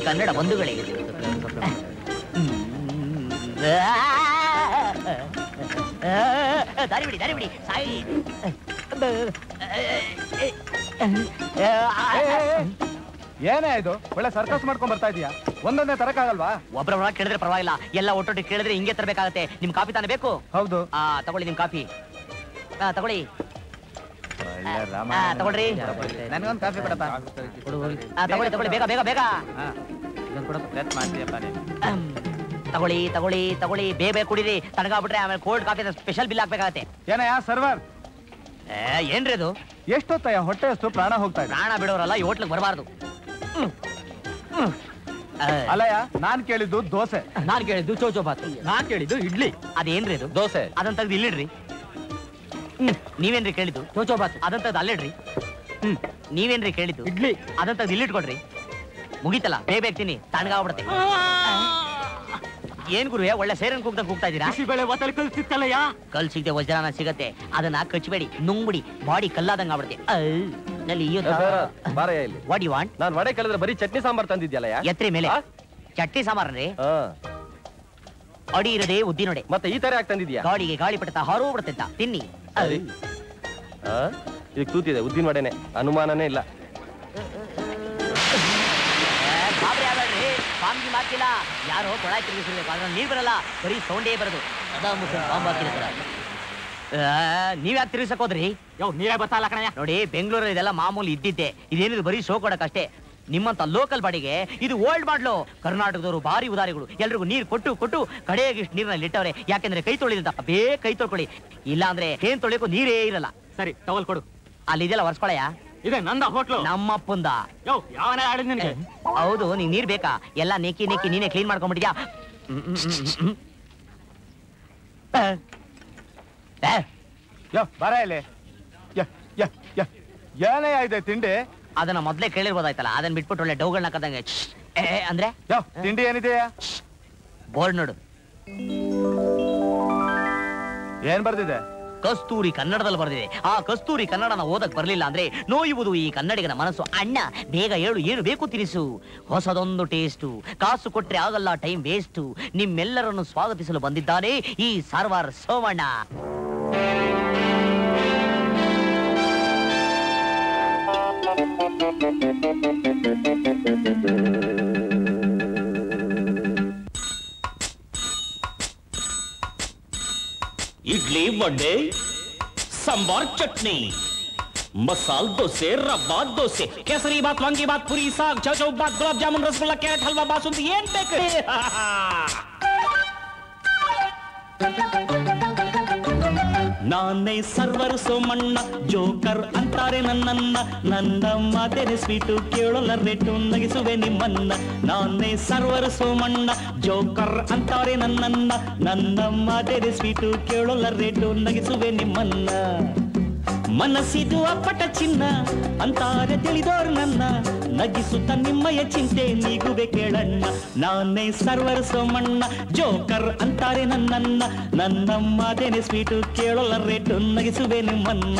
ಕನ್ನಡ ಬಂಧುಗಳೇ, ದಾರಿ ಬಿಡಿ, ದಾರಿ ಬಿಡಿ, ಸಾಯಿ. ಏನೇ ಇದು, ಒಳ್ಳೆ ಸರ್ಕಸ್ ಮಾಡ್ಕೊಂಡ್ ಬರ್ತಾ ಇದೀಯಾ? ಒಂದೊಂದೇ ತರಕಾಗಲ್ವಾ? ಒಬ್ಬರೊಬ್ಬರ ಕೇಳಿದ್ರೆ ಪರವಾಗಿಲ್ಲ, ಎಲ್ಲ ಒಟ್ಟೊಟ್ಟಿಗೆ ಕೇಳಿದ್ರೆ ಹಿಂಗೆ ತರಬೇಕಾಗತ್ತೆ. ನಿಮ್ ಕಾಫಿ ತಾನೇ ಬೇಕು? ಹೌದು. ತಗೊಳ್ಳಿ ನಿಮ್ ಕಾಫಿ. ತಗೊಳ್ಳಿ. ತಗೊಳ್ರಿ. ನನಗೊಂದು ಕಾಫಿ ಕೊಡಪ್ಪ. ತಗೊಳ್ಳಿ ತಗೊಳ್ಳಿ, ಬೇಗ ಬೇಗ ಬೇಗ ತಗೊಳ್ಳಿ ತಗೊಳ್ಳಿ ತಗೊಳ್ಳಿ, ಬೇಗ ಬೇಗ ಕುಡೀರಿ. ತಡಗಾಗ್ಬಿಟ್ರೆ ಆಮೇಲೆ ಕೋಲ್ಡ್ ಕಾಫಿ ಸ್ಪೆಷಲ್ ಬಿಲ್ ಹಾಕ್ಬೇಕಾಗತ್ತೆ. ಏನಯ್ಯ ಸರ್ವರ್? ಏನ್ರಿ ಅದು? ಎಷ್ಟೊತ್ತಯ್ಯ ಹೊಟ್ಟೆ ಅಷ್ಟು ಪ್ರಾಣ ಹೋಗ್ತಾ ಇದೆ. ಪ್ರಾಣ ಬಿಡೋರಲ್ಲ ಈ ಹೋಟ್ಲಿಗೆ ಬರಬಾರ್ದು. ಅಲ್ಲಯ್ಯ, ನಾನ್ ಕೇಳಿದ್ದು ದೋಸೆ. ನಾನ್ ಕೇಳಿದ್ದು ಚೌಚೌಬಾತ್. ನಾನ್ ಕೇಳಿದ್ದು ಇಡ್ಲಿ. ಅದೇನ್ರಿ ಅದು? ದೋಸೆ. ಅದನ್ನ ತೆಗ್ದು ಇಲ್ಲಿಡ್ರಿ. ನೀವೇನ್ರಿ ಕೇಳಿದ್ದು? ಚೌಚೌಬಾತ್. ಅದನ್ನ ತೆಗ್ದು ಅಲ್ಲಿಡ್ರಿ. ನೀವೇನ್ರಿ ಕೇಳಿದ್ದು? ಇಡ್ಲಿ. ಅದನ್ನ ತೆಗ್ದು ಇಲ್ಲಿಟ್ಕೊಡ್ರಿ. ಮುಗೀತಲ್ಲ, ಬೇಗ ಬೇಗ ತಿನ್ನಿ, ತಣ್ಣಗಾಗ್ಬಿಡುತ್ತೆ. ಏನ್ ಗುರುವೆ ಒಳ್ಳೆ ಸೇರನ್ ಕೂಗ್ದಂಗ್ ಕೂಗ್ತಾ ಇದೀರಾ? ಕಲ್ಸಿತ್ತಲ್ಲಯ್ಯ. ಕಲ್ ಸಿಗದೆ ವಜ್ರಾನ ಸಿಗತ್ತೆ, ಅದನ್ನ ಕಚ್ಚಬೇಡಿ, ನುಂಗ್ಬಿಡಿ, ಬಾಡಿ ಕಲ್ಲಾದಂಗ ಆಗ್ಬಿಡುತ್ತೆ. What you want? ನಾನ್ ವಡೆ ಕೇಳಿದ್ರೆ ಬರೀ ಚಟ್ನಿ ಸಾಂಬಾರ್ ತಂದಿದ್ಯಲ್ಲ. ಎತ್ರಿ ಮೇಲೆ ಚಟ್ನಿ ಸಾಂಬಾರ್ರಿ. ಅಡಿ ಇರದೆ ಉದ್ದಿನೊಡೆ. ಮತ್ತೆ ಈ ತರ ಯಾಕೆ ತಂದಿದ್ಯಾ? ಗಾಳಿಗೆ ಗಾಳಿ ಪಟ್ಟತ ಹಾರೋ ಬಿಡುತ್ತೆ, ತಿನ್ನಿ. ಇದಕ್ಕೆ ತೂತಿದೆ, ಉದ್ದಿನ ವಡೆನೆ, ಅನುಮಾನನೇ ಇಲ್ಲ. ಬಾಂಬಿ ಮಾತಿಲ್ಲ, ಯಾರೋ ಕೊಳಾಯಿ ತಿರುಗಿಸಿರ್ಬೇಕು, ಅದ್ರ ನೀರ್ ಬರಲ್ಲ, ಬರೀ ಸೌಂಡೇ ಬರೋದು. ಅದಾ ಮುಸ್ಲಿಂ ಬಾಂಬ್ ಹಾಕಿರ್ತಾರ. ನೀವ್ ಯಾಕೆ ತಿರುಗಿಸಕ್ ಹೋದ್ರಿ? ನೀವೇ ಗೊತ್ತಲ್ಲ ಕಣಯ್ಯ. ನೋಡಿ, ಬೆಂಗಳೂರಲ್ಲಿ ಇದೆಲ್ಲ ಮಾಮೂಲಿ ಇದ್ದಿದ್ದೆ. ಇದೇನಿದು ಬರೀ ಶೋ ಕೊಡಕ್ಕಷ್ಟೇ. ನಿಮ್ಮಂತ ಲೋಕಲ್ ಬಾಡಿಗೆ ಇದು ಓಲ್ಡ್ ಮಾಡ್ಲು. ಕರ್ನಾಟಕದವರು ಭಾರಿ ಉದಾರಿಗಳು, ಎಲ್ರಿಗೂ ನೀರ್ ಕೊಟ್ಟು ಕೊಟ್ಟು ಕಡೆಯಾಗಿ ಇಷ್ಟು ನೀರ್ನಲ್ಲಿ ಇಟ್ಟವ್ರೆ. ಯಾಕೆಂದ್ರೆ ಕೈ ತೊಳಿದಂತ ಬೇಗ ಕೈ ತೊಳ್ಕೊಳ್ಳಿ, ಇಲ್ಲ ಅಂದ್ರೆ ಏನ್ ತೊಳಿಯಕ್ಕೂ ನೀರೇ ಇರಲ್ಲ. ಸರಿ ಟವಲ್ ಕೊಡು. ಅಲ್ಲಿ ಇದೆಲ್ಲ ಒರ್ಸ್ಕೊಳಯ್ಯ. ಇದೆ ನಂದ ಹೋಟ್ಲು. ನಮ್ಮಪ್ಪಂದ. ಯಾವನೇ ಆಡಿದ್ ನಿನಗೆ? ಹೌದು, ನೀನ್ ನೀರ್ ಬೇಕಾ? ಎಲ್ಲ ನೆಕ್ಕಿ ನೆಕ್ಕಿ ನೀನೇ ಕ್ಲೀನ್ ಮಾಡ್ಕೊಂಡ್ಬಿಟ್ಟಿದ್ಯಾ? ಬರ ಇಲ್ಲಿ. ಏನೇ ಇದೆ ತಿಂಡಿ? ಅದನ್ನ ಮೊದ್ಲೇ ಕೇಳಿರ್ಬೋದಾಯ್ತಲ್ಲ, ಅದನ್ನ ಬಿಟ್ಬಿಟ್ಟು ಒಳ್ಳೆ ಡೌಗಳನ್ನ ಕದಂಗೆ ಅಂದ್ರೆ. ತಿಂಡಿ ಏನಿದೆಯಾ? ಬೋರ್ಡ್ ನೋಡು. ಏನ್ ಬರ್ದಿದೆ? ಕಸ್ತೂರಿ ಕನ್ನಡದಲ್ಲಿ ಬರ್ದಿದೆ. ಆ ಕಸ್ತೂರಿ ಕನ್ನಡನ ಓದಕ್ ಬರ್ಲಿಲ್ಲ ಅಂದ್ರೆ ನೋಯುವುದು ಈ ಕನ್ನಡಿಗನ ಮನಸ್ಸು. ಅಣ್ಣ ಬೇಗ ಹೇಳು, ಏನು ಬೇಕು ತಿನಿಸು. ಹೊಸದೊಂದು ಟೇಸ್ಟು, ಕಾಸು ಕೊಟ್ರೆ ಆಗಲ್ಲ ಟೈಮ್ ವೇಸ್ಟು. ನಿಮ್ಮೆಲ್ಲರನ್ನು ಸ್ವಾಗತಿಸಲು ಬಂದಿದ್ದಾನೆ ಈ ಸರ್ವರ್ ಸೋಮಣ್ಣ. ಇಡ್ಲಿ, ವಡೆ, सांबार चटनी, मसाल डोसे, रवा डोसे, केसरी बात, वांगी बात, पूरी साग, चौचौ बात, गुलाब जामुन, रसगुल्ला, कैरेट हलवा, बासुंदी, ಏನ್ ಬೇಕು? ನಾನೇ ಸರ್ವರ್ ಸೋಮಣ್ಣ, ಜೋಕರ್ ಅಂತಾರೆ ನನ್ನನ್ನ. ನನ್ನ ಮಾತೇನೆ ಸ್ವೀಟು, ಕೇಳೋಲ್ಲ ರೇಟು, ನಗಿಸುವೆ ನಿಮ್ಮನ್ನ. ನಾನೇ ಸರ್ವರ್ ಸೋಮಣ್ಣ, ಜೋಕರ್ ಅಂತಾರೆ ನನ್ನನ್ನ. ನನ್ನ ಮಾತೇನೆ ಸ್ವೀಟು, ಕೇಳೋಲ್ಲ ರೇಟು, ನಗಿಸುವೆ ನಿಮ್ಮನ್ನ. ಮನಸ್ಸಿದು ಅಪ್ಪಟ ಚಿನ್ನ ಅಂತಾರೆ ತಿಳಿದೋರು ನನ್ನ. ನಗಿಸುತ್ತ ನಿಮ್ಮಯ ಚಿಂತೆ ನೀಗುವೆ ಕೇಳಣ್ಣ. ನಾನೇ ಸರ್ವರ್ ಸೋಮಣ್ಣ, ಜೋಕರ್ ಅಂತಾರೆ ನನ್ನನ್ನ. ನನ್ನ ಮಾತೇನೆ ಸ್ವೀಟು, ಕೇಳೋಲ್ಲ ರೇಟು, ನಗಿಸುವೆ ನಿಮ್ಮನ್ನ.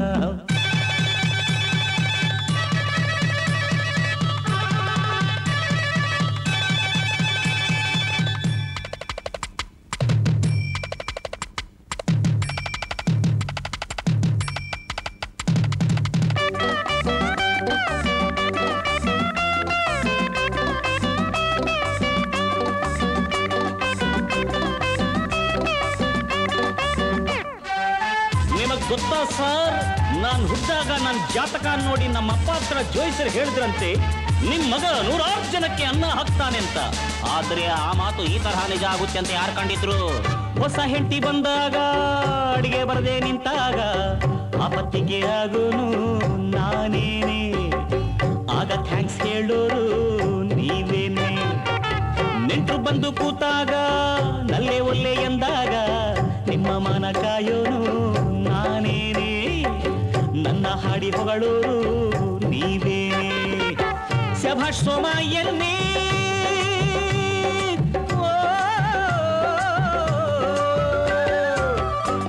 ಗೊತ್ತಾ ಸರ್, ನಾನು ಹುಟ್ಟಾಗ ನನ್ನ ಜಾತಕ ನೋಡಿ ನಮ್ಮ ಅಪ್ಪ ಹತ್ರ ಜೋಯಿಸರು ಹೇಳಿದ್ರಂತೆ, ನಿಮ್ ಮಗ 100 ಜನಕ್ಕೆ ಅನ್ನ ಹಾಕ್ತಾನೆ ಅಂತ. ಆದ್ರೆ ಆ ಮಾತು ಈ ತರಹ ನಿಜ ಆಗುತ್ತೆ ಅಂತ ಯಾರು ಕಂಡಿದ್ರು? ಹೊಸ ಹೆಂಡತಿ ಬಂದಾಗ, ಅಡಿಗೆ ಬರದೆ ನಿಂತಾಗ, ಆಪತ್ತಿಗೆ ಆಗೋನು ನಾನೇನೆ. ಆಗ ಥ್ಯಾಂಕ್ಸ್ ಹೇಳೋರು ನೀವೇನೆ. ನೆಂಟರು ಬಂದು ಕೂತಾಗ, ನಲ್ಲೆ ಒಲ್ಲೆ ಎಂದಾಗ, ನಿಮ್ಮ ಮನ ಕಾಯೋನು ನಾನೇನೆ. ನನ್ನ ಹಾಡಿ ಹೊಗಳೋರು ನೀವೇನೆ. ಶಭಾಷ್ ಸೋಮ ಎನ್ನೇ.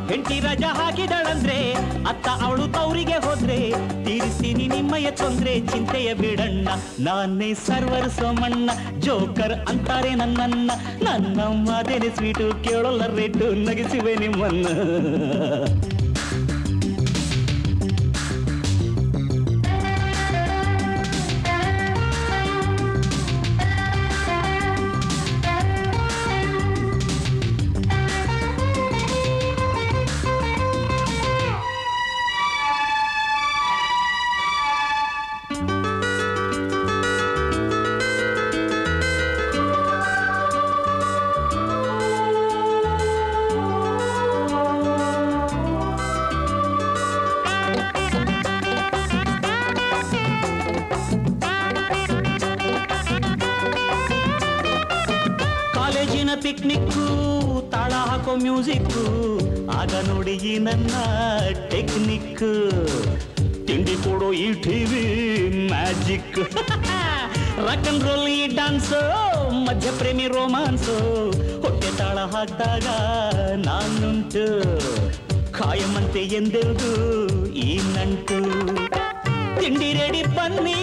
ಹೆಂಡತಿ ರಜಾ ಹಾಕಿದಳಂದ್ರೆ ಅತ್ತ ಅವಳು ತವರಿಗೆ ಹೋದ್ರೆ ತೀರಿಸ್ತೀನಿ ನಿಮ್ಮಯ ತೊಂದ್ರೆ ಚಿಂತೆಯ ಬಿಡಣ್ಣ ನಾನೇ ಸರ್ವರ್ ಸೋಮಣ್ಣ ಜೋಕರ್ ಅಂತಾರೆ ನನ್ನನ್ನ ನನ್ನ ಮಾತೇನೆ ಸ್ವೀಟು ಕೇಳೋಲ್ಲ ರೇಟು ನಗಿಸುವೆ ನಿಮ್ಮನ್ನ ಪಿಕ್ನಿಕ್ಕು ತಾಳ ಹಾಕೋ ಮ್ಯೂಸಿಕ್ಕು ಆಗ ನೋಡಿ ಈ ನನ್ನ ಟೆಕ್ನಿಕ್ ತಿಂಡಿ ಕೊಡೋ ಈ TV magic rock and roll ಈ ಡಾನ್ಸು ಮಧ್ಯ ಪ್ರೇಮಿ ರೋಮಾನ್ಸು ಹೊಟ್ಟೆ ತಾಳ ಹಾಕಿದಾಗ ನಾನುಂಟು ಖಾಯಮಂತೆ ಎಂದೆವುದು ಈ ನಂಟು ತಿಂಡಿ ರೆಡಿ ಬನ್ನಿ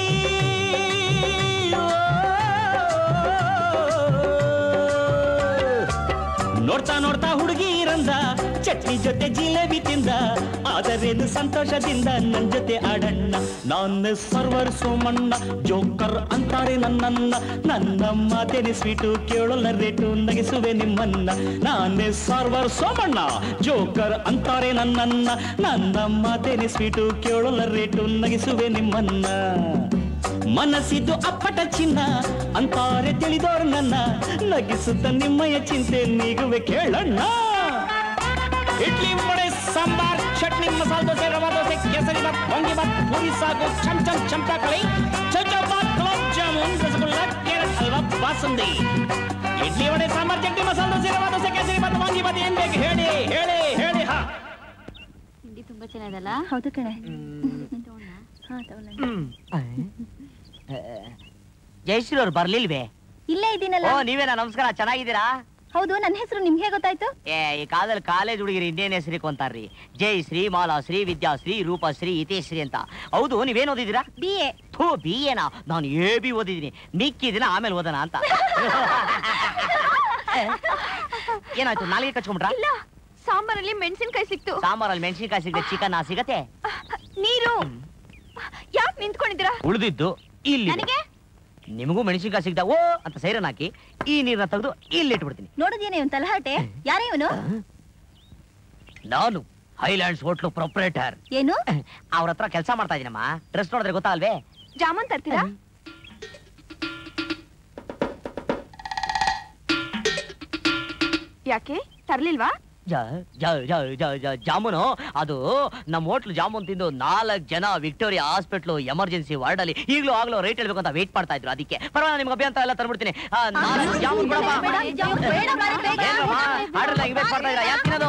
ನೋಡ್ತಾ ನೋಡ್ತಾ ಹುಡುಗಿರಂದ ಚಟ್ನಿ ಜೊತೆ ಜಿಲೇಬಿ ತಿಂದ ಆದರೇನು ಸಂತೋಷದಿಂದ ನನ್ ಜೊತೆ ಆಡಣ್ಣ ನಾನು ಸರ್ವರ್ ಸೋಮಣ್ಣ ಜೋಕರ್ ಅಂತಾರೆ ನನ್ನನ್ನ ನನ್ನ ಮಾತೇನೆ ಸ್ವೀಟು ಕೇಳೋಲ್ಲ ರೇಟು ನಗಿಸುವೆ ನಿಮ್ಮನ್ನ ನಾನೇ ಸರ್ವರ್ ಸೋಮಣ್ಣ ಜೋಕರ್ ಅಂತಾರೆ ನನ್ನನ್ನ ನನ್ನ ಮಾತೇನೆ ಸ್ವೀಟು ಕೇಳೋಲ್ಲ ರೇಟು ನಗಿಸುವೆ ನಿಮ್ಮನ್ನ ಮನಸ್ಸಿದ್ದು ಅಪ್ಪಟ ಚಿನ್ನ ಅಂತಾರೆ ತಿಳಿದೋರು ನನ್ನ ನಗಿಸುತ್ತ ನಿಮ್ಮಯ ಚಿಂತೆ ನೀಗುವೆ ಕೇಳಣ್ಣ ಇಡ್ಲಿ ವಡೆ ಸಾಂಬಾರ್ ಚಟ್ನಿ ಮಸಾಲೆ ದೋಸೆ ರವಾ ದೋಸೆ ಕೇಸರಿ ಬಾತ್ ವಾಂಗಿಬಾತ್ ಪೂರಿ ಸಾಗು ಚಮ್ ಚಮ್ ಚಂಪಾಕಳಿ ಚೌಚೌಬಾತ್ ಗುಲಾಬ್ ಜಾಮೂನ್ ರಸಗುಲ್ಲ ಕೇರಟ್ ಹಲ್ವಾ ಬಾಸುಂದಿ ಇಡ್ಲಿ ವಡೆ ಸಾಂಬಾರ್ ಚಟ್ನಿ ಮಸಾಲೆ ದೋಸೆ ರವಾ ದೋಸೆ ಕೇಸರಿ ಬಾತ್ ವಾಂಗಿಬಾತ್ ಏನ್ ಬೇಕು ಹೇಳಿ ಹೇಳಿ ಹೇಳಿ ಹಾ ತಿಂಡಿ ತುಂಬಾ ಚೆನ್ನಾಗಿದಲ್ಲ ಹೌದು ಕಣೆ ಹಾ ತಗೊಳ್ಳ ಜಯಶ್ರೀ ಅವ್ರು ಬರ್ಲಿಲ್ವೇ ಇಲ್ಲೇ ಇದ್ದೀನಲ್ಲ ಓ ನೀವೇನಾ ನಮಸ್ಕಾರ ಚೆನ್ನಾಗಿದ್ದೀರಾ ಹೌದು ನನ್ನ ಹೆಸರು ನಿಮ್ಗೆ ಹೇಗೆ ಗೊತ್ತಾಯ್ತು ಈ ಕಾಲದಲ್ಲಿ ಕಾಲೇಜ್ ಹುಡುಗಿರಿ ಇನ್ನೇನ್ ಹೆಸರು ಕೊಂತಾರ್ರಿ ಜಯಶ್ರೀ ಮಾಲಾಶ್ರೀ ವಿದ್ಯಾಶ್ರೀ ರೂಪಶ್ರೀ ಹಿತೇಶ್ರೀ ಅಂತ ಹೌದು ನೀವೇನ್ ಓದಿದ್ದೀರಾ BA ಬಿ ಎನಾ ನಾನು AB ಓದಿದ್ದೀನಿ ಮಿಕ್ಕಿ ದಿನ ಆಮೇಲೆ ಓದೋಣ ಅಂತ ಏನಾಯ್ತು ನಾಲಿಗೆ ಕಚ್ಕೊಂಡ್ಬಿಟ್ರಾ ಇಲ್ಲ ಸಾಂಬಾರಲ್ಲಿ ಮೆಣಸಿನಕಾಯಿ ಸಿಕ್ತು ಸಾಂಬಾರಲ್ಲಿ ಮೆಣಸಿನಕಾಯಿ ಸಿಗತ್ತೆ ಚಿಕನ್ ಸಿಗತ್ತೆ ನೀರು ಯಾಕೆ ನಿಂತ್ಕೊಂಡಿದ್ದೀರಾ ಉಳಿದಿದ್ದು ಇಲ್ಲಿ ನನಗೆ ನಿಮಗೂ ಮೆಣಸಿನಕಾಯಿ ಸಿಗ್ತಾ ಓ ಅಂತ ಸೈರನ್ ಹಾಕಿ ಈ ನೀರನ್ನ ತೆಗೆದು ಇಲ್ಲಿ ಇಟ್ಬಿಡ್ತೀನಿ ನೋಡಿದೇನೆ ಇವನ್ ತಲಹಟೆ ಯಾರೇ ಇವನು ನಾನು ಹೈಲ್ಯಾಂಡ್ಸ್ ಹೋಟ್ಲು ಪ್ರೊಪ್ರೇಟರ್ ಏನು ಅವ್ರ ಹತ್ರ ಕೆಲಸ ಮಾಡ್ತಾ ಇದೀನಮ್ಮ ಡ್ರೆಸ್ ನೋಡಿದ್ರೆ ಗೊತ್ತಾಲ್ವೇ ಜಾಮೂನ್ ತರ್ತೀರಾ ಯಾಕೆ ತರ್ಲಿಲ್ವಾ ಜಾಮೂನು ಅದು ನಮ್ಮ ಹೋಟ್ಲು ಜಾಮೂನ್ ತಿಂದು 4 ಜನ ವಿಕ್ಟೋರಿಯಾ ಹಾಸ್ಪಿಟ್ಲು ಎಮರ್ಜೆನ್ಸಿ ವಾರ್ಡ್ ಅಲ್ಲಿ ಈಗಲೂ ಆಗ್ಲೂ ರೇಟ್ ಹೇಳ್ಬೇಕು ಅಂತ ವೇಟ್ ಮಾಡ್ತಾ ಇದ್ರು ಅದಕ್ಕೆ ಪರವಾಗಿಲ್ಲ ನಿಮ್ಗೆ ಅಭ್ಯಂತರ ಎಲ್ಲ ತಂದ್ಬಿಡ್ತೀನಿ 4 ಜಾಮೂನ್ ಆರ್ಡರ್ ವೇಟ್ ಮಾಡ್ತಾ ಇದ್ರ ಯಾಕೆ ತಿನ್ನೋದು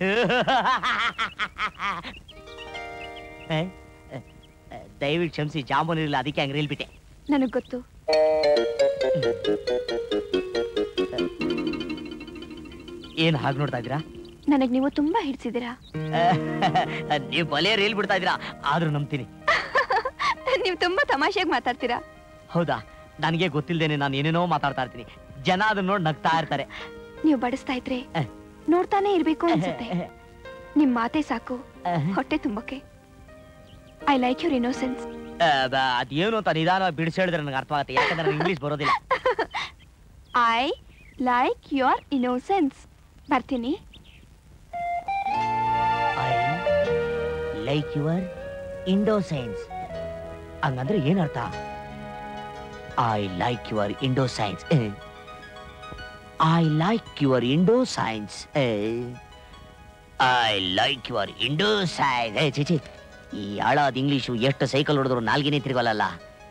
ದಯವಿಟ್ಟು ಕ್ಷಮಿಸಿ ಜಾಮೂನ್ ಇರಲಿಲ್ಲ ಅದಕ್ಕೆ ಹಂಗೆ ರೀಲ್ಬಿಟ್ಟೆ ನನಗ್ ಗೊತ್ತು ಏನ್ ಹಾಗೆ ನೋಡ್ತಾ ಇದ್ದೀರಾ ನನಗ್ ನೀವು ತುಂಬಾ ಹಿಡ್ಸಿದ್ದೀರಾ ನೀವು ಬಲೆ ರೀಲ್ ಬಿಡ್ತಾ ಇದ್ದೀರಾ ಆದ್ರೂ ನಂಬ್ತೀನಿ ನೀವು ತುಂಬಾ ತಮಾಷೆಯಾಗಿ ಮಾತಾಡ್ತೀರಾ ಹೌದಾ ನನಗೆ ಗೊತ್ತಿಲ್ದೇನೆ ನಾನು ಏನೇನೋ ಮಾತಾಡ್ತಾ ಇರ್ತೀನಿ ಜನ ಅದನ್ನ ನೋಡಿ ನಗ್ತಾ ಇರ್ತಾರೆ ನೀವು ಬಡಿಸ್ತಾ ಇದ್ರೆ ನೋಡ್ತಾನೆ ಇರ್ಬೇಕು ಅನ್ಸುತ್ತೆ ನಿಮ್ ಮಾತೆ ಸಾಕು ಹೊಟ್ಟೆ ತುಂಬಕ್ಕೆ ಐ ಲೈಕ್ ಯುವರ್ ಇನ್ನೋಸೆನ್ಸ್ ಅದೇನು ಅಂತ ನಿಧಾನ ಬಿಡಿಸಿ ಹೇಳಿದ್ರೆ ನನಗೆ ಅರ್ಥವಾಗುತ್ತೆ ಯಾಕಂದ್ರೆ ನನಗೆ ಇಂಗ್ಲಿಷ್ ಬರೋದಿಲ್ಲ ಐ ಲೈಕ್ ಯುವರ್ ಇನ್ನೋಸೆನ್ಸ್ ಬರ್ತೀನಿ ಐ ಲೈಕ್ ಯುವರ್ ಇಂಡೋಸೈನ್ಸ್ ಹಂಗಂದ್ರೆ ಏನರ್ಥ I like your Indo science I like your Indo science I like your Indo science ಚಿಚಿ ಈ ಹಾಳಾದ ಇಂಗ್ಲಿಷು ಎಷ್ಟು ಸೈಕಲ್ ಹೊಡೆದ್ರು ನಾಲ್ಗಿನೇ ತಿರುಗಲ್ಲ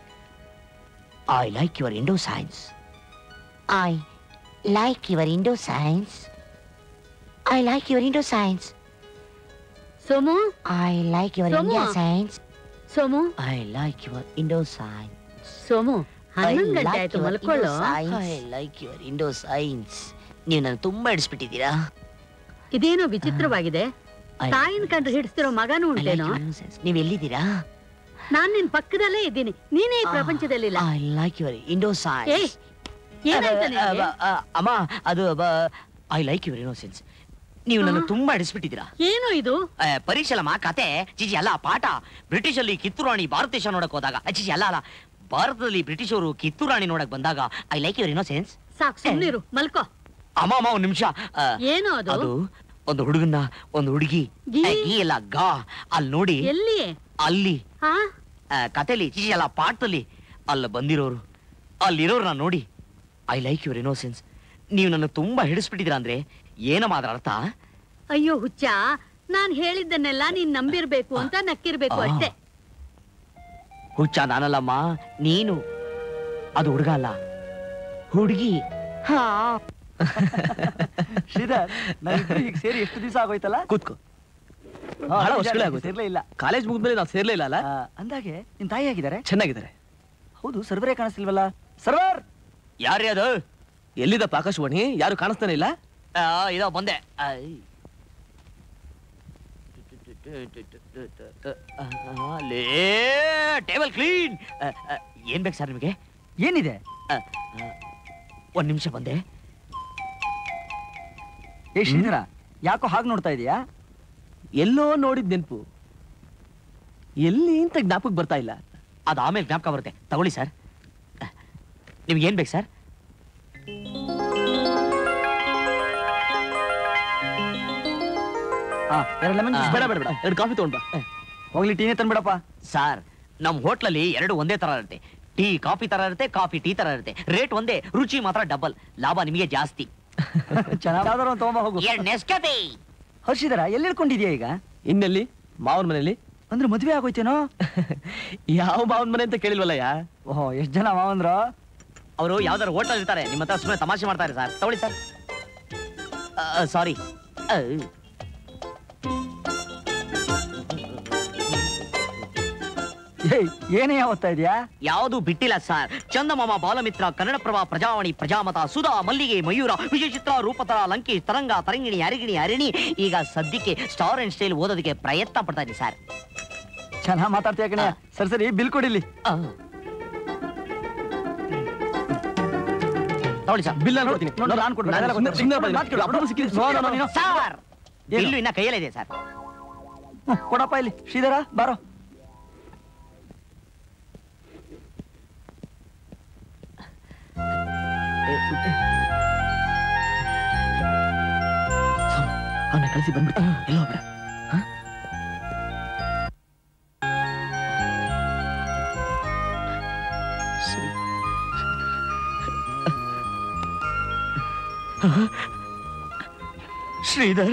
I like your Indo science I like your Indo science I like your Indo science Somu I like your Somu. India science Somu I like your Indo science Somu 11 ಗಂಟೆ ಆಯ್ತು ಮಲ್ಕೊಳ್ಳೋ I like your Indo science ನೀವು ನನ್ನ ತುಂಬಾ ಹಿಡಿಸ್ಬಿಟ್ಟಿದ್ದೀರಾ ಇದೇನೋ ವಿಚಿತ್ರವಾಗಿದೆ ತಾಯಿನ ಕಂಡ್ರೆ ಹಿಡಿಸ್ತಿರೋ ಮಗನೂ ಉಂಟೇನೋ. ನೀವ್ ಎಲ್ಲಿದ್ದೀರಾ? ನಾನ್ ನಿನ್ ಪಕ್ಕದಲ್ಲೇ ಇದ್ದೀನಿ. ನೀನೇ ಈ ಪ್ರಪಂಚದಲ್ಲಿಲ್ಲ. I like your innocence. ಏಯ್, ಏನಾಯ್ತು ನಿನಗೆ? ಅಮ್ಮ, ಅದು ಐ ಲೈಕ್ ಯುವರ್ ಇನ್ನೋಸೆನ್ಸ್. ನೀವು ನನ್ನ ತುಂಬಾ ಹಿಡಿಸ್ಬಿಟ್ಟಿದ್ದೀರಾ. ಏನು ಇದು? ಪರೀಕ್ಷೆಲಮ್ಮ ಕತೆ ಚಿಚಿ ಅಲ್ಲ, ಪಾಠ. ಬ್ರಿಟಿಷ್ ಅಲ್ಲಿ ಕಿತ್ತೂರು ರಾಣಿ ಭಾರತ ದೇಶ ನೋಡಕ್ ಹೋದಾಗ, ಚಿಚಿ ಅಲ್ಲ, ಭಾರತದಲ್ಲಿ ಬ್ರಿಟಿಷರು ಕಿತ್ತೂರು ರಾಣಿ ನೋಡಕ್ ಬಂದಾಗ ಐ ಲೈಕ್ ಯುವರ್ ಇನ್ನೋಸೆನ್ಸ್. ಸಾಕು, ಸುಮ್ನಿರು, ಮಲ್ಕೋ. ಅಮ್ಮ ಒಂದ್ ನಿಮಿಷ. ಏನು ಅದು? ಅದು ಒಂದು ಹುಡುಗನ್ನ ಒಂದು ಹುಡುಗಿ, ಗೀ ಎಲ್ಲ ಗಾ, ಅಲ್ಲಿ ನೋಡಿ. ಎಲ್ಲಿ? ಅಲ್ಲಿ ಹಾ, ಕತೆಲಿ ಚಿಚಿ ಅಲ್ಲ, ಪಾಠದಲ್ಲಿ ಅಲ್ಲ ಬಂದಿರೋರು, ಅಲ್ಲಿರೋರ್ನ ನೋಡಿ ಐ ಲೈಕ್ ಯುವರ್ ಇನ್ನೋಸೆನ್ಸ್. ನೀವು ನನ್ನ ತುಂಬಾ ಹಿಡಿಸ್ಬಿಟ್ಟಿದ್ದೀರಾ ಅಂದ್ರೆ ಏನಮ್ಮ ಅದರ ಅರ್ಥ? ಅಯ್ಯೋ ಹುಚ್ಚ, ನಾನ್ ಹೇಳಿದ್ದನ್ನೆಲ್ಲ ನೀನ್ ನಂಬಿರ್ಬೇಕು ಅಂತ ನಕ್ಕಿರ್ಬೇಕು ಅಷ್ಟೇ. ಹುಚ್ಚ ನಾನಲ್ಲಮ್ಮ, ನೀನು. ಅದು ಹುಡುಗ ಅಲ್ಲ, ಹುಡುಗಿ. ಹಾ ಶ್ರೀಧರ್, ನಾವಿಬ್ರು ಈಗ ಸೇರಿ ಎಷ್ಟು ದಿವಸ ಆಗೋಯ್ತಲ್ಲ? ಕೂತ್ಕೋ. ಬಹಳ ವರ್ಷಗಳೇ ಆಗೋಯ್ತು. ಸೇರ್ಲೇ ಇಲ್ಲ. ಕಾಲೇಜ್ ಮುಗಿದ್ಮೇಲೆ ನಾವು ಸೇರ್ಲೇ ಇಲ್ಲ ಅಲ್ಲ? ಅಂದಾಗೆ ನಿನ್ ತಾಯಿ ಆಗಿದ್ದಾರೆ? ಚೆನ್ನಾಗಿದ್ದಾರೆ. ಹೌದು, ಸರ್ವರೇ ಕಾಣಿಸ್ತಿಲ್ವಲ್ಲ? ಸರ್ವರ್ ಯಾರೇ ಅದು? ಎಲ್ಲಿದಪ್ಪ ಆಕಾಶವಾಣಿ? ಯಾರು ಕಾಣಿಸ್ತಾನೆ ಇಲ್ಲ. ಇದೋ ಬಂದೆ. Table clean. ಏನ್ ಬೇಕು ಸರ್ ನಿಮಗೆ? ಏನಿದೆ? ಒಂದ್ ನಿಮಿಷ ಬಂದೆ. ಏ ಶ್ರೀಧರ, ಯಾಕೋ ಹಾಗೆ ನೋಡ್ತಾ ಇದೀಯಾ? ಎಲ್ಲೋ ನೋಡಿದ್ ನೆನ್ಪು ಎಲ್ಲಿ ಅಂತ ಜ್ಞಾಪಕ ಬರ್ತಾ ಇಲ್ಲ. ಅದು ಆಮೇಲೆ ಜ್ಞಾಪಕ ಬರುತ್ತೆ, ತಗೊಳ್ಳಿ ಸರ್. ನಿಮ್ಗೆ ಏನ್ ಬೇಕು ಸರ್? ಎರಡು ಲೆಮನ್ ಜ್ಯೂಸ್. ಬೇಡ ಬೇಡ ಬೇಡ, 2 ಕಾಫಿ ತಗೊಂಡ್ ಬಾ. ಹೋಗ್ಲಿ, ಟೀನೇ ತಂದ್ಬಿಡಪ್ಪ. ಸರ್, ನಮ್ ಹೋಟ್ಲಲ್ಲಿ ಎರಡು ಒಂದೇ ತರ ಇರುತ್ತೆ. ಟೀ ಕಾಫಿ ತರ ಇರುತ್ತೆ, ಕಾಫಿ ಟೀ ತರ ಇರುತ್ತೆ. ರೇಟ್ ಒಂದೇ, ರುಚಿ ಮಾತ್ರ ಡಬಲ್. ಲಾಭ ನಿಮಗೆ ಜಾಸ್ತಿ. ಚೆನ್ನಾದ್ರು ತಗೊಂಬ ಹೋಗು. ನೆಸ್ಕತೆ. ಹರ್ಷಿಧರ, ಎಲ್ಲಿ ಇಳ್ಕೊಂಡಿದ್ಯಾ ಈಗ? ಇನ್ನೆಲ್ಲಿ? ಮಾವನ ಮನೇಲಿ. ಅಂದ್ರೆ ಮದ್ವೆ ಆಗೋಯ್ತೇನೋ? ಯಾವ ಮಾವನ ಮನೆ ಅಂತ ಕೇಳಿಲ್ವಲ್ಲಯ್ಯ? ಓಹೋ, ಎಷ್ಟ್ ಜನ ಮಾವಂದ್ರು? ಅವರು ಯಾವ್ದಾರು ಹೋಟೆಲ್ ಇರ್ತಾರೆ, ನಿಮ್ಮ ಹತ್ರ ಸುಮ್ಮನೆ ತಮಾಷೆ ಮಾಡ್ತಾರೆ ಸರ್. ತಗೊಳ್ಳಿ ಸರ್. ಸಾರಿ. ಏನೇ ಓದ್ತಾ ಇದೆಯಾ? ಯಾವುದು ಬಿಟ್ಟಿಲ್ಲ ಸರ್. ಚಂದಮಾಮ, ಬಾಲಮಿತ್ರ, ಕನ್ನಡಪ್ರಭ, ಪ್ರಜಾವಾಣಿ, ಪ್ರಜಾಮತ, ಸುಧಾ, ಮಲ್ಲಿಗೆ, ಮಯೂರ, ವಿಜಯಚಿತ್ರ, ರೂಪತರ, ಲಂಕೇಶ್, ತರಂಗ, ತರಂಗಿಣಿ, ಅರಿಗಿಣಿ, ಅರಿಣಿ. ಈಗ ಸದ್ಯಕ್ಕೆ ಸ್ಟಾರ್ ಅಂಡ್ ಸ್ಟೈಲ್ ಓದೋದಕ್ಕೆ ಪ್ರಯತ್ನ ಪಡ್ತಾ ಇದ್ದೀನಿ ಸರ್. ಚೆನ್ನಾಗಿ ಮಾತಾಡ್ತೀಯ ಕಣೆ. ಸರಿ ಸರಿ, ಬಿಲ್ ಕೊಡಿಲಿ. ತಗೊಳ್ಳಿ ಸರ್. ಬಿಲ್ ನಾನು ಕೊಡ್ತೀನಿ. ನಾನು ಕೊಡ್ತೀನಿ. ಸರ್, ಬಿಲ್ಲು ಇನ್ನ ಕೈಯಲ್ಲಿದೆ ಸರ್. ಕೊಡಪ್ಪ ಇಲ್ಲಿ. ಶ್ರೀಧರ, ಬಾರೋ. ಅವನ್ನ ಕಳಿಸಿ ಬಂದ್ಬಿಟ್ಟು ಎಲ್ಲೋ ಬೇಡ. ಶ್ರೀಧರ್,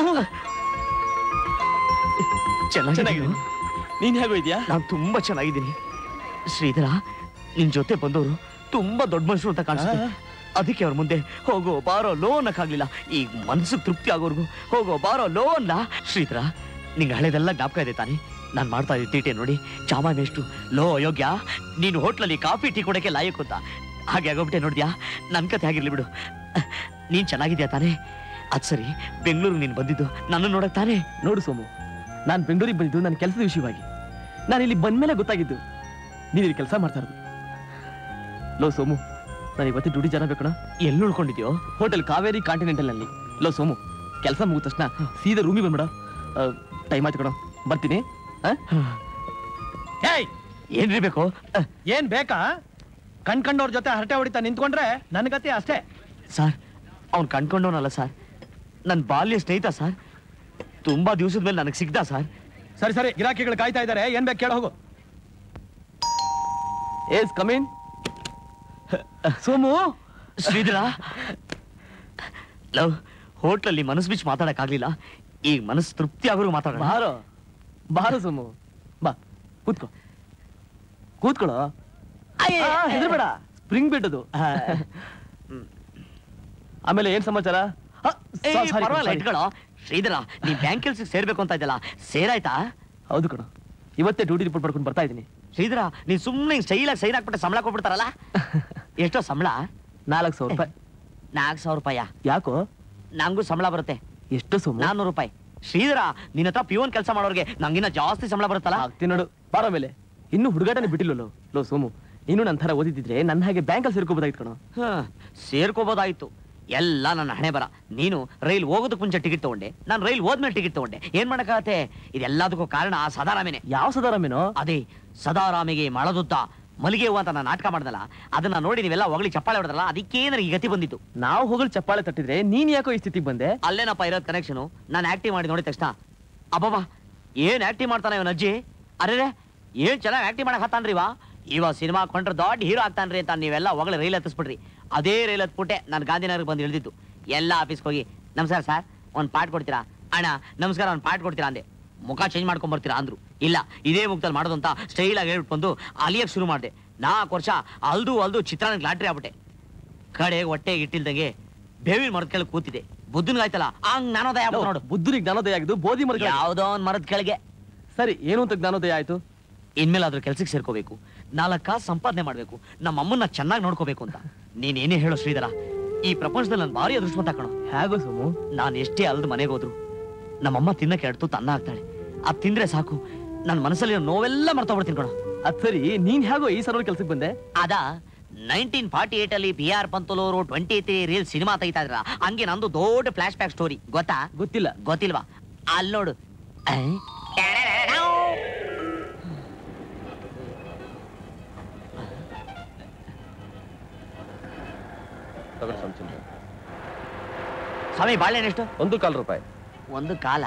ಚೆನ್ನಾಗಿದ್ದೀನಿ. ನೀನ್ ಹೇಗೋ ಇದೆಯಾ? ನಾನು ತುಂಬಾ ಚೆನ್ನಾಗಿದ್ದೀನಿ. ಶ್ರೀಧರ, ನಿನ್ ಜೊತೆ ಬಂದವರು ತುಂಬಾ ದೊಡ್ಡ ಮನುಷ್ಯರು ಅಂತ ಕಾಣಿಸುತ್ತೆ. ಅದಕ್ಕೆ ಅವ್ರ ಮುಂದೆ ಹೋಗೋ ಬಾರೋ ಲೋ ಅನ್ನಕ್ಕಾಗ್ಲಿಲ್ಲ. ಈಗ ಮನ್ಸಿಗೆ ತೃಪ್ತಿ ಆಗೋರ್ಗು ಹೋಗೋ ಬಾರೋ ಲೋ ಅಲ್ಲ. ಶ್ರೀಧರ, ನಿಂಗೆ ಹಳೆದೆಲ್ಲ ಜ್ಞಾಪಕ ಇದೆ ತಾನೆ? ನಾನು ಮಾಡ್ತಾ ಇದ್ದ ತೀಟೆ ನೋಡಿ, ಚಾಮಾನ್ ಎಷ್ಟು ಲೋ ಅಯೋಗ್ಯ. ನೀನು ಹೋಟ್ಲಲ್ಲಿ ಕಾಫಿ ಟೀ ಕೊಡಕ್ಕೆ ಲಾಯಕ್ ಅಂತ ಹಾಗೆ ಆಗೋಗ್ಬಿಟ್ಟೆ. ನೋಡಿದ್ಯಾ? ನನ್ ಕತೆ ಆಗಿರ್ಲಿ ಬಿಡು. ನೀನ್ ಚೆನ್ನಾಗಿದ್ಯಾ ತಾನೆ? ಅದ್ ಸರಿ, ಬೆಂಗಳೂರು ನೀನ್ ಬಂದಿದ್ದು ನನ್ನ ನೋಡಕ್ ತಾನೆ? ನೋಡು ಸೋಮು, ನಾನು ಬೆಂಗಳೂರಿಗೆ ಬಂದಿದ್ದು ನನ್ನ ಕೆಲಸದ ವಿಷಯವಾಗಿ. ನಾನು ಇಲ್ಲಿ ಬಂದ್ಮೇಲೆ ಗೊತ್ತಾಗಿದ್ದು ನೀನು ಇಲ್ಲಿ ಕೆಲಸ ಮಾಡ್ತಾ ಇರೋದು. ಲೋ ಸೋಮು, ನಾನು ಇವತ್ತು ಡ್ಯೂಟಿ ಜನ ಬೇಕಣ. ಎಲ್ಲಿ ಉಳ್ಕೊಂಡಿದ್ಯೋ? ಹೋಟೆಲ್ ಕಾವೇರಿ ಕಾಂಟಿನೆಂಟಲ್ ನಲ್ಲಿ. ಲೋ ಸೋಮು, ಕೆಲಸ ಮುಗಿದ ತಕ್ಷಣ ಸೀದಾ ರೂಮಿಗೆ ಬಂದ್ಬಿಡ. ಟೈಮ್ ಆಯ್ತು ಕಣ, ಬರ್ತೀನಿ. ಏನ್ರಿ ಬೇಕು? ಏನ್ ಬೇಕಾ? ಕಣ್ಕಂಡವ್ರ ಜೊತೆ ಹರಟೆ ಹೊಡಿತಾ ನಿಂತ್ಕೊಂಡ್ರೆ ನನ್ ಗತಿ ಅಷ್ಟೇ. ಸರ್, ಅವ್ನು ಕಣ್ಕೊಂಡವನಲ್ಲ ಸರ್, ನನ್ನ ಬಾಲ್ಯ ಸ್ನೇಹಿತ ಸರ್. ತುಂಬಾ ದಿವಸದ ಮೇಲೆ ನನಗೆ ಸಿಗ್ದ ಸರ್. ಸರಿ ಸರಿ, ಗಿರಾಕಿಗಳು ಕಾಯ್ತಾ ಇದ್ದಾರೆ. ಏನ್ ಬೇಕು ಕೇಳ ಹೋಗು. Yes come in. Somu. Sridhara, love, ಹೋಟ್ಲಲ್ಲಿ ಮನಸ್ಸು ಬಿಚ್ಚಿ ಮಾತಾಡಕ್ಕಾಗ್ಲಿಲ್ಲ. ಈಗ ಮನಸ್ಸು ತೃಪ್ತಿ ಆಗೋರು ಮಾತಾಡೋಣ. ಬಾರೋ ಬಾರೋ ಸೋಮು, ಬಾ ಕೂತ್ಕೋ. ಕೂತ್ಕೊಳ್ಳೋ. ಹೆದರ್ಬೇಡ, ಸ್ಪ್ರಿಂಗ್ ಬೆಡ್ ಅದು. ಆಮೇಲೆ ಏನ್ ಸಮಾಚಾರ? ಪರವಾಗಿಲ್ಲ, ಇಟ್ಕೊಳ್ಳೋ. ಶ್ರೀಧರ, ನೀನ್ ಬ್ಯಾಂಕ್ ಕೆಲ್ಸಕ್ಕೆ ಸೇರ್ಬೇಕು ಅಂತ ಇದ್ದಲ್ಲ, ಸೇರಾಯ್ತಾ? ಹೌದು ಕಣ, ಇವತ್ತೇ ಡ್ಯೂಟಿ ರಿಪೋರ್ಟ್ ಮಾಡ್ಕೊಂಡು ಬರ್ತಾ ಇದ್ದೀನಿ. ಶ್ರೀಧರ, ನೀನ್ ಸುಮ್ಮನೆ ಸ್ಟೈಲಾಗಿ ಸೈನ್ ಹಾಕ್ಬಿಟ್ಟು ಸಂಬಳ ಕೊಟ್ಬಿಡ್ತಾರಲ್ಲ? ಎಷ್ಟೋ ಸಂಬಳ? 4,000 ರೂಪಾಯಿ. 4,000 ರೂಪಾಯ? ಯಾಕೋ? ನಂಗೂ ಸಂಬಳ ಬರುತ್ತೆ. ಎಷ್ಟು ಸೋಮು? 400 ರೂಪಾಯಿ. ಶ್ರೀಧರ, ನಿನ್ನ ಹತ್ರ ಪಿಯೋನ್ ಕೆಲಸ ಮಾಡೋರ್ಗೆ ನಂಗಿನ್ನ ಜಾಸ್ತಿ ಸಂಬಳ ಬರುತ್ತಲ್ಲ. ಆಗ್ತೀನಿ ನೋಡು, ಬಾರೋ ಮೇಲೆ. ಇನ್ನು ಹುಡುಗಾಟನೆ ಬಿಟ್ಟಿಲ್ಲೋ. ಲೋ ಸೋಮು, ನೀನು ನನ್ನ ಥರ ಓದಿದ್ರೆ ನನ್ನ ಹಾಗೆ ಬ್ಯಾಂಕಲ್ಲಿ ಸೇರ್ಕೋಬೋದಾಯ್ತು ಕಣೋ. ಸೇರ್ಕೋಬೋದಾಯ್ತು. ಎಲ್ಲ ನನ್ನ ಹಣೆ ಬರ. ನೀನು ರೈಲ್ ಹೋಗೋದಕ್ಕೆ ಮುಂಚೆ ಟಿಕೆಟ್ ತಗೊಂಡೆ, ನಾನು ರೈಲ್ ಹೋದ್ಮೇಲೆ ಟಿಕೆಟ್ ತಗೊಂಡೆ. ಏನ್ ಮಾಡಕ್ಕಾಗತ್ತೆ? ಇದೆಲ್ಲದಕ್ಕೂ ಕಾರಣ ಆ ಸದಾರಾಮೇನೆ. ಯಾವ ಸದಾರಾಮೇನೋ? ಅದೇ ಸದಾರಾಮಿಗೆ ಮಳದುತ್ತ ಮಲ್ಲಿಗೆ ಹೂವು ಅಂತ ನಾನು ನಾಟಕ ಮಾಡ್ದಲ್ಲ, ಅದನ್ನ ನೋಡಿ ನೀವೆಲ್ಲ ಹೊಗಳಿ ಚಪ್ಪಾಳೆ ಹೊಡೆದಲ್ಲ, ಅದಕ್ಕೆ ನನಗೆ ಗತಿ ಬಂದಿತ್ತು. ನಾವು ಹೋಗಲು ಚಪ್ಪಾಳೆ ತಟ್ಟಿದ್ರೆ ನೀನ್ ಯಾಕೋ ಈ ಸ್ಥಿತಿಗೆ ಬಂದೆ? ಅಲ್ಲೇನಪ್ಪ ಇರೋದು ಕನೆಕ್ಷನು. ನಾನು ಆಕ್ಟಿಂಗ್ ಮಾಡಿ ನೋಡಿದ ತಕ್ಷಣ ಅಬ್ಬಬ್ಬಾ ಏನ್ ಆಕ್ಟಿಂಗ್ ಮಾಡ್ತಾನೆ ಇವನ್ ಅಜ್ಜಿ, ಅರೆ ಏನ್ ಚೆನ್ನಾಗಿ ಆಕ್ಟಿಂಗ್ ಮಾಡಕ್ ಹತ್ತಾನ್ರಿವಾ, ಇವ ಸಿನಿಮಾ ಕೊಂಡ್ರೆ ದೊಡ್ಡ ಹೀರೋ ಆಗ್ತಾನ್ರಿ ಅಂತ ನೀವೆಲ್ಲ ಹೊಗಳಿ ರೈಲ್ ಹತ್ತಿಸ್ಬಿಡ್ರಿ. ಅದೇ ರೈಲ್ ಹತ್ಬಿಟ್ಟೆ ನಾನು ಗಾಂಧಿನಗರ್ಗೆ ಬಂದು ಇಳಿದಿದ್ದು. ಎಲ್ಲ ಆಫೀಸ್ಗೆ ಹೋಗಿ ನಮಸ್ಕಾರ ಸರ್ ಒಂದು ಪಾಠ ಕೊಡ್ತೀರಾ, ಅಣ್ಣ ನಮಸ್ಕಾರ ಒಂದು ಪಾಠ ಕೊಡ್ತೀರಾ ಅಂದೆ. ಮುಖ ಚೇಂಜ್ ಮಾಡ್ಕೊಂಡ್ ಬರ್ತೀರಾ ಅಂದ್ರು. ಇಲ್ಲ ಇದೇ ಮುಖದಲ್ಲಿ ಮಾಡೋದು ಅಂತ ಸ್ಟೈಲ್ ಆಗಿ ಹೇಳ್ಬಿಟ್ಟು ಅಲಿಯಕ್ಕೆ ಶುರು ಮಾಡಿದೆ. 4 ವರ್ಷ ಅಲ್ದು ಚಿತ್ರಾನ್ನ ಲಾಟ್ರಿ ಆಗ್ಬಿಟ್ಟೆ. ಕಡೆಗೆ ಹೊಟ್ಟೆಗೆ ಇಟ್ಟಿಲ್ದಂಗೆ ಬೇವಿನ ಮರದ ಕೆಳಗೆ ಕೂತಿದೆ. ಬುದ್ಧನಿಗಾಯ್ತಲ್ಲ ಹಂಗ್ ಜ್ಞಾನೋದಯ ಆಗ್ಬಿಟ್ಟು ನೋಡು. ಬುದ್ಧನಿಗೆ ಜ್ಞಾನೋದಯ ಆಗಿದ್ದು ಬೋಧಿ ಮರ ಯಾವ್ದೋ ಒಂದ್ ಮರದ ಕೆಳಗೆ. ಸರಿ, ಏನು ಅಂತ ಜ್ಞಾನೋದಯ ಆಯ್ತು? ಇನ್ಮೇಲೆ ಅದ್ರ ಕೆಲ್ಸಕ್ಕೆ ಸೇರ್ಕೋಬೇಕು, 4 ಕಾಸು ಸಂಪಾದನೆ ಮಾಡ್ಬೇಕು, ನಮ್ಮ ಅಮ್ಮನ್ನ ಚೆನ್ನಾಗಿ ನೋಡ್ಕೋಬೇಕು ಅಂತ. ನೀನೇನೇ ಹೇಳೋ ಶ್ರೀಧರ, ಈ ಪ್ರಪಂಚದಲ್ಲಿ ನಾನು ಭಾರಿ ಅದೃಷ್ಟವಂತ ಕಣೋ. ಹೇಗೋ ಸೋಮು, ನಾನು ಎಷ್ಟೇ ಅಲ್ದು ಮನೆಗೆ ಹೋದ್ರು ನಮ್ಮಮ್ಮ ತಿನ್ನಕ್ಕೆ ಎಡ್ತು ತನ್ನ ಆಗ್ತಾಳೆ. ಅದ್ ತಿಂದ್ರೆ ಸಾಕು ನನ್ನ ಮನಸ್ಸಲ್ಲಿ ನೋವೆಲ್ಲ ಮರ್ತೋಗ್ಬಿಡ್ತೀನಿ ಕಣೋ. ಅದ್ ಸರಿ, ನೀನ್ ಹೇಗೋ ಈ ಸರೋರ್ ಕೆಲ್ಸಕ್ಕೆ ಬಂದೆ? ಅದ 1948 ಅಲ್ಲಿ PR ಪಂತಲೂರು 23 ರೀಲ್ ಸಿನಿಮಾ ತೆಗಿತಾ ಇದ್ರ, ಹಂಗೆ ನಂದು ದೊಡ್ಡ ಫ್ಲಾಶ್ ಬ್ಯಾಕ್ ಸ್ಟೋರಿ. ಗೊತ್ತಾ? ಗೊತ್ತಿಲ್ಲ. ಗೊತ್ತಿಲ್ವಾ? ಅಲ್ಲಿ ನೋಡು. ಸ್ವಾಮಿ ಬಾಳೆಹಣ್ಣು ಎಷ್ಟು? 1 ರೂಪಾಯಿ. 1 ಕಾಲ?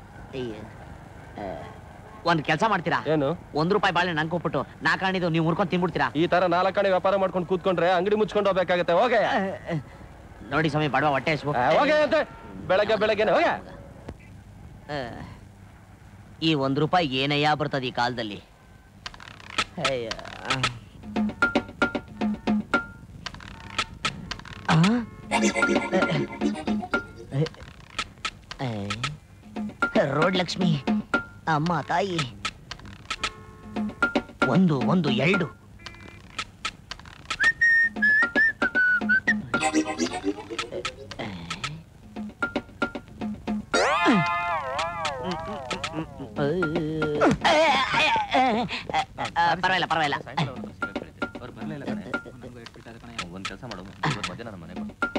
ಒಂದ್ ಕೆಲಸ ಮಾಡ್ತೀರಾ? ಏನು? 1 ರೂಪಾಯಿ ಬಾಳೆಹಣ್ಣು ನಂಗೆ ಕೊಟ್ಬಿಟ್ಟು 4 ಆಣಿದು ನೀವು ಮುರ್ಕೊಂಡು ತಿನ್ಬಿಡ್ತೀರಾ? ಈ ತರ 4 ಆಣೆ ವ್ಯಾಪಾರ ಮಾಡ್ಕೊಂಡು ಕೂತ್ಕೊಂಡ್ರೆ ಅಂಗಡಿ ಮುಚ್ಕೊಂಡು ಹೋಗ್ಬೇಕಾಗತ್ತೆ. ಹೋಗೆ ನೋಡಿ ಸ್ವಾಮಿ, ಬಡವ ಹೊಟ್ಟೆ ಹಸ್ವು. ಹೋಗೆ ಅಂತೆ ಬೆಳಗ್ಗೆನೆ ಹೋಗೆ. ಈ 1 ರೂಪಾಯಿ ಏನಯ್ಯ ಬರ್ತದೆ ಈ ಕಾಲದಲ್ಲಿ? ರೋಡ್ ಲಕ್ಷ್ಮಿ, ಅಮ್ಮ ತಾಯಿ, 1 1 2. ಪರವಾಗಿಲ್ಲ ಪರವಾಗಿಲ್ಲ. ಒಂದ್ ಕೆಲಸ ಮಾಡು, ನನ್ನ ಮನೆ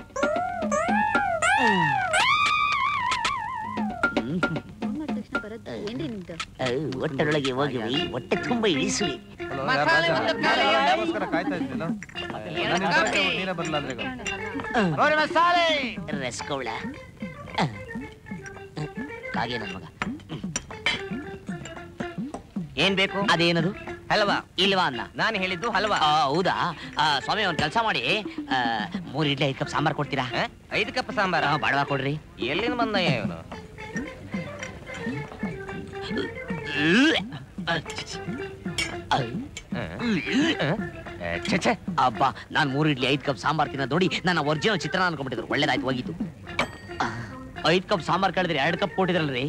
ಹೊಟ್ಟೆರೊಳಗೆ ಹೋಗಿ ಹೊಟ್ಟೆ ತುಂಬಾ ಇಳಿಸುವಿ. ರಸ್ಕೌಳ ಕಾಗೆ ನನ್ ಮಗ. ಏನ್ ಬೇಕು? ಅದೇನದು? ಹಲ್ವಾ ಇಲ್ವಾ ಅನ್ನ? ನಾನು ಹೇಳಿದ್ದು ಹಲ್ವಾ. ಹೌದಾ ಸ್ವಾಮಿ, ಒಂದ್ ಕೆಲಸ ಮಾಡಿ 3 ಇಡ್ಲಿ 5 ಕಪ್ ಸಾಂಬಾರ್ ಕೊಡ್ತೀರಾ? 5 ಕಪ್ ಸಾಂಬಾರ? ಬಡವ ಕೊಡ್ರಿ. ಎಲ್ಲಿಂದ ಬಂದಯ್ಯ ಇವನು? ಅಬ್ಬಾ, ನಾನ್ 3 ಇಡ್ಲಿ 5 ಕಪ್ ಸಾಂಬಾರ್ ತಿನ್ನ ನೋಡಿ ನನ್ನ ಒರಿಜಿನಲ್ ಚಿತ್ರಾನ್ನ ಅನ್ಕೊಂಡ್ಬಿಟ್ಟಿದ್ರು. ಒಳ್ಳೇದಾಯ್ತು ಹೋಗಿದ್ದು. 5 ಕಪ್ ಸಾಂಬಾರ್ ಕೇಳಿದ್ರೆ 2 ಕಪ್ ಕೊಟ್ಟಿದ್ರಲ್ರಿ.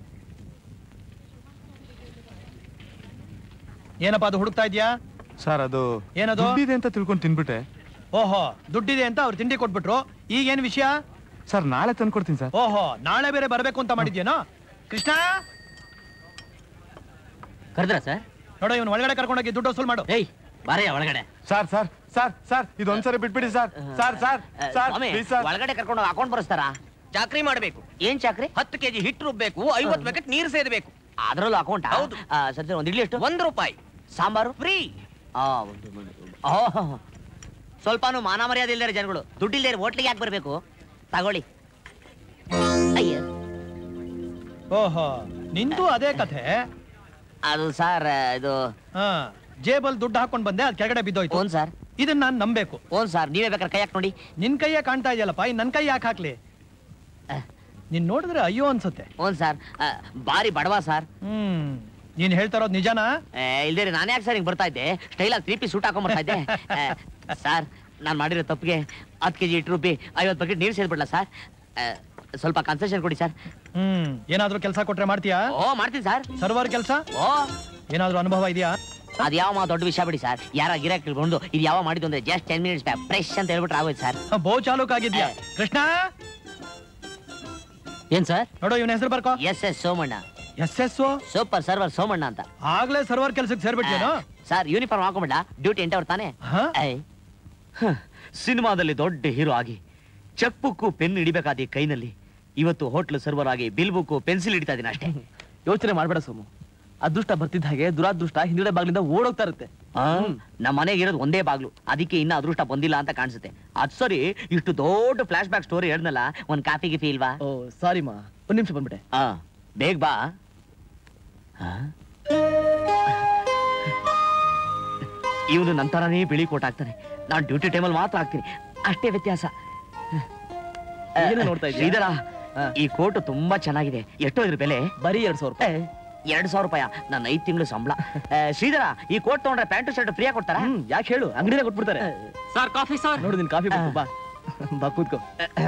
ಏನಪ್ಪ ಅದು ಹುಡುಕ್ತಾ ಇದ್ಯಾ? ಸರ್ ಅದು ಏನದು? ದುಡ್ಡಿದೆ ಅಂತ ತಿಳ್ಕೊಂಡು ತಿನ್ಬಿಟ್ಟೆ. ಓಹೋ, ದುಡ್ಡಿದೆ ಅಂತ ಅವ್ರು ತಿಂಡಿ ಕೊಟ್ಬಿಟ್ರು. ಈಗೇನ್ ವಿಷಯ? ಸರ್ ನಾಳೆ ತಂದ್ಕೊಡ್ತೀನಿ ಸರ್. ಓಹೋ, ನಾಳೆ ಬೇರೆ ಬರ್ಬೇಕು ಅಂತ ಮಾಡಿದ್ಯೇನೋ? ಕೃಷ್ಣ ಕರೆದ್ರ ಸರ್? ನೋಡೋ, ಇವನು ಒಳಗಡೆ ಕರ್ಕೊಂಡೋಗಿ ದುಡ್ಡು ವಸೂಲ್ ಮಾಡು. ಏಯ್ ಬಾರಯ್ಯ ಒಳಗಡೆ. ಸರ್ ಸರ್ ಸರ್ ಸರ್ ಇದೊಂದ್ಸರಿ ಬಿಟ್ಬಿಡಿ sir. Sir sir sir please sir. ಒಳಗಡೆ ಕರ್ಕೊಂಡು ಅಕೌಂಟ್ ಬರೆಸ್ತಾರಾ? ಚಾಕ್ರಿ ಮಾಡ್ಬೇಕು. ಏನ್ ಚಾಕ್ರಿ? 10 kg ಹಿಟ್ಟು ರುಬ್ಬೇಕು, 50 ಬಕೆಟ್ ನೀರು ಸೇದಬೇಕು. ಅದ್ರಲ್ಲೂ ಅಕೌಂಟ್? ಹೌದು. ಸರ್ ಒಂದ್ ಇಡ್ಲಿ ಎಷ್ಟು? 1 ರೂಪಾಯಿ. ಸಾಂಬಾರು ಫ್ರೀ. ಸ್ವಲ್ಪನೂ ಮಾನ ಮರ್ಯಾದೆ ಇಲ್ದಾರೆ ಜನಗಳು. ದುಡ್ಡಿಲ್ದೇರೆ ಹೋಟ್ಲಿಗೆ ಯಾಕೆ ಬರ್ಬೇಕು? ತಗೊಳ್ಳಿ. ಅಯ್ಯ, ಓಹೋ, ನಿಂದು ಅದೇ ಕಥೆ. ಅದು ಸರ್ ಇದು ಜೇಬಲ್ ದುಡ್ಡು ಹಾಕೊಂಡ್ ಬಂದೆ, ಅದ್ ಕೆಳಗಡೆ ಬಿದ್ದೋಯ್ತು. Own sir. ಇದನ್ನ ನಾನ್ ನಂಬೇಕು. ಓನ್ ಸರ್, ನೀವೇ ಬೇಕಾದ್ರೆ ಕೈ ಹಾಕಿ ನೋಡಿ. ನಿನ್ ಕೈಯೇ ಕಾಣ್ತಾ ಇದೆಯಲ್ಲಪ್ಪ, ನನ್ ಕೈ ಯಾಕೆ ಹಾಕ್ಲಿ? ನೀನ್ ನೋಡಿದ್ರೆ ಅಯ್ಯೋ ಅನ್ಸುತ್ತೆ. ಓನ್ ಸರ್, ಬಾರಿ ಬಡವಾ ಸರ್. ನೀನ್ ಹೇಳ್ತಾ ಇರೋದು ನಿಜಾನಾ? ಇಲ್ದೇರಿ ನಾನು ಯಾಕೆ ಸರ್ ಹಿಂಗ್ ಬರ್ತಾ ಇದ್ದೆ? ಸ್ಟೈಲ್ ಆಗಿ 3 ಪೀಸ್ ಸೂಟ್ ಹಾಕೊಂಡ್ ಬರ್ತಾ ಇದ್ದೆ. ಸರ್, ನಾನ್ ಮಾಡಿರೋ ತಪ್ಪಿಗೆ 10 kg ಹಿಟ್ಟು ರುಬ್ಬಿ 50 ಬಕೆಟ್ ನೀರು ಸೇರ್ಬಿಡ್ಲಾ ಸರ್? ಸ್ವಲ್ಪ ಕನ್ಸೆಷನ್ ಕೊಡಿ ಸರ್. ಏನಾದ್ರೂ ಕೆಲಸ ಕೊಟ್ರೆ ಮಾಡ್ತೀಯಾ? ಓ ಮಾಡ್ತೀನಿ ಸರ್. ಸರ್ವರ್ ಕೆಲಸ? ಓ, ಏನಾದ್ರೂ ಅನುಭವ ಇದೆಯಾ? ಅದ್ ಯಾವ ದೊಡ್ಡ ವಿಷಯ ಬಿಡಿ ಸರ್. ಯಾರ ಗಿರಾಕಿ ತಿಳ್ಕೊಂಡು ಇದು ಯಾವ ಮಾಡಿದ್ದು ಅಂದ್ರೆ ಜಸ್ಟ್ 10 ಮಿನಿಟ್ಸ್ ಫ್ರೆಶ್ ಅಂತ ಹೇಳ್ಬಿಟ್ರೆ ಆಗೋಯ್ತು ಸರ್. ಬಹು ಚಾಲೂಕ್ ಆಗಿದ್ಯಾ? ಕೃಷ್ಣ ಏನ್ ಸರ್? ನೋಡು ಇವನ ಹೆಸರು ಬರ್ಕೋ. SS Somanna. SS super server Somanna ಅಂತ. ಆಗ್ಲೇ ಸರ್ವರ್ ಕೆಲ್ಸಕ್ಕೆ ಸೇರ್ಬಿಟ್ಲೇನೋ? ಸರ್ ಯೂನಿಫಾರ್ಮ್ ಹಾಕೊಂಬಿಡ, ಡ್ಯೂಟಿ ಎಂಟವ್ರು ತಾನೆ. ಸಿನಿಮಾದಲ್ಲಿ ದೊಡ್ಡ ಹೀರೋ ಆಗಿ ಚೆಕ್ ಬುಕ್ ಪೆನ್ ಹಿಡಿಬೇಕಾದ ಕೈನಲ್ಲಿ ಇವತ್ತು ಹೋಟ್ಲ್ ಸರ್ವರ್ ಆಗಿ ಬಿಲ್ ಬುಕ್ ಪೆನ್ಸಿಲ್ ಹಿಡಿತಾ ಇದೀನಿ ಅಷ್ಟೇ. ಯೋಚನೆ ಮಾಡ್ಬೇಡ ಸೋಮು, ಅದೃಷ್ಟ ಬರ್ತಿದ್ದ ಹಾಗೆ ದುರಾದೃಷ್ಟ ಹಿಂದಿಡೆ ಬಾಗ್ಲಿಂದ ಓಡೋಗ್ತಾ ಇರುತ್ತೆ. ನಮ್ಮ ಮನೆಗೆ ಇರೋದು ಒಂದೇ ಬಾಗ್ಲು, ಅದಕ್ಕೆ ಇನ್ನ ಅದೃಷ್ಟ ಬಂದಿಲ್ಲ ಅಂತ ಕಾಣಿಸುತ್ತೆ. ಅದ್ ಸರಿ, ಇಷ್ಟು ದೊಡ್ಡ ಫ್ಲಾಶ್ ಬ್ಯಾಕ್ ಸ್ಟೋರಿ ಹೇಳ್ದಲ್ಲ, ಒಂದ್ ಕಾಫಿ ಗಿಫಿ ಇಲ್ವಾ? ಓ ಸಾರಿ ಮಾ, ಒಂದ್ ನಿಮಿಷ ಬಂದ್ಬಿಟ್ಟೆ. ಬೇಗ ಬಾ. ಇವನು ನಂತರನೇ ಬಿಳಿ ಕೋಟ್ ಹಾಕ್ತಾನೆ, ನಾನು ಡ್ಯೂಟಿ ಟೈಮಲ್ಲಿ ಮಾತ್ರ ಹಾಕ್ತೀನಿ, ಅಷ್ಟೇ ವ್ಯತ್ಯಾಸ. ನೋಡ್ತಾ ಇದ್ದೀಯ? ಶ್ರೀಧರ, ಈ ಕೋಟ್ ತುಂಬಾ ಚೆನ್ನಾಗಿದೆ. ಎಷ್ಟೋ ಇದ್ರ ಬೆಲೆ? ಬರೀ 2,000 ರೂಪಾಯಿ. 2,000 ರೂಪಾಯಿ? ನನ್ನ 5 ತಿಂಗಳು ಸಂಬಳ. ಶ್ರೀಧರ, ಈ ಕೋಟ್ ತಗೊಂಡ್ರೆ ಪ್ಯಾಂಟು ಶರ್ಟ್ ಫ್ರೀ ಆಗಿ ಕೊಡ್ತಾರ? ಯಾಕೆ ಹೇಳು, ಅಂಗಡಿನೇ ಕೊಟ್ಬಿಡ್ತಾರೆ. Sir coffee sir. ನೋಡು ನಿನ್ ಕಾಫಿ ಬಾ ಬಾ ಕೂತ್ಕೋ.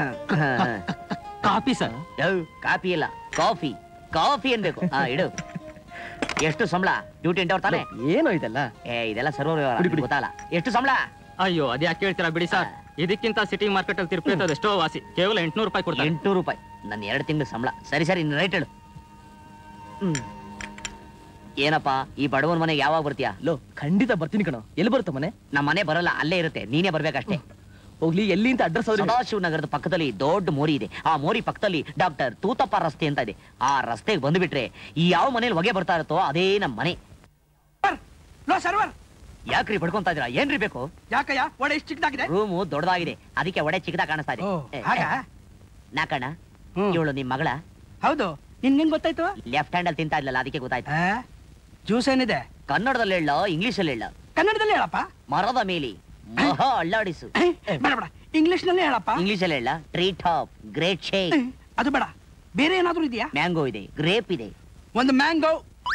Coffee sir. ಕಾಫಿ ಇಲ್ಲ, ಕಾಫಿ. ಕಾಫಿ ಅನ್ಬೇಕು. ಇಡು. ಎಷ್ಟು ಸಂಬಳ? ಡ್ಯೂಟಿ ಎಂಟವ್ರು ತಾನೆ? ಏನೋ ಇದೆಲ್ಲ? ಇದೆಲ್ಲ ಸರ್ವರ್ ಗೊತ್ತಲ್ಲ. ಎಷ್ಟು ಸಂಬಳ? ಅಯ್ಯೋ ಅದ್ಯಾಕೆ ಹೇಳ್ತೀರಾ ಬಿಡಿ ಸರ್, ಇದಕ್ಕಿಂತ ಸಿಟಿ ಮಾರ್ಕೆಟ್ ಅಲ್ಲಿ ತಿರುಪತಿ ಎಷ್ಟೋ ವಾಸಿ, ಕೇವಲ 800 ರೂಪಾಯಿ ಕೊಡ್ತಾರೆ. 800 ರೂಪಾಯಿ? ನನ್ನ 2 ತಿಂಗಳು ಸಂಬಳ. ಸರಿ ಸರಿ, ರೈಟ್ ಹೇಳು. ಏನಪ್ಪಾ, ಈ ಬಡವನ ಮನೆಗೆ ಯಾವಾಗ ಬರ್ತೀಯಾ? ಲೋ ಖಂಡಿತ ಬರ್ತೀನಿ ಕಣೋ. ಎಲ್ಲಿ ಬರುತ್ತೆ ಮನೆ? ನಮ್ಮ ಮನೆ ಬರಲ್ಲ, ಅಲ್ಲೇ ಇರುತ್ತೆ, ನೀನೇ ಬರ್ಬೇಕಷ್ಟೇ. ಹೋಗ್ಲಿ, ಎಲ್ಲಿ ಅಂತ ಅಡ್ರೆಸ್? ಸದಾಶಿವ ನಗರದ ಪಕ್ಕದಲ್ಲಿ ದೊಡ್ಡ ಮೋರಿ ಇದೆ. ಆ ಮೋರಿ ಪಕ್ಕದಲ್ಲಿ ಡಾಕ್ಟರ್ ತೂತಪ್ಪ ರಸ್ತೆ ಅಂತ ಇದೆ. ಆ ರಸ್ತೆಗೆ ಬಂದ್ಬಿಟ್ರೆ ಈ ಯಾವ ಮನೇಲಿ ಹೊಗೆ ಬರ್ತಾ ಇರುತ್ತೋ ಅದೇ ನಮ್ಮ ಮನೆ. ಯಾಕ್ರಿ ಪಡ್ಕೊಂತಾ ಇದೀರಾ? ಏನ್ರಿ ಬೇಕು? ಯಾಕಯ್ಯ ಒಡೆ ಇಷ್ಟು ಚಿಕ್ಕದಾಗಿದೆ? ರೂಮು ದೊಡ್ಡದಾಗಿದೆ, ಅದಕ್ಕೆ ಒಡೆ ಚಿಕ್ಕದಾಗ ಕಾಣಿಸ್ತಾ ಇದೆ. ನಾಕಣ್ಣ, ಇವಳು ನಿಮ್ ಮಗಳ? ಹೌದು. ನಿನ್ಗೆ ಗೊತ್ತಾಯ್ತು? ಲೆಫ್ಟ್ ಹ್ಯಾಂಡ್ ಅಲ್ಲಿ ತಿಂತಾ ಇದ್ಲಲ್ಲ, ಅದಕ್ಕೆ ಗೊತ್ತಾಯ್ತು. ಜ್ಯೂಸ್ ಏನಿದೆ? ಕನ್ನಡದಲ್ಲಿ ಹೇಳ, ಇಂಗ್ಲಿಷ್ ಅಲ್ಲಿ ಹೇಳ? ಕನ್ನಡದಲ್ಲಿ ಹೇಳಪ್ಪ. ಮರದ ಮೇಲೆ ಮಹಾ ಅಲ್ಲಾಡಿಸು. ಇಂಗ್ಲಿಷ್ ನಲ್ಲಿ ಹೇಳಪ್ಪ. ಇಂಗ್ಲಿಷ್ ಅಲ್ಲಿ ಹೇಳ? Tree top, great shake. ಅದು ಬೇಡ, ಬೇರೆ ಏನಾದ್ರೂ ಇದೆಯಾ? ಮ್ಯಾಂಗೋ ಇದೆ, ಗ್ರೇಪ್ ಇದೆ. ಒಂದು ಮ್ಯಾಂಗೋ.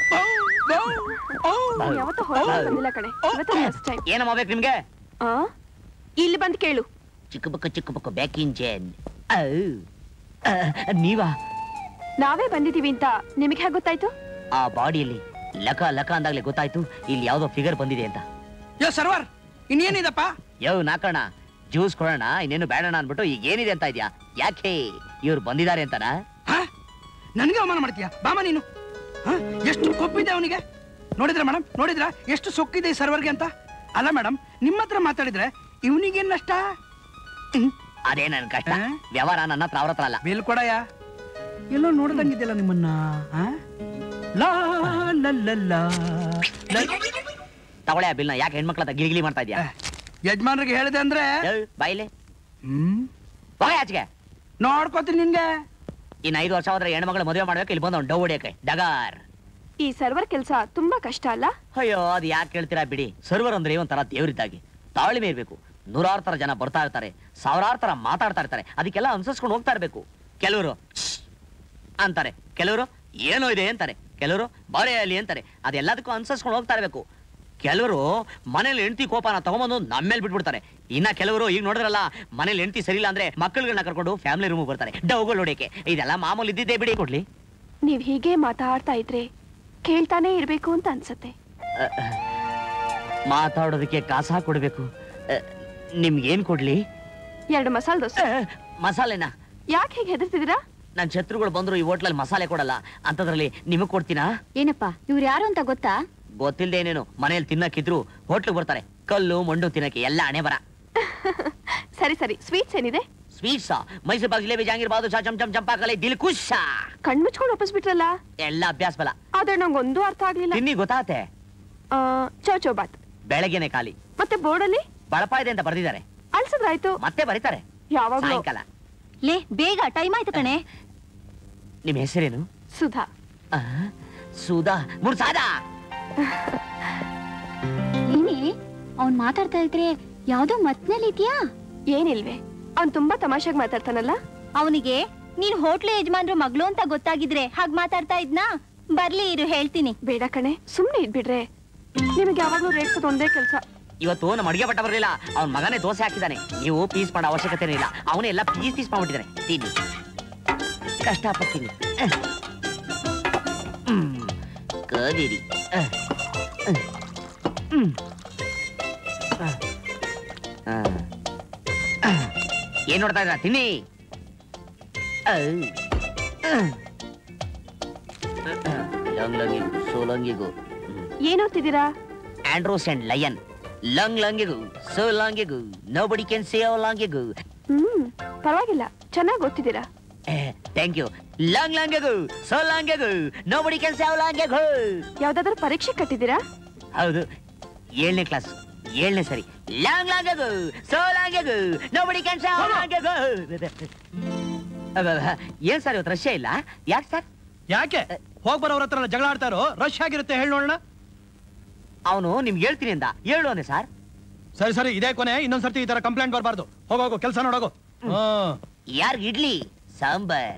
ಏನಮ್ಮ ಬೇಕು ನಿಮ್ಗೆ? ಇಲ್ಲಿ ಬಂದು ಕೇಳು. ಚಿಕ್ಕ ಬುಕ್ಕು ಬ್ಯಾಕ್ ಇಂಜನ್. ನೀವಾ? ನಾವೇ ಬಂದಿದೀವಿ ಅಂತ ನಿಮಗೆ ಹೇಗೆ ಗೊತ್ತಾಯ್ತು? ಆ ಬಾಡಿಯಲ್ಲಿ ಲಕ ಲಕ ಅಂದಾಗ್ಲೇ ಗೊತ್ತಾಯ್ತು ಇಲ್ಲಿ ಯಾವ್ದೋ ಫಿಗರ್ ಬಂದಿದೆ ಅಂತ. ಯೋ ಸರ್ವರ್, ಇನ್ನೇನಿದಪ್ಪ? ಯೋ ನಾಕಣ್ಣ, ಜ್ಯೂಸ್ ಕೊಡೋಣ, ಇನ್ನೇನು ಬೇಡಣ ಅನ್ಬಿಟ್ಟು ಈಗ ಏನಿದೆ ಅಂತ ಇದ್ಯಾ? ಯಾಕೆ ಇವ್ರು ಬಂದಿದ್ದಾರೆ ಅಂತನಾ? ನನಗೆ ಅವಮಾನ ಮಾಡ್ತೀಯಾ? ಬಾಮ ನೀನು. ಎಷ್ಟು ಕೊಬ್ಬಿದೆ ಅವನಿಗೆ. ನೋಡಿದ್ರ ಮೇಡಮ್, ನೋಡಿದ್ರ ಎಷ್ಟು ಸೊಕ್ಕಿದೆ ಈ ಸರ್ವರ್ಗೆ ಅಂತ. ಅಲ್ಲ ಮೇಡಮ್, ನಿಮ್ಮ ಹತ್ರ ಮಾತಾಡಿದ್ರೆ ಇವನಿಗೇನ್ ನಷ್ಟ? ಅದೇ ನನ್ ಕಷ್ಟ. ವ್ಯವಹಾರ ನನ್ನ ಹತ್ರ, ಅವ್ರ ಹತ್ರ ಅಲ್ಲ. ಬಿಲ್ ಕೊಡಯ್ಯ. ಎಲ್ಲೋ ನೋಡ್ದಂಗಿದ್ದಿಲ್ಲ ನಿಮ್ಮನ್ನ. ತಗೊಳ್ಳೆ ಆ ಬಿಲ್ನ. ಯಾಕೆ ಹೆಣ್ಮಕ್ಳ ಹತ್ರ ಗಿಲಿಗಿಲಿ ಮಾಡ್ತಾ ಇದ್ಯಾ? ಯಜಮಾನ್ರಿಗೆ ಹೇಳಿದೆ ಅಂದ್ರೆ ಬಾಯಿಲೆ ಆಚೆಗೆ ನೋಡ್ಕೋತೀನಿ ನಿನ್ಗೆ. ಇನ್ನು 5 ವರ್ಷ ಹೋದ್ರೆ ಹೆಣ್ಮಕ್ಳು ಮದುವೆ ಮಾಡ್ಬೇಕು, ಇಲ್ಲಿ ಬಂದ ಡೌ ಹೊಡಿಯಕ್ಕೆ ಡಗಾರ್. ಈ ಸರ್ವರ್ ಕೆಲಸ ತುಂಬಾ ಕಷ್ಟ ಅಲ್ಲ? ಅಯ್ಯೋ, ಅದು ಯಾಕೆ ಕೇಳ್ತೀರಾ ಬಿಡಿ. ಸರ್ವರ್ ಅಂದ್ರೆ ಒಂಥರ ದೇವ್ರಿದ್ದಾಗಿ, ತಾಳ್ಮೆ ಇರ್ಬೇಕು. 100,000 ತರ ಜನ ಬರ್ತಾ ಇರ್ತಾರೆ, 1,000 ತರ ಮಾತಾಡ್ತಾ ಇರ್ತಾರೆ, ಅದಕ್ಕೆಲ್ಲ ಅನುಸರಿಸ್ಕೊಂಡು ಹೋಗ್ತಾ ಇರ್ಬೇಕು. ಕೆಲವರು ಅಂತಾರೆ, ಕೆಲವರು ಏನೋ ಇದೆ ಅಂತಾರೆ, ಕೆಲವರು ಬಾಳೆಯಲ್ಲಿ ಅಂತಾರೆ. ಅದೆಲ್ಲದಕ್ಕೂ ಅನುಸರಿಸ್ಕೊಂಡು ಹೋಗ್ತಾ ಇರ್ಬೇಕು. ಕೆಲವರು ಮನೇಲಿ ಹೆಂಡತಿ ಕೋಪನ ತಗೊಂಬಂದು ನಮ್ಮೇಲೆ ಬಿಟ್ಬಿಡ್ತಾರೆ. ಇನ್ನ ಕೆಲವರು ಈಗ ನೋಡಿದ್ರಲ್ಲ, ಮನೇಲಿ ಹೆಂಡತಿ ಸರಿಯಿಲ್ಲ ಅಂದ್ರೆ ಮಕ್ಕಳುಗಳನ್ನ ಕರ್ಕೊಂಡು ಫ್ಯಾಮಿಲಿ ರೂಮ್ ಬರ್ತಾರೆ ಡೌಗಳು ಹೊಡಿಯಕ್ಕೆ. ಇದೆಲ್ಲ ಮಾಮೂಲಿ ಇದ್ದಿದ್ದೇ ಬಿಡಿ. ಕೊಡ್ಲಿ, ನೀವ್ ಹೀಗೆ ಮಾತಾಡ್ತಾ ಇದ್ರೆ ಕೇಳ್ತಾನೆ ಇರ್ಬೇಕು ಅಂತ ಅನ್ಸತ್ತೆ. ಮಾತಾಡೋದಕ್ಕೆ ಕಾಸ ಕೊಡ್ಬೇಕು. ನಿಮ್ಗೇನ್ ಕೊಡ್ಲಿ? 2 ಮಸಾಲೆ ದೋಸೆ. ಮಸಾಲೆನಾ? ಯಾಕೆ ಹೀಗೆ ಹೆದರ್ತಿದ್ದೀರಾ? ನನ್ ಶತ್ರುಗಳು ಬಂದ್ರು ಈ ಹೋಟ್ಲಲ್ಲಿ ಮಸಾಲೆ ಕೊಡಲ್ಲ, ಅಂತದ್ರಲ್ಲಿ ನಿಮಗ್ ಕೊಡ್ತೀನಾ? ಏನಪ್ಪಾ ಇವ್ರು ಯಾರು ಅಂತ ಗೊತ್ತಾ? ಗೊತ್ತಿಲ್ದೆ ಏನೇನು, ಮನೇಲಿ ತಿನ್ನಕ್ಕಿದ್ರು ಹೋಟ್ಲಿಗೆ ಬರ್ತಾರೆ, ಕಲ್ಲು ಮಂಡು ತಿನ್ನಕ್ಕೆ. ಎಲ್ಲ ಹಣೆ ಬರ. ಸರಿ ಸರಿ, ಸ್ವೀಟ್ಸ್ ಏನಿದೆ? ಸ್ವೀಟ್ಸಾ? ಮೈಸೂರು ಪಾಕ್, ಜಿಲೇಬಿ, ಜಾಂಗೀರ್, ಬಾದುಷಾ, ಚಮಚಮ್, ಚಂಪಾಕಲೆ, ದಿಲ್ಕುಶ. ಕಣ್ಮುಚ್ಕೊಂಡು ಒಪ್ಪಿಸ್ಬಿಟ್ರಲ್ಲ. ಎಲ್ಲ ಅಭ್ಯಾಸ ಬಲ. ಆದ್ರೆ ನಂಗೊಂದು ಅರ್ಥ ಆಗ್ಲಿಲ್ಲ. ತಿನ್ನಿ ಗೊತ್ತಾತೆ. ಚೌಚೌಬಾತ್ ಬೆಳಗ್ಗೆನೆ ಖಾಲಿ. ಮತ್ತೆ ಬೋರ್ಡಲ್ಲಿ ಬಳಪ ಇದೆ ಅಂತ ಬರ್ದಿದ್ದಾರೆ. ಅಲ್ಸದ್ರಾಯ್ತು. ಮತ್ತೆ ಬರೀತಾರೆ ಯಾವಾಗ? ಸಾಯಂಕಾಲ. ಲೇ ಬೇಗ, ಟೈಮ್ ಆಯ್ತು ಕಣೆ. ನಿಮ್ ಹೆಸರೇನು? ಸುಧಾ. ಸುಧಾ ಮುರ್ಸಾದಾ. ನೀನೇ ಅವ್ನ್ ಮಾತಾಡ್ತಾ ಇದ್ರೆ ಯಾವ್ದೋ ಮತ್ನಲ್ಲಿ ಇದೆಯಾ? ಏನಿಲ್ವೇ, ಅವ್ನ್ ತುಂಬಾ ತಮಾಷೆಗೆ ಮಾತಾಡ್ತಾನಲ್ಲ. ಅವನಿಗೆ ನೀನ್ ಹೋಟ್ಲು ಯಜಮಾನ್ರು ಮಗಳು ಅಂತ ಗೊತ್ತಾಗಿದ್ರೆ ಹಾಗ್ ಮಾತಾಡ್ತಾ ಇದ್ನಾ? ಬರ್ಲಿ ಇರು, ಹೇಳ್ತೀನಿ. ಬೇಡ ಕಣೆ, ಸುಮ್ನೆ ಇದ್ಬಿಡ್ರೆ. ನಿಮಗೆ ಯಾವಾಗ್ಲೂ ರೇಟ್ಸೋದು ಒಂದೇ ಕೆಲಸ. ಇವತ್ತು ನಮ್ಮ ಅಡಿಗೆ ಬಟ್ಟ ಬರಲಿಲ್ಲ, ಅವನ್ ಮಗನೇ ದೋಸೆ ಹಾಕಿದ್ದಾನೆ. ನೀವು ಪೀಸ್ ಮಾಡೋ ಅವಶ್ಯಕತೆ ಇಲ್ಲ, ಅವನೇ ಎಲ್ಲ ಪೀಸ್ ಮಾಡ್ಬಿಟ್ಟಿದ್ದಾನೆ. ತಿನ್ನಿ, ಕಷ್ಟಪಡ್ತೀನಿ. ಕದೀರಿ. ಏನ್ ನೋಡ್ತಾ ಇದ್ರ? ತಿನ್ನಿ. ಲಂಗಿಗು ಸೋಲಂಗಿಗು ಏನ್ ಓದ್ತಿದ್ದೀರಾ? Androcles and lion. ಲಂಗಿಗು ಸೋಲಂಗಿಗು ನೋಬಡಿ ಕ್ಯಾನ್ ಸೇ ಲಂಗಿಗು. ಪರವಾಗಿಲ್ಲ, ಚೆನ್ನಾಗಿ ಓದ್ತಿದ್ದೀರಾ. Thank you. ಲಂಗಿಗು ಸೋಲಂಗಿಗು ನೋಬಡಿ ಕ್ಯಾನ್ ಸೇ ಲಂಗಿಗು. ಯಾವ್ದಾದ್ರು ಪರೀಕ್ಷೆ ಕಟ್ಟಿದ್ದೀರಾ? ಹೌದು, 7ನೇ ಕ್ಲಾಸ್, 7ನೇ ಸರಿ. ಲಂಗಿಗು ಸೋಲಂಗಿಗು ನೋಬಡಿ ಕ್ಯಾನ್ ಸೇ ಲಂಗಿಗು. ಏನ್ ಸರ್ ಇವತ್ತು ರಶ್ಯ ಇಲ್ಲ? ಯಾಕೆ ಸರ್? ಯಾಕೆ ಹೋಗ್ ಬರೋರ ಹತ್ರ ಜಗಳ ಆಡ್ತಾರೋ? ರಶ್ ಆಗಿರುತ್ತೆ, ಹೇಳಿ ನೋಡೋಣ. ಅವನು ನಿಮ್ಗೆ ಹೇಳ್ತೀನಿ ಅಂದ, ಹೇಳು ಅಂದೆ ಸರ್. ಸರಿ ಸರಿ, ಇದೇ ಕೊನೆ, ಇನ್ನೊಂದ್ಸರ್ತಿ ಈ ತರ ಕಂಪ್ಲೇಂಟ್ ಬರಬಾರ್ದು. ಹೋಗೋಗು, ಕೆಲಸ ನೋಡೋಗು. ಯಾರ್ ಇಡ್ಲಿ ಸಾಂಬಾರ್?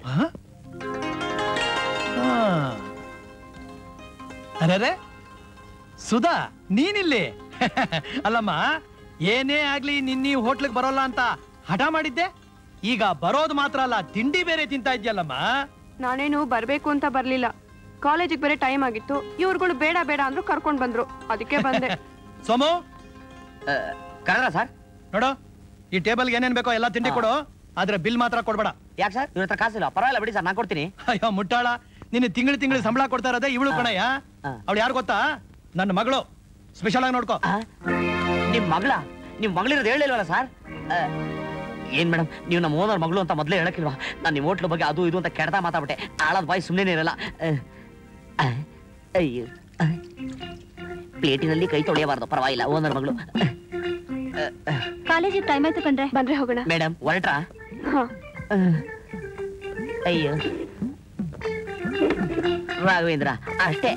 ಅರೆ ಸುಧಾ, ನೀನಿಲ್ಲಿ? ಅಲ್ಲಮ್ಮ, ಏನೇ ಆಗ್ಲಿ ನಿನ್ನ ಹೋಟ್ಲಿಗೆ ಬರೋಲ್ಲ ಅಂತ ಹಠ ಮಾಡಿದ್ದೆ, ಈಗ ಬರೋದು ಮಾತ್ರ ಅಲ್ಲ, ತಿಂಡಿ ಬೇರೆ ತಿಂತಾ ಇದ್ಯಲ್ಲಮ್ಮ. ನಾನೇನು ಬರ್ಬೇಕು ಅಂತ ಬರ್ಲಿಲ್ಲ, ಕಾಲೇಜಿಗೆ ಬೇರೆ ಟೈಮ್ ಆಗಿತ್ತು. ಇವ್ರುಗಳು ಬೇಡ ಬೇಡ ಅಂದ್ರು, ಕರ್ಕೊಂಡ್ ಬಂದ್ರು, ಅದಕ್ಕೆ ಬಂದೆ. ಸೋಮು, ಕನ್ನಡ ಸರ್? ನೋಡು, ಈ ಟೇಬಲ್ಗೆ ಏನೇನ್ ಬೇಕೋ ಎಲ್ಲ ತಿಂಡಿ ಕೊಡು, ಆದ್ರೆ ಬಿಲ್ ಮಾತ್ರ ಕೊಡ್ಬೇಡ. ಯಾಕೆ ಸರ್? ಇವ್ರ ಹತ್ರ ಕಾಸಿಲ್ಲ. ಪರವಾಗಿಲ್ಲ ಬಿಡಿ ಸರ್, ನಾನ್ ಕೊಡ್ತೀನಿ. ಅಯ್ಯೋ ಮುಟ್ಟಾಳ, ನಿನ್ನ ತಿಂಗಳು ಸಂಬಳ ಕೊಡ್ತಾ ಇರೋದೇ ಇವಳು ಕಣಯ್ಯ. ಅವಳು ಯಾರು ಗೊತ್ತಾ? ನನ್ನ ಮಗಳು. ಸ್ಪೆಷಲ್ ಆಗಿ ನೋಡ್ಕೋ. ನಿಮ್ ಮಗಳಿರೋದು ಹೇಳಿಲ್ವಲ್ಲ ಸರ್? ಏನ್ ಮೇಡಮ್, ನೀವು ನಮ್ಮ ಓನರ್ ಮಗಳು ಅಂತ ಮೊದಲೇ ಹೇಳಕ್ಕಿಲ್ವಾ? ನಾನು ನಿಮ್ಮ ಹೋಟ್ಲ ಬಗ್ಗೆ ಅದು ಇದು ಅಂತ ಕೆಡ್ತಾ ಮಾತಾಡ್ಬಿಟ್ಟೆ. ಆಳದ ಬಾಯಿ ಸುಮ್ಮನೆ ಇರಲ್ಲ. ಅಯ್ಯೋ, ಪ್ಲೇಟಿನಲ್ಲಿ ಕೈ ತೊಳೆಯಬಾರ್ದು. ಪರವಾಗಿಲ್ಲ, ಓನರ್ ಮಗಳು. ಕಾಲೇಜಿಗೆ ಟೈಮ್ ಆಯ್ತು ಕಣ್ರೆ, ಬಂದ್ರೆ ಹೋಗೋಣ. ಮೇಡಮ್ ಹೊರಟ್ರಾ? ಅಯ್ಯೋ ರಾಘವೇಂದ್ರ, ಅಷ್ಟೇ.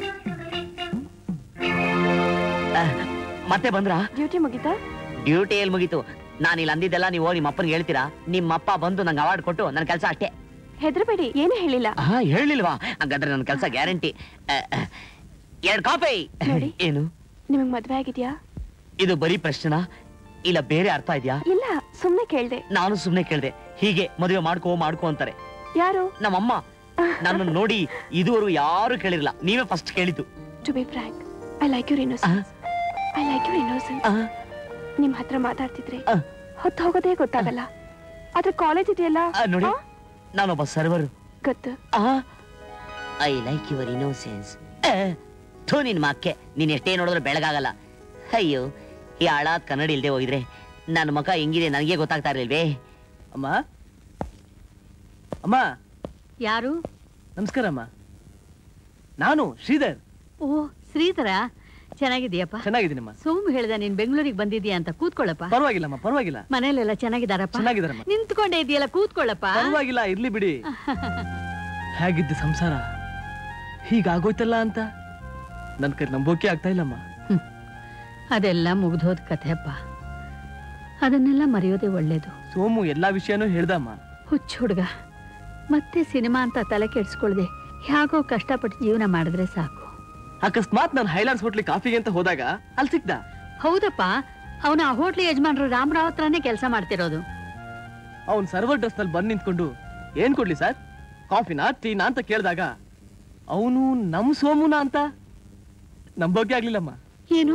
ಮತ್ತೆ ಬಂದ್ರ? ಡ್ಯೂಟಿ ಮುಗಿತಾ? ಡ್ಯೂಟಿ ಎಲ್ಲಿ ಮುಗೀತು? ನಾನು ಇಲ್ಲಿ ಅಂದಿದ್ದೆಲ್ಲ ನೀವು ಹೋಗಿ ನಿಮ್ಮ ಅಪ್ಪನಿಗೆ ಹೇಳ್ತೀರಾ? ನಿಮ್ಮಪ್ಪ ಬಂದು ನಂಗೆ ಅವಾರ್ಡ್ ಕೊಟ್ಟು ನನ್ನ ಕೆಲಸ ಅಷ್ಟೇ. ಹೆದರಬೇಡಿ, ಏನು ಹೇಳಿಲ್ಲ. ಹೇಳಿಲ್ವಾ? ಹಾಗಾದ್ರೆ ನನ್ನ ಕೆಲಸ ಗ್ಯಾರಂಟಿ. 2 ಕಾಫಿ. ಏನು ನಿಮಗೆ ಮದ್ವೆ ಆಗಿದ್ಯಾ? ಇದು ಬರೀ ಪ್ರಶ್ನೆನಾ, ಇಲ್ಲ ಬೇರೆ ಅರ್ಥ ಇದೆಯಾ? ಇಲ್ಲ, ಸುಮ್ನೆ ಕೇಳ್ದೆ. ನಾನು ಸುಮ್ನೆ ಕೇಳ್ದೆ. ಹೀಗೆ ಮದುವೆ ಮಾಡ್ಕೋ ಅಂತಾರೆ. ಯಾರು? ನಮ್ಮಮ್ಮ. ನನ್ನ ನೋಡಿ ಇದುವರೆಗೂ ಯಾರು ಕೇಳಿರಲ್ಲ, ನೀವೇ ಫಸ್ಟ್ ಕೇಳಿದ್ದು. To be frank, I like your innocence. I like your innocence. ನಿಮ್ ಹತ್ರ ಮಾತಾಡ್ತಿದ್ರೆ ಹೊತ್ತು ಹೋಗೋದೇ ಗೊತ್ತಾಗಲ್ಲ. ಆದ್ರೆ ಕಾಲೇಜ್ ಇದೆಯಲ್ಲ ನೋಡಿ, ನಾನೊಬ್ಬ ಸರ್ವರ್. ಗೊತ್ತು. I like your innocence. ಥೂ ನಿನ್ ಮಕ್ಕೆ, ನೀನ್ ಎಷ್ಟೇ ನೋಡಿದ್ರೆ ಬೆಳಗಾಗಲ್ಲ. ಅಯ್ಯೋ, ಈ ಹಾಳಾದ ಕನ್ನಡಿ ಇಲ್ದೆ ಹೋಗಿದ್ರೆ ನನ್ನ ಮುಖ ಹೆಂಗಿದೆ ನನಗೆ ಗೊತ್ತಾಗ್ತಾ ಇರ್ಲಿಲ್ವೇ? ಅಮ್ಮ, ಅಮ್ಮ. ಯಾರು? ನಮಸ್ಕಾರ ಅಮ್ಮ, ನಾನು ಶ್ರೀಧರ್. ಓ, ಶ್ರೀಧರ, ಚೆನ್ನಾಗಿದೀಯಪ್ಪ? ಚೆನ್ನಾಗಿದ್ದೀನಮ್ಮ. ಸೋಮು ಹೇಳ್ದ ನೀನ್ ಬೆಂಗಳೂರಿಗೆ ಬಂದಿದ್ಯಾ ಅಂತ. ಕೂತ್ಕೊಳ್ಳಪ್ಪ. ಪರವಾಗಿಲ್ಲಮ್ಮ, ಪರವಾಗಿಲ್ಲ. ಮನೇಲೆಲ್ಲ ಚೆನ್ನಾಗಿದಾರಪ್ಪ? ಚೆನ್ನಾಗಿದಾರಮ್ಮ. ನಿಂತ್ಕೊಂಡೇ ಇದೆಯಲ್ಲ, ಕೂತ್ಕೊಳ್ಳಪ್ಪ. ಪರವಾಗಿಲ್ಲ, ಇರ್ಲಿ ಬಿಡಿ. ಹೇಗಿದ್ದು ಸಂಸಾರ ಹೀಗಾಗೋಯ್ತಲ್ಲ ಅಂತ ನನ್ ಕೈ ನಂಬೋಕೆ ಆಗ್ತಾ ಇಲ್ಲಮ್ಮ. ಅದೆಲ್ಲ ಮುಗ್ದೋದ್ ಕಥೆಪ್ಪ, ಅದನ್ನೆಲ್ಲ ಮರೆಯೋದೇ ಒಳ್ಳೇದು. ಸೋಮು ಎಲ್ಲಾ ವಿಷಯನೂ ಹೇಳ್ದಮ್ಮ. ಹುಚ್ಚ ಹುಡುಗ, ಮತ್ತೆ ಸಿನಿಮಾ ಅಂತ ತಲೆ ಕೆಡ್ಸ್ಕೊಳ್ದೆ ಹೇಗೋ ಕಷ್ಟಪಟ್ಟು ಜೀವನ ಮಾಡಿದ್ರೆ ಸಾಕು. ಅಕಸ್ಮಾತ್ ನಾನು ಹೈಲಾಂಡ್ಸ್ ಹೋಟ್ಲಿ ಕಾಫಿಗೆ ಅಂತ ಹೋದಾಗ ಅಲ್ಲಿ ಸಿಕ್ದ. ಹೌದಪ್ಪ, ಅವನ ಆ ಹೋಟ್ಲಿ ಯಜಮಾನ್ರು ರಾಮರಾವ್ ಹತ್ರನೇ ಕೆಲಸ ಮಾಡ್ತಿರೋದು. ಅವನ್ ಸರ್ವರ್ ಡ್ರೆಸ್ ನಲ್ಲಿ ಬಂದ್ ನಿಂತ್ಕೊಂಡು ಏನ್ ಕೊಡ್ಲಿ ಸರ್, ಕಾಫಿನಾ ಟೀನಾ ಅಂತ ಕೇಳಿದಾಗ ಅವನು ನಮ್ ಸೋಮುನ ಅಂತ ನಂಬೋಕೆ ಆಗ್ಲಿಲ್ಲಮ್ಮ. ಏನು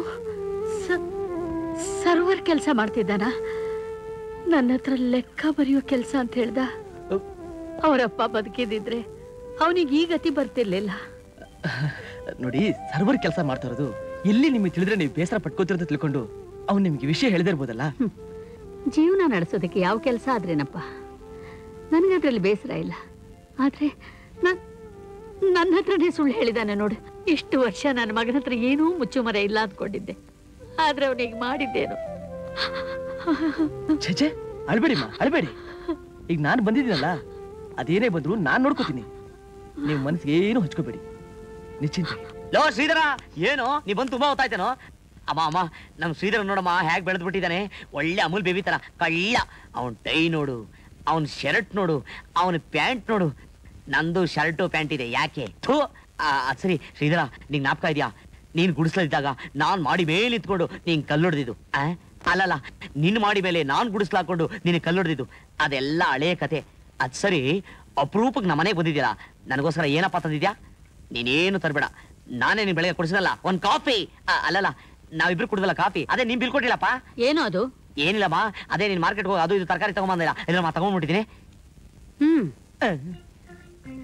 ಸರ್ವರ್ ಕೆಲಸ ಮಾಡ್ತಿದ್ದಾನ? ನನ್ನ ಹತ್ರ ಲೆಕ್ಕ ಬರೆಯೋ ಕೆಲಸ ಅಂತ ಹೇಳ್ದ. ಅವರಪ್ಪ ಬದುಕಿದಿದ್ರೆ ಅವನಿಗೆ ಈ ಗತಿ ಬರ್ತಿರ್ಲಿಲ್ಲ. ನೋಡಿ, ಸರ್ವರ್ ಕೆಲಸ ಮಾಡ್ತಾ ಇರೋದು ಎಲ್ಲಿ ನಿಮಗೆ ತಿಳಿದ್ರೆ ನೀವು ಬೇಸರ ಪಟ್ಕೋತಿರೋದು ತಿಳ್ಕೊಂಡು ಅವ್ನು ನಿಮ್ಗೆ ವಿಷಯ ಹೇಳಿದಿರ್ಬೋದಲ್ಲ. ಜೀವನ ನಡೆಸೋದಕ್ಕೆ ಯಾವ ಕೆಲಸ ಆದ್ರೇನಪ್ಪ, ನನ್ಗದ್ರಲ್ಲಿ ಬೇಸರ ಇಲ್ಲ. ಆದ್ರೆ ನನ್ನ ಹತ್ರನೇ ಸುಳ್ಳು ಹೇಳಿದಾನೆ ನೋಡು. ಇಷ್ಟು ವರ್ಷ ನನ್ನ ಮಗನ ಹತ್ರ ಏನೂ ಮುಚ್ಚುಮರೆ ಇಲ್ಲ ಅಂದ್ಕೊಂಡಿದ್ದೆ, ಆದ್ರೆ ಅವನಿಗೆ ಮಾಡಿದ್ದೇನು? ಛೇ, ಅಳ್ಬೇಡಿಮ್ಮ, ಅಳ್ಬೇಡಿ. ಈಗ ನಾನು ಬಂದಿದ್ದೀನಲ್ಲ, ಅದೇನೇ ಬಂದ್ರು ನಾನ್ ನೋಡ್ಕೋತೀನಿ. ನೀವು ಮನಸ್ಸಿಗೆ ಏನು ಹಚ್ಕೋಬೇಡಿ, ನಿಶ್ಚಿಂತೆ. ಲೋ ಶ್ರೀಧರ, ಏನು ನೀ ಬಂದು ತುಂಬಾ ಹೊತ್ತಾಯ್ತೇನೋ? ಅಮ್ಮ, ನಮ್ ಶ್ರೀಧರ ನೋಡಮ್ಮ ಹೇಗ್ ಬೆಳೆದ್ ಬಿಟ್ಟಿದ್ದಾನೆ. ಒಳ್ಳೆ ಅಮೂಲ್ ಬೇಬಿ ತರ. ಕಳ್ಳ. ಅವನ್ ಟೈ ನೋಡು, ಅವನ್ ಶರ್ಟ್ ನೋಡು, ಅವನ ಪ್ಯಾಂಟ್ ನೋಡು. ನಂದು ಶರ್ಟು ಪ್ಯಾಂಟ್ ಇದೆ, ಯಾಕೆ? ಥೂ. ಸರಿ ಶ್ರೀಧರ, ನಿಂಗೆ ಜ್ಞಾಪಕ ಇದೆಯಾ? ನೀನ್ ಗುಡಿಸ್ಲಿದ್ದಾಗ ನಾನ್ ಮಾಡಿ ಮೇಲೆ ನಿಂತ್ಕೊಂಡು ನೀನ್ ಕಲ್ಲೊಡ್ದಿದ್ದು? ಅಲ್ಲಲ್ಲ, ನಿನ್ ಮಾಡಿ ಮೇಲೆ ನಾನ್ ಗುಡಿಸ್ಲಾಕೊಂಡು ನೀನು ಕಲ್ಲೊಡ್ದಿದ್ದು, ಅದೆಲ್ಲ ಹಳೇ ಕತೆ. ಅದ್ ಸರಿ, ಅಪರೂಪಕ್ಕೆ ನಮ್ಮ ಮನೆಗೆ ಬಂದಿದ್ದೀರಾ, ನನಗೋಸ್ಕರ ಏನಪ್ಪ ತಂದಿದ್ಯಾ? ನೀನೇನು ತರಬೇಡ, ನಾನೇ ನೀನ್ ಬೆಳಗ್ಗೆ ಕೊಡಿಸಿದಲ್ಲ ಒಂದ್ ಕಾಫಿ. ಅಲ್ಲಲ್ಲ, ನಾವಿಬ್ರು ಕುಡಿದಲ್ಲ ಕಾಫಿ, ಅದೇ ನಿಮ್ ಬಿಲ್ ಕೊಟ್ಟಿಲ್ಲಪ್ಪ. ಏನು ಅದು? ಏನಿಲ್ಲಮ್ಮ, ಅದೇ ನೀನ್ ಮಾರ್ಕೆಟ್ ಹೋಗಿ ಅದು ಇದು ತರಕಾರಿ ತಗೊಂಬಂದಿಲ್ಲ, ಇದನ್ನ ತಗೊಂಡ್ಬಿಟ್ಟಿದ್ದೀನಿ.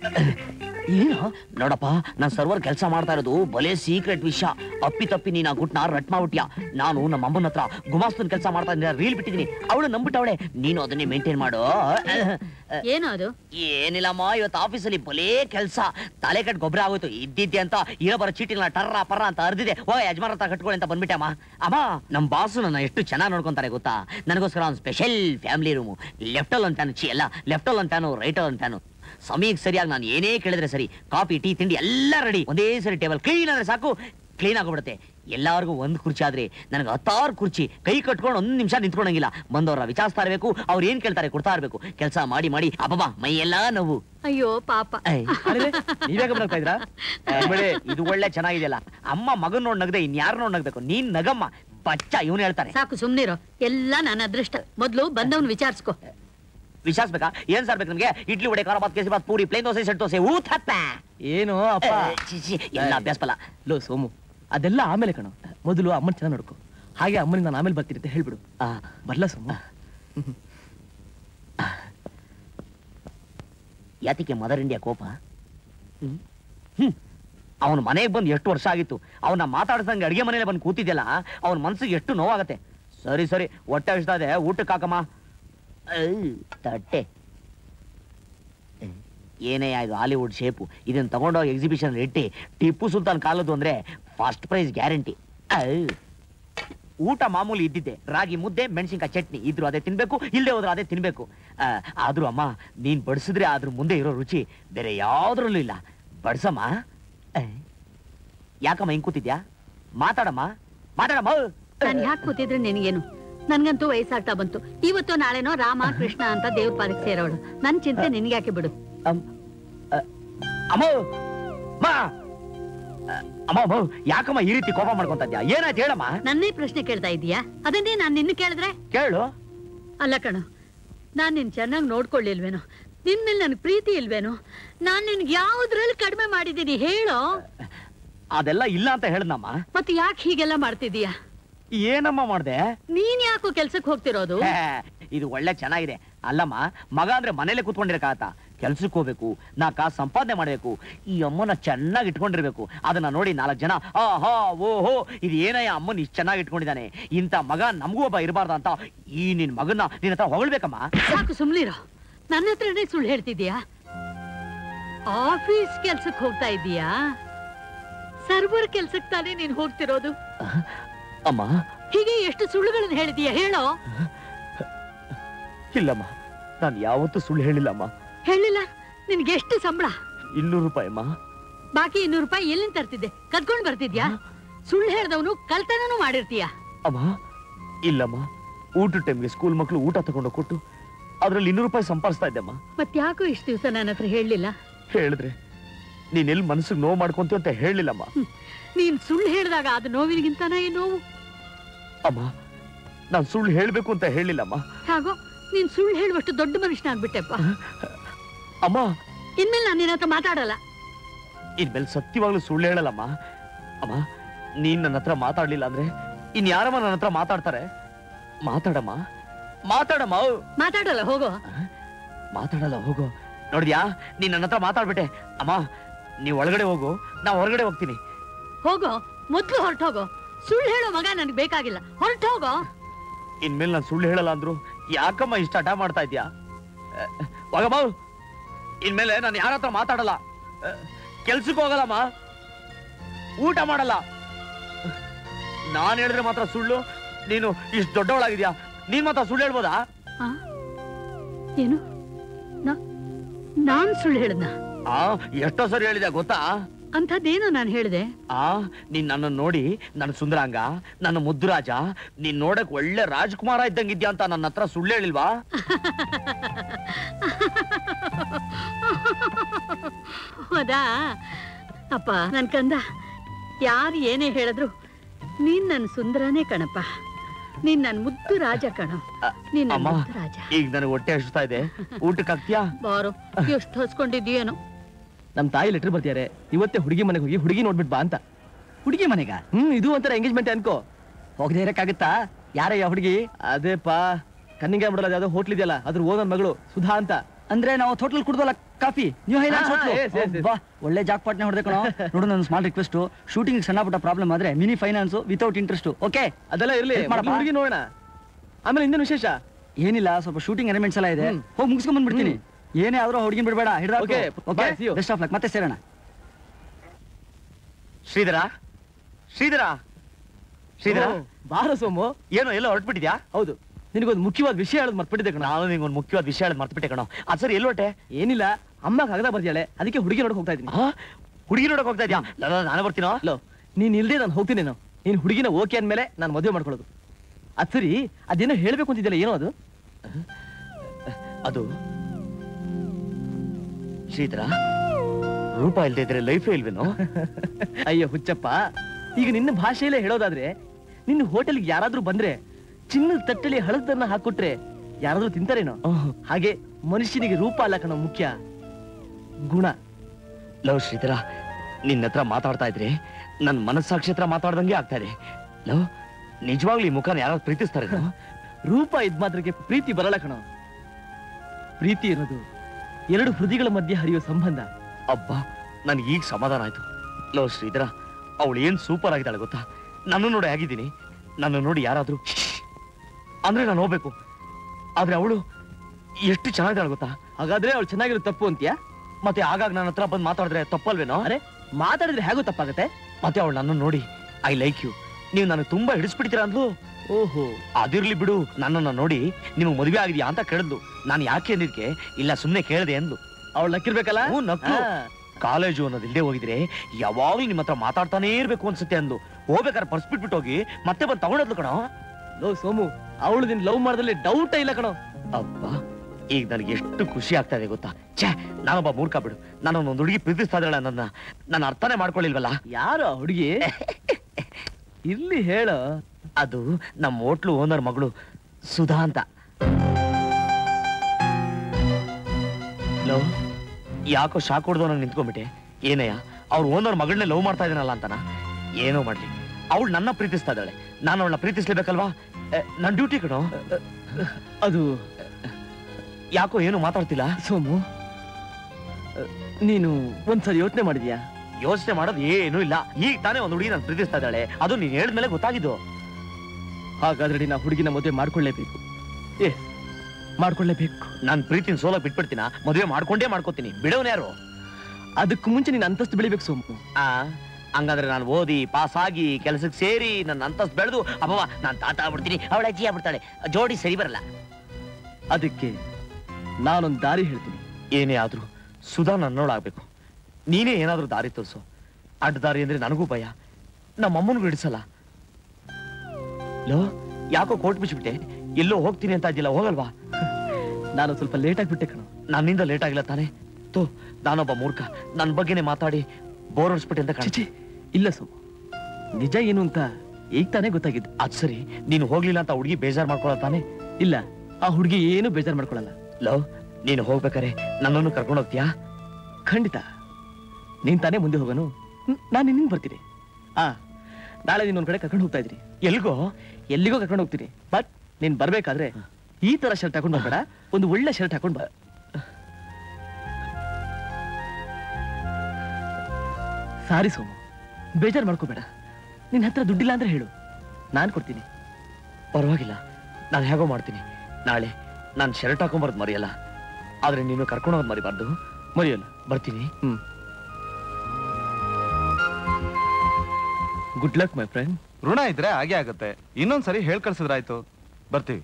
ಏನು ನೋಡಪ್ಪ ನಾನ್ ಸರ್ವರ್ ಕೆಲಸ ಮಾಡ್ತಾ ಇರೋದು ಬಲೆ ಸೀಕ್ರೆಟ್ ವಿಷಯ. ಅಪ್ಪಿ ತಪ್ಪಿ ನೀನ್ ಆ ಗುಟ್ನ ರಟ್ ಮಾಡ್ಬಿಟ್ಯಾ. ನಾನು ನಮ್ಮ ಅಮ್ಮನ ಹತ್ರ ಗುಮಾಸ್ತನ್ ಕೆಲಸ ಮಾಡ್ತಾ ಇದ್ದ ರೀಲ್ ಬಿಟ್ಟಿದೀನಿ. ಅವಳು ನಂಬಿಟ್ಟವಳೆ. ನೀನು ಅದನ್ನೇ ಮೇಂಟೈನ್ ಮಾಡು. ಏನೋ ಅದು? ಏನಿಲ್ಲಮ್ಮ, ಇವತ್ತು ಆಫೀಸಲ್ಲಿ ಬಲೇ ಕೆಲಸ. ತಲೆ ಕಟ್ ಗೊಬ್ಬರ ಆಗೋಯ್ತು. ಇದ್ದಿದ್ದೆ ಅಂತ ಇರೋ ಬರೋ ಚೀಟಿಗಳ ಟರ್ರ ಪರ್ರ ಅಂತ ಅರ್ದಿದೆ. ಯಜಮಾನ ಹತ್ರ ಕಟ್ಕೊಳ್ಳಿ ಅಂತ ಬಂದ್ಬಿಟ್ಟೆ ಅಮ್ಮ. ಅಮ್ಮ ನಮ್ ಬಾಸು ನನ್ನ ಎಷ್ಟು ಚೆನ್ನಾಗಿ ನೋಡ್ಕೊಂತಾರೆ ಗೊತ್ತಾ. ನನಗೋಸ್ಕರ ಒಂದು ಸ್ಪೆಷಲ್ ಫ್ಯಾಮಿಲಿ ರೂಮು. ಲೆಫ್ಟಲ್ ಒಂದು ಫ್ಯಾನು, ಎಲ್ಲ ಲೆಫ್ಟಲ್ ಒಂದು ಫ್ಯಾನು, ರೈಟಲ್ ಒಂದು ಫ್ಯಾನು. ಸಮಯಕ್ಕೆ ಸರಿಯಾಗಿ ನಾನು ಏನೇ ಕೇಳಿದ್ರೆ ಸರಿ, ಕಾಫಿ ಟೀ ತಿಂಡಿ ಎಲ್ಲ ರೆಡಿ. ಒಂದೇ ಸರಿ ಟೇಬಲ್ ಕ್ಲೀನ್ ಅಂದ್ರೆ ಸಾಕು, ಕ್ಲೀನ್ ಆಗೋಗ್ಬಿಡುತ್ತೆ. ಎಲ್ಲಾರ್ಗು ಒಂದು ಕುರ್ಚಿ ಆದ್ರೆ ನನಗೆ 10 ಕುರ್ಚಿ. ಕೈ ಕಟ್ಕೊಂಡು 1 ನಿಮಿಷ ನಿಂತ್ಕೊಳಂಗಿಲ್ಲ. ಬಂದವ್ರ ವಿಚಾರಿಸ್ತಾ ಇರಬೇಕು, ಅವ್ರು ಏನ್ ಕೇಳ್ತಾರೆ ಕೊಡ್ತಾ ಇರ್ಬೇಕು. ಕೆಲಸ ಮಾಡಿ ಮಾಡಿ ಅಬ್ಬಬ್ಬಾ ಮೈ ಎಲ್ಲಾ ನೋವು. ಅಯ್ಯೋ ಪಾಪ. ನೀವೇ ಗಮನಿಸ್ತಾ ಇದ್ರಾ? ಇದು ಒಳ್ಳೆ ಚೆನ್ನಾಗಿದೆಯಲ್ಲ. ಅಮ್ಮ ಮಗನ್ ನೋಡ್ ನಗದೆ ಇನ್ಯಾರು ನೋಡ್ ನಗ್ಬೇಕು. ನೀನ್ ನಗಮ್ಮ ಬಚ್ಚ. ಇವನು ಹೇಳ್ತಾರೆ. ಸಾಕು ಸುಮ್ನಿರೋ. ಎಲ್ಲ ನನ್ನ ಅದೃಷ್ಟ. ಮೊದ್ಲು ಬಂದವನ್ ವಿಚಾರಿಸ್ಕೊ. ವಿಚಾರಿಸ್ಬೇಕಾ? ಏನ್ ಸರ್ ಬೇಕು ನಿಮ್ಗೆ? ಇಡ್ಲಿ ವಡೆ ಖಾರ ಬಾತ್ ಕೇಸರಿ ಬಾತ್ ಪೂರಿ ಪ್ಲೇನ್ ದೋಸೆ ಸೆಟ್ ದೋಸೆ ಊತ ಏನು ಅಪ್ಪ ಎಲ್ಲ ಅಭ್ಯಾಸ ಫಲ. ಲೋ ಸೋಮು, ಅದೆಲ್ಲ ಆಮೇಲೆ ಕಣೋ. ಮೊದಲು ಅಮ್ಮನ್ ಚೆನ್ನಾಗಿ ನೋಡ್ಕೊ. ಹಾಗೆ ಅಮ್ಮನಿಗೆ ನಾನು ಆಮೇಲೆ ಬರ್ತಿರುತ್ತೆ ಹೇಳ್ಬಿಡು. ಬರ್ಲಾ ಸೋಮು? ಯಾತಿಗೆ ಮದರ್ ಇಂಡಿಯಾ ಕೋಪ? ಅವನ ಮನೆಗೆ ಬಂದು ಎಷ್ಟು ವರ್ಷ ಆಗಿತ್ತು. ಅವನ ಮಾತಾಡ್ಸಂಗೆ ಅಡಿಗೆ ಮನೇಲೆ ಬಂದು ಕೂತಿದ್ಯಲ್ಲ, ಅವನ ಮನ್ಸಿಗೆ ಎಷ್ಟು ನೋವಾಗತ್ತೆ. ಸರಿ ಸರಿ, ಹೊಟ್ಟೆ ಇಷ್ಟ ಇದೆ, ಊಟಕ್ಕೆ ಹಾಕಮ್ಮ. ತಟ್ಟೆ ಏನೇ ಇದು ಹಾಲಿವುಡ್ ಶೇಪು. ಇದನ್ನ ತಗೊಂಡೋಗಿ ಎಕ್ಸಿಬಿಷನ್ ಇಟ್ಟಿ ಟಿಪ್ಪು ಸುಲ್ತಾನ್ ಕಾಲದ್ದು ಅಂದ್ರೆ ಫಸ್ಟ್ ಪ್ರೈಸ್ ಗ್ಯಾರಂಟಿ. ಊಟ ಮಾಮೂಲಿ ಇದ್ದಿದ್ದೆ. ರಾಗಿ ಮುದ್ದೆ, ಮೆಣಸಿನ್ಕಾಯಿ ಚಟ್ನಿ ಇದ್ರು ಅದೇ ತಿನ್ಬೇಕು, ಇಲ್ಲದೆ ಹೋದ್ರೆ ಅದೇ ತಿನ್ಬೇಕು. ಆದ್ರೂ ಅಮ್ಮ ನೀನ್ ಬಡಿಸಿದ್ರೆ ಅದ್ರ ಮುಂದೆ ಇರೋ ರುಚಿ ಬೇರೆ ಯಾವ್ದ್ರಲ್ಲೂ ಇಲ್ಲ. ಬಡ್ಸಮ್ಮ. ಯಾಕಮ್ಮ ಹಿಂಗ್ ಕೂತಿದ್ಯಾ? ಮಾತಾಡಮ್ಮ, ಮಾತಾಡಮ್ಮ. ನಾನು ಯಾಕೆ ಕೂತಿದ್ರೆ ನಿನಗೇನು? ನನ್ಗಂತೂ ವಯಸ್ಸಾಗ್ತಾ ಬಂತು. ಇವತ್ತು ನಾಳೆನೋ ರಾಮ ಕೃಷ್ಣ ಅಂತ ದೇವ್ರ ಪಾದಕ್ಕೆ ಸೇರೋಳು. ನನ್ ಚಿಂತೆ ನಿನ್ಗೆ ಯಾಕೆ ಬಿಡು. ಅಮ್ಮ ಅಮ್ಮ ಯಾಕಮ್ಮ ಈ ರೀತಿ ಕೋಪ ಮಾಡ್ಕೊಂತ ಇದ್ಯಾ? ಏನಾಯ್ತು ಹೇಳಮ್ಮ. ನನ್ನೇ ಪ್ರಶ್ನೆ ಕೇಳ್ತಾ ಇದೀಯಾ? ಅದನ್ನೇ ನಾನ್ ನಿನ್ನ ಕೇಳಿದ್ರೆ ಕೇಳು. ಅಲ್ಲ ಕಣೋ, ನಾನ್ ನಿನ್ ಚೆನ್ನಾಗಿ ನೋಡ್ಕೊಳ್ಳಿಲ್ವೇನೋ? ನಿನ್ ಮೇಲೆ ನನ್ಗೆ ಪ್ರೀತಿ ಇಲ್ವೇನೋ? ನಾನ್ ನಿನ್ಗೆ ಯಾವ್ದ್ರಲ್ಲಿ ಕಡಿಮೆ ಮಾಡಿದೀನಿ ಹೇಳೋ? ಅದೆಲ್ಲ ಇಲ್ಲ ಅಂತ ಹೇಳ್ದಮ್ಮ. ಮತ್ತೆ ಯಾಕೆ ಹೀಗೆಲ್ಲ ಮಾಡ್ತಿದೀಯಾ? ಏನಮ್ಮ ಮಾಡ್ದೆ? ನೀನ್ ಯಾಕೋ ಕೆಲ್ಸಕ್ಕೆ ಹೋಗ್ತಿರೋದು? ಇದು ಒಳ್ಳೆ ಚೆನ್ನಾಗಿದೆ. ಅಲ್ಲಮ್ಮ, ಮಗ ಅಂದ್ರೆ ಮನೇಲೆ ಕೂತ್ಕೊಂಡಿರಕಾತ. ಕೆಲ್ಸಕ್ಕೆ ಹೋಗ್ಬೇಕು, 4 ಕಾಸು ಸಂಪಾದನೆ ಮಾಡ್ಬೇಕು, ಈ ಅಮ್ಮನ ಚೆನ್ನಾಗಿ ಇಟ್ಕೊಂಡಿರ್ಬೇಕು. ಅದನ್ನ ನೋಡಿ 4 ಜನ ಆಹಾ ಓಹೋ ಇದು ಏನಯ್ಯ ಅಮ್ಮನ್ ಇಷ್ಟು ಚೆನ್ನಾಗಿ ಇಟ್ಕೊಂಡಿದ್ದಾನೆ, ಇಂಥ ಮಗ ನಮಗೂ ಒಬ್ಬ ಇರಬಾರ್ದ ಅಂತ ಈ ನಿನ್ ಮಗನ್ನ ನಿನ್ನ ಹತ್ರ ಹೊಗಳ್ಬೇಕಮ್ಮ. ಸಾಕು ಸುಮ್ನಿರೋ. ನನ್ನ ಹತ್ರನೇ ಸುಳ್ಳು ಹೇಳ್ತಿದ್ಯಾ? ಆಫೀಸ್ ಕೆಲ್ಸಕ್ಕೆ ಹೋಗ್ತಾ ಇದೀಯಾ? ಸರ್ವರ್ ಕೆಲ್ಸಕ್ಕೆ ತಾನೇ ನೀನ್ ಹೋಗ್ತಿರೋದು? ಅಮ್ಮ ಹೀಗೆ ಎಷ್ಟು ಸುಳ್ಳುಗಳನ್ನ ಹೇಳಿದೀಯ ಹೇಳೋ? ಇಲ್ಲಮ್ಮ, ನಾನು ಯಾವತ್ತೂ ಸುಳ್ಳು ಹೇಳಿಲ್ಲಮ್ಮ. ಹೇಳಿಲ್ಲ? ನಿನ್ಗೆ ಎಷ್ಟು ಸಂಬಳ? 200 ರೂಪಾಯಿ ಅಮ್ಮ. ಬಾಕಿ 200 ರೂಪಾಯಿ ಎಲ್ಲಿಂದ ತರ್ತಿದ್ದೆ? ಕದ್ಕೊಂಡ್ ಬರ್ತಿದ್ಯಾ? ಸುಳ್ಳು ಹೇಳ್ದವನು ಕಳ್ತನೂ ಮಾಡಿರ್ತೀಯ. ಅಮ್ಮ ಇಲ್ಲಮ್ಮ, ಊಟ ಟೈಮ್ಗೆ ಸ್ಕೂಲ್ ಮಕ್ಕಳು ಊಟ ತಗೊಂಡು ಕೊಟ್ಟು ಅದ್ರಲ್ಲಿ 200 ರೂಪಾಯಿ ಸಂಪಾದಿಸ್ತಾ ಇದ್ದೆಮ್ಮ. ಮತ್ತ್ಯಾಕೋ ಇಷ್ಟು ದಿವಸ ನನ್ನ ಹತ್ರ ಹೇಳಿಲ್ಲ? ಹೇಳಿದ್ರೆ ನೀನ್ ಎಲ್ಲಿ ಮನಸ್ಸಿಗೆ ನೋವು ಮಾಡ್ಕೊಂತೀವಿ ಅಂತ ಹೇಳಿಲ್ಲಮ್ಮ. ನೀನ್ ಸುಳ್ಳು ಹೇಳಿದಾಗ ಅದು ನೋವಿನಿಗಿಂತಾನ ಈ ನೋವು. ಅಮ್ಮ ನಾನ್ ಸುಳ್ಳು ಹೇಳ್ಬೇಕು ಅಂತ ಹೇಳಿಲ್ಲಮ್ಮ. ಹಾಗೋ ನೀನ್ ಸುಳ್ಳು ಹೇಳುವಷ್ಟು ದೊಡ್ಡ ಮನುಷ್ಯನಾಗ್ಬಿಟ್ಟೆಪ್ಪ. ಅಮ್ಮ ಇನ್ಮೇಲೆ ನಾನು ನಿನ್ನ ಹತ್ರ ಮಾತಾಡಲ್ಲ. ಇನ್ಮೇಲೆ ಸತ್ಯವಾಗ್ಲೂ ಸುಳ್ಳು ಹೇಳಲ್ಲಮ್ಮ. ಅಮ್ಮ ನೀನ್ ನನ್ನ ಹತ್ರ ಮಾತಾಡ್ಲಿಲ್ಲ ಅಂದ್ರೆ ಇನ್ಯಾರಮ್ಮ ನನ್ನ ಹತ್ರ ಮಾತಾಡ್ತಾರೆ? ಮಾತಾಡಮ್ಮ, ಮಾತಾಡಮ್ಮ. ಮಾತಾಡಲ್ಲ ಹೋಗೋ. ಮಾತಾಡಲ್ಲ ಹೋಗೋ. ನೋಡಿದ್ಯಾ, ನೀನ್ ನನ್ನ ಹತ್ರ ಮಾತಾಡ್ಬಿಟ್ಟೆ. ಅಮ್ಮ ನೀವ್ ಒಳಗಡೆ ಹೋಗು, ನಾ ಹೊರಗಡೆ ಹೋಗ್ತೀನಿ. ಹೋಗೋ, ಮೊದ್ಲು ಹೊರಟೋಗೋ. ಸುಳ್ಳು ಹೇಳೋ ಮಗ ನನ್ಗೆ ಬೇಕಾಗಿಲ್ಲ, ಹೊರಟೋಗೋ. ಇನ್ಮೇಲೆ ನಾನು ಸುಳ್ಳು ಹೇಳಲ್ಲ ಅಂದ್ರು ಯಾಕಮ್ಮ ಇಷ್ಟ ಹಠ ಮಾಡ್ತಾ ಇದ್ಯಾ? ಹೋಗಮ್ಮ, ಇನ್ಮೇಲೆ ನಾನು ಯಾರ ಹತ್ರ ಮಾತಾಡಲ್ಲ, ಕೆಲ್ಸಕ್ಕೆ ಹೋಗಲ್ಲಮ್ಮ, ಊಟ ಮಾಡಲ್ಲ. ನಾನ್ ಹೇಳಿದ್ರೆ ಮಾತ್ರ ಸುಳ್ಳು. ನೀನು ಇಷ್ಟು ದೊಡ್ಡವಳಾಗಿದ್ಯಾ, ನೀನ್ ಮಾತ್ರ ಸುಳ್ಳು ಹೇಳ್ಬೋದಾ? ಏನು ನಾನ್ ಸುಳ್ಳು ಹೇಳ್ದ? ಎಷ್ಟೋ ಸರಿ ಹೇಳಿದೆ ಗೊತ್ತಾ? ಅಂಥದ್ದೇನೋ ನಾನು ಹೇಳಿದೆ. ನೀನ್ ನನ್ನ ನೋಡಿ ನನ್ನ ಸುಂದರಾಂಗ, ನನ್ನ ಮುದ್ದು ರಾಜ, ನೀನ್ ನೋಡಕ್ ಒಳ್ಳೆ ರಾಜ್ಕುಮಾರ ಇದ್ದಂಗಿದ್ಯಾ ಅಂತ ನನ್ನ ಹತ್ರ ಸುಳ್ಳು ಹೇಳಿಲ್ವಾ? ಹೌದಾ ಅಪ್ಪ ನನ್ ಕಂದ, ಯಾರು ಏನೇ ಹೇಳಿದ್ರು ನೀನ್ ನನ್ನ ಸುಂದರನೇ ಕಣಪ್ಪ. ನೀನ್ ನನ್ ಮುದ್ದು ರಾಜ ಕಣ. ನೀನ್ ಮುದ್ದು ರಾಜ. ಈಗ ನನಗೆ ಹೊಟ್ಟೆ ಹಸಿತಾ ಇದೆ, ಊಟಕ್ಕೆ ಹಾಕ್ತೀಯಾ? ಬಾರೋ, ಎಷ್ಟು ಹಸ್ಕೊಂಡಿದ್ದೀಯೇನೋ. ನಮ್ ತಾಯಿ ಲೆಟರ್ ಬರ್ತಿದ್ದಾರೆ, ಇವತ್ತೇ ಹುಡುಗಿ ಮನೆಗೆ ಹೋಗಿ ಹುಡುಗಿ ನೋಡ್ಬಿಟ್ ಬಾ ಅಂತ. ಹುಡುಗಿ ಮನೆಗ? ಇದು ಒಂಥರ ಎಂಗೇಜ್ಮೆಂಟ್ ಅನ್ಕೋ. ಹೋಗದೆ ಇರಕ್ಕಾಗತ್ತಾ? ಯಾರಯ್ಯ ಹುಡುಗಿ? ಅದೇಪಾ ಕನ್ನಿಂಗ ಬಿಡಲ್ಲ, ಯಾವ್ದೋ ಹೋಟ್ಲ್ ಇದೆಯಲ್ಲ ಅದ್ರ ಓನರ್ ಮಗಳು ಸುಧಾ ಅಂತ. ಅಂದ್ರೆ ನಾವು ಹೋಟ್ಲ್ ಕುಡ್ದಲ್ಲ ಕಾಫಿ ನೀವು ಒಳ್ಳೆ ಜಾಕ್ ಪಾಟ್ನೆ ಹೊಡೆದ ಕಣೋ. ನೋಡು ನನ್ನ ಸ್ಮಾಲ್ ರಿಕ್ವೆಸ್ಟ್, ಶೂಟಿಂಗ್ ಸಣ್ಣ ಪುಟ್ಟ ಪ್ರಾಬ್ಲಮ್ ಆದ್ರೆ mini finance without interest. Okay ಅದೆಲ್ಲ ಇರ್ಲಿ, ಹುಡುಗಿ ನೋಡೋಣ. ಆಮೇಲೆ ಇನ್ನೇನು ವಿಶೇಷ? ಏನಿಲ್ಲ, ಸ್ವಲ್ಪ ಶೂಟಿಂಗ್ ಅರೇಂಜ್ಮೆಂಟ್ಸ್ ಎಲ್ಲ ಇದೆ, ಹೋಗಿ ಮುಗಿಸ್ಕೊಂಡ್ ಬಂದ್ಬಿಡ್ತೀನಿ. ಏನೇ ಆದ್ರೂ ಹುಡುಗಿನ ಬಿಡಬೇಡ, ಹಿಡ್ದ. ಬೆಸ್ಟ್ ಆಫ್ ಲಕ್, ಮತ್ತೆ ಸೇರೋಣ. ಶ್ರೀಧರ ಶ್ರೀಧರ ಶ್ರೀಧರ ಬಾರ ಸೋಮು. ಏನೋ ಎಲ್ಲ ಹೊರಟ್ಬಿಟ್ಟಿದ್ಯಾ? ಹೌದು, ನಿನಗೊಂದು ಮುಖ್ಯವಾದ ವಿಷಯ ಹೇಳೋದು ಮರ್ತ್ಬಿಟ್ಟಿದ್ದೆ ಕಣ. ನಾನು ನಿಂಗೊಂದು ಮುಖ್ಯವಾದ ವಿಷಯ ಹೇಳೋದು ಮರ್ತ್ಬಿಟ್ಟೆ ಕಣೋ. ಅದು ಸರಿ, ಎಲ್ಲೋಟೆ? ಏನಿಲ್ಲ, ಅಮ್ಮ ಕಾಗದ ಬರ್ದಿಯಾಳೆ, ಅದಕ್ಕೆ ಹುಡುಗಿ ನೋಡಕ್ ಹೋಗ್ತಾ ಇದ್ದೀನಿ. ಹುಡುಗಿ ನೋಡಕ್ ಹೋಗ್ತಾ ಇದ್ಯಾ? ನಾನು ಬರ್ತೀನೋ? ಲೋ, ನೀನ್ ಇಲ್ದೆ ನಾನು ಹೋಗ್ತೀನಿ. ನೀನ್ ಹುಡುಗಿನ ಓಕೆ ಅಂದ್ಮೇಲೆ ನಾನು ಮದುವೆ ಮಾಡ್ಕೊಳ್ಳೋದು. ಅದ್ ಸರಿ, ಅದೇನೋ ಹೇಳ್ಬೇಕು ಅಂತಿದ್ಯಲ್ಲ, ಏನೋ ಅದು? ಅದು ಶ್ರೀಧರ, ರೂಪ ಇಲ್ದೇ ಇದ್ರೆ ಲೈಫೇ ಇಲ್ವೇನೋ? ಅಯ್ಯೋ ಹುಚ್ಚಪ್ಪ, ಈಗ ನಿನ್ನ ಭಾಷೆಯಲ್ಲೇ ಹೇಳೋದಾದ್ರೆ, ನಿನ್ನ ಹೋಟೆಲ್ಗೆ ಯಾರಾದ್ರೂ ಬಂದ್ರೆ ಚಿನ್ನದ ತಟ್ಟೆಲಿ ಹಳದನ್ನ ಹಾಕೊಟ್ರೆ ಯಾರಾದ್ರೂ ತಿಂತಾರೇನೋ? ಹಾಗೆ ಮನುಷ್ಯನಿಗೆ ರೂಪ ಅಲ್ಲ ಕಣ ಮುಖ್ಯ, ಗುಣ. ಲವ್ ಶ್ರೀಧರ, ನಿನ್ನ ಹತ್ರ ಮಾತಾಡ್ತಾ ಇದ್ರೆ ನನ್ನ ಮನಸ್ಸಾಕ್ಷಿ ಹತ್ರ ಮಾತಾಡ್ದಂಗೆ ಆಗ್ತಾ ಇದೆ. ಲವ್, ನಿಜವಾಗ್ಲೂ ಈ ಮುಖನ ಯಾರಾದ್ರೂ ಪ್ರೀತಿಸ್ತಾರೆ? ರೂಪ ಇದ್ ಮಾತ್ರಕ್ಕೆ ಪ್ರೀತಿ ಬರಲ್ಲ ಕಣ. ಪ್ರೀತಿ ಅನ್ನೋದು ಎರಡು ಹೃದಯಗಳ ಮಧ್ಯೆ ಹರಿಯೋ ಸಂಬಂಧ. ಅಬ್ಬಾ, ನನ್ಗೆ ಈಗ ಸಮಾಧಾನ ಆಯ್ತು. ಲೋ ಶ್ರೀಧರ, ಅವಳು ಏನ್ ಸೂಪರ್ ಆಗಿದ್ದಾಳೆ ಗೊತ್ತಾ? ನಾನು ನೋಡಿ ಆಗಿದ್ದೀನಿ. ನನ್ನ ನೋಡಿ ಯಾರಾದ್ರೂ ಅಂದ್ರೆ ನಾನು ಹೋಗ್ಬೇಕು, ಆದ್ರೆ ಅವಳು ಎಷ್ಟು ಚೆನ್ನಾಗಿದ್ದಾಳೆ ಗೊತ್ತಾ? ಹಾಗಾದ್ರೆ ಅವಳು ಚೆನ್ನಾಗಿರೋ ತಪ್ಪು ಅಂತೀಯಾ? ಮತ್ತೆ ಆಗಾಗ ನನ್ನ ಹತ್ರ ಬಂದು ಮಾತಾಡಿದ್ರೆ ತಪ್ಪಲ್ವೇನೋ? ಅರೆ, ಮಾತಾಡಿದ್ರೆ ಹೇಗೂ ತಪ್ಪಾಗತ್ತೆ? ಮತ್ತೆ ಅವಳು ನನ್ನ ನೋಡಿ ಐ ಲೈಕ್ ಯು, ನೀವು ನನಗೆ ತುಂಬಾ ಹಿಡಿಸ್ಬಿಡ್ತೀರಾ ಅಂದ್ಲು. ಓಹೋ, ಅದಿರ್ಲಿ ಬಿಡು, ನನ್ನನ್ನ ನೋಡಿ ನಿಮಗೆ ಮದುವೆ ಆಗಿದ್ಯಾ ಅಂತ ಕೇಳಿದ್ಲು. ನಾನು ಯಾಕೆ ಅಂದಿದ್ಕೆ ಇಲ್ಲ, ಸುಮ್ನೆ ಕೇಳಿದೆ ಅಂದ್ಲು. ಅವಳು ನಕ್ಕಿರ್ಬೇಕಲ್ಲ? ನಕ್ಕು. ಕಾಲೇಜು ಅನ್ನೋದು ಇಲ್ಲದೆ ಹೋಗಿದ್ರೆ ಯಾವಾಗ್ಲೂ ನಿಮ್ಮ ಹತ್ರ ಮಾತಾಡ್ತಾನೇ ಇರ್ಬೇಕು ಅನ್ಸುತ್ತೆ ಅಂದ್ಲು. ಹೋಗ್ಬೇಕಾದ್ರೆ ಪರ್ಸ್ ಬಿಟ್ಬಿಟ್ಟು ಹೋಗಿ ಮತ್ತೆ ಬಂದು ತಗೊಂಡದ್ಲು ಕಣೋ. ಲೋ ಸೋಮು, ಅವಳು ನಿನ್ ಲವ್ ಮಾಡೋದ್ರಲ್ಲಿ ಡೌಟ್ ಇಲ್ಲ ಕಣೋ. ಅಬ್ಬಾ, ಈಗ ನನಗೆ ಎಷ್ಟು ಖುಷಿ ಆಗ್ತಾ ಇದೆ ಗೊತ್ತಾ? ಛೇ, ನಾನೊಬ್ಬ ಮೂರ್ಖ ಬಿಡು. ನಾನೊಂದು ಹುಡುಗಿ ಪ್ರೀತಿಸ್ತಾ ಇದ್ದಾಳೆ, ನನ್ನ ಅರ್ಥನೇ ಮಾಡ್ಕೊಳ್ಳಿಲ್ವಲ್ಲ. ಯಾರು ಹುಡುಗಿ? ಇರ್ಲಿ ಹೇಳು. ಅದು ನಮ್ಮ ಹೋಟ್ಲು ಓನರ್ ಮಗಳು ಸುಧಾ ಅಂತ. ಲವ್, ಯಾಕೋ ಶಾಕ್ ಹೊಡೆದು ನಂಗೆ ನಿಂತ್ಕೊಂಡ್ಬಿಟ್ಟೆ. ಏನಯ್ಯ, ಅವ್ರ ಓನರ್ ಮಗಳನ್ನೇ ಲವ್ ಮಾಡ್ತಾ ಇದ್ದಾನಲ್ಲ ಅಂತನ? ಏನೋ ಮಾಡ್ಲಿ, ಅವಳು ನನ್ನ ಪ್ರೀತಿಸ್ತಾ ಇದ್ದಾಳೆ, ನಾನು ಅವಳನ್ನ ಪ್ರೀತಿಸ್ಲೇಬೇಕಲ್ವಾ? ನನ್ನ ಡ್ಯೂಟಿ ಕಣೋ ಅದು. ಯಾಕೋ ಏನು ಮಾತಾಡ್ತಿಲ್ಲ? ಸೋಮು, ನೀನು ಒಂದ್ಸರಿ ಯೋಚನೆ ಮಾಡಿದ್ಯಾ? ಯೋಚನೆ ಮಾಡೋದು ಏನೂ ಇಲ್ಲ. ಈಗ ತಾನೇ ಒಂದು ಹುಡುಗಿ ನಾನು ಪ್ರೀತಿಸ್ತಾ ಇದ್ದಾಳೆ, ಅದು ನೀನ್ ಹೇಳಿದ್ಮೇಲೆ ಗೊತ್ತಾಗಿದ್ದು. ಹಾಗಾದ್ರೆ ನೀನು ಆ ಹುಡುಗಿನ ಮದುವೆ ಮಾಡ್ಕೊಳ್ಳೇಬೇಕು. ಮಾಡ್ಕೊಳ್ಳೇಬೇಕು. ನಾನು ಪ್ರೀತಿನ ಸೋಲ ಬಿಟ್ಬಿಡ್ತೀನ? ಮದುವೆ ಮಾಡ್ಕೊಂಡೇ ಮಾಡ್ಕೋತೀನಿ. ಬಿಡೋನ್ ಯಾರು? ಅದಕ್ಕೂ ಮುಂಚೆ ನೀನು ಅಂತಸ್ತು ಬೆಳಿಬೇಕು ಸೋಮು. ಹಂಗಂದ್ರೆ ನಾನು ಓದಿ ಪಾಸ್ ಆಗಿ ಕೆಲಸಕ್ಕೆ ಸೇರಿ ನನ್ನ ಅಂತಸ್ತು ಬೆಳೆದು ಅಬ್ಬವ ನಾನು ತಾತ ಆಗ್ಬಿಡ್ತೀನಿ, ಅವಳ ಅಜ್ಜಿ ಆಗ್ಬಿಡ್ತಾಳೆ, ಜೋಡಿ ಸರಿ ಬರಲ್ಲ. ಅದಕ್ಕೆ ನಾನೊಂದು ದಾರಿ ಹೇಳ್ತೀನಿ. ಏನೇ ಆದ್ರೂ ಸುಧಾ ನನ್ನೋಳಾಗ್ಬೇಕು. ನೀನೇ ಏನಾದ್ರೂ ದಾರಿ ತೋರಿಸು. ಅಡ್ಡ ದಾರಿ ಅಂದ್ರೆ ನನಗೂ ಭಯ, ನಮ್ಮಮ್ಮನಿಗೂ ಹಿಡಿಸಲ್ಲ. ಲೋ, ಯಾಕೋ ಕೋಟ್ ಬಿಚ್ಬಿಟ್ಟೆ? ಎಲ್ಲೋ ಹೋಗ್ತೀನಿ ಅಂತ ಇದ್ದಿಲ್ಲ, ಹೋಗಲ್ವಾ? ನಾನು ಸ್ವಲ್ಪ ಲೇಟ್ ಆಗ್ಬಿಟ್ಟೆ ಕಣ. ನನ್ನಿಂದ ಲೇಟ್ ಆಗಿಲ್ಲ ತಾನೆ? ತೋ, ನಾನೊಬ್ಬ ಮೂರ್ಖ, ನನ್ನ ಬಗ್ಗೆನೇ ಮಾತಾಡಿ ಬೋರ್ ಹೊಡಿಸ್ಬಿಟ್ಟೆ ಅಂತ ಕಾಣಿಸಿ. ಇಲ್ಲ ಸೋಮು, ನಿಜ ಏನು ಅಂತ ಈಗ ತಾನೇ ಗೊತ್ತಾಗಿದ್ದು. ಅದ್ ಸರಿ, ನೀನು ಹೋಗ್ಲಿಲ್ಲ ಅಂತ ಹುಡುಗಿ ಬೇಜಾರ್ ಮಾಡ್ಕೊಳ ತಾನೆ? ಇಲ್ಲ, ಆ ಹುಡುಗಿ ಏನು ಬೇಜಾರ್ ಮಾಡ್ಕೊಳಲ್ಲ. ಲವ್, ನೀನು ಹೋಗ್ಬೇಕಾರೆ ನನ್ನನ್ನು ಕರ್ಕೊಂಡು ಹೋಗ್ತೀಯಾ? ಖಂಡಿತ. ನೀನ್ ತಾನೇ ಮುಂದೆ ಹೋಗೋನು, ನಾನು ನಿನ್ನ ಬರ್ತೀನಿ. ನಾಳೆ ನೀನ್ ಒಂದ್ ಕಡೆ ಕರ್ಕೊಂಡು ಹೋಗ್ತಾ ಇದ್ರಿ. ಎಲ್ಗೋ? ಎಲ್ಲಿಗೋ ಕರ್ಕೊಂಡು ಹೋಗ್ತೀನಿ. ಬಟ್ ನೀನ್ ಬರ್ಬೇಕಾದ್ರೆ ಈ ತರ ಶರ್ಟ್ ಹಾಕೊಂಡ್ ಬರ್ಬೇಡ, ಒಂದು ಒಳ್ಳೆ ಶರ್ಟ್ ಹಾಕೊಂಡ್ ಬಾ. ಸಾರಿ ಸೋಮು, ಬೇಜಾರ್ ಮಾಡ್ಕೋಬೇಡ. ನಿನ್ ಹತ್ರ ದುಡ್ಡಿಲ್ಲ ಅಂದ್ರೆ ಹೇಳು, ನಾನ್ ಕೊಡ್ತೀನಿ. ಪರವಾಗಿಲ್ಲ, ನಾನು ಹೇಗೋ ಮಾಡ್ತೀನಿ. ನಾಳೆ ನಾನು ಶರ್ಟ್ ಹಾಕೊಂಬರೋದು ಮರೆಯಲ್ಲ, ಆದ್ರೆ ನೀನು ಕರ್ಕೊಂಡೋದ್ ಮರಿಬಾರ್ದು. ಮರೆಯಲ್ಲ, ಬರ್ತೀನಿ. Good luck my friend. ಋಣ ಇದ್ರೆ ಹಾಗೆ ಆಗುತ್ತೆ. ಇನ್ನೊಂದ್ಸರಿ ಹೇಳ್ ಕಳ್ಸಿದ್ರಾಯ್ತು. ಬರ್ತೀವಿ.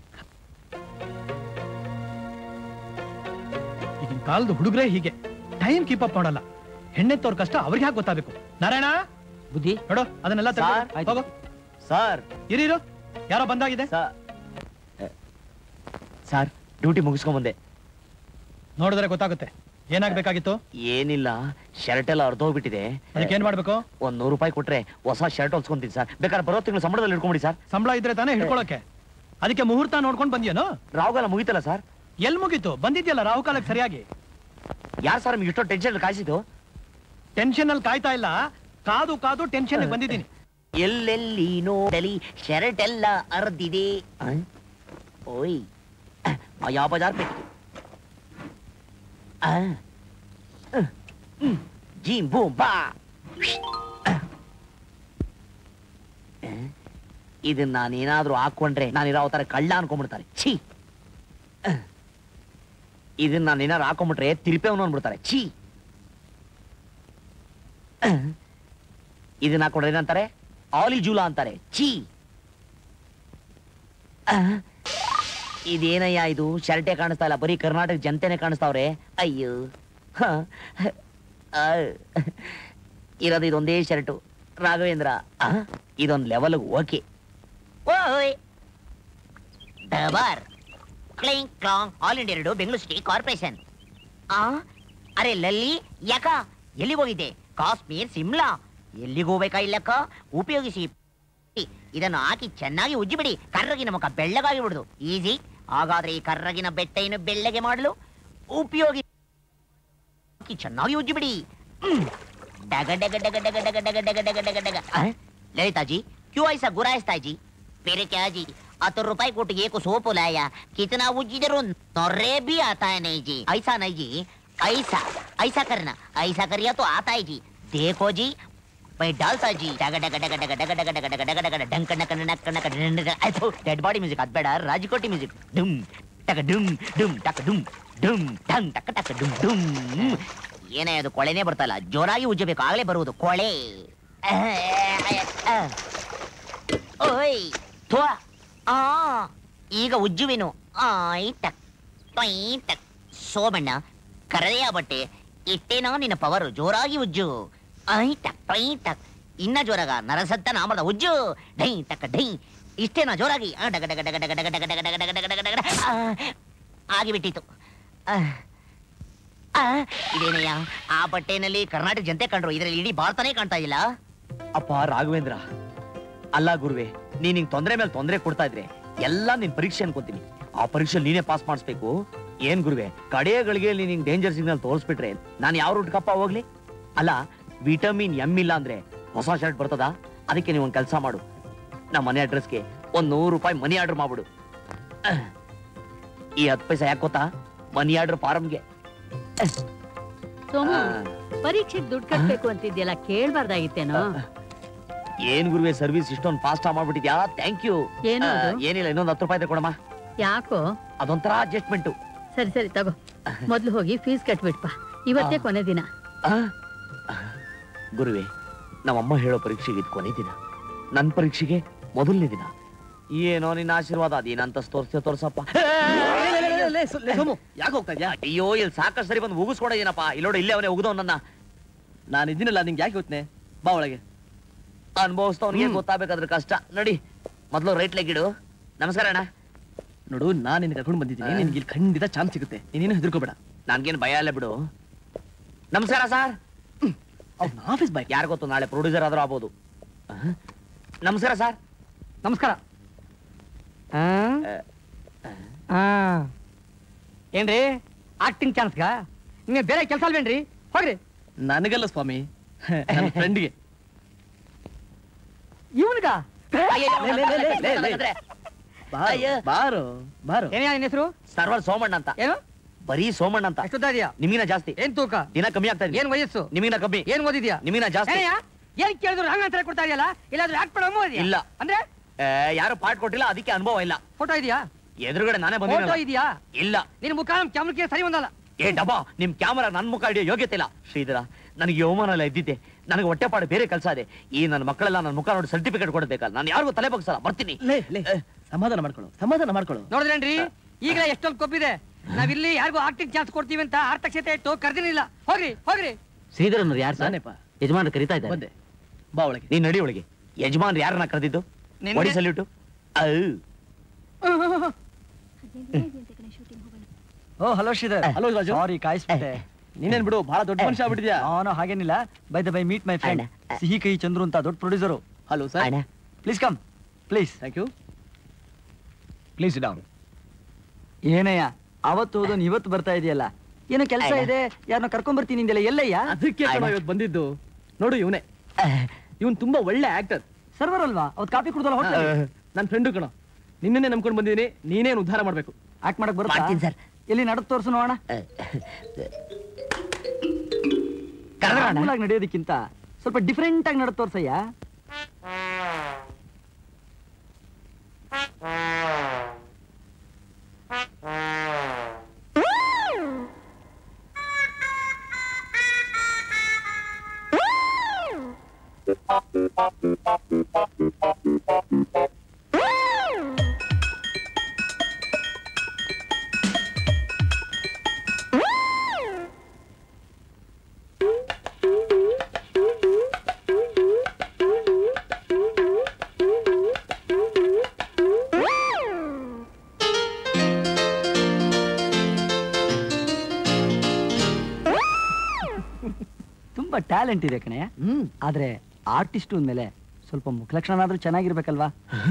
ಈಗಿನ ಕಾಲದ ಹುಡುಗರೇ ಹೀಗೆ, ಟೈಮ್ ಕೀಪ್ ಅಪ್ ಮಾಡಲ್ಲ. ಹೆಣ್ಣೆತ್ತವ್ರ ಕಷ್ಟ ಅವ್ರಿಗೆ ಹಾಗೆ ಗೊತ್ತಾಗಬೇಕು. ನಾರಾಯಣ, ಬುದ್ಧಿ ನೋಡು ಅದನ್ನೆಲ್ಲ ಹೋಗೋ. ಸರ್, ಇರೀರು, ಯಾರೋ ಬಂದಾಗಿದೆ. ಸರ್, ಡ್ಯೂಟಿ ಮುಗಿಸ್ಕೊಂಡ್ ಬಂದೆ. ನೋಡಿದ್ರೆ ಗೊತ್ತಾಗುತ್ತೆ. ಏನಾಗ್ಬೇಕಾಗಿತ್ತು? ಏನಿಲ್ಲ, ಶರ್ಟ್ ಎಲ್ಲ ಅರ್ಧೋಗ್ಬಿಟ್ಟಿದೆ. ಅದಕ್ಕೆ ಏನ್ ಮಾಡ್ಬೇಕು? ಒಂದ್ ₹100 ಕೊಟ್ರೆ ಹೊಸ ಶರ್ಟ್ ಹೊಲ್ಸ್ಕೊಂತೀನಿ ಸರ್. ಬೇಕಾದ್ರೆ ಬರೋ ತಿಂಗಳು ಸಂಬಳದಲ್ಲಿ ಹಿಡ್ಕೊಂಬಿಡಿ ಸರ್. ಸಂಬಳ ಇದ್ರೆ ತಾನೇ ಹಿಡ್ಕೊಳಕ್ಕೆ. ಅದಕ್ಕೆ ಮುಹೂರ್ತ ನೋಡ್ಕೊಂಡು ಬಂದಿಯೇನೋ? ರಾಹುಕಾಲ ಮುಗಿತಲ್ಲ ಸರ್. ಎಲ್ ಮುಗೀತು? ಬಂದಿದ್ಯಲ್ಲ ರಾಹುಕಾಲಕ್ಕೆ ಸರಿಯಾಗಿ. ಯಾರು ಸರ್ ನಿಮ್ಗೆ ಇಷ್ಟೋ ಟೆನ್ಷನ್ ಕಾಯಿಸಿದ್ದು? ಟೆನ್ಷನ್ ಅಲ್ಲಿ ಕಾಯ್ತಾ ಇಲ್ಲ, ಕಾದು ಕಾದು ಟೆನ್ಷನ್ ಬಂದಿದ್ದೀನಿ. ಎಲ್ಲೆಲ್ಲಿ ನೋಡಲಿ ಶರ್ಟ್ ಎಲ್ಲ ಅರ್ದಿದೆ. ಓಯ್, ಯಾವ ಬಜಾರ್ ಬೇಕು? ಜೀಮ್ ಬೂಮ್ ಬಾ. ಇದನ್ನ ನಾನೇನಾದ್ರೂ ಹಾಕೊಂಡ್ರೆ ನಾನಿರೋ ತರ ಕಳ್ಳ ಅನ್ಕೊಂಡ್ಬಿಡ್ತಾರೆ. ಛೀ, ಇದನ್ನ ನಾನೇನಾದ್ರು ಹಾಕೊಂಡ್ಬಿಟ್ರೆ ತಿರುಪೆವನು ಅನ್ಬಿಡ್ತಾರೆ. ಛೀ, ಇದನ್ನ ಹಾಕೊಂಡ್ರೆ ಏನಂತಾರೆ? ಆಲಿಜೂಲ ಅಂತಾರೆ. ಛೀ, ಇದೇನಯ್ಯ ಇದು? ಶರ್ಟೇ ಕಾಣಿಸ್ತಾ ಇಲ್ಲ, ಬರೀ ಕರ್ನಾಟಕ ಜನತೆನೆ ಕಾಣಿಸ್ತಾವ್ರೆ. ಅಯ್ಯೋ, ಇರೋದು ಇದೊಂದೇ ಶರ್ಟು ರಾಘವೇಂದ್ರ. ಇದೊಂದು ಲೆವೆಲ್ ಓಕೆ. ಓಯ್ ಡಬಾರ್ ಕ್ಲಿಂಗ್ ಕ್ಲಾಂಗ್ All India Radio Bengaluru city corporation. ಅರೆ ಲಲ್ಲಿ, ಯಾಕ ಎಲ್ಲಿಗೆ ಹೋಗಿದ್ದೆ? ಕಾಶ್ಮೀರ್, ಸಿಮ್ಲಾ ಎಲ್ಲಿಗೆ ಹೋಗ್ಬೇಕಾ? ಇಲ್ಲಕ್ಕ ಉಪಯೋಗಿಸಿ. ಇದನ್ನು ಹಾಕಿ ಚೆನ್ನಾಗಿ ಉಜ್ಜಿಬಿಡಿ. ಕರ್ರಗಿನ ಮುಖ ಬೆಳ್ಳಗಾಗಿ ಬಿಡುದು. ಈಸಿ. ಹಾಗಾದ್ರೆ ಈ ಕರ್ರಗಿನ ಬೆಟ್ಟ ಇನ್ನು ಬೆಳ್ಳಗೆ ಮಾಡಲು ಉಪಯೋಗಿ ಚೆನ್ನಾಗಿ ಉಜ್ಜಿಬಿಡಿ. ಡಗ ಡಗ ಡಗ ಡಗ ಡಗ ಡಗ ಡಗ ಡಗ ಡಗ ಡಗ. ललिताजी क्यों ऐसा गुराइस्ता जी? मेरे क्या जी, 100 रुपए को एक सोप लाया, कितना उज्जिदरो नौरे भी आता है नहीं जी. ऐसा नहीं जी, ऐसा ऐसा करना, ऐसा करिए तो आता है जी. देखो जी, मैं डालता जी. डग डग डग डग डग डग डग डग डग डग डंक नक नक नक नक. ऐसा डेड बॉडी म्यूजिक अद बेಡ ರಾಜಕೋಟಿ ಮ್ಯೂಸಿಕ್. ಡುಮ್ ಟಕ ಡುಮ್ ಡುಮ್ ಟಕ ಡುಮ್ ಡುಮ್ ಟಂಗ್ ಟಕ ಟಕ ಡುಮ್ ಡುಮ್. ಏನೇ ಅದು ಕೊಳೆನೇ ಬರ್ತಲ್ಲ, ಜೋರಾಗಿ ಉಜ್ಜಬೇಕು, ಆಗಲೇ ಬರುವುದು ಕೊಳೆ. ಓಯ್ ಥೋ, ಈಗ ಉಜ್ಜುವೆನು. ಟಕ್ ಟಕ್. ಸೋಮಣ್ಣ, ಕರದೆಯ ಬಟ್ಟೆ ಇಟ್ಟೇನೋ ನಿನ್ನ ಪವರು. ಜೋರಾಗಿ ಉಜ್ಜು. ಟಕ್ ಟಕ್. ಇನ್ನ ಜೋರಾಗ ನರಸತ್ತ ನಾಮದ ಉಜ್ಜು. ಡೈ ಟಕ್ ಡೈ. ಇಷ್ಟೇನಾ ಜೋರಾಗಿ? ಡಗ ಡಗ ಡಗ ಡಗ ಡಗ ಡಗ ಡಗ ಡಗ ಡಗ ಡಗ ಡಗ ಡಗ ಆಗಿಬಿಟ್ಟಿತ್ತು. ಇದೇನಯ್ಯ, ಆ ಬಟ್ಟೆನಲ್ಲಿ ಕರ್ನಾಟಕ ಜನತೆ ಕಂಡ್ರು, ಇದರಲ್ಲಿ ಇಡೀ ಭಾರತನೇ ಕಾಣ್ತಾ ಇಲ್ಲ. ಅಪ್ಪ ರಾಘವೇಂದ್ರ, ಅಲ್ಲ ಗುರುವೆ, ನೀನ್ ಹಿಂಗ್ ತೊಂದ್ರೆ ಮೇಲೆ ತೊಂದ್ರೆ ಕೊಡ್ತಾ ಇದ್ರೆ ಎಲ್ಲ ನಿನ್ ಪರೀಕ್ಷೆ ಅನ್ಕೋತೀನಿ. ಆ ಪರೀಕ್ಷೆ ನೀನೇ ಪಾಸ್ ಮಾಡಿಸ್ಬೇಕು. ಏನ್ ಗುರುವೆ, ಕಡೆಗಳಿಗೆ ನೀನ್ ಹಿಂಗ್ ಡೇಂಜರ್ ಸಿಗ್ನಲ್ ತೋರಿಸ್ಬಿಟ್ರೆ ನಾನು ಯಾವ ರೂಟ್ಕಪ್ಪ ಹೋಗ್ಲಿ? ಅಲ್ಲ, ವಿಟಮಿನ್ ಎಂ ಇಲ್ಲ ಅಂದ್ರೆ ಹೊಸ ಶರ್ಟ್ ಬರ್ತದ? ಅದಕ್ಕೆ ನೀವು ಒಂದ್ ಕೆಲಸ ಮಾಡು, ನಮ್ಮ ಮನೆ ಅಡ್ರೆಸ್ಗೆ ಒಂದ್ 100 ರೂಪಾಯಿ ಮನಿ ಆರ್ಡರ್ ಮಾಡ್ಬಿಡು. ಈ 10 ಪೈಸೆ ಯಾಕೆ ಗೊತ್ತಾ? Money order ಫಾರಮ್ಗೆ. ಸೋಮು, ಪರೀಕ್ಷೆಗೆ ದುಡ್ಡು ಕಟ್ಬೇಕು ಅಂತಿದ್ಯಲ್ಲ, ಕೇಳ್ಬಾರ್ದಾಗಿತ್ತೇನೋ? ಏನ್ ಗುರುವೆ, ಸರ್ವಿಸ್ ಇಷ್ಟೊಂದು ಫಾಸ್ಟ್ ಮಾಡ್ಬಿಟ್ಟಿದ್ಯಾ? Thank you. ಏನಿಲ್ಲ, ಇನ್ನೊಂದು 10 ರೂಪಾಯಿ ತಗೊಳಮ್ಮ. ಯಾಕೋ? ಅದೊಂಥರ ಅಡ್ಜಸ್ಟ್ಮೆಂಟ್. ಸರಿ ಸರಿ ತಗೋ, ಮೊದ್ಲು ಹೋಗಿ ಫೀಸ್ ಕಟ್ಬಿಟ್ಪಾ, ಇವತ್ತೇ ಕೊನೆ ದಿನ. ಗುರುವೆ, ನಮ್ಮಮ್ಮ ಹೇಳೋ ಪರೀಕ್ಷೆಗೆ ಇದು ಕೊನೆ ದಿನ, ನನ್ನ ಪರೀಕ್ಷೆಗೆ ಮೊದಲನೇ ದಿನ. ಏನೋ ನಿನ್ನ ಆಶೀರ್ವಾದ, ಅದೇನಂತ ತೋರ್ಸಪ್ಪ. ಯಾಕೆ ಹೋಗ್ತಾ ಇದ್ಯಾ? ಅಯ್ಯೋ, ಇಲ್ಲಿ ಸಾಕಷ್ಟು ಸರಿ ಬಂದು ಉಗಿಸ್ಕೊಡೇನಪ್ಪ. ಇಲ್ಲೋಡ, ಇಲ್ಲೇ ಅವನೇ ಉಗಿದವನನ್ನ. ನಾನು ಇದ್ದೀನಲ್ಲ, ನಿಂಗೆ ಯಾಕೆ ಗೊತ್ತನೆ? ಬಾ ಒಳಗೆ. ಅನುಭವಿಸ್ತವನಿಗೆ ಗೊತ್ತಾಗಬೇಕಾದ್ರೆ ಕಷ್ಟ. ನೋಡಿ, ಮೊದಲು ರೈಟ್ ಲೆಗ್ ಇಡು. ನಮಸ್ಕಾರ ಅಣ್ಣ. ನೋಡು, ನಾನು ನಿನ್ನ ಕರ್ಕೊಂಡು ಬಂದಿದ್ದೀನಿ, ನಿನ್ಗೆ ಇಲ್ಲಿ ಖಂಡಿತ ಚಾನ್ಸ್ ಸಿಗುತ್ತೆ, ನೀನೇನು ಹೆದರ್ಕೋಬೇಡ. ನನ್ಗೇನು ಭಯ ಇಲ್ಲ ಬಿಡು. ನಮಸ್ಕಾರ ಸರ್. ಅವ್ನ ಆಫೀಸ್ ಬಾಯ್, ಯಾರು ಗೊತ್ತು, ನಾಳೆ ಪ್ರೊಡ್ಯೂಸರ್ ಆದ್ರೂ ಆಗ್ಬೋದು. ನಮಸ್ಕಾರ ಸರ್. ನಮಸ್ಕಾರ. ಏನ್ರಿ ಆಕ್ಟಿಂಗ್ ಚಾನ್ಸ್ಗ? ನಿಮಗೆ ಬೇರೆ ಕೆಲಸ ಅಲ್ವೇನ್ರಿ? ಹೋಗ್ರಿ. ನನಗಲ್ಲ ಸ್ವಾಮಿ, ನನ್ನ ಫ್ರೆಂಡ್ಗೆ. ಇವನ್ಗ? ಬಾರೋ ಬಾರೋ. ಏನ ನಿನ್ನ ಹೆಸರು? ಸರ್ವರ್ ಸೋಮಣ್ಣ ಅಂತ. ಏನು? ಬರೀ ಸೋಮಣ್ಣ ಅಂತ. ಎಷ್ಟು ಓದಿದ್ಯಾ? ನಿಮಗಿನ ಜಾಸ್ತಿ. ಏನ್ ತೂಕ? ದಿನ ಕಮ್ಮಿ ಆಗ್ತಾ ಇದೆ. ಏನ್ ವಯಸ್ಸು? ನಿಮಗಿನ ಕಮ್ಮಿ. ಏನ್ ಓದಿದ್ಯಾ? ನಿಮಗಿನ ಜಾಸ್ತಿ. ಏನ್ ಕೇಳಿದ್ರು ಹಂಗ ಅಂತರ ಕೊಡ್ತಾ ಇದೆಯಲ್ಲ, ಇಲ್ಲಾದ್ರೂ ಆಕ್ಟ್ ಮಾಡೋ ಓದಿಯಾ? ಇಲ್ಲ. ಅಂದ್ರೆ ಯಾರು ಪಾಠ ಕೊಟ್ಟಿಲ್ಲ, ಅದಕ್ಕೆ ಅನುಭವ ಇಲ್ಲ. ಫೋಟೋ ಇದೆಯಾ? ಎದುರುಗಡೆ ನಾನೇ ಫೋಟೋ ಬಂದಿದ್ದೀನಿ. ಇದೆಯಾ? ಇಲ್ಲ. ನಿನ್ ಮುಖ ನಮ್ ಕ್ಯಾಮ್ರಕ್ಕೆ ಸರಿ ಒಂದಲ್ಲ. ಏ ಡಬ್ಬಾ, ನಿಮ್ ಕ್ಯಾಮರಾ ನನ್ ಮುಖ ಹಿಡಿಯೋ ಯೋಗ್ಯತೆ ಇಲ್ಲ. ಶ್ರೀಧರ, ನನಗೆ ಅವಮಾನ ಎಲ್ಲ ಇದ್ದಿದ್ದೆ. ನನಗೆ ಹೊಟ್ಟೆಪಾಡು ಬೇರೆ ಕೆಲಸ ಇದೆ. ಈ ನನ್ನ ಮಕ್ಕಳೆಲ್ಲ ನನ್ನ ಮುಖ ನೋಡಿ ಸರ್ಟಿಫಿಕೇಟ್ ಕೊಡಬೇಕಲ್ಲ. ನಾನು ಯಾರಿಗೂ ತಲೆ ಬಗ್ಸಲ್ಲ. ಬರ್ತೀನಿ. ಸಮಾಧಾನ ಮಾಡ್ಕೊಳ್ಳು, ಸಮಾಧಾನ ಮಾಡ್ಕೊಳ್ಳು. ನೋಡಿದ್ರೇನ್ರಿ, ಈಗ ಎಷ್ಟೊಂದು ಕೊಬ್ಬಿದೆ. ನಾವಿಲ್ಲಿ ಯಾರಿಗೂ ಆಕ್ಟಿಂಗ್ ಚಾನ್ಸ್ ಕೊಡ್ತೀವಿ ಅಂತ ಆರ್ಥಕ್ಷತೆ ಇಟ್ಟು ಕರ್ದಿನಿಲ್ಲ. ಹೋಗ್ರಿ ಹೋಗ್ರಿ. ಶ್ರೀಧರ್ ಅನ್ನೋರು ಯಾರು? ನಾನೇಪ್ಪ. ಯಜಮಾನ ಕರಿತಾ ಇದ್ದಾರೆ. ಬಂದೆ, ಬಾ ಒಳಗೆ. ನೀನ್ ನಡಿ ಒಳಗೆ. ಯಜಮಾನ್ ಯಾರನ್ನ ಕರೆದಿದ್ದು? Body salute. ಓ hello Sridhar. Hello Raju. Sorry ಕಾಯಿಸ್ಬಿಟ್ಟೆ. ನೀನೇನ್ ಬಿಡು, ಬಹಳ ದೊಡ್ಡ ಮನುಷ್ಯ ಆಗ್ಬಿಟ್ಟಿದ್ಯಾ. ನಾನು ಹಾಗೇನಿಲ್ಲ. Bye the bye, meet my friend Sihi Kahi Chandru ಅಂತ, ದೊಡ್ಡ producer. Hello sir. Please come, please. Thank you. Please down. ಏನಯ್ಯ, ಅವತ್ತು ಹೋದನ್ ಇವತ್ತು ಬರ್ತಾ ಇದೆಯಲ್ಲ, ಏನೋ ಕೆಲಸ ಇದೆ, ಯಾರನ್ನ ಕರ್ಕೊಂಡ್ ಬರ್ತೀನಿ ಅಂದೆಲ್ಲ, ಎಲ್ಲಯ್ಯ? ಅದಕ್ಕೆ ಇವತ್ತು ಬಂದಿದ್ದು. ನೋಡು, ಇವನೇ. ಇವನ್ ತುಂಬಾ ಒಳ್ಳೆ ಆಕ್ಟರ್. ಸರ್ವರ್ ಅಲ್ವಾ? ಅವತ್ತು ಕಾಫಿ ಕುಡ್ದಲ್ಲ ಹೋಟೆಲ್. ನನ್ನ ಫ್ರೆಂಡು ಕಣೋ. ನಿನ್ನೆ ನಂಬ್ಕೊಂಡು ಬಂದಿದ್ದೀನಿ, ನೀನೇನು ಉದ್ಧಾರ ಮಾಡ್ಬೇಕು. ಆಕ್ಟ್ ಮಾಡಕ್ ಬರುತ್ತೆ ಸರ್. ಎಲ್ಲಿ ನಡಕ್ ತೋರ್ಸು ನೋಡೋಣ. ಮಾಮೂಲಾಗಿ ನಡೆಯೋದಕ್ಕಿಂತ ಸ್ವಲ್ಪ ಡಿಫ್ರೆಂಟ್ ಆಗಿ ನಡೆದು ತೋರ್ಸಯ್ಯ. ತುಂಬಾ ಟ್ಯಾಲೆಂಟ್ ಇದೆ ಕಣೆ. ಆದ್ರೆ ಆರ್ಟಿಸ್ಟ್ ಅಂದ್ಮೇಲೆ ಸ್ವಲ್ಪ ಮುಖಲಕ್ಷಣ ಆದ್ರೂ ಚೆನ್ನಾಗಿರ್ಬೇಕಲ್ವಾ?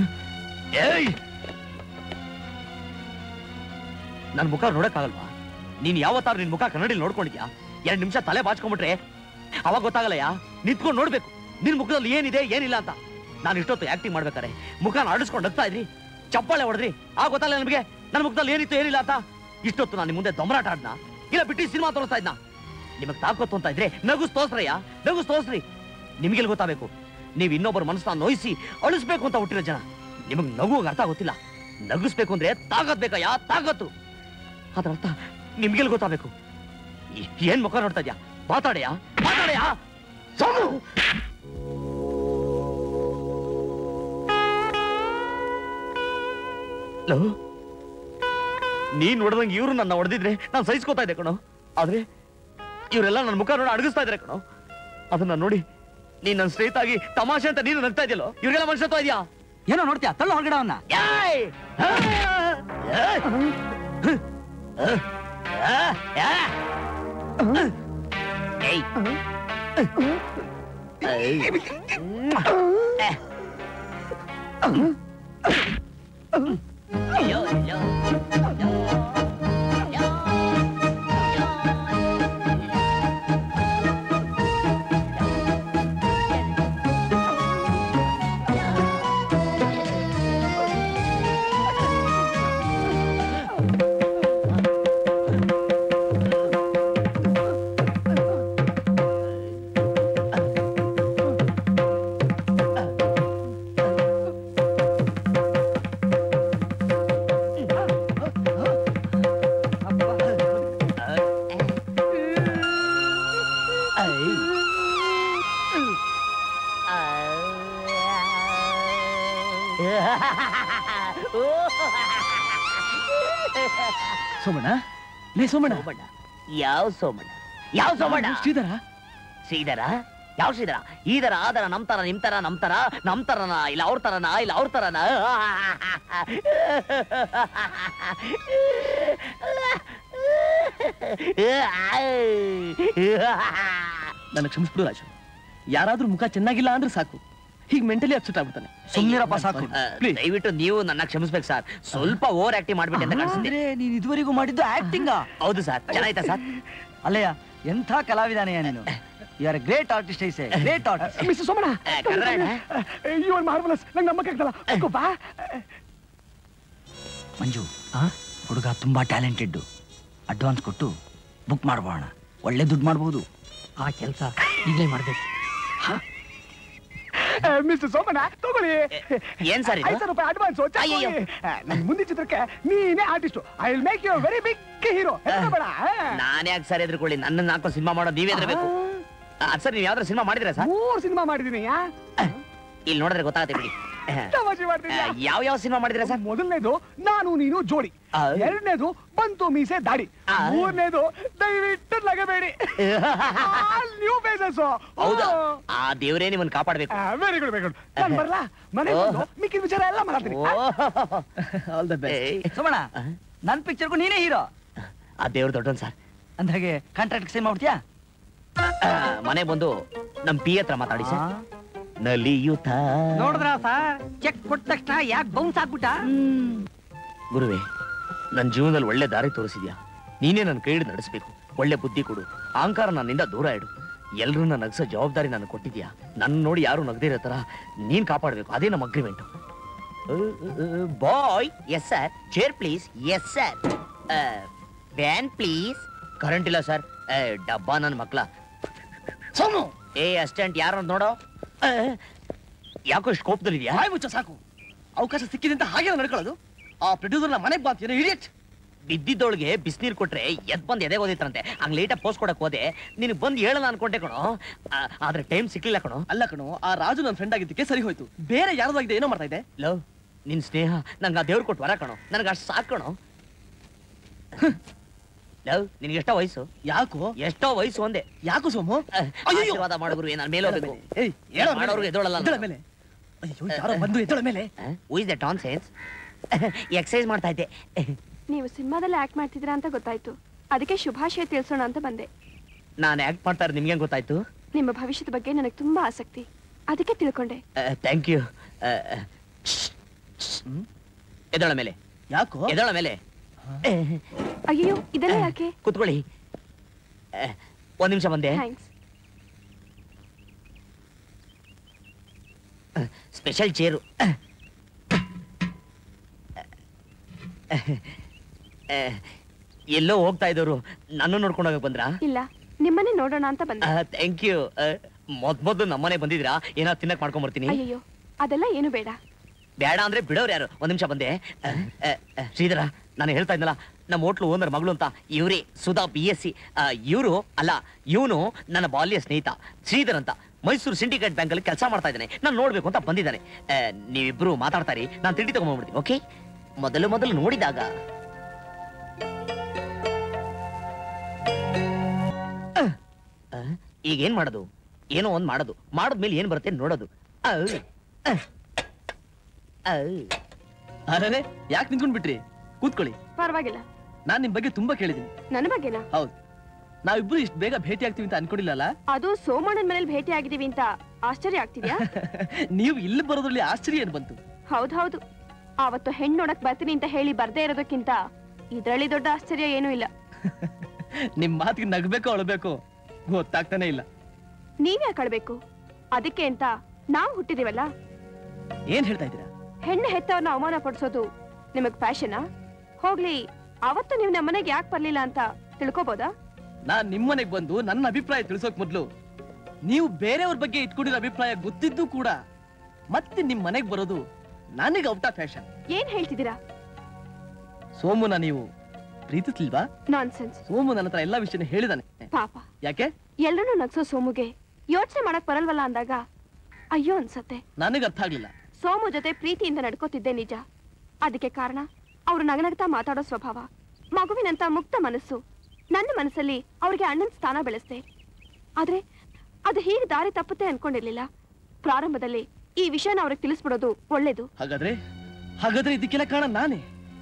ನನ್ ಮುಖ ನೋಡಕ್ಕಾಗಲ್ವಾ? ನೀನ್ ಯಾವತ್ತಾರು ನಿನ್ ಮುಖ ಕನ್ನಡಿಲಿ ನೋಡ್ಕೊಂಡಿದ್ಯಾ? 2 ನಿಮಿಷ ತಲೆ ಬಾಚ್ಕೊಂಡ್ಬಿಟ್ರೆ ಅವಾಗ ಗೊತ್ತಾಗಲ್ಲಯ್ಯ. ನಿಂತ್ಕೊಂಡು ನೋಡ್ಬೇಕು ನಿನ್ ಮುಖದಲ್ಲಿ ಏನಿದೆ ಏನಿಲ್ಲ ಅಂತ. ನಾನು ಇಷ್ಟೊತ್ತು ಆಕ್ಟಿಂಗ್ ಮಾಡ್ಬೇಕಾರೆ ಮುಖನ ಆಡಿಸ್ಕೊಂಡು ನಗ್ತಾ ಇದ್ರಿ, ಚಪ್ಪಾಳೆ ಹೊಡೆದ್ರಿ, ಆಗ ಗೊತ್ತಾಗಲ್ಲ ನಿಮಗೆ ನನ್ನ ಮುಖದಲ್ಲಿ ಏನಿತ್ತು ಏನಿಲ್ಲ ಅಂತ. ಇಷ್ಟೊತ್ತು ನಾನು ನಿಮ್ ಮುಂದೆ ದೊಂಬರಾಟ ಆಡ್ನ ಇಲ್ಲ ಬಿಟ್ಟು ಸಿನಿಮಾ ತೋರಿಸ್ತಾ ಇದ್ನ? ನಿಮಗ್ ತಾಕೊತ್ತು ಅಂತ ಇದ್ರೆ ನಗುಸ್ ತೋರ್ಸ್ರಯ್ಯ, ನಗುಸ್ ತೋರ್ಸ್ರಿ. ನಿಮ್ಗೆಲ್ ಗೊತ್ತಾಗಬೇಕು ನೀವ್ ಇನ್ನೊಬ್ಬರ ಮನಸ್ಸನ್ನ ನೋಯಿಸಿ ಅಳಿಸ್ಬೇಕು ಅಂತ ಹುಟ್ಟಿರೋ ಜನ. ನಿಮಗ್ ನಗು ಅರ್ಥ ಗೊತ್ತಿಲ್ಲ. ನಗಿಸ್ಬೇಕು ಅಂದ್ರೆ ತಾಕತ್ ಬೇಕಯ್ಯ, ತಾಕತ್ತು. ಅದ್ರ ಅರ್ಥ ನಿಮ್ಗೆಲ್ ಗೊತ್ತಾಗಬೇಕು. ಏನ್ ಮುಖ ನೋಡ್ತಾ ಇದ್ಯಾ? ಮಾತಾಡಯ್ಯ, ಮಾತಾಡಯ್ಯ. ನೀನ್ ಹೊಡೆದಂಗೆ ಇವ್ರು ನನ್ನ ಹೊಡೆದಿದ್ರೆ ನಾನು ಸಹಿಸ್ಕೋತಾ ಇದ್ದೆ ಕಣೋ. ಆದ್ರೆ ಇವರೆಲ್ಲ ನನ್ನ ಮುಖ ನೋಡಿ ಅಡಗಿಸ್ತಾ ಇದ್ರೆ ಕಣೋ. ಅದನ್ನ ನೋಡಿ ನೀನ್ ನನ್ನ ಸ್ನೇಹಿತ ಆಗಿ ತಮಾಷೆ ಅಂತ ನೀನು ನಗ್ತಾ ಇದೆಯಲ್ಲೋ. ಇವ್ರಿಗೆಲ್ಲ ಮನುಷ್ಯತ್ವ ಇದೆಯಾ? ಏನೋ ನೋಡ್ತೀಯ? ತಳ್ಳ ಹೊರಗಡೆ ಅವನ್ನ. ಸೋಮಣ್ಣ, ಲೇ ಸೋಮಣ್ಣ. ಯಾವ ಸೋಮಣ್ಣ? ಯಾವ ಸೋಮಣ್ಣ? ಶ್ರೀಧರ. ಶ್ರೀಧರ? ಯಾವ ಶ್ರೀಧರ? ಈದರ ಆದರ ನಮ್ತರ ನಿಮ್ತರ ನಮ್ತರ ನಮ್ತರನ ಇಲ್ಲ ಅವ್ರ ತರನ ಇಲ್ಲ ಅವ್ರ ತರನ? ನನ್ನ ಕ್ಷಮಿಸ್ಬಿಡು ರಾಜು. ಯಾರಾದ್ರೂ ಮುಖ ಚೆನ್ನಾಗಿಲ್ಲ ಅಂದ್ರೆ ಸಾಕು, ಹೀಗೆ ಮೆಂಟಲಿ ಅಪ್ಸೆಟ್ ಆಗ್ಬಿಡ್ತಾನೆ. ಸುಮ್ಮನಿರಪ್ಪ ಸಾಕು. ದಯವಿಟ್ಟು ನೀವು ನನ್ನ ಕ್ಷಮಿಸ್ಬೇಕು ಸರ್. ಸ್ವಲ್ಪ ಓವರ್ ಆಕ್ಟಿಂಗ್ ಮಾಡ್ಬಿಟ್ಟೆ ಅಂತ ಕಾಣಿಸ್ತಿದೆ. ನೀನ್ ಇದುವರೆಗೂ ಮಾಡಿದ್ದು ಆಕ್ಟಿಂಗ್? ಹೌದು ಸರ್. ಚೆನ್ನಾಯ್ತಾ ಸರ್? ಅಲ್ಲಯ್ಯ, ಎಂಥ ಕಲಾವಿದಾನೆಯ ನೀನು. You are great artist. I say great artist. Mister Somanna, you are marvellous. ನಂಗೆ ನಂಬಕ್ಕಾಗ್ತಲ್ಲ. ಮಂಜು, ಹುಡುಗ ತುಂಬಾ ಟ್ಯಾಲೆಂಟೆಡ್. ಅಡ್ವಾನ್ಸ್ ಕೊಟ್ಟು ಬುಕ್ ಮಾಡ್ಬೋಣ, ಒಳ್ಳೆ ದುಡ್ಡು ಮಾಡ್ಬೋದು. ಆ ಕೆಲಸ ಈಗಲೇ ಮಾಡ್ಬೇಕು. ಮಿಸ್ಟರ್ ಸೋಮಣ್ಣ, ತಗೊಳ್ಳಿ. ಏನ್ ಸರ್ ಇದು? 5,000 ರೂಪಾಯಿ ಅಡ್ವಾನ್ಸ್. ನನ್ನ ಮುಂದಿನ ಚಿತ್ರಕ್ಕೆ ನೀನೇ artist. I will make you very big hero. ನಾನೇ ಯಾಕೆ ಸರ್ ಎದ್ರುಕೊಳ್ಳಿ? ನನ್ನ ಹಾಕೋ ಸಿನಿಮಾ ಮಾಡೋದು ನೀವೇ ಎದ್ರಬೇಕು. ಸರ್ ನೀವು ಯಾವ್ದಾರು ಸಿನಿಮಾ ಮಾಡಿದ್ರೆ ಸರ್? 3 ಸಿನಿಮಾ ಮಾಡಿದೀನಿ. ಇಲ್ಲಿ ನೋಡಿದ್ರೆ ಗೊತ್ತಾಗುತ್ತೆ ಬಿಡಿ. ಯಾವ ಯಾವ ಸಿನಿಮಾ ಮಾಡಿದ್ರೆ ಸರ್? ಮೊದಲನೇದು ನಾನು ನೀನು ಜೋಡಿ, ಎರಡನೇದು ಬಂತು ಮೀಸೆ ದಾಡಿ, ಮೂರನೇದು ದಯವಿಟ್ಟು ನಗಬೇಡಿ. New phases. ಹೌದಾ? ಆ ದೇವರೇ ನಿಮ್ಮನ್ನ ಕಾಪಾಡಬೇಕು. Very good, very good. ನಾನು ಬರಲಾ? ಮನೆ ಮಿಕ್ಕಿದ ವಿಚಾರ ಎಲ್ಲ ಮಾಡ್ತೀನಿ. All the best. ಸೋಮಣ್ಣ, ನನ್ನ ಪಿಕ್ಚರ್ಗೂ ನೀನೇ ಹೀರೋ. ಆ ದೇವ್ರ ದೊಡ್ಡನ್ ಸರ್. ಅಂದಾಗೆ ಕಾಂಟ್ರಾಕ್ಟ್ ಸೈನ್ ಮಾಡ್ತೀಯಾ? ಮನೆ ಬಂದು ನಮ್ ಪಿ ಹತ್ರ ಮಾತಾಡಿ ಸರ್. ನಲಿಯುತ್ತ ನೋಡಿದ್ರ ಸರ್, ಚೆಕ್ ಕೊಟ್ಟ ತಕ್ಷಣ ಯಾಕೆ ಬೌನ್ಸ್ ಆಗ್ಬಿಟ್ಟ? ಗುರುವೆ, ನನ್ನ ಜೀವನದಲ್ಲಿ ಒಳ್ಳೆ ದಾರಿ ತೋರಿಸಿದ್ಯಾ. ನೀನೇ ನನ್ನ ಕೈ ಹಿಡಿದು ನಡೆಸಬೇಕು. ಒಳ್ಳೆ ಬುದ್ಧಿ ಕೊಡು. ಅಹಂಕಾರ ನನ್ನಿಂದ ದೂರ ಇಡು. ಎಲ್ರನ್ನ ನಗ್ಸೋ ಜವಾಬ್ದಾರಿ ನನಗೆ ಕೊಟ್ಟಿದ್ಯಾ. ನನ್ನ ನೋಡಿ ಯಾರು ನಗದಿರೋ ತರ ನೀನ್ ಕಾಪಾಡಬೇಕು. ಅದೇ ನಮ್ಮ agreement. Bye. Yes sir. Chair please. Yes sir. Fan please. Current ಇಲ್ಲ ಸರ್. ಡಬ್ಬಾ ನನ್ನ ಮಕ್ಳ. ಸೋಮು ಏ ಅಸ್ಟೆಂಟ್ ಯಾರು ನೋಡೋ ಯಾಕೋ ಇಷ್ಟು ಕೋಪದಲ್ಲಿದ್ಯಾ? ಬಾಯ್ ಮುಚ್ಚ ಸಾಕು. ಅವಕಾಶ ಸಿಕ್ಕಿದೆ ಅಂತ ಹಾಗೆ ನಡ್ಕೊಳ್ಳೋದು. ಆ ಪ್ರೊಡ್ಯೂಸರ್ನ ಮನೆಗೆ ಬಾಂತೀನ ಇಡಿಯಟ್. ಬಿದ್ದಿದ್ದೊಳಗೆ ಬಿಸಿನೀರು ಕೊಟ್ರೆ ಎದ್ ಬಂದು ಎದೆ ಓದಿತ್ತಂತೆ. ಹಂಗ್ ಲೇಟಾಗಿ ಪೋಸ್ಟ್ ಕೊಡಕ್ ಹೋದೆ, ನಿನಗೆ ಬಂದು ಹೇಳಲ್ಲ ಅನ್ಕೊಂಡೆ ಕಣೋ. ಆದ್ರೆ ಟೈಮ್ ಸಿಕ್ಲಿಲ್ಲ ಕಣೋ. ಅಲ್ಲ ಕಣೋ, ಆ ರಾಜು ನನ್ನ ಫ್ರೆಂಡ್ ಆಗಿದ್ದಕ್ಕೆ ಸರಿ ಹೋಯ್ತು. ಬೇರೆ ಯಾರ್ದಾಗಿದೆ ಏನೋ ಮಾಡ್ತಾ ಇದೆ. ಲವ್ ನಿನ್ ಸ್ನೇಹ ನಂಗೆ ಆ ದೇವ್ರು ಕೊಟ್ಟು ವರ ಕಣೋ. ನನಗೆ ಅಷ್ಟು ಸಾಕು ಕಣೋ. ಲವ್ ನಿನ್ಗೆ ಎಷ್ಟೋ ವಯಸ್ಸು? ಯಾಕೋ ಎಷ್ಟೋ ವಯಸ್ಸು ಒಂದೇ. ಯಾಕೋ ಸೋಮು? ಆಶೀರ್ವಾದ ಮಾಡಿದ್ರು ನಾನು ಮೇಲೆ ಹೋಗ್ಬೇಕು. ಮಾಡೋರ್ಗೆ ಎದ್ದೋಳಲ್ಲ ಮೇಲೆ. ಅಯ್ಯೋ ಯಾರೋ ಬಂದು ಎದ್ದೋಳ ಮೇಲೆ. Who is that nonsense? Exercise ಮಾಡ್ತಾ ಇದ್ದೆ. ನೀವು ಸಿನಿಮಾದಲ್ಲಿ ಆಕ್ಟ್ ಮಾಡ್ತಿದ್ದೀರಾ ಅಂತ ಗೊತ್ತಾಯ್ತು, ಅದಕ್ಕೆ ಶುಭಾಶಯ ತಿಳಿಸೋಣ ಅಂತ ಬಂದೆ. ನಾನು ಆಕ್ಟ್ ಮಾಡ್ತಾ ಇರೋದು ನಿಮ್ಗೆ ಗೊತ್ತಾಯ್ತು? ನಿಮ್ಮ ಭವಿಷ್ಯದ ಬಗ್ಗೆ ನನಗೆ ತುಂಬಾ ಆಸಕ್ತಿ, ಅದಕ್ಕೆ ತಿಳ್ಕೊಂಡೆ. Thank you. ಎದಳ ಮೇಲೆ. ಯಾಕೋ? ಎದಳ ಮೇಲೆ. ಅಯ್ಯೋ ಇದೆಲ್ಲ ಯಾಕೆ? ಕುತ್ಕೊಳ್ಳಿ. ಒಂದ್ ನಿಮಿಷ ಬಂದೆ. ಥ್ಯಾಂಕ್ಸ್. Special chair. ಎಲ್ಲೋ ಹೋಗ್ತಾ ಇದ್ದವರು ನನ್ನ ನೋಡ್ಕೊಂಡು ಹೋಗಕ್ ಬಂದ್ರಾ? ಇಲ್ಲ, ನಿಮ್ಮನೆ ನೋಡೋಣ ಅಂತ ಬಂದೆ. Thank you. ಮೊದ್ಲು ನಮ್ಮನೆ ಬಂದಿದ್ರಾ? ಏನಾದ್ರು ತಿನ್ನಕ್ ಮಾಡ್ಕೊಂಡ್ ಬರ್ತೀನಿ. ಅಯ್ಯೋ ಅದೆಲ್ಲ ಏನು ಬೇಡ. ಬೇಡ ಅಂದ್ರೆ ಬಿಡೋರು ಯಾರು? ಒಂದ್ ನಿಮಿಷ ಬಂದೆ. ಶ್ರೀಧರ, ನಾನು ಹೇಳ್ತಾ ಇದ್ದಲ್ಲ ನಮ್ಮ ಹೋಟ್ಲು ಓನರ್ ಮಗಳು ಅಂತ, ಇವ್ರಿ ಸುಧಾ BSc. ಇವರು ಅಲ್ಲ, ಇವನು ನನ್ನ ಬಾಲ್ಯ ಸ್ನೇಹಿತ ಶ್ರೀಧರ್ ಅಂತ. ಮೈಸೂರು ಸಿಂಡಿಕೇಟ್ ಬ್ಯಾಂಕ್ ಅಲ್ಲಿ ಕೆಲಸ ಮಾಡ್ತಾ ಇದ್ದಾನೆ. ನಾನು ನೋಡ್ಬೇಕು ಅಂತ ಬಂದಿದ್ದಾನೆ. ನೀವಿಬ್ರು ಮಾತಾಡ್ತಾರಿ, ನಾನು ತಿಂಡಿ ತಗೊಂಡ್ಬಿಡ್ತೀನಿ. ಓಕೆ? ಮೊದಲು ನೋಡಿದಾಗ ಈಗ ಏನ್ ಮಾಡೋದು? ಏನೋ ಒಂದ್ ಮಾಡೋದು. ಮಾಡದ್ಮೇಲೆ ಏನ್ ಬರುತ್ತೆ ನೋಡೋದು. ಅರೆ ಯಾಕೆ ನಿಂತ್ಕೊಂಡ್ ಬಿಟ್ರಿ? ಕೂತ್ಕೊಳ್ಳಿ. ಪರವಾಗಿಲ್ಲ. ನಾನ್ ನಿಮ್ ಬಗ್ಗೆ ತುಂಬಾ ಕೇಳಿದೀನಿ. ನನ್ನ ಬಗ್ಗೆನಾ? ಹೌದು. ನಾವಿಬ್ರು ಇಷ್ಟು ಬೇಗ ಭೇಟಿ ಆಗ್ತೀವಿ ಅಂತ ಅನ್ಕೊಂಡಿಲ್ಲಲ್ಲ. ಅದು ಸೋಮಣ್ಣನ ಮನೇಲಿ ಭೇಟಿ ಆಗಿದೀವಿ ಅಂತ ಆಶ್ಚರ್ಯ ಆಗ್ತಿದ್ಯಾ? ನೀವು ಇಲ್ಲಿ ಬರೋದ್ರಲ್ಲಿ ಆಶ್ಚರ್ಯ ಏನ್ ಬಂತು? ಹೌದು, ಅವತ್ತು ಹೆಣ್ಣು ನೋಡಕ್ ಬರ್ತೀನಿ ಅಂತ ಹೇಳಿ ಬರ್ದೇ ಇರೋದಕ್ಕಿಂತ ಇದ್ರಲ್ಲಿ ದೊಡ್ಡ ಆಶ್ಚರ್ಯ ಏನೂ ಇಲ್ಲ. ನಿಮ್ ಮಾತಿಗೆ ನಗ್ಬೇಕೋ ಅಳ್ಬೇಕೋ ಗೊತ್ತಾಗ್ತಾನೆ ಇಲ್ಲ. ನೀವೇ ಕಳ್ಬೇಕು. ಅದಕ್ಕೆ ಅಂತ ನಾವು ಹುಟ್ಟಿದೀವಲ್ಲ. ಏನ್ ಹೇಳ್ತಾ ಇದ್ದೀರಾ? ಹೆಣ್ಣು ಹೆತ್ತವನ್ನ ಅವಮಾನ ಪಡಿಸೋದು ನಿಮಗ್ ಫ್ಯಾಷನಾ? ಹೋಗ್ಲಿ, ಅವತ್ತು ನೀವು ನಮ್ಮನೆಗೆ ಯಾಕೆ ಬರ್ಲಿಲ್ಲ ಅಂತ ತಿಳ್ಕೊಬೋದಾ? ನಾನ್ ನಿಮ್ಮನೆಗ್ ಬಂದು ನನ್ನ ಅಭಿಪ್ರಾಯ ತಿಳಿಸೋಕ್ ಮೊದ್ಲು ನೀವು ಬೇರೆಯವ್ರ ಬಗ್ಗೆ ಇಟ್ಕೊಂಡಿರೋ ಅಭಿಪ್ರಾಯ ಗೊತ್ತಿದ್ದು ಕೂಡ ಮತ್ತೆ ನಿಮ್ ಮನೆಗ್ ಬರೋದು ನನಗೆ ಔಟ್ ಆಫ್ ಫ್ಯಾಷನ್. ಏನ್ ಹೇಳ್ತಿದ್ದೀರಾ? ಸೋಮುನ ನೀವು ಪ್ರೀತಿಸ್ಲಿಲ್ವಾ? ನಾನ್ಸೆನ್ಸ್. ಸೋಮು ನನ್ನ ಹತ್ರ ಎಲ್ಲಾ ವಿಷಯನ ಹೇಳಿದಾನೆ. ಪಾಪ. ಯಾಕೆ? ಎಲ್ಲರೂ ನಗ್ಸೋ ಸೋಮುಗೆ ಯೋಚನೆ ಮಾಡಕ್ ಬರಲ್ವಲ್ಲ ಅಂದಾಗ ಅಯ್ಯೋ ಅನ್ಸತ್ತೆ. ನನಗೆ ಅರ್ಥ ಆಗ್ಲಿಲ್ಲ. ಸೋಮು ಜೊತೆ ಪ್ರೀತಿಯಿಂದ ನಡ್ಕೋತಿದ್ದೆ ನಿಜ. ಅದಕ್ಕೆ ಕಾರಣ ಅವ್ರು ನಗನಗ್ತಾ ಮಾತಾಡೋ ಸ್ವಭಾವ, ಮಗುವಿನಂತ ಮುಕ್ತ ಮನಸ್ಸು. ನನ್ನ ಮನಸ್ಸಲ್ಲಿ ಅವ್ರಿಗೆ ಅಣ್ಣನ ಸ್ಥಾನ ಬೆಳೆಸ್ದೆ. ಆದ್ರೆ ಅದು ಹೀಗೆ ದಾರಿ ತಪ್ಪುತ್ತೆ ಅನ್ಕೊಂಡಿರ್ಲಿಲ್ಲ. ಪ್ರಾರಂಭದಲ್ಲಿ ಈ ವಿಷಯನ ಅವ್ರಿಗೆ ತಿಳಿಸ್ಬಿಡೋದು ಒಳ್ಳೇದು. ಹಾಗಾದ್ರೆ ಇದಕ್ಕೆಲ್ಲ ಕಾರಣ ನಾನೇ.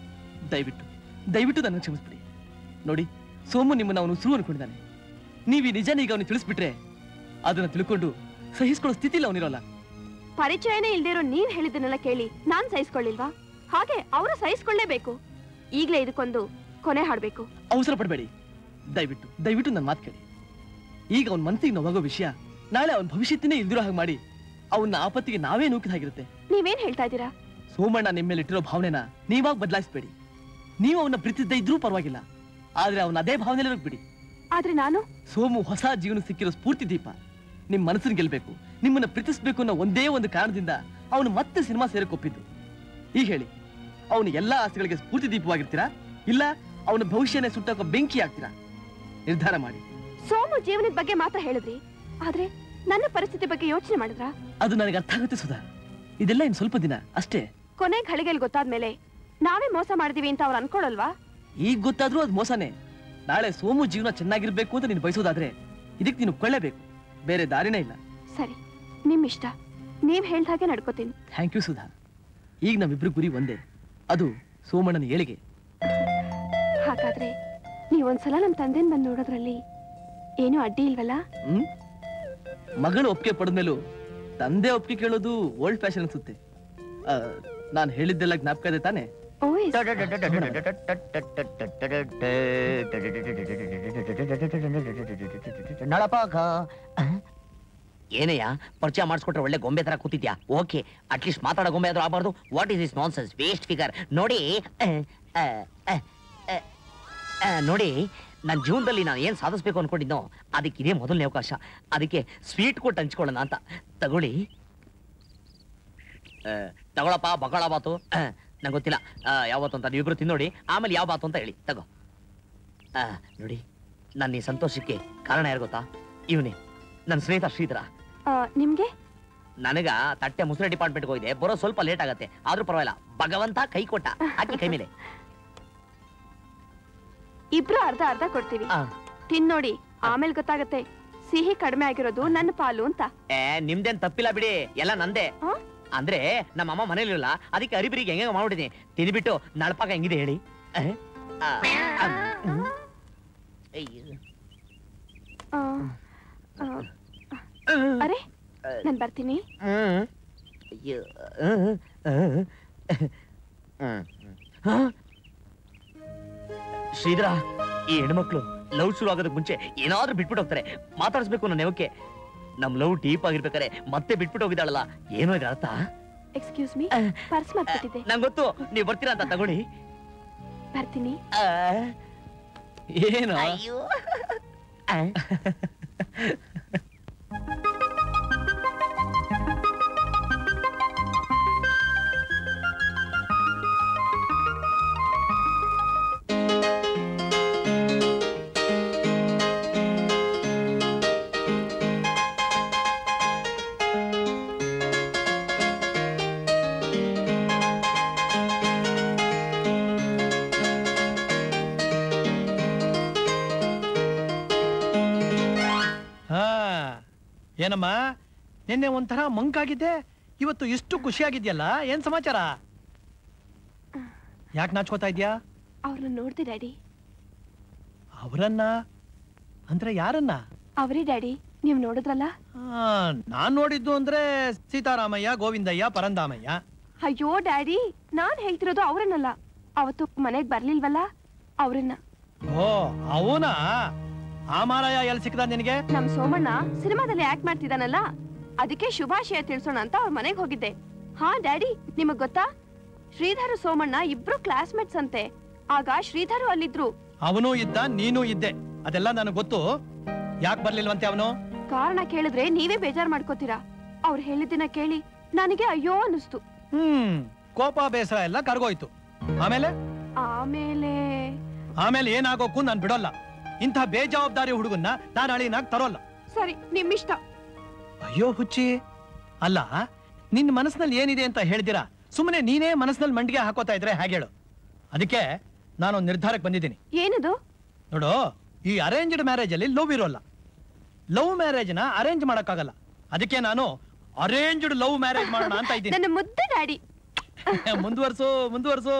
ದಯವಿಟ್ಟು ನನ್ನ ಕ್ಷಮಿಸ್ಬಿಡಿ. ನೋಡಿ, ಸೋಮು ನಿಮ್ಮನ್ನ ಅವನು ಸುರು ಅನ್ಕೊಂಡಿದ್ದಾನೆ. ನೀವ್ ಈ ನಿಜನ ಈಗ ಅವನಿಗೆ ತಿಳಿಸ್ಬಿಟ್ರೆ ಅದನ್ನ ತಿಳ್ಕೊಂಡು ಸಹಿಸ್ಕೊಳ್ಳೋ ಸ್ಥಿತಿಲಿ ಅವನಿರೋಲ್ಲ. ಪರಿಚಯನೇ ಇಲ್ದಿರೋ ನೀವ್ ಹೇಳಿದ್ದನ್ನೆಲ್ಲ ಕೇಳಿ ನಾನ್ ಸಹಿಸ್ಕೊಳ್ಳಿಲ್ವಾ? ಹಾಗೆ ಅವರು ಸಹಿಸ್ಕೊಳ್ಳೇಬೇಕು. ಈಗ್ಲೇ ಇದಕ್ಕೊಂದು ಕೊನೆ ಹಾಡ್ಬೇಕು. ಅವಸರ ಪಡಬೇಡಿ. ದಯವಿಟ್ಟು ನನ್ನ ಮಾತು ಕೇಳಿ. ಈಗ ಅವನ ಮನಸ್ಸಿಗೆ ನೋವಾಗೋ ವಿಷಯ ನಾಳೆ ಅವನ ಭವಿಷ್ಯತ್ತನ್ನೇ ಇಲ್ದಿರೋ ಹಾಗೆ ಮಾಡಿ ಅವನ ಆಪತ್ತಿಗೆ ನಾವೇ ನೂಕಿದ ಹಾಗಿರುತ್ತೆ. ನೀವೇನ್ ಹೇಳ್ತಾ ಇದ್ದೀರಾ? ಸೋಮಣ್ಣ ನಿಮ್ಮ ಮೇಲೆ ಇಟ್ಟಿರೋ ಭಾವನೆನ ನೀವಾಗ ಬದಲಾಯಿಸ್ಬೇಡಿ. ನೀವು ಅವನ ಪ್ರೀತಿದ್ದ ಇದ್ರೂ ಪರವಾಗಿಲ್ಲ, ಆದ್ರೆ ಅವನ ಅದೇ ಭಾವನೆ ಬಿಡಿ. ಆದ್ರೆ ನಾನು ಸೋಮು ಹೊಸ ಜೀವನ ಸಿಕ್ಕಿರೋ ಸ್ಫೂರ್ತಿ ದೀಪ. ನಿಮ್ ಮನಸ್ಸನ್ನು ಗೆಲ್ಬೇಕು, ನಿಮ್ಮನ್ನ ಪ್ರೀತಿಸ್ಬೇಕು ಅನ್ನೋ ಒಂದೇ ಒಂದು ಕಾರಣದಿಂದ ಅವನು ಮತ್ತೆ ಸಿನಿಮಾ ಸೇರಕೊಪ್ಪಿದ್ದು. ಈಗ ಹೇಳಿ, ಅವನು ಎಲ್ಲಾ ಆಸೆಗಳಿಗೆ ಸ್ಫೂರ್ತಿ ದೀಪವಾಗಿರ್ತೀರಾ, ಇಲ್ಲ ಅವನ ಭವಿಷ್ಯನೇ ಸುಟ್ಟೋಕ ಬೆಂಕಿ ಆಗ್ತೀರಾ? ನಿರ್ಧಾರ ಮಾಡಿ. ಸೋಮು ಜೀವನದ ಬಗ್ಗೆ ಮಾತ್ರ ಹೇಳಿದ್ರಿ, ಆದ್ರೆ ನನ್ನ ಪರಿಸ್ಥಿತಿ ಬಗ್ಗೆ ಯೋಚನೆ ಮಾಡಿದ್ರಾ? ಅದು ನನಗೆ ಅರ್ಥ ಆಗುತ್ತೆ ಸುಧಾ. ಇದೆಲ್ಲ ಇನ್ ಸ್ವಲ್ಪ ದಿನ ಅಷ್ಟೇ. ಕೊನೆ ಘಳಿಗೆಲ್ ಗೊತ್ತಾದ್ಮೇಲೆ ನಾವೇ ಮೋಸ ಮಾಡಿದೀವಿ ಅಂತ ಅವ್ರು ಅನ್ಕೊಳಲ್ವಾ? ಈಗ ಗೊತ್ತಾದ್ರೂ ಅದು ಮೋಸನೇ. ನಾಳೆ ಸೋಮು ಜೀವನ ಚೆನ್ನಾಗಿರ್ಬೇಕು ಅಂತ ನೀನು ಬಯಸೋದಾದ್ರೆ ಇದಕ್ಕೆ ನೀನು ಕೊಳ್ಳೇಬೇಕು, ಬೇರೆ ದಾರಿನೇ ಇಲ್ಲ. ಸರಿ, ನಿಮ್ ಇಷ್ಟ. ನೀವ್ ಹೇಳ್ದ ಹಾಗೆ ನಡ್ಕೋತೀನಿ. Thank you Sudha. ಈಗ ನಮ್ಮಿಬ್ರು ಗುರಿ ಒಂದೇ, ಅದು ಸೋಮಣ್ಣನ ಏಳಿಗೆ. ಹಾಗಾದ್ರೆ ನೀವೊಂದ್ಸಲ ನಮ್ ತಂದೆನ್ ಬಂದು ನೋಡೋದ್ರಲ್ಲಿ ಏನು ಅಡ್ಡಿ ಇಲ್ವಲ್ಲ? ಮಗಳು ಒಪ್ಪಿಗೆ ಪಡೆದ್ಮೇಲೂ ತಂದೆ ಒಪ್ಪಿಗೆ ಕೇಳೋದು ಓಲ್ಡ್ ಫ್ಯಾಷನ್ ಅನ್ಸುತ್ತೆ. ನಾನು ಹೇಳಿದ್ದೆಲ್ಲ ಜ್ಞಾಪಕ ಇದೆ ತಾನೆ? ಏನಯ್ಯ, ಪರಿಚಯ ಮಾಡಿಸ್ಕೊಟ್ರೆ ಒಳ್ಳೆ ಗೊಂಬೆ ತರ ಕೂತಿದ್ಯಾ? ಓಕೆ, ಅಟ್ಲೀಸ್ಟ್ ಮಾತಾಡೋ ಗೊಂಬೆ ಆದ್ರೂ ಆಗಬಾರ್ದು. What is this nonsense, waste figure? ನೋಡಿ ನನ್ನ ಜೀವನದಲ್ಲಿ ನಾನು ಏನ್ ಸಾಧಿಸ್ಬೇಕು ಅನ್ಕೊಂಡಿದ್ನೋ ಅದಕ್ಕೆ ಇದೇ ಮೊದಲನೇ ಅವಕಾಶ. ಅದಕ್ಕೆ ಸ್ವೀಟ್ ಕೊಟ್ಟು ಹಂಚ್ಕೊಳ್ಳೋಣ ಅಂತ. ತಗೊಳ್ಳಿ. ತಗೊಳಪ್ಪ ಬಗಳ ಬಾತು. ನಂಗೆ ಗೊತ್ತಿಲ್ಲ ಯಾವತ್ತು ಅಂತ, ನೀವಿಬ್ರು ತಿನ್ನೋಡಿ, ಆಮೇಲೆ ಯಾವ ಬಾತು ಅಂತ ಹೇಳಿ. ತಗೋ. ನೋಡಿ, ನನ್ನ ಈ ಸಂತೋಷಕ್ಕೆ ಕಾರಣ ಯಾರು ಗೊತ್ತಾ? ಇವನೇ ನನ್ನ ಸ್ನೇಹಿತ ಶ್ರೀಧರ. ನಿಮ್ಗೆ? ನನಗ ತಟ್ಟೆ ಮುಸುರೆ ಡಿಪಾರ್ಟ್ಮೆಂಟ್ ಹೋಗಿದೆ, ಬರೋ ಸ್ವಲ್ಪ ಲೇಟ್ ಆಗತ್ತೆ, ಆದ್ರೂ ಪರವಾಗಿಲ್ಲ, ಭಗವಂತ ಕೈ ಕೊಟ್ಟ. ಹಾಕಿ ಕೈ ಮೇಲೆ. ಇಬ್ರು ಅರ್ಧ ಅರ್ಧ ಕೊಡ್ತೀವಿ, ತಿನ್ನೋಡಿ, ಆಮೇಲೆ ಗೊತ್ತಾಗತ್ತೆ ಸಿಹಿ ಕಡಿಮೆ ಆಗಿರೋದು ನನ್ನ ಪಾಲು ಅಂತ. ನಿಮ್ದೇನ್ ತಪ್ಪಿಲ್ಲ ಬಿಡಿ, ಎಲ್ಲ ನಂದೇ. ಅಂದ್ರೆ ನಮ್ಮಮ್ಮ ಮನೇಲಿರಲ್ಲ, ಅದಕ್ಕೆ ಅರಿಬರಿಗೆ ಹೆಂಗ ಮಾಡ್ಬಿಟ್ಟಿನಿ. ತಿನ್ಬಿಟ್ಟು ನಳಪಾಕ ಹೆಂಗಿದೆ ಹೇಳಿ. ಅರೆ, ನಾನ್ ಬರ್ತೀನಿ. ಶ್ರೀಧರ, ಈ ಹೆಣ್ಮಕ್ಳು ಲವ್ ಶುರು ಆಗೋದಕ್ಕೆ ಮುಂಚೆ ಏನಾದ್ರೂ ಬಿಟ್ಬಿಟ್ಟು ಹೋಗ್ತಾರೆ. ಮಾತಾಡಿಸ್ಬೇಕು ನನ್ನ ನೆವಕ್ಕೆ. ನಮ್ ಲವ್ ಡೀಪ್ ಆಗಿರ್ಬೇಕಾರೆ ಮತ್ತೆ ಬಿಟ್ಬಿಟ್ಟು ಹೋಗಿದ್ದಾಳಲ್ಲ, ಏನೋ ಇದ್ರ ಅರ್ಥ? ಎಕ್ಸ್ಕ್ಯೂಸ್ ಮೀ, ಪರ್ಸ್ ಮರ್ತಿದ್ದೆ. ನಂಗೆ ಗೊತ್ತು ನೀವ್ ಬರ್ತೀರಾ ಅಂತ, ತಗೊಳ್ಳಿ. ಬರ್ತೀನಿ. ಏನು? ಏನಮ್ಮ, ನಿನ್ನೆ ಒಂಥರ ಮಂಕಾಗಿದ್ದೆ, ಇವತ್ತು ಇಷ್ಟು ಖುಷಿಯಾಗಿದ್ಯಲ್ಲ, ಏನ್ ಸಮಾಚಾರ? ಯಾಕೆ ನಾಚ್ಕೋತಾ ಇದ್ಯಾ? ಅವ್ರನ್ನ ನೋಡ್ದೆ ಡ್ಯಾಡಿ. ಅವರನ್ನ ಅಂದ್ರೆ ಯಾರನ್ನ? ಅವರೇ ಡ್ಯಾಡಿ, ನೀವ್ ನೋಡಿದ್ರಲ್ಲ. ನಾನ್ ನೋಡಿದ್ದು ಅಂದ್ರೆ ಸೀತಾರಾಮಯ್ಯ, ಗೋವಿಂದಯ್ಯ, ಪರಂದಾಮಯ್ಯ. ಅಯ್ಯೋ ಡ್ಯಾಡಿ, ನಾನ್ ಹೇಳ್ತಿರೋದು ಅವ್ರನ್ನಲ್ಲ. ಅವತ್ತು ಮನೆಗ್ ಬರ್ಲಿಲ್ವಲ್ಲ, ಅವ್ರನ್ನ. ಓ ಅವನಾ? ಆ ಮಾರಾಯ ಎಲ್ಲಿ ಸಿಕ್ಕದ ನಿನಗೆ? ನಮ್ ಸೋಮಣ್ಣ ಸಿನಿಮಾದಲ್ಲಿ ಆಕ್ಟ್ ಮಾಡ್ತಿದ್ದಾನಲ್ಲ, ಅದಕ್ಕೆ ಶುಭಾಶಯ ತಿಳಿಸೋಣ ಅಂತ ಅವ್ರ ಮನೆಗೆ ಹೋಗಿದ್ದೆ. ಹಾ ಡ್ಯಾಡಿ, ನಿಮಗ್ ಗೊತ್ತಾ, ಶ್ರೀಧರ್ ಸೋಮಣ್ಣ ಇಬ್ರು ಕ್ಲಾಸ್ಮೇಟ್ಸ್ ಅಂತೆ. ಆಗ ಶ್ರೀಧರ್ ಅಲ್ಲಿದ್ರು. ಅವನು ಇದ್ದ, ನೀನು ಇದ್ದೆ, ಅದೆಲ್ಲ ನನಗೆ ಗೊತ್ತು. ಯಾಕೆ ಬರ್ಲಿಲ್ವಂತೆ ಅವನು? ಕಾರಣ ಕೇಳಿದ್ರೆ ನೀವೇ ಬೇಜಾರ್ ಮಾಡ್ಕೋತೀರಾ. ಅವ್ರು ಹೇಳಿದ್ದನ್ನ ಕೇಳಿ ನನಗೆ ಅಯ್ಯೋ ಅನ್ನಿಸ್ತು. ಕೋಪ ಬೇಸರ ಎಲ್ಲ ಕರ್ಗೋಯ್ತು. ಆಮೇಲೆ ಆಮೇಲೆ ಏನಾಗೋಕ್ಕೂ ನಾನ್ ಬಿಡೋಲ್ಲ. ಇಂಥ ಬೇಜವಾಬ್ದಾರಿ ಹುಡುಗನ್ನ ನಾನು ಅಳಿನಾಗ್ ತರೋಲ್ಲ. ಸರಿ, ನಿಮ್ಮಿಷ್ಟ. ಅಯ್ಯೋ ಹುಚ್ಚಿ, ಅಲ್ಲ, ನಿನ್ ಮನಸ್ಸಿನಲ್ಲಿ ಏನಿದೆ ಅಂತ ಹೇಳ್ದಿರಾ ಸುಮ್ಮನೆ ನೀನೇ ಮನಸ್ಸಿನಲ್ಲಿ ಮಂಡಿಗೆ ಹಾಕೋತಾ ಇದ್ರೆ ಹೇಗೇಳು? ಅದಕ್ಕೆ ನಾನೊಂದು ನಿರ್ಧಾರಕ್ಕೆ ಬಂದಿದ್ದೀನಿ. ಏನದು? ನೋಡು, ಈ ಅರೇಂಜ್ಡ್ ಮ್ಯಾರೇಜ್ ಅಲ್ಲಿ ಲವ್ ಇರೋಲ್ಲ. ಲವ್ ಮ್ಯಾರೇಜ್ ನ ಅರೇಂಜ್ ಮಾಡಕ್ಕಾಗಲ್ಲ. ಅದಕ್ಕೆ ನಾನು ಅರೇಂಜ್ಡ್ ಲವ್ ಮ್ಯಾರೇಜ್ ಮಾಡೋಣ ಅಂತ ಇದ್ದೀನಿ. ನನ್ನ ಮುದ್ದು ಡ್ಯಾಡಿ. ಮುಂದುವರ್ಸು.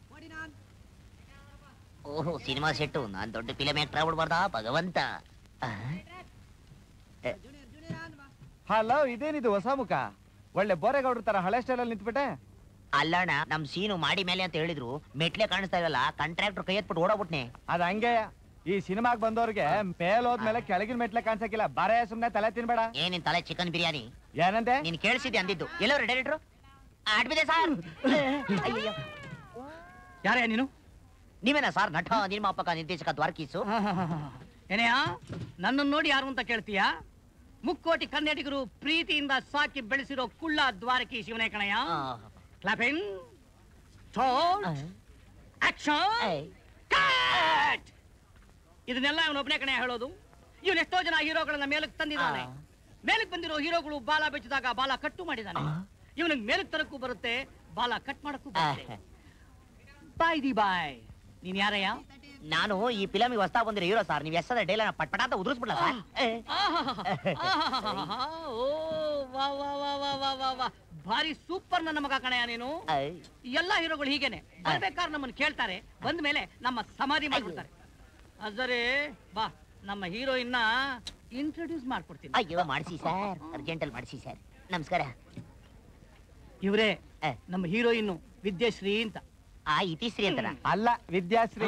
ಓಹೋ, ಸಿನಿಮಾ ಸೆಟ್ಟು. ನಾನ್ ದೊಡ್ಡ ಫಿಲಂ ಆಕ್ಟರ್ ಆಗ್ಬಿಡ್ಬಾರ್ದಾ ಭಗವಂತ. ಹಲೋ, ಇದೇನಿದು ಹೊಸ ಮುಖ? ಒಳ್ಳೆ ಬೋರೆಗೌಡ್ರ ತರ ಹಳೆ ಸ್ಟೈಲ್ ಅಲ್ಲಿ ನಿಂತ್ಬಿಟ್ಟೆ. ಅಲ್ಲಣ್ಣ, ನಮ್ ಸೀನು ಮಾಡಿ ಮೇಲೆ ಅಂತ ಹೇಳಿದ್ರು, ಮೆಟ್ಲೆ ಕಾಣಿಸ್ತಾ ಇರಲ್ಲ, ಕಾಂಟ್ರಾಕ್ಟರ್ ಕೈ ಎತ್ಬಿಟ್ಟು ಓಡಾಬಿಟ್ನೆ. ಅದ ಹಂಗೆ, ಈ ಸಿನಿಮಾಗ್ ಬಂದವ್ರಿಗೆ ಮೇಲೋದ್ಮೇಲೆ ಕೆಳಗಿನ ಮೆಟ್ಲೆ ಕಾಣಿಸಕ್ಕಿಲ್ಲ. ಬಾರೆ, ಸುಮ್ನೆ ತಲೆ ತಿನ್ಬೇಡ. ಏನಿನ್ ತಲೆ ಚಿಕನ್ ಬಿರಿಯಾನಿ? ಏನಂತೆ? ನೀನ್ ಕೇಳಿಸಿದ್ದೆ ಅಂದಿದ್ದು. ಎಲ್ಲವ್ರ ಡೈರೆಕ್ಟ್ರು? ಆಡ್ಬಿದೆ ಸರ್. ಯಾರೇ ನೀನು? ನೀವೇನಾ ಸರ್ ನಟ, ನಿರ್ಮಾಪಕ, ನಿರ್ದೇಶಕ ದ್ವಾರಕೀಸು? ಏನೆಯಾ ನನ್ನನ್ನು ನೋಡಿ ಯಾರು ಅಂತ ಕೇಳ್ತೀಯಾ? ಮುಕ್ಕೋಟಿ ಕನ್ನಡಿಗರು ಪ್ರೀತಿಯಿಂದ ಸಾಕಿ ಬೆಳೆಸಿರೋ ಕುಳ್ಳ ದ್ವಾರಕೀಸ್ ಇವನೇ ಕಣಯ್ಯ. Clapping, action, cut. ಇದನ್ನೆಲ್ಲ ಇವನೊಬ್ಬನೇ ಕಣಯ್ಯ ಹೇಳೋದು. ಇವನ್ ಎಷ್ಟೋ ಜನ ಹೀರೋಗಳನ್ನ ಮೇಲಕ್ಕೆ ತಂದಿದ್ದಾನೆ. ಮೇಲಕ್ಕೆ ಬಂದಿರೋ ಹೀರೋಗಳು ಬಾಲ ಬೆಚ್ಚಿದಾಗ ಬಾಲ ಕಟ್ಟು ಮಾಡಿದ್ದಾನೆ. ಇವನಿಗೆ ಮೇಲಕ್ಕೆ ತರಕ್ಕೂ ಬರುತ್ತೆ, ಬಾಲ ಕಟ್ ಮಾಡಕ್ಕೂ ಬರುತ್ತೆ. Bye the bye. ನೀನ್ ಯಾರಯ್ಯ? ನಾನು ಈ ಫಿಲಮಿಗೆ ಹೊಸ್ತಾ ಬಂದಿರೋ ಹೀರೋ ಸರ್. ನೀವು ಎಷ್ಟದ ಡೈಲಾಗ್ ಪಟ್ಪಟ ಅಂತ ಉದುರಿಸ್ಬಿಡ್ಲ ಸರ್? ಭಾರಿ ಸೂಪರ್ ನನ್ನ ಮಗ ಕಣಯ್ಯ ನೀನು. ಎಲ್ಲಾ ಹೀರೋಗಳು ಹೀಗೇನೆ, ಬರ್ಬೇಕಾದ್ರೆ ನಮ್ಮನ್ನು ಕೇಳ್ತಾರೆ, ಬಂದ ಮೇಲೆ ನಮ್ಮ ಸಮಾಧಿ ಮಾಡ್ಬಿಡ್ತಾರೆ. ಅದರೆ ಬಾ, ನಮ್ಮ ಹೀರೋಯಿನ್ನ ಇಂಟ್ರೊಡ್ಯೂಸ್ ಮಾಡ್ಕೊಡ್ತೀನಿ. ಅಯ್ಯೋ ಮಾಡಿಸಿ ಸರ್, ಅರ್ಜೆಂಟಲ್ಲಿ ಮಾಡಿಸಿ ಸರ್. ನಮಸ್ಕಾರ. ಇವರೇ ನಮ್ಮ ಹೀರೋಯಿನ್ನು ವಿದ್ಯಾಶ್ರೀ ಅಂತ. ಇತಿಶ್ರೀ ಅಂತ ಅಲ್ಲ, ವಿದ್ಯಾಶ್ರೀ.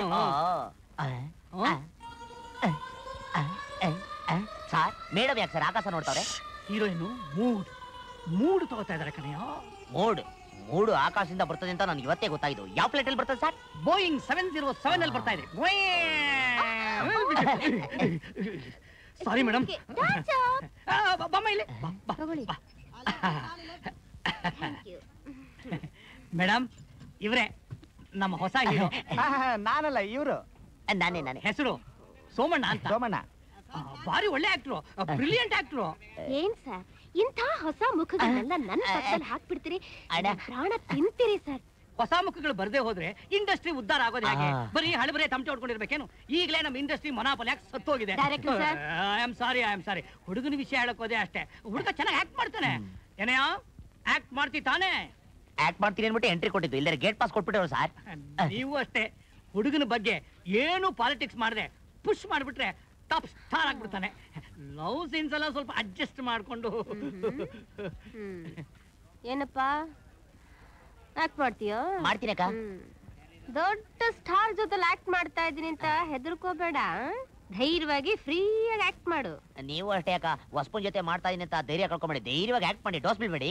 ಸರ್, ಮೇಡಮ್ ಯಾಕೆ ಸರ್ ಆಕಾಶ ನೋಡ್ತಾರೆ? ಹೀರೋಯಿನ್ನು ಮೂಡ್ ತಗೋತಾ ಇದಾರೆ ಕಣಯ್ಯ. ಮೂಡು ಆಕಾಶದಿಂದ ಬರ್ತದೆ ಅಂತ ನನಗೆ ಇವತ್ತೇ ಗೊತ್ತಾಯ್ತು. ಯಾವ ಫ್ಲೈಟ್ ಅಲ್ಲಿ ಬರ್ತದೆ ಸರ್? ಬೋಯಿಂಗ್ 707 ಅಲ್ಲಿ ಬರ್ತಾ ಇದೆ. Sorry madam. ಬಮ್ಮ ಇಲ್ಲಿ ಮೇಡಮ್, ಇವ್ರೆ ನಮ್ಮ ಹೊಸ ಹೀರೋ. ನಾನಲ್ಲ, ಇವರು. ನಾನೇ. ಹೆಸರು ಸೋಮಣ್ಣ ಅಂತ. ಸೋಮಣ್ಣ ಬಾರಿ ಒಳ್ಳೆ ಆಕ್ಟ್ರು, ಬ್ರಿಲಿಯಂಟ್ ಆಕ್ಟ್ರು. ಏನ್ ಸರ್ ಇಂಥ ಹೊಸ ಮುಖಗಳನ್ನೆಲ್ಲ ನನ್ನ ಪಕ್ಕದಲ್ಲಿ ಹಾಕ್ಬಿಡ್ತೀರಿ? ಪ್ರಾಣ ತಿಂತೀರಿ ಸರ್. ಹೊಸ ಮುಖಗಳು ಬರ್ದೇ ಹೋದ್ರೆ ಇಂಡಸ್ಟ್ರಿ ಉದ್ಧಾರ ಆಗೋದು ಹೇಗೆ? ಬರೀ ಹಳಬರೇ ತಮಟೆ ಹೊಡ್ಕೊಂಡಿರ್ಬೇಕೇನು? ಈಗಲೇ ನಮ್ಮ ಇಂಡಸ್ಟ್ರಿ ಮೊನಾಪೊಲಿಯಾಗಿ ಸತ್ತೋಗಿದೆ. I am sorry. ಹುಡುಗನ ವಿಷಯ ಹೇಳಕ್ ಹೋದೆ ಅಷ್ಟೇ. ಹುಡುಗ ಚೆನ್ನಾಗಿ ಆಕ್ಟ್ ಮಾಡ್ತಾನೆ. ಏನೆಯಾ ಆಕ್ಟ್ ಮಾಡ್ತಿ ತಾನೇ? ಆಕ್ಟ್ ಮಾಡ್ತೀನಿ ಅನ್ಬಿಟ್ಟು ಎಂಟ್ರಿ ಕೊಟ್ಟಿದ್ದು, ಇಲ್ಲದ್ರೆ ಗೇಟ್ ಪಾಸ್ ಕೊಟ್ಬಿಟ್ಟವ್ರು ಸರ್. ನೀವು ಅಷ್ಟೇ, ಹುಡುಗನ ಬಗ್ಗೆ ಏನು ಪಾಲಿಟಿಕ್ಸ್ ಮಾಡದೆ ಪುಷ್ ಮಾಡ್ಬಿಟ್ರೆ ಟಾಪ್ ಸ್ಟಾರ್ ಆಗ್ಬಿಡ್ತಾನೆ. ಲವ್ ಸೀನ್ಸ್ ಎಲ್ಲ ಸ್ವಲ್ಪ ಅಡ್ಜಸ್ಟ್ ಮಾಡ್ಕೊಂಡು. ಏನಪ್ಪಾ ಆಕ್ಟ್ ಮಾಡ್ತೀಯೋ? ಮಾಡ್ತೀನಕ್ಕ. ದೊಡ್ಡ ಸ್ಟಾರ್ ಜೊತೆಲಿ ಆಕ್ಟ್ ಮಾಡ್ತಾ ಇದೀನಿ ಅಂತ ಹೆದರ್ಕೋಬೇಡ. ಧೈರ್ಯವಾಗಿ ಫ್ರೀಯಾಗಿ ಆಕ್ಟ್ ಮಾಡು. ನೀವು ಅಷ್ಟೇ ಅಕ್ಕ, ಹೊಸಪನ್ ಜೊತೆ ಮಾಡ್ತಾ ಇದೀನಿ ಅಂತ ಧೈರ್ಯ ಕಳ್ಕೊಂಬೇಡಿ. ಧೈರ್ಯವಾಗಿ ಆಕ್ಟ್ ಮಾಡಿ, ಡೋಸ್ ಬೀಳ್ಬೇಡಿ.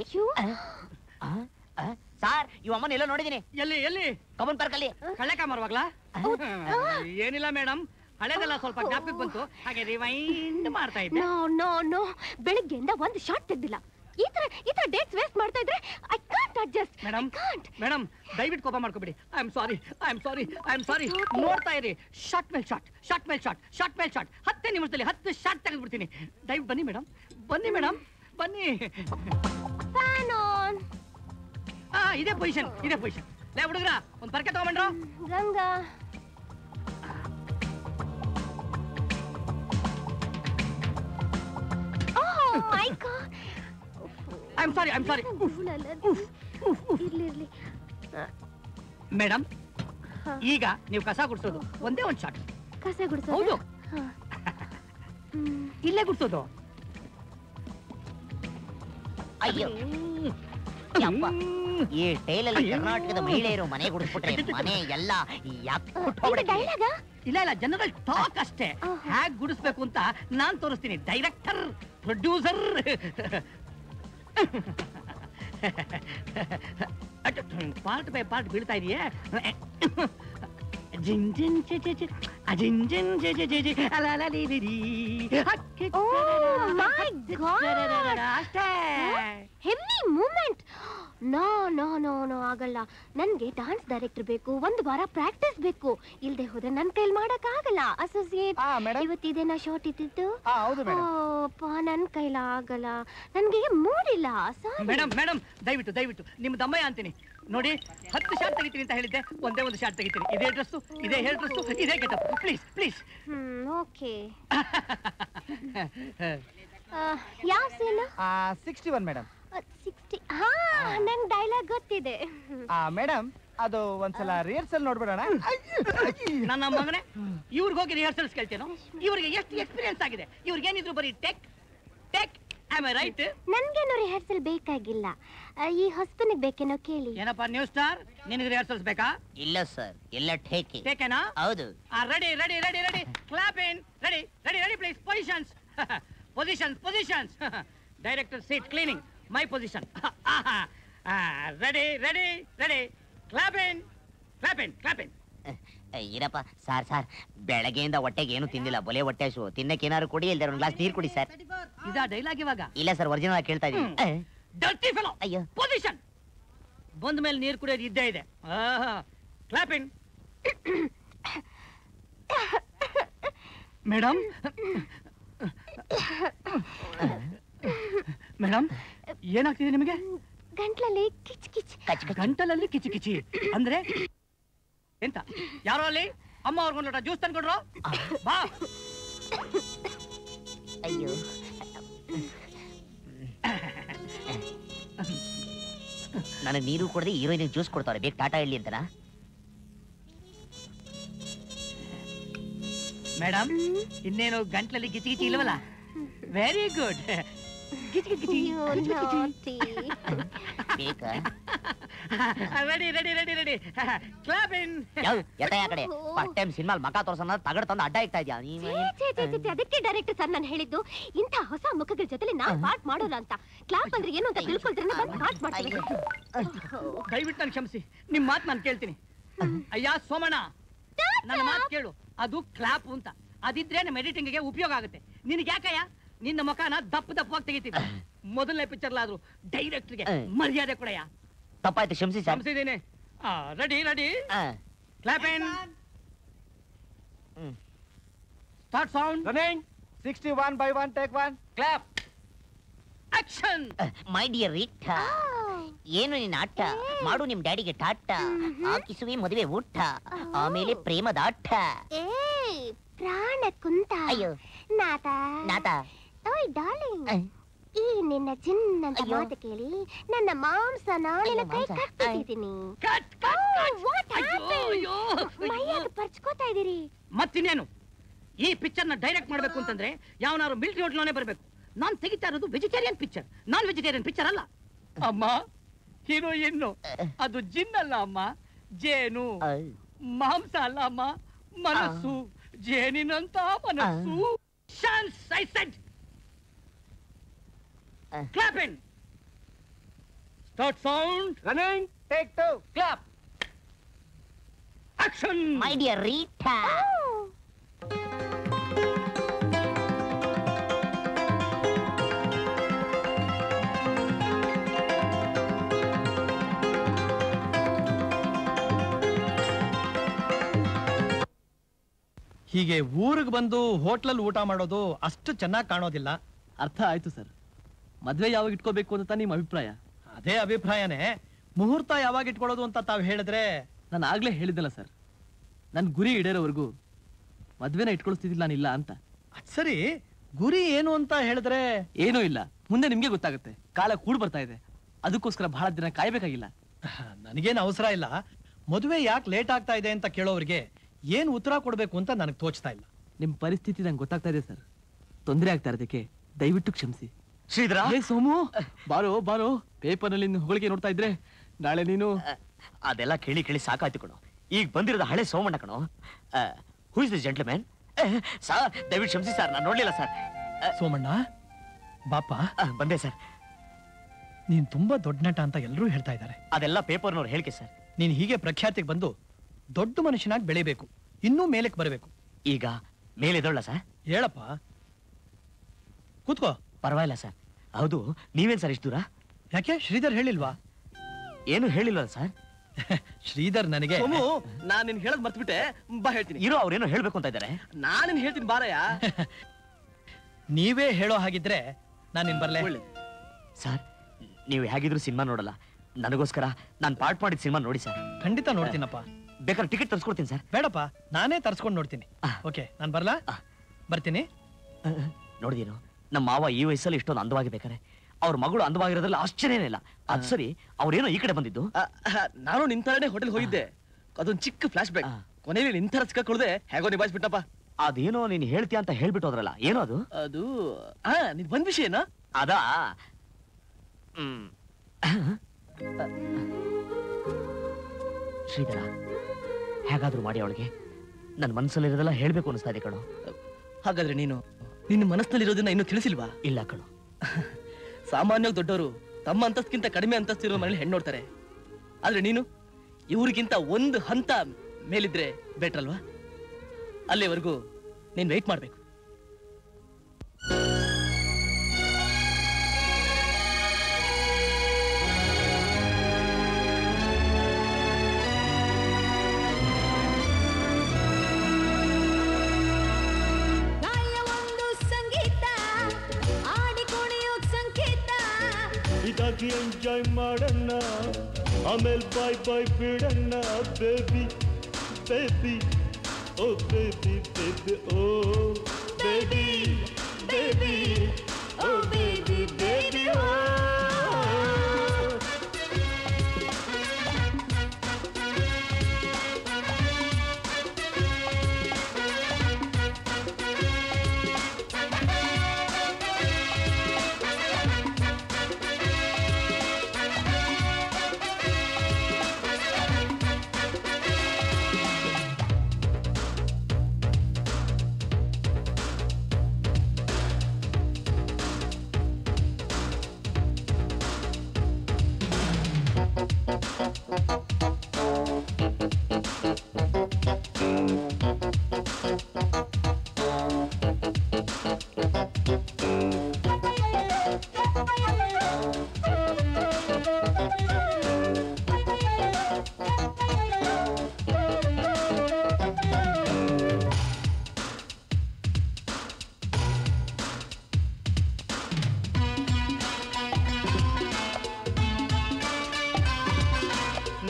ಸಾರ್, ಇವ್ ಅಮ್ಮನ ಎಲ್ಲೋ ನೋಡಿದೀನಿ. ಎಲ್ಲಿ? ಕಮನ್ ಪಾರ್ಕ್ ಅಲ್ಲಿ. ಕಳ್ಳೆಕ ಮಾರುವಾಗ್ಲಾ? ಏನಿಲ್ಲ ಮೇಡಮ್, ಹಳೆದೆಲ್ಲ ಸ್ವಲ್ಪ ಜ್ಞಾಪಕಕ್ಕೆ ಬಂತು, ಹಾಗೆ ರಿವೈಂಡ್ ಮಾಡ್ತಾ ಇದ್ದೆ. ನೋ ಬೆಳಿಗ್ಗೆಯಿಂದ ಒಂದು ಶಾಟ್ ತೆಗ್ದಿಲ್ಲ. ಈ ತರ ಡೇಟ್ಸ್ ವೇಸ್ಟ್ ಮಾಡ್ತಾ ಇದ್ರೆ ಐ ಕಾಂಟ್ ಅಡ್ಜಸ್ಟ್. ಮೇಡಮ್ ದಯವಿಟ್ಟು ಕೋಪ ಮಾಡ್ಕೋಬೇಡಿ. I am sorry. ನೋಡ್ತಾ ಇರಿ, ಶಾಟ್ ಮೇಲ್ ಶಾಟ್. 10 ನಿಮಿಷದಲ್ಲಿ 10 ಶಾಟ್ ತೆಗೆದ್ಬಿಡ್ತೀನಿ. ದಯವಿಟ್ಟು ಬನ್ನಿ ಮೇಡಮ್. ಬನ್ನಿ. Fan on. ಇದೇ ಪೊಸಿಷನ್. ಲೇ ಹುಡುಗ್ರ, ಒಂದು ಪರ್ಕೆ ತಗೊಂಡ್ರು. Ranga my god. I am sorry. ಇರ್ಲಿ. ಮೇಡಮ್, ಈಗ ನೀವು ಕಸ ಗುಡ್ಸೋದು ಒಂದೇ ಒಂದು ಶಾಟ್. ಕಸ ಗುಡ್ಸೋದು? ಹೌದು. ಇಲ್ಲೇ ಗುಡ್ಸೋದು. ಅಯ್ಯೋ ಈ ಟೈಲಲ್ಲಿ ಕರ್ನಾಟಕದ ಮಹಿಳೆಯರು ಮನೆ ಗುಡಿಸ್ಬಿಟ್ರೆ ಮನೆ ಎಲ್ಲ ಇಲ್ಲ ಜನರಲ್ ಟಾಕ್ ಅಷ್ಟೇ. ಹ್ಯಾಗ್ ಗುಡಿಸ್ಬೇಕು ಅಂತ ನಾನ್ ತೋರಿಸ್ತೀನಿ. Director, producer. Part by part ಬೀಳ್ತಾ ಇದೆಯೇ? Heavy movement. ನೋ ಆಗಲ್ಲ. ನನ್ಗೆ ಡಾನ್ಸ್ ಡೈರೆಕ್ಟರ್ ಬೇಕು. 1 ವಾರ ಪ್ರಾಕ್ಟೀಸ್ ಬೇಕು. ಇಲ್ದೆ ಹೋದ್ರೆ ನನ್ ಕೈಲಿ ಮಾಡಕ್ ಆಗಲ್ಲ. ಅಸೋಸಿಯೇಟ್, ಇವತ್ತಿದೇನಾ ಶಾರ್ಟ್ ಇದ್ದಿದ್ದು? ನನ್ ಕೈಲ ಆಗಲ್ಲ. ನನ್ಗೆ ಮೂಡಿಲ್ಲ. ಮೇಡಮ್ ದಯವಿಟ್ಟು ನಿಮ್ ದಮ್ಮಯ್ಯ ಅಂತೀನಿ ನೋಡಿ. 10 ಶಾಟ್ ತೆಗಿತೀನಿ ಅಂತ ಹೇಳಿದ್ದೆ, ಒಂದೇ ಒಂದು ಶಾಟ್ ತೆಗಿತೀನಿ. ಇದೇ ಡ್ರೆಸ್, ಇದೇ ಹೇರ್ ಡ್ರೆಸ್, ಇದೇ ಗೆಟಪ್. ಪ್ಲೀಸ್. ಓಕೆ. ಯಾವ ಸೀನ್? 61 ಮೇಡಮ್. 60. ನಂಗ್ ಡೈಲಾಗ್ ಗೊತ್ತಿದೆ. ಮೇಡಮ್, ಅದು ಒಂದ್ಸಲ ರಿಹರ್ಸಲ್ ನೋಡ್ಬಿಡೋಣ. ನನ್ನ ಮಗನೇ, ಇವ್ರಿಗೆ ಹೋಗಿ ರಿಹರ್ಸಲ್ಸ್ ಕೇಳ್ತೇನೋ? ಇವ್ರಿಗೆ ಎಷ್ಟು ಎಕ್ಸ್ಪೀರಿಯನ್ಸ್ ಆಗಿದೆ? ಇವ್ರಿಗೇನಿದ್ರು ಬರೀ ಟೆಕ್. Am I right? ನನ್ಗೇನು ರಿಹರ್ಸಲ್ ಬೇಕಾಗಿಲ್ಲ. ಈ ಹೊಸತನಿಗೆ ಬೇಕೇನೋ ಕೇಳಿ. ಏನಪ್ಪ ನ್ಯೂ ಸ್ಟಾರ್, ನಿನಗೆ ರಿಹರ್ಸಲ್ಸ್ ಬೇಕಾ? ಇಲ್ಲ ಸರ್, ಎಲ್ಲ ಟೇಕೇನಾ? ಹೌದು. Ready. Clap in. Ready please. Positions. Director seat cleaning. My position. Ready. Clap in. ಇರಪ್ಪ ಸಾರ್, ಬೆಳಗ್ಗೆಯಿಂದ ಹೊಟ್ಟೆಗೆ ಏನು ತಿಂದಿಲ್ಲ. ಬೊಲೆ ಹೊಟ್ಟೆ ಹಸು. ತಿನ್ನಕ್ಕೆ ಏನಾದ್ರು ಕೊಡಿ, ಇಲ್ದೇ ಒಂದು ಗ್ಲಾಸ್ ನೀರು ಕೊಡಿ ಸರ್. ಇದಾ ಡೈಲಾಗ್ ಇವಾಗ? ಇಲ್ಲ ಸರ್, ಒರಿಜಿನಲ್ ಆಗಿ ಕೇಳ್ತಾ ಇದೀನಿ. Dirty fellow. ಅಯ್ಯೋ, ಪೊಸಿಷನ್. ಬಂದ ಮೇಲೆ ನೀರು ಕುಡಿಯೋದು ಇದ್ದೇ ಇದೆ. ಕ್ಲಾಪ್ ಇನ್. ಮೇಡಮ್ ಏನಾಗ್ತಿದೆ ನಿಮಗೆ? ಗಂಟ್ಲಲ್ಲಿ ಕಿಚಿ ಅಂದ್ರೆ ಎಂತ? ಯಾರೋ ಅಲ್ಲಿ ಅಮ್ಮ ಅವ್ರಿಗೊಂದು ಲೋಟ ಜ್ಯೂಸ್ ತಂದ್ಕೊಡ್ರು. ಬಾ. ಅಯ್ಯೋ, ನನಗೆ ನೀರು ಕೊಡದೆ ಹೀರೋಯಿನ್ ಜ್ಯೂಸ್ ಕೊಡ್ತಾರೆ. ಬೇಕು ಟಾಟಾ ಹೇಳಿ ಅಂತನಾ? ಮೇಡಮ್, ಇನ್ನೇನು ಗಂಟ್ಲಲ್ಲಿ ಗಿಚಿ ಇಲ್ವಲ್ಲ? Very good. Ready. Clap in. ಕಡೆ ಫಸ್ಟ್ ಟೈಮ್ ಸಿನಿಮಾ ಮಕ ತೋರ್ಸೋಣ ತಗಡ್ ತಂದು ಅಡ್ಡ ಇಕ್ತಾ ಇದೆಯಾ? ಅದಕ್ಕೆ ಡೈರೆಕ್ಟರ್ ಸರ್ ನಾನು ಹೇಳಿದ್ದು ಇಂಥ ಹೊಸ ಮುಖಗಳ ಜೊತೆ ನಾನ್ ಪಾರ್ಟ್ ಮಾಡೋಲ್ಲ ಅಂತ. ಕ್ಲಾಪ್ ಅಂದ್ರೆ ಏನು ಅಂತ ತಿಳ್ಕೊಳ್ತಾರೆ, ಪಾರ್ಟ್ ಮಾಡ್ತೀನಿ. ದಯವಿಟ್ಟು ನಾನು ಕ್ಷಮಿಸಿ, ನಿಮ್ ಮಾತು ನಾನು ಕೇಳ್ತೀನಿ. ಅಯ್ಯ ಸೋಮಣ್ಣ, ನನ್ನ ಮಾತು ಕೇಳು. ಅದು ಕ್ಲಾಪ್ ಅಂತ. ಅದಿದ್ರೆ ನಮ್ಮ ಎಡಿಟಿಂಗ್ಗೆ ಉಪಯೋಗ ಆಗುತ್ತೆ. ನಿನಗೆ ಯಾಕಯ್ಯ ನಿನ್ನ ಮುಖನ ದಪ್ಪವಾಗಿ ತೆಗಿತಿದ್ದೆ. ಮೊದಲನೇ ಪಿಕ್ಚರ್ಲಾದ್ರು ಡೈರೆಕ್ಟ್ರಿಗೆ ಮರ್ಯಾದೆ ಕೊಡಯ್ಯ. ತಪ್ಪಾಯ್ತು, ಕ್ಷಮಿಸಿ ಸರ್. ಕ್ಷಮಿಸಿದ್ದೀನಿ. Ready clap in start sound running 61 by 1 take 1 clap action. My dear Rita, ಏನು ನಿನ್ನ ಆಟ? ಮಾಡು ನಿಮ್ ಡ್ಯಾಡಿಗೆ ಟಾಟ, ಹಾಕಿಸುವೆ ಮದುವೆ ಊಟ, ಆಮೇಲೆ ಪ್ರೇಮದ ಆಟ. ಪ್ರಾಣ ಕುಂತ ಅಯ್ಯೋ ನಾತ ನಾತ. ಓಯ್ ಡಾರ್ಲಿಂಗ್, ಈ ನಿನ್ನ ಚಿನ್ನಂತ ಮಾತು ಕೇಳಿ ನನ್ನ ಮಾಂಸ ನಾನಿನ ಕೈ ಕಟ್ಟಿದ್ದೀನಿ. ಮೈಯಾಗ ಪರ್ಚ್ಕೋತಾ ಇದೀರಿ. ಮತ್ತಿನ್ನೇನು, ಈ ಪಿಕ್ಚರ್ ನ ಡೈರೆಕ್ಟ್ ಮಾಡ್ಬೇಕು ಅಂತಂದ್ರೆ ಯಾವನಾರು ಮಿಲಿಟರಿ ಹೋಟ್ಲೋನೇ ಬರ್ಬೇಕು. ನಾನ್ ತೆಗಿತಾ ಇರೋದು vegetarian picture, non vegetarian picture ಅಲ್ಲ. ಅಮ್ಮ ಹೀರೋಯಿನ್ನು ಅದು ಜಿನ್ ಅಲ್ಲ ಅಮ್ಮ, ಜೇನು. ಮಾಂಸ ಅಲ್ಲ ಅಮ್ಮ, ಮನಸ್ಸು. ಜೇನಿನಂತ ಮನಸ್ಸು. Chance I said. Clap in start sound running take 2 clap action. My dear Rita, ಹೀಗೆ ಊರಿಗೆ ಬಂದು ಹೋಟ್ಲಲ್ಲಿ ಊಟ ಮಾಡೋದು ಅಷ್ಟು ಚೆನ್ನಾಗಿ ಕಾಣೋದಿಲ್ಲ. ಅರ್ಥ ಆಯ್ತು ಸರ್. ಮದ್ವೆ ಯಾವಾಗ ಇಟ್ಕೋಬೇಕು ಅಂತ ನಿಮ್ಮ ಅಭಿಪ್ರಾಯ? ಅದೇ ಅಭಿಪ್ರಾಯನೇ. ಮುಹೂರ್ತ ಯಾವಾಗ ಇಟ್ಕೊಳ್ಳೋದು ಅಂತ ತಾವು ಹೇಳಿದ್ರೆ. ನಾನು ಆಗ್ಲೇ ಹೇಳಿದ್ದಲ್ಲ ಸರ್, ನನ್ನ ಗುರಿ ಈಡೇರೋವರೆಗೂ ಮದ್ವೆನ ಇಟ್ಕೊಳ್ತಿದ್ದಿಲ್ಲ ನಾನಿಲ್ಲ ಅಂತ. ಅದ್ ಸರಿ, ಗುರಿ ಏನು ಅಂತ ಹೇಳಿದ್ರೆ? ಏನೂ ಇಲ್ಲ, ಮುಂದೆ ನಿಮ್ಗೆ ಗೊತ್ತಾಗುತ್ತೆ. ಕಾಲ ಕೂಡ್ ಬರ್ತಾ ಇದೆ, ಅದಕ್ಕೋಸ್ಕರ ಬಹಳ ದಿನ ಕಾಯ್ಬೇಕಾಗಿಲ್ಲ. ನನಗೇನು ಅವಸರ ಇಲ್ಲ. ಮದುವೆ ಯಾಕೆ ಲೇಟ್ ಆಗ್ತಾ ಇದೆ ಅಂತ ಕೇಳೋರಿಗೆ ಏನ್ ಉತ್ತರ ಕೊಡ್ಬೇಕು ಅಂತ ನನಗೆ ತೋಚ್ತಾ ಇಲ್ಲ. ನಿಮ್ ಪರಿಸ್ಥಿತಿ ನಂಗೆ ಗೊತ್ತಾಗ್ತಾ ಇದೆ ಸರ್. ತೊಂದರೆ ಆಗ್ತಾ ಇರೋದಕ್ಕೆ ದಯವಿಟ್ಟು ಕ್ಷಮಿಸಿ. ಶ್ರೀಧರ, ಸೋಮು ಬಾರೋ ಬಾರೋ, ಪೇಪರ್ ನಲ್ಲಿ ಹೊಗಳಿಕೆ ನೋಡ್ತಾ ಇದ್ರೆ ನಾಳೆ ನೀನು. ಅದೆಲ್ಲ ಕೇಳಿ ಕೇಳಿ ಸಾಕಾಯ್ತು ಕಣೋ. ಈಗ ಬಂದಿರೋದು ಹಳೆ ಸೋಮಣ್ಣ ಕಣೋ. Who is this gentleman? Sir ದಯವಿಟ್ಟು ಕ್ಷಮಿಸಿ ಸರ್, ನಾನು ನೋಡ್ಲಿಲ್ಲ ಸರ್. ಸೋಮಣ್ಣ ಬಾಪ. ಬಂದೆ ಸರ್. ನೀನ್ ತುಂಬಾ ದೊಡ್ಡ ನಟ ಅಂತ ಎಲ್ಲರೂ ಹೇಳ್ತಾ ಇದ್ದಾರೆ. ಅದೆಲ್ಲ ಪೇಪರ್ನವ್ರು ಹೇಳಿಕೆ ಸರ್. ನೀನ್ ಹೀಗೆ ಪ್ರಖ್ಯಾತಿಗೆ ಬಂದು ದೊಡ್ಡ ಮನುಷ್ಯನಾಗಿ ಬೆಳಿಬೇಕು, ಇನ್ನೂ ಮೇಲಕ್ಕೆ ಬರಬೇಕು. ಈಗ ಮೇಲಿದೊಳ್ಳ ಸರ್? ಹೇಳಪ್ಪ, ಕೂತ್ಕೋ. ಪರವಾಗಿಲ್ಲ ಸರ್. ಹೌದು, ನೀವೇನ್ ಸರ್ ಇಷ್ಟು ದೂರ? ಯಾಕೆ ಶ್ರೀಧರ್ ಹೇಳಿಲ್ವಾ? ಏನು ಹೇಳಿಲ್ವ ಸರ್? ಶ್ರೀಧರ್ ನನಗೆ ನಾನ್ ನಿನ್ ಹೇಳದ್ ಮರ್ತ್ಬಿಟ್ಟೆ, ಬಾ ಹೇಳ್ತೀನಿ. ಇರೋ, ಅವ್ರೇನೋ ಹೇಳ್ಬೇಕು ಅಂತ ಇದ್ದಾರೆ. ನಾನೇನ್ ಹೇಳ್ತೀನಿ ಬಾರಯ್ಯ. ನೀವೇ ಹೇಳೋ ಹಾಗಿದ್ರೆ ನಾನು ನಿನ್ ಬರ್ಲೆ. ಸರ್, ನೀವು ಹೇಗಿದ್ರು ಸಿನಿಮಾ ನೋಡಲ್ಲ, ನನಗೋಸ್ಕರ ನಾನು ಪಾರ್ಟ್ ಮಾಡಿದ ಸಿನಿಮಾ ನೋಡಿ ಸರ್. ಖಂಡಿತ ನೋಡ್ತೀನಪ್ಪ. ಬೇಕಾದ್ರೆ ಟಿಕೆಟ್ ತರಿಸ್ಕೊಡ್ತೀನಿ ಸರ್. ಬೇಡಪ್ಪ, ನಾನೇ ತರ್ಸ್ಕೊಂಡು ನೋಡ್ತೀನಿ. ಓಕೆ, ನಾನು ಬರ್ಲಾ? ಬರ್ತೀನಿ. ನೋಡಿದೇನು, ನಮ್ಮ ಮಾವ ಈ ವಯಸ್ಸಲ್ಲಿ ಇಷ್ಟೊಂದು ಅಂದವಾಗಿ ಬೇಕಾರೆ ಅವ್ರ ಮಗಳು ಅಂದವಾಗಿರೋದ್ರಲ್ಲಿ ಆಶ್ಚರ್ಯನೇ ಇಲ್ಲ. ಅದ್ ಸರಿ, ಅವ್ರೇನೋ ಈ ಕಡೆ ಬಂದಿದ್ದು. ನಾನು ನಿನ್ ತರನೇ ಹೋಟೆಲ್ ಹೋಗಿದ್ದೆ. ಅದೊಂದು ಚಿಕ್ಕ ಫ್ಲಾಶ್ ಬ್ಯಾಕ್. ಕೊನೆಯಲ್ಲಿ ನಿನ್ ತರ ಸಿಕ್ಕಾಕೊಳ್ದೆ ಹೇಗೋ ನಿಭಾಯಿಸ್ಬಿಟ್ಟಪ್ಪ. ಅದೇನೋ ನೀನ್ ಹೇಳ್ತೀಯ ಅಂತ ಹೇಳ್ಬಿಟ್ಟು ಹೋದ್ರಲ್ಲ, ಏನೋ ಅದು? ಅದು ನಿನ್ ಬಂದ್ ವಿಷಯನಾ? ಅದಾ? ಶ್ರೀಧರ, ಹೇಗಾದ್ರೂ ಮಾಡಿ ಅವಳಿಗೆ ನನ್ನ ಮನಸ್ಸಲ್ಲಿರೋದೆಲ್ಲ ಹೇಳ್ಬೇಕು ಅನಿಸ್ತಾ ಇದೆ ಕಣೋ. ಹಾಗಾದ್ರೆ ನೀನು ನಿನ್ನ ಮನಸ್ಸಿನಲ್ಲಿರೋದನ್ನ ಇನ್ನೂ ತಿಳಿಸಿಲ್ವಾ? ಇಲ್ಲ ಕಣೋ. ಸಾಮಾನ್ಯವಾಗಿ ದೊಡ್ಡವರು ತಮ್ಮ ಅಂತಸ್ತಿಗಿಂತ ಕಡಿಮೆ ಅಂತಸ್ತಿರೋ ಮನೇಲಿ ಹೆಣ್ಣು ನೋಡ್ತಾರೆ. ಆದ್ರೆ ನೀನು ಇವ್ರಿಗಿಂತ ಒಂದು ಹಂತ ಮೇಲಿದ್ರೆ ಬೆಟರ್ ಅಲ್ವಾ? ಅಲ್ಲಿವರೆಗೂ ನೀನ್ ವೆಯ್ಟ್ ಮಾಡ್ಬೇಕು. ಇದಾಗಿ ಎಂಜಾಯ್ ಮಾಡಣ್ಣ, ಆಮೇಲೆ ಬಾಯ್ ಬಾಯ್ ಬಿಡಣ್ಣ. Baby baby oh baby baby oh baby baby oh baby baby oh.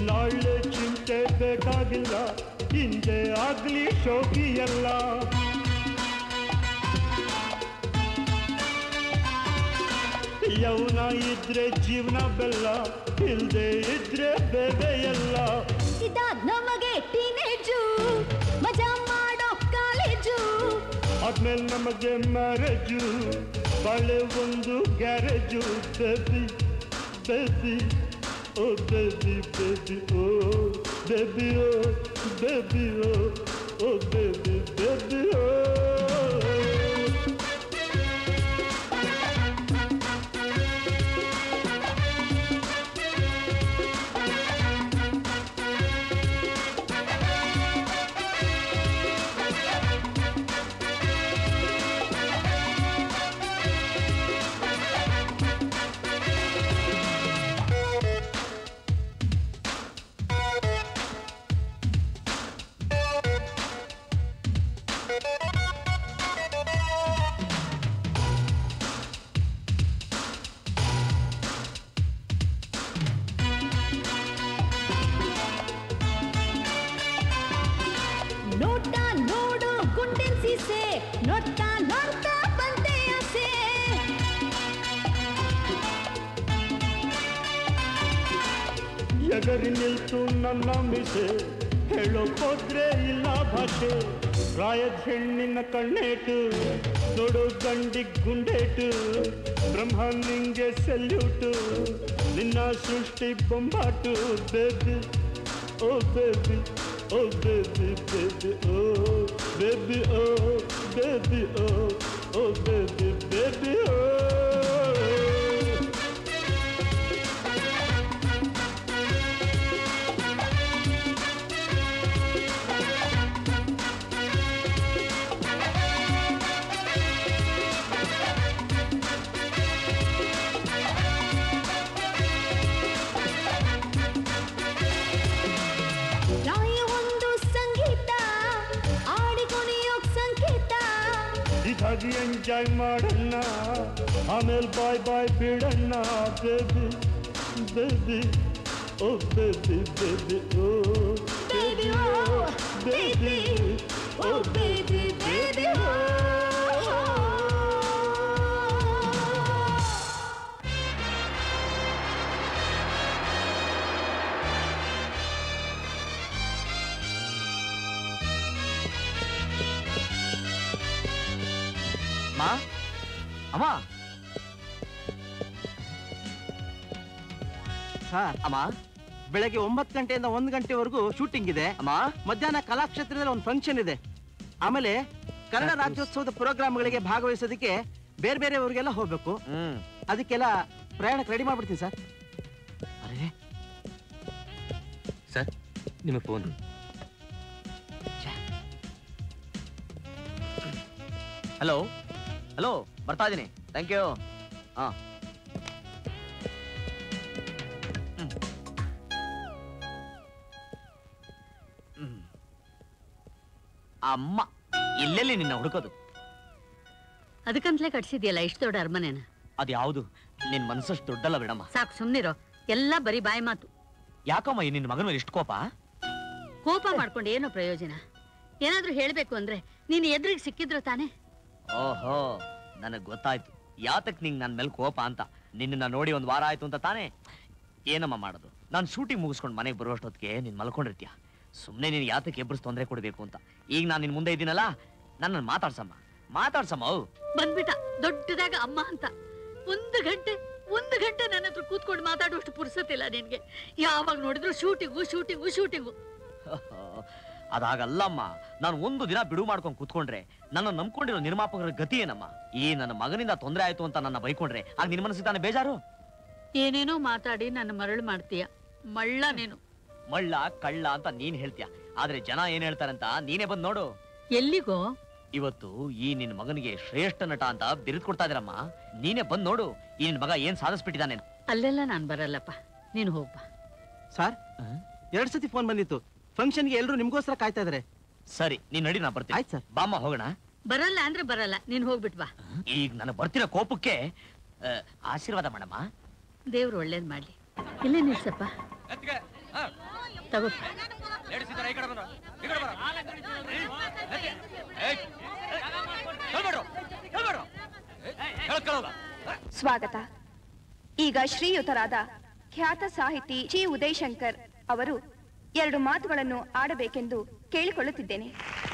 ನಾಳೆ ಚಿಂತೆ ಬೇಕಾಗಿಲ್ಲ ಹಿಂದೆ ಆಗ್ಲಿ ಶೋಕಿ ಎಲ್ಲ ಯೌನ ಇದ್ರೆ ಜೀವನ ಬೆಲ್ಲ ಇಲ್ದೆ ಇದ್ರೆ ಬೇರೆ ಎಲ್ಲ ಇದಾದ ನಮಗೆ ಟೀನೇಜು ಮಜಾ ಮಾಡೋ ಕಾಲೇಜು ಆದ್ಮೇಲೆ ನಮಗೆ ಮ್ಯಾರೇಜು ಬಾಳೆ ಒಂದು garage baby baby oh baby baby oh baby oh baby oh baby baby oh ನೋಡ್ತಾ ನೋಡು ಗುಂಡಿನ ಸೀಸೆ ನೋಡ್ತಾ ನೋಡ್ತಾ ಬಂದೆ ಆಸೆ ಎಗರಿ ನಿಲ್ತು ನನ್ನ ಮಿಸೆ ಹೇಳೋಕೋದ್ರೆ ಇಲ್ಲ ಭಾಷೆ ಪ್ರಾಯದ ಹೆಣ್ಣಿನ ಕಣ್ಣೇಟು ನೋಡು ಗಂಡಿಗ್ ಗುಂಡೇಟು ಬ್ರಹ್ಮ ನಿಂಗೆ ಸೆಲ್ಯೂಟು ನಿನ್ನ ಸೃಷ್ಟಿ ಬೊಂಬಾಟು baby oh baby oh baby baby oh baby oh baby oh baby baby oh ರಾಯ ಒಂದು ಸಂಗೀತ ಆಡಿ ಕುಣಿಯೋಕ್ ಸಂಕೇತ ಇದಾಗಿ ಎಂಜಾಯ್ ಮಾಡಣ್ಣ ಆಮೇಲೆ ಬಾಯ್ ಬಾಯ್ ಬಿಡಣ್ಣ baby baby oh baby baby oh baby oh baby oh baby baby oh ಅಮ್ಮ ಸರ್ ಅಮ್ಮ ಬೆಳಗ್ಗೆ 9 ಗಂಟೆಯಿಂದ 1 ಗಂಟೆವರೆಗೂ ಶೂಟಿಂಗ್ ಇದೆ ಅಮ್ಮ ಮಧ್ಯಾಹ್ನ ಕಲಾಕ್ಷೇತ್ರದಲ್ಲಿ ಒಂದು ಫಂಕ್ಷನ್ ಇದೆ ಆಮೇಲೆ ಕನ್ನಡ ರಾಜ್ಯೋತ್ಸವದ ಪ್ರೋಗ್ರಾಮ್ಗಳಿಗೆ ಭಾಗವಹಿಸೋದಕ್ಕೆ ಬೇರೆ ಬೇರೆ ಊರಿಗೆಲ್ಲ ಹೋಗ್ಬೇಕು ಅದಕ್ಕೆಲ್ಲ ಪ್ರಯಾಣಕ್ಕೆ ರೆಡಿ ಮಾಡ್ಬಿಡ್ತೀನಿ ಸರ್ ಸರ್ ನಿಮಗೆ ಫೋನ್ ಹಲೋ ಹಲೋ ಬರ್ತಾ ಇದೀನಿ ಥ್ಯಾಂಕ್ ಯು ಹಾ ಅಮ್ಮ ಎಲ್ಲೆಲ್ಲಿ ನಿನ್ನ ಹುಡುಕೋದು ಅದಕ್ಕಂತಲೇ ಕಟ್ಸಿದ್ಯಲ್ಲ ಇಷ್ಟು ದೊಡ್ಡ ಅರಮನೆನ ಅದ್ಯಾವುದು ನಿನ್ ಮನಸ್ಸಷ್ಟು ದೊಡ್ಡಲ್ಲ ಬಿಡಮ್ಮ ಸಾಕು ಸುಮ್ನಿರೋ ಎಲ್ಲ ಬರೀ ಬಾಯಿ ಮಾತು ಯಾಕಮ್ಮ ಈ ನಿನ್ನ ಮಗನ ಮೇಲೆ ಇಷ್ಟು ಕೋಪ ಕೋಪ ಮಾಡ್ಕೊಂಡು ಏನೋ ಪ್ರಯೋಜನ ಏನಾದ್ರೂ ಹೇಳ್ಬೇಕು ಅಂದ್ರೆ ನೀನು ಎದುರಿಗೆ ಸಿಕ್ಕಿದ್ರು ತಾನೆ ಓಹೋ ನನಗ್ ಗೊತ್ತಾಯ್ತು ಯಾತಕ್ ನಿಂಗ್ ನನ್ ಮೇಲೆ ಕೋಪ ಅಂತ ನಿನ್ನ ನೋಡಿ ಒಂದ್ ವಾರ ಆಯ್ತು ಅಂತ ತಾನೇ ಏನಮ್ಮ ಮಾಡೋದು ನಾನು ಶೂಟಿಂಗ್ ಮುಗಿಸ್ಕೊಂಡು ಮನೆಗೆ ಬರುವಷ್ಟೊತ್ತಿಗೆ ನೀನ್ ಮಲ್ಕೊಂಡಿರ್ತೀಯ ಸುಮ್ನೆ ನೀನ್ ಯಾತಕ್ಕೆ ಎಬ್ಬರಿಸ್ ತೊಂದರೆ ಕೊಡ್ಬೇಕು ಅಂತ ಈಗ ನಾನು ನಿನ್ ಮುಂದೆ ಇದ್ದೀನಲ್ಲ ನನ್ನ ಮಾತಾಡ್ಸಮ್ಮ ಬಂದ್ಬಿಟ್ಟ ದೊಡ್ಡದಾಗ ಅಮ್ಮ ಅಂತ ಒಂದು ಗಂಟೆ ನನ್ನ ಹತ್ರ ಕೂತ್ಕೊಂಡು ಮಾತಾಡುವಷ್ಟು ಪುರ್ಸತ್ತಿಲ್ಲ ನಿನ್ಗೆ ಯಾವಾಗ ನೋಡಿದ್ರು ಶೂಟಿಂಗು ಅದಾಗಲ್ಲಮ್ಮ ನಾನು ಒಂದು ದಿನ ಬಿಡು ಮಾಡ್ಕೊಂಡು ಕೂತ್ಕೊಂಡ್ರೆ ನನ್ನ ನಂಬ್ಕೊಂಡಿರೋ ನಿರ್ಮಾಪಕರ ಗತಿ ಏನಮ್ಮ ಈ ನನ್ನ ಮಗನಿಂದ ತೊಂದರೆ ಆಯ್ತು ಅಂತ ನನ್ನ ಬೈಕೊಂಡ್ರೆ ಆಗ ನಿನ್ ಮನಸ್ಸಿಗೆ ತಾನೇ ಬೇಜಾರು ಏನೇನೋ ಮಾತಾಡಿ ನನ್ನ ಮರಳು ಮಾಡ್ತೀಯ ಮಳ್ಳ ನೀನು ಮಳ್ಳ ಕಳ್ಳ ಅಂತ ನೀನ್ ಹೇಳ್ತೀಯ ಆದ್ರೆ ಜನ ಏನ್ ಹೇಳ್ತಾರಂತ ನೀನೇ ಬಂದ್ ನೋಡು ಎಲ್ಲಿಗೋ ಇವತ್ತು ಈ ನಿನ್ ಮಗನಿಗೆ ಶ್ರೇಷ್ಠ ನಟ ಅಂತ ಬಿರುದು ಕೊಡ್ತಾ ಇದ್ರಮ್ಮ ನೀನೇ ಬಂದ್ ನೋಡು ಈ ನಿನ್ ಮಗ ಏನ್ ಸಾಧಿಸ್ಬಿಟ್ಟಿದ್ದಾನೆ ಅಲ್ಲೆಲ್ಲ ನಾನ್ ಬರಲ್ಲಪ್ಪ ನೀನು ಹೋಗ್ಬ ಸರ್ 2 ಸತಿ ಫೋನ್ ಬಂದಿತ್ತು ಫಂಕ್ಷನ್ಗೆ ಎಲ್ಲರೂ ನಿಮ್ಗೋಸ್ಕರ ಕಾಯ್ತಾ ಇದಾರೆ ಸರಿ ನೀನ್ ನಡಿ ನಾ ಬರ್ತೀನಿ ಆಯ್ತು ಸರ್ ಬಾಮ್ಮ ಹೋಗೋಣ ಬರಲ್ಲ ಅಂದ್ರೆ ಬರಲ್ಲ ನೀನ್ ಹೋಗ್ಬಿಟ್ ಬಾ ಈಗ ನನಗೆ ಬರ್ತಿರೋ ಕೋಪಕ್ಕೆ ಆಶೀರ್ವಾದ ಮಾಡಮ್ಮ ದೇವ್ರು ಒಳ್ಳೇದ್ ಮಾಡ್ಲಿ ಇಲ್ಲೇ ನಿಲ್ಸಪ್ಪ ತಗೋ. ಸ್ವಾಗತ. ಈಗ ಶ್ರೀಯುತರಾದ ಖ್ಯಾತ ಸಾಹಿತಿ ಜಿ ಉದಯಶಂಕರ್ ಅವರು 2 ಮಾತುಗಳನ್ನು ಆಡಬೇಕೆಂದು ಕೇಳಿಕೊಳ್ಳುತ್ತಿದ್ದೇನೆ.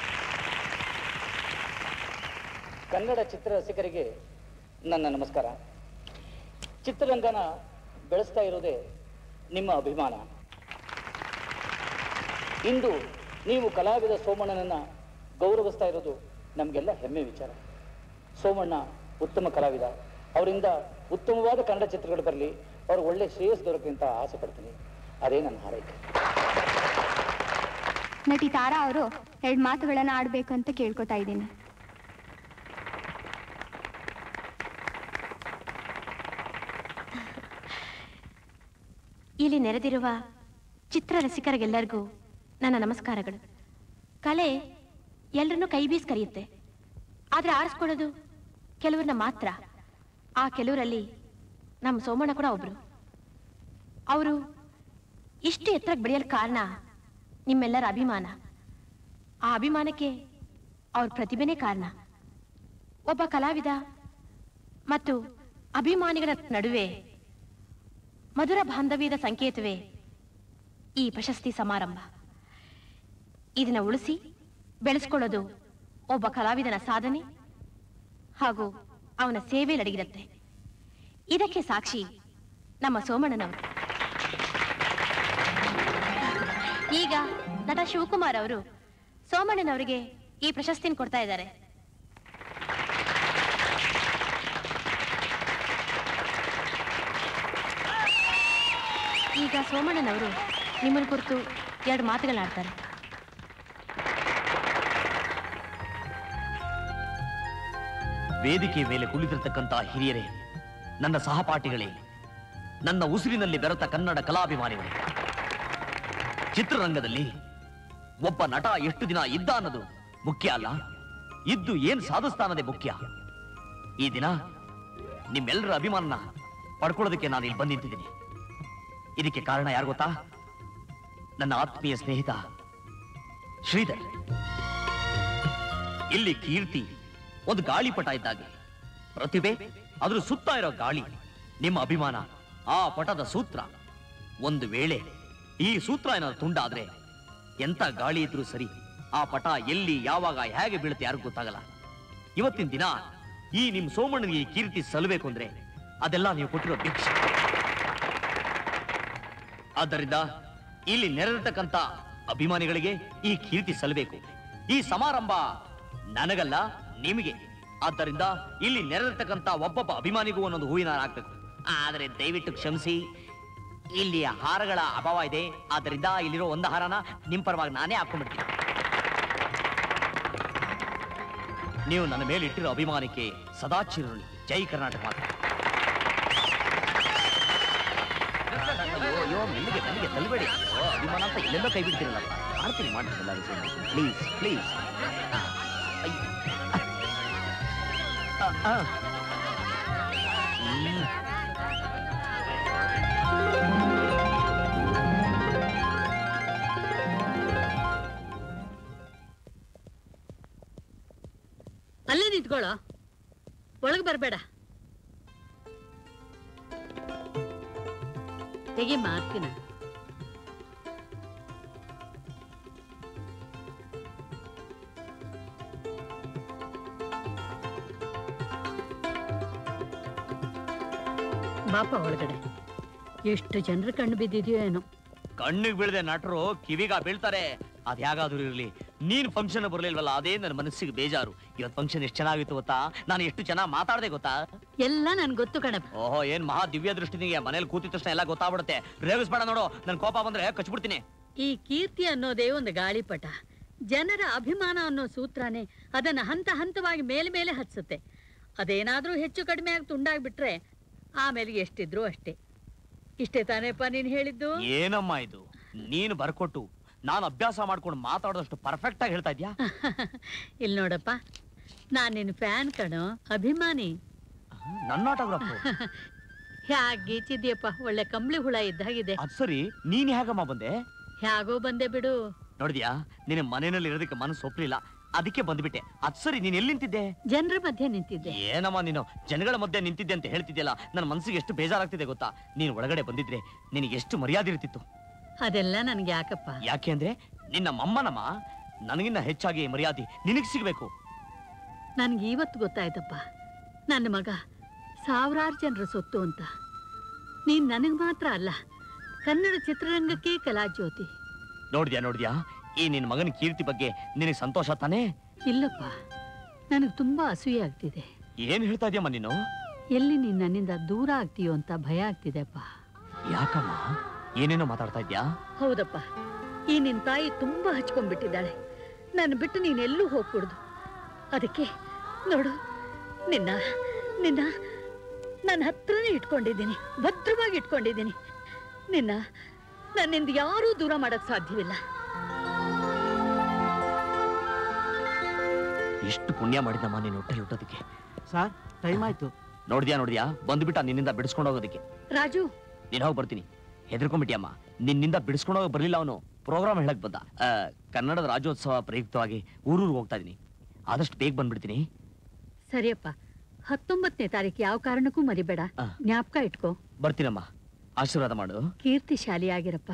ಕನ್ನಡ ಚಿತ್ರರಸಿಕರಿಗೆ ನನ್ನ ನಮಸ್ಕಾರ. ಚಿತ್ರರಂಗನ ಬೆಳೆಸ್ತಾ ಇರೋದೇ ನಿಮ್ಮ ಅಭಿಮಾನ. ಇಂದು ನೀವು ಕಲಾವಿದ ಸೋಮಣ್ಣನನ್ನ ಗೌರವಿಸ್ತಾ ಇರೋದು ನಮಗೆಲ್ಲ ಹೆಮ್ಮೆ ವಿಚಾರ. ಸೋಮಣ್ಣ ಉತ್ತಮ ಕಲಾವಿದ, ಅವರಿಂದ ಉತ್ತಮವಾದ ಕನ್ನಡ ಚಿತ್ರಗಳು ಬರಲಿ, ಅವ್ರಿಗೆ ಒಳ್ಳೆ ಶ್ರೇಯಸ್ ದೊರಕಲಿ ಅಂತ ಆಸೆ ಪಡ್ತೀನಿ. ಅದೇ ನನ್ನ ಹಾರೈಕೆ. ನಟಿ ತಾರಾ ಅವರು 2 ಮಾತುಗಳನ್ನು ಆಡಬೇಕು ಅಂತ ಕೇಳ್ಕೊತಾ ಇದ್ದೀನಿ. ಇಲ್ಲಿ ನೆರೆದಿರುವ ಚಿತ್ರರಸಿಕರಿಗೆಲ್ಲರಿಗೂ ನನ್ನ ನಮಸ್ಕಾರಗಳು. ಕಲೆ ಎಲ್ಲರನ್ನೂ ಕೈ ಬೀಸಿ ಕರೆಯುತ್ತೆ, ಆದರೆ ಆರಿಸ್ಕೊಳ್ಳೋದು ಕೆಲವ್ರನ್ನ ಮಾತ್ರ. ಆ ಕೆಲವರಲ್ಲಿ ನಮ್ಮ ಸೋಮಣ್ಣ ಕೂಡ ಒಬ್ರು. ಅವರು ಇಷ್ಟು ಎತ್ತರಕ್ಕೆ ಬೆಳೆಯಲು ಕಾರಣ ನಿಮ್ಮೆಲ್ಲರ ಅಭಿಮಾನ. ಆ ಅಭಿಮಾನಕ್ಕೆ ಅವ್ರ ಪ್ರತಿಭೆನೇ ಕಾರಣ. ಒಬ್ಬ ಕಲಾವಿದ ಮತ್ತು ಅಭಿಮಾನಿಗಳ ನಡುವೆ ಮಧುರ ಬಾಂಧವ್ಯದ ಸಂಕೇತವೇ ಈ ಪ್ರಶಸ್ತಿ ಸಮಾರಂಭ. ಇದನ್ನ ಉಳಿಸಿ ಬೆಳೆಸ್ಕೊಳ್ಳೋದು ಒಬ್ಬ ಕಲಾವಿದನ ಸಾಧನೆ ಹಾಗೂ ಅವನ ಸೇವೆಯಲ್ಲಿರುತ್ತೆ. ಇದಕ್ಕೆ ಸಾಕ್ಷಿ ನಮ್ಮ ಸೋಮಣ್ಣನವರು. ಈಗ ನಟ ಶಿವಕುಮಾರ್ ಅವರು ಸೋಮಣ್ಣನವರಿಗೆ ಈ ಪ್ರಶಸ್ತಿನ ಕೊಡ್ತಾ ಇದ್ದಾರೆ. ಈಗ ಸೋಮಣ್ಣನವರು ನಿಮ್ಮನ್ನು ಕುರಿತು 2 ಮಾತುಗಳನ್ನಾಡ್ತಾರೆ. ವೇದಿಕೆ ಮೇಲೆ ಕುಳಿತಿರತಕ್ಕಂತ ಹಿರಿಯರೇ, ನನ್ನ ಸಹಪಾಠಿಗಳೇ, ನನ್ನ ಉಸಿರಿನಲ್ಲಿ ಬೆರೆತ ಕನ್ನಡ ಕಲಾಭಿಮಾನಿಗಳೇ, ಚಿತ್ರರಂಗದಲ್ಲಿ ಒಬ್ಬ ನಟ ಎಷ್ಟು ದಿನ ಇದ್ದ ಅನ್ನೋದು ಮುಖ್ಯ ಅಲ್ಲ, ಇದ್ದು ಏನ್ ಸಾಧಿಸ್ತಾನದೇ ಮುಖ್ಯ. ಈ ದಿನ ನಿಮ್ಮೆಲ್ಲರ ಅಭಿಮಾನ ಪಡ್ಕೊಳ್ಳೋದಕ್ಕೆ ನಾನು ಇಲ್ಲಿ ಬಂದಿದ್ದೀನಿ. ಇದಕ್ಕೆ ಕಾರಣ ಯಾರು ಗೊತ್ತಾ? ನನ್ನ ಆತ್ಮೀಯ ಸ್ನೇಹಿತ ಶ್ರೀಧರ್. ಇಲ್ಲಿ ಕೀರ್ತಿ ಒಂದು ಗಾಳಿಪಟ ಇದ್ದಾಗೆ, ಪ್ರತಿಭೆ ಅದ್ರ ಸುತ್ತ ಇರೋ ಗಾಳಿ. ನಿಮ್ಮ ಅಭಿಮಾನ ಆ ಪಟದ ಸೂತ್ರ. ಒಂದು ವೇಳೆ ಈ ಸೂತ್ರ ಏನಾದ್ರು ತುಂಡಾದ್ರೆ ಎಂತ ಗಾಳಿ ಇದ್ರೂ ಸರಿ, ಆ ಪಟ ಎಲ್ಲಿ ಯಾವಾಗ ಹೇಗೆ ಬೀಳುತ್ತೆ ಯಾರಿಗೂ ಗೊತ್ತಾಗಲ್ಲ. ಇವತ್ತಿನ ದಿನ ಈ ನಿಮ್ ಸೋಮಣ್ಣನಿಗೆ ಈ ಕೀರ್ತಿ ಸಲ್ಲಬೇಕು ಅಂದ್ರೆ ಅದೆಲ್ಲ ನೀವು ಕೊಟ್ಟಿರೋ ಭಿಕ್ಷೆ. ಆದ್ದರಿಂದ ಇಲ್ಲಿ ನೆರೆದಿರ್ತಕ್ಕಂಥ ಅಭಿಮಾನಿಗಳಿಗೆ ಈ ಕೀರ್ತಿ ಸಲ್ಲಬೇಕು. ಈ ಸಮಾರಂಭ ನನಗಲ್ಲ, ನಿಮಗೆ. ಆದ್ದರಿಂದ ಇಲ್ಲಿ ನೆರೆದಿರ್ತಕ್ಕಂಥ ಒಬ್ಬೊಬ್ಬ ಅಭಿಮಾನಿಗೂ ಒಂದೊಂದು ಹೂವಿನ ಹಾರ ಹಾಕ್ಬೇಕು. ಆದರೆ ದಯವಿಟ್ಟು ಕ್ಷಮಿಸಿ, ಇಲ್ಲಿ ಹಾರಗಳ ಅಭಾವ ಇದೆ. ಆದ್ದರಿಂದ ಇಲ್ಲಿರೋ ಒಂದು ಹಾರನ ನಿಮ್ ಪರವಾಗಿ ನಾನೇ ಹಾಕೊಂಡ್ಬಿಡ್ತೀನಿ. ನೀವು ನನ್ನ ಮೇಲೆ ಇಟ್ಟಿರೋ ಅಭಿಮಾನಕ್ಕೆ ಸದಾ ಚಿರಋಣಿ. ಜೈ ಕರ್ನಾಟಕ ಮಾತ್ರ. ಅಯ್ಯೋ ಮೆಲ್ಲಿಗೆ ನನಗೆ ತಲೆಬೇಡಿ. ಅಭಿಮಾನ ಅಂತ ಇಲ್ಲೆಲ್ಲ ಕೈ ಬಿಡ್ತೀರಲ್ಲ. ಮಾಡ್ತೀನಿ ಪ್ಲೀಸ್ ಪ್ಲೀಸ್. ಅಲ್ಲೇ ನಿಂತ್ಕೊಳ್ಳೋ, ಒಳಗೆ ಬರಬೇಡ. ತೆಗಿ ಮಾಡ್ತೀನ. ಬಾಪ ಒಳಗಡೆ. ಎಷ್ಟು ಜನರು ಕಣ್ಣು ಬಿದ್ದಿದೆಯೋ ಏನೋ. ಕಣ್ಣಿಗೆ ಬೀಳದೆ ನಟರು ಕಿವಿಗ ಬೀಳ್ತಾರೆ. ಅದ್ ಯಾಗಾದ್ರೂ ಇರ್ಲಿ, ನೀನ್ ಫಂಕ್ಷನ್ ಬರ್ಲಿಲ್ವಲ್ಲ, ಅದೇ ನನ್ನ ಮನಸ್ಸಿಗೆ ಬೇಜಾರು. ಇವತ್ ಫಂಕ್ಷನ್ ಎಷ್ಟು ಚೆನ್ನಾಗಿತ್ತು ಗೊತ್ತಾ? ನಾನು ಎಷ್ಟು ಚೆನ್ನಾಗಿ ಮಾತಾಡ್ದೆ ಗೊತ್ತಾ? ಎಲ್ಲ ನನ್ ಗೊತ್ತು ಕಣಪ್ಪ. ಓಹೋ, ಏನ್ ಮಹಾ ದಿವ್ಯ ದೃಷ್ಟಿ ನಿಮಗೆ. ಮನೇಲಿ ಕೂತಿದ ತಕ್ಷಣ ಎಲ್ಲ ಗೊತ್ತಾಗ್ಬಿಡುತ್ತೆ. ರೇಗಿಸ್ಬೇಡ ನೋಡು, ನನ್ ಕೋಪ ಬಂದ್ರೆ ಕಚ್ಬಿಡ್ತೀನಿ. ಈ ಕೀರ್ತಿ ಅನ್ನೋದೇ ಒಂದು ಗಾಳಿಪಟ. ಜನರ ಅಭಿಮಾನ ಅನ್ನೋ ಸೂತ್ರನೇ ಅದನ್ನ ಹಂತ ಹಂತವಾಗಿ ಮೇಲೆ ಮೇಲೆ ಹತ್ಸುತ್ತೆ. ಅದೇನಾದ್ರೂ ಹೆಚ್ಚು ಕಡಿಮೆ ಆಗಿ ತುಂಡಾಗ್ಬಿಟ್ರೆ ಆಮೇಲೆ ಎಷ್ಟಿದ್ರು ಅಷ್ಟೇ. ಇಷ್ಟೇ ತಾನೇಪ್ಪ ನೀನ್ ಹೇಳಿದ್ದು? ಏನಮ್ಮ ಇದು, ನೀನು ಬರ್ಕೊಟ್ಟು ನಾನು ಅಭ್ಯಾಸ ಮಾಡ್ಕೊಂಡು ಮಾತಾಡೋದಷ್ಟು ಪರ್ಫೆಕ್ಟ್ ಆಗಿ ಹೇಳ್ತಾ ಇದ್ಯಾ? ಇಲ್ಲಿ ನೋಡಪ್ಪ, ನಾನ್ ನಿನ್ ಫ್ಯಾನ್ ಕಣೋ, ಅಭಿಮಾನಿ. ನನ್ನ ಆಟೋಗ್ರಾಫ್ ಹೇಗಿದ್ಯಪ್ಪ, ಒಳ್ಳೆ ಕಂಬಳಿ ಹುಳ ಇದ್ದಾಗಿದೆ. ಅದ್ ಸರಿ, ನೀನ್ ಹೇಗಮ್ಮ ಬಂದೆ? ಹೇಗೋ ಬಂದೆ ಬಿಡು. ನೋಡಿದ್ಯಾ, ನಿನ್ನ ಮನೆಯಲ್ಲಿ ಇರೋದಕ್ಕೆ ಮನಸ್ಸು ಒಪ್ಲಿಲ್ಲ, ಅದಕ್ಕೆ ಬಂದ್ಬಿಟ್ಟೆ. ಅದ್ ಸರಿ, ನೀನ್ ಎಲ್ಲಿ ನಿಂತಿದ್ದೆ? ಜನರ ಮಧ್ಯೆ ನಿಂತಿದ್ದೆ. ಏನಮ್ಮ ನೀನು ಜನಗಳ ಮಧ್ಯೆ ನಿಂತಿದ್ದೆ ಅಂತ ಹೇಳ್ತಿದ್ಯಲ್ಲ, ನನ್ನ ಮನಸ್ಸಿಗೆ ಎಷ್ಟು ಬೇಜಾರಾಗ್ತಿದೆ ಗೊತ್ತಾ? ನೀನ್ ಒಳಗಡೆ ಬಂದಿದ್ರೆ ನಿನಗೆ ಎಷ್ಟು ಮರ್ಯಾದೆ ಇರ್ತಿತ್ತು. ಅದೆಲ್ಲ ನನ್ಗೆ ಯಾಕಪ್ಪ? ಯಾಕೆ ಅಂದ್ರೆ ನಿನ್ನ ಮಮ್ಮನಮ್ಮ, ನನಗಿನ್ನ ಹೆಚ್ಚಾಗಿ ಮರ್ಯಾದೆ ನಿನಗ್ ಸಿಗ್ಬೇಕು. ನನ್ಗೆ ಇವತ್ತು ಗೊತ್ತಾಯ್ತಪ್ಪ, ನನ್ನ ಮಗ ಸಾವಿರಾರು ಜನರ ಸೊತ್ತು ಅಂತ. ನೀನ್ ನನಗ್ ಮಾತ್ರ ಅಲ್ಲ, ಕನ್ನಡ ಚಿತ್ರರಂಗಕ್ಕೆ ಕಲಾಜ್ಯೋತಿ. ನೋಡ್ದ್ಯಾ, ಈ ನಿನ್ ಮಗನ ಕೀರ್ತಿ ಬಗ್ಗೆ ನಿನಗೆ ಸಂತೋಷ ತಾನೇ? ಇಲ್ಲಪ್ಪ, ನನಗ್ ತುಂಬಾ ಅಸೂಯೆ ಆಗ್ತಿದೆ. ಏನ್ ಹೇಳ್ತಾ ಇದೀಯಮ್ಮ ನೀನು? ಎಲ್ಲಿ ನೀನ್ ನನ್ನಿಂದ ದೂರ ಆಗ್ತೀಯೋ ಅಂತ ಭಯ ಆಗ್ತಿದೆಪ್ಪ. ಯಾಕಮ್ಮ, ಏನೇನೋ ಮಾತಾಡ್ತಾ ಇದ್ಯಾ? ಹೌದಪ್ಪ, ಈ ನಿನ್ ತಾಯಿ ತುಂಬಾ ಹಚ್ಕೊಂಡ್ಬಿಟ್ಟಿದ್ದಾಳೆ. ನಾನು ಬಿಟ್ಟು ನೀನೆಲ್ಲೂ ಹೋಗ್ಕೂಡ್ದು. ಅದಕ್ಕೆ ನೋಡು, ನಿನ್ನ ನಿನ್ನ ನನ್ನ ಹತ್ರನೇ ಇಟ್ಕೊಂಡಿದ್ದೀನಿ, ಭದ್ರವಾಗಿ ಇಟ್ಕೊಂಡಿದ್ದೀನಿ. ನನ್ನಿಂದ ಯಾರೂ ದೂರ ಮಾಡಕ್ ಸಾಧ್ಯವಿಲ್ಲ. ಎಷ್ಟು ಪುಣ್ಯ ಮಾಡಿದಮ್ಮ ನೀನು ಹೊಟ್ಟೆಲಿ ಹುಟ್ಟೋದಕ್ಕೆ. ಸರ್, ಟೈಮ್ ಆಯ್ತು. ನೋಡ್ದ್ಯಾ, ಬಂದ್ಬಿಟ್ಟ ನಿನ್ನಿಂದ ಬಿಡಿಸ್ಕೊಂಡು ಹೋಗೋದಕ್ಕೆ. ರಾಜು, ನೀನ್ ಹೋಗಿ ಬರ್ತೀನಿ. ಹೆದರ್ಕೊಂಡ್ಬಿಟ್ಟಿಯಮ್ಮ, ನಿನ್ನಿಂದ ಬಿಡಿಸ್ಕೊಂಡು ಹೋಗಿ ಬರ್ಲಿಲ್ಲ ಅವನು. ಪ್ರೋಗ್ರಾಮ್ ಹೇಳಕ್ ಬಂದ. ಕನ್ನಡದ ರಾಜ್ಯೋತ್ಸವ ಪ್ರಯುಕ್ತವಾಗಿ ಊರೂರಿಗೆ ಹೋಗ್ತಾ ಇದೀನಿ. ಆದಷ್ಟು ಬೇಗ ಬಂದ್ಬಿಡ್ತೀನಿ. ಸರಿಯಪ್ಪ, 19ನೇ ತಾರೀಕು ಯಾವ ಕಾರಣಕ್ಕೂ ಮರಿಬೇಡ, ಜ್ಞಾಪಕ ಇಟ್ಕೋ. ಬರ್ತೀನಮ್ಮ, ಆಶೀರ್ವಾದ ಮಾಡು. ಕೀರ್ತಿಶಾಲಿಯಾಗಿರಪ್ಪ.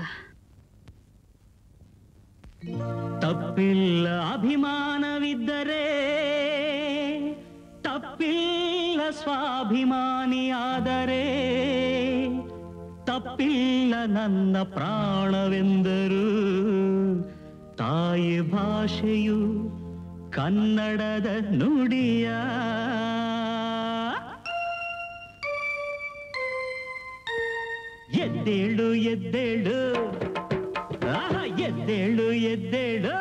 ತಪ್ಪಿಲ್ಲ ಅಭಿಮಾನವಿದ್ದರೆ, ತಪ್ಪಿಲ್ಲ ಸ್ವಾಭಿಮಾನಿಯಾದರೆ, ತಪ್ಪಿಲ್ಲ ನನ್ನ ಪ್ರಾಣವೆಂದರು. ತಾಯಿ ಭಾಷೆಯು ಕನ್ನಡದ ನುಡಿಯ. ಎದ್ದೇಳು ಎದ್ದೇಳು, ಎದ್ದೇಳು ಎದ್ದೇಳು,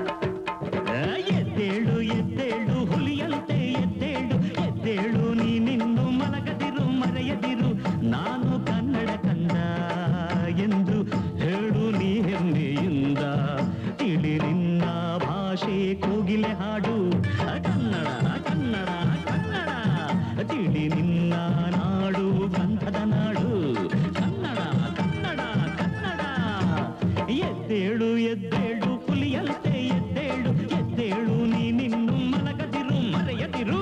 ಎದ್ದೇಳು ಎದ್ದೇಳು, ಹುಲಿಯಂತೆ ಎದ್ದೇಳು. ಎದ್ದೇಳು, ನೀನಿನ್ನು ಮಲಗದಿರು, ಮರೆಯದಿರು. ನಾನು ಕನ್ನಡ ಕಂದ ಎಂದು ಹೇಳು ನೀ ಹೆಮ್ಮೆಯಿಂದ. ತಿಳಿ ನಿನ್ನ ಭಾಷೆ ಕೋಗಿಲೆ ಹಾಡು. ಕನ್ನಡ ಕನ್ನಡ ಕನ್ನಡ, ತಿಳಿ ನಿನ್ನ ನಾಡು ಗಂಧದ ನಾಡು. ಕನ್ನಡ ಕನ್ನಡ ಕನ್ನಡ. ಎದ್ದೇಳು ಎದ್ದೇಳು, ಹುಲಿಯಂತೆ ಎದ್ದೇಳು. ಎದ್ದೇಳು, ನೀನಿನ್ನು ಮಲಗದಿರು, ಮರೆಯದಿರು.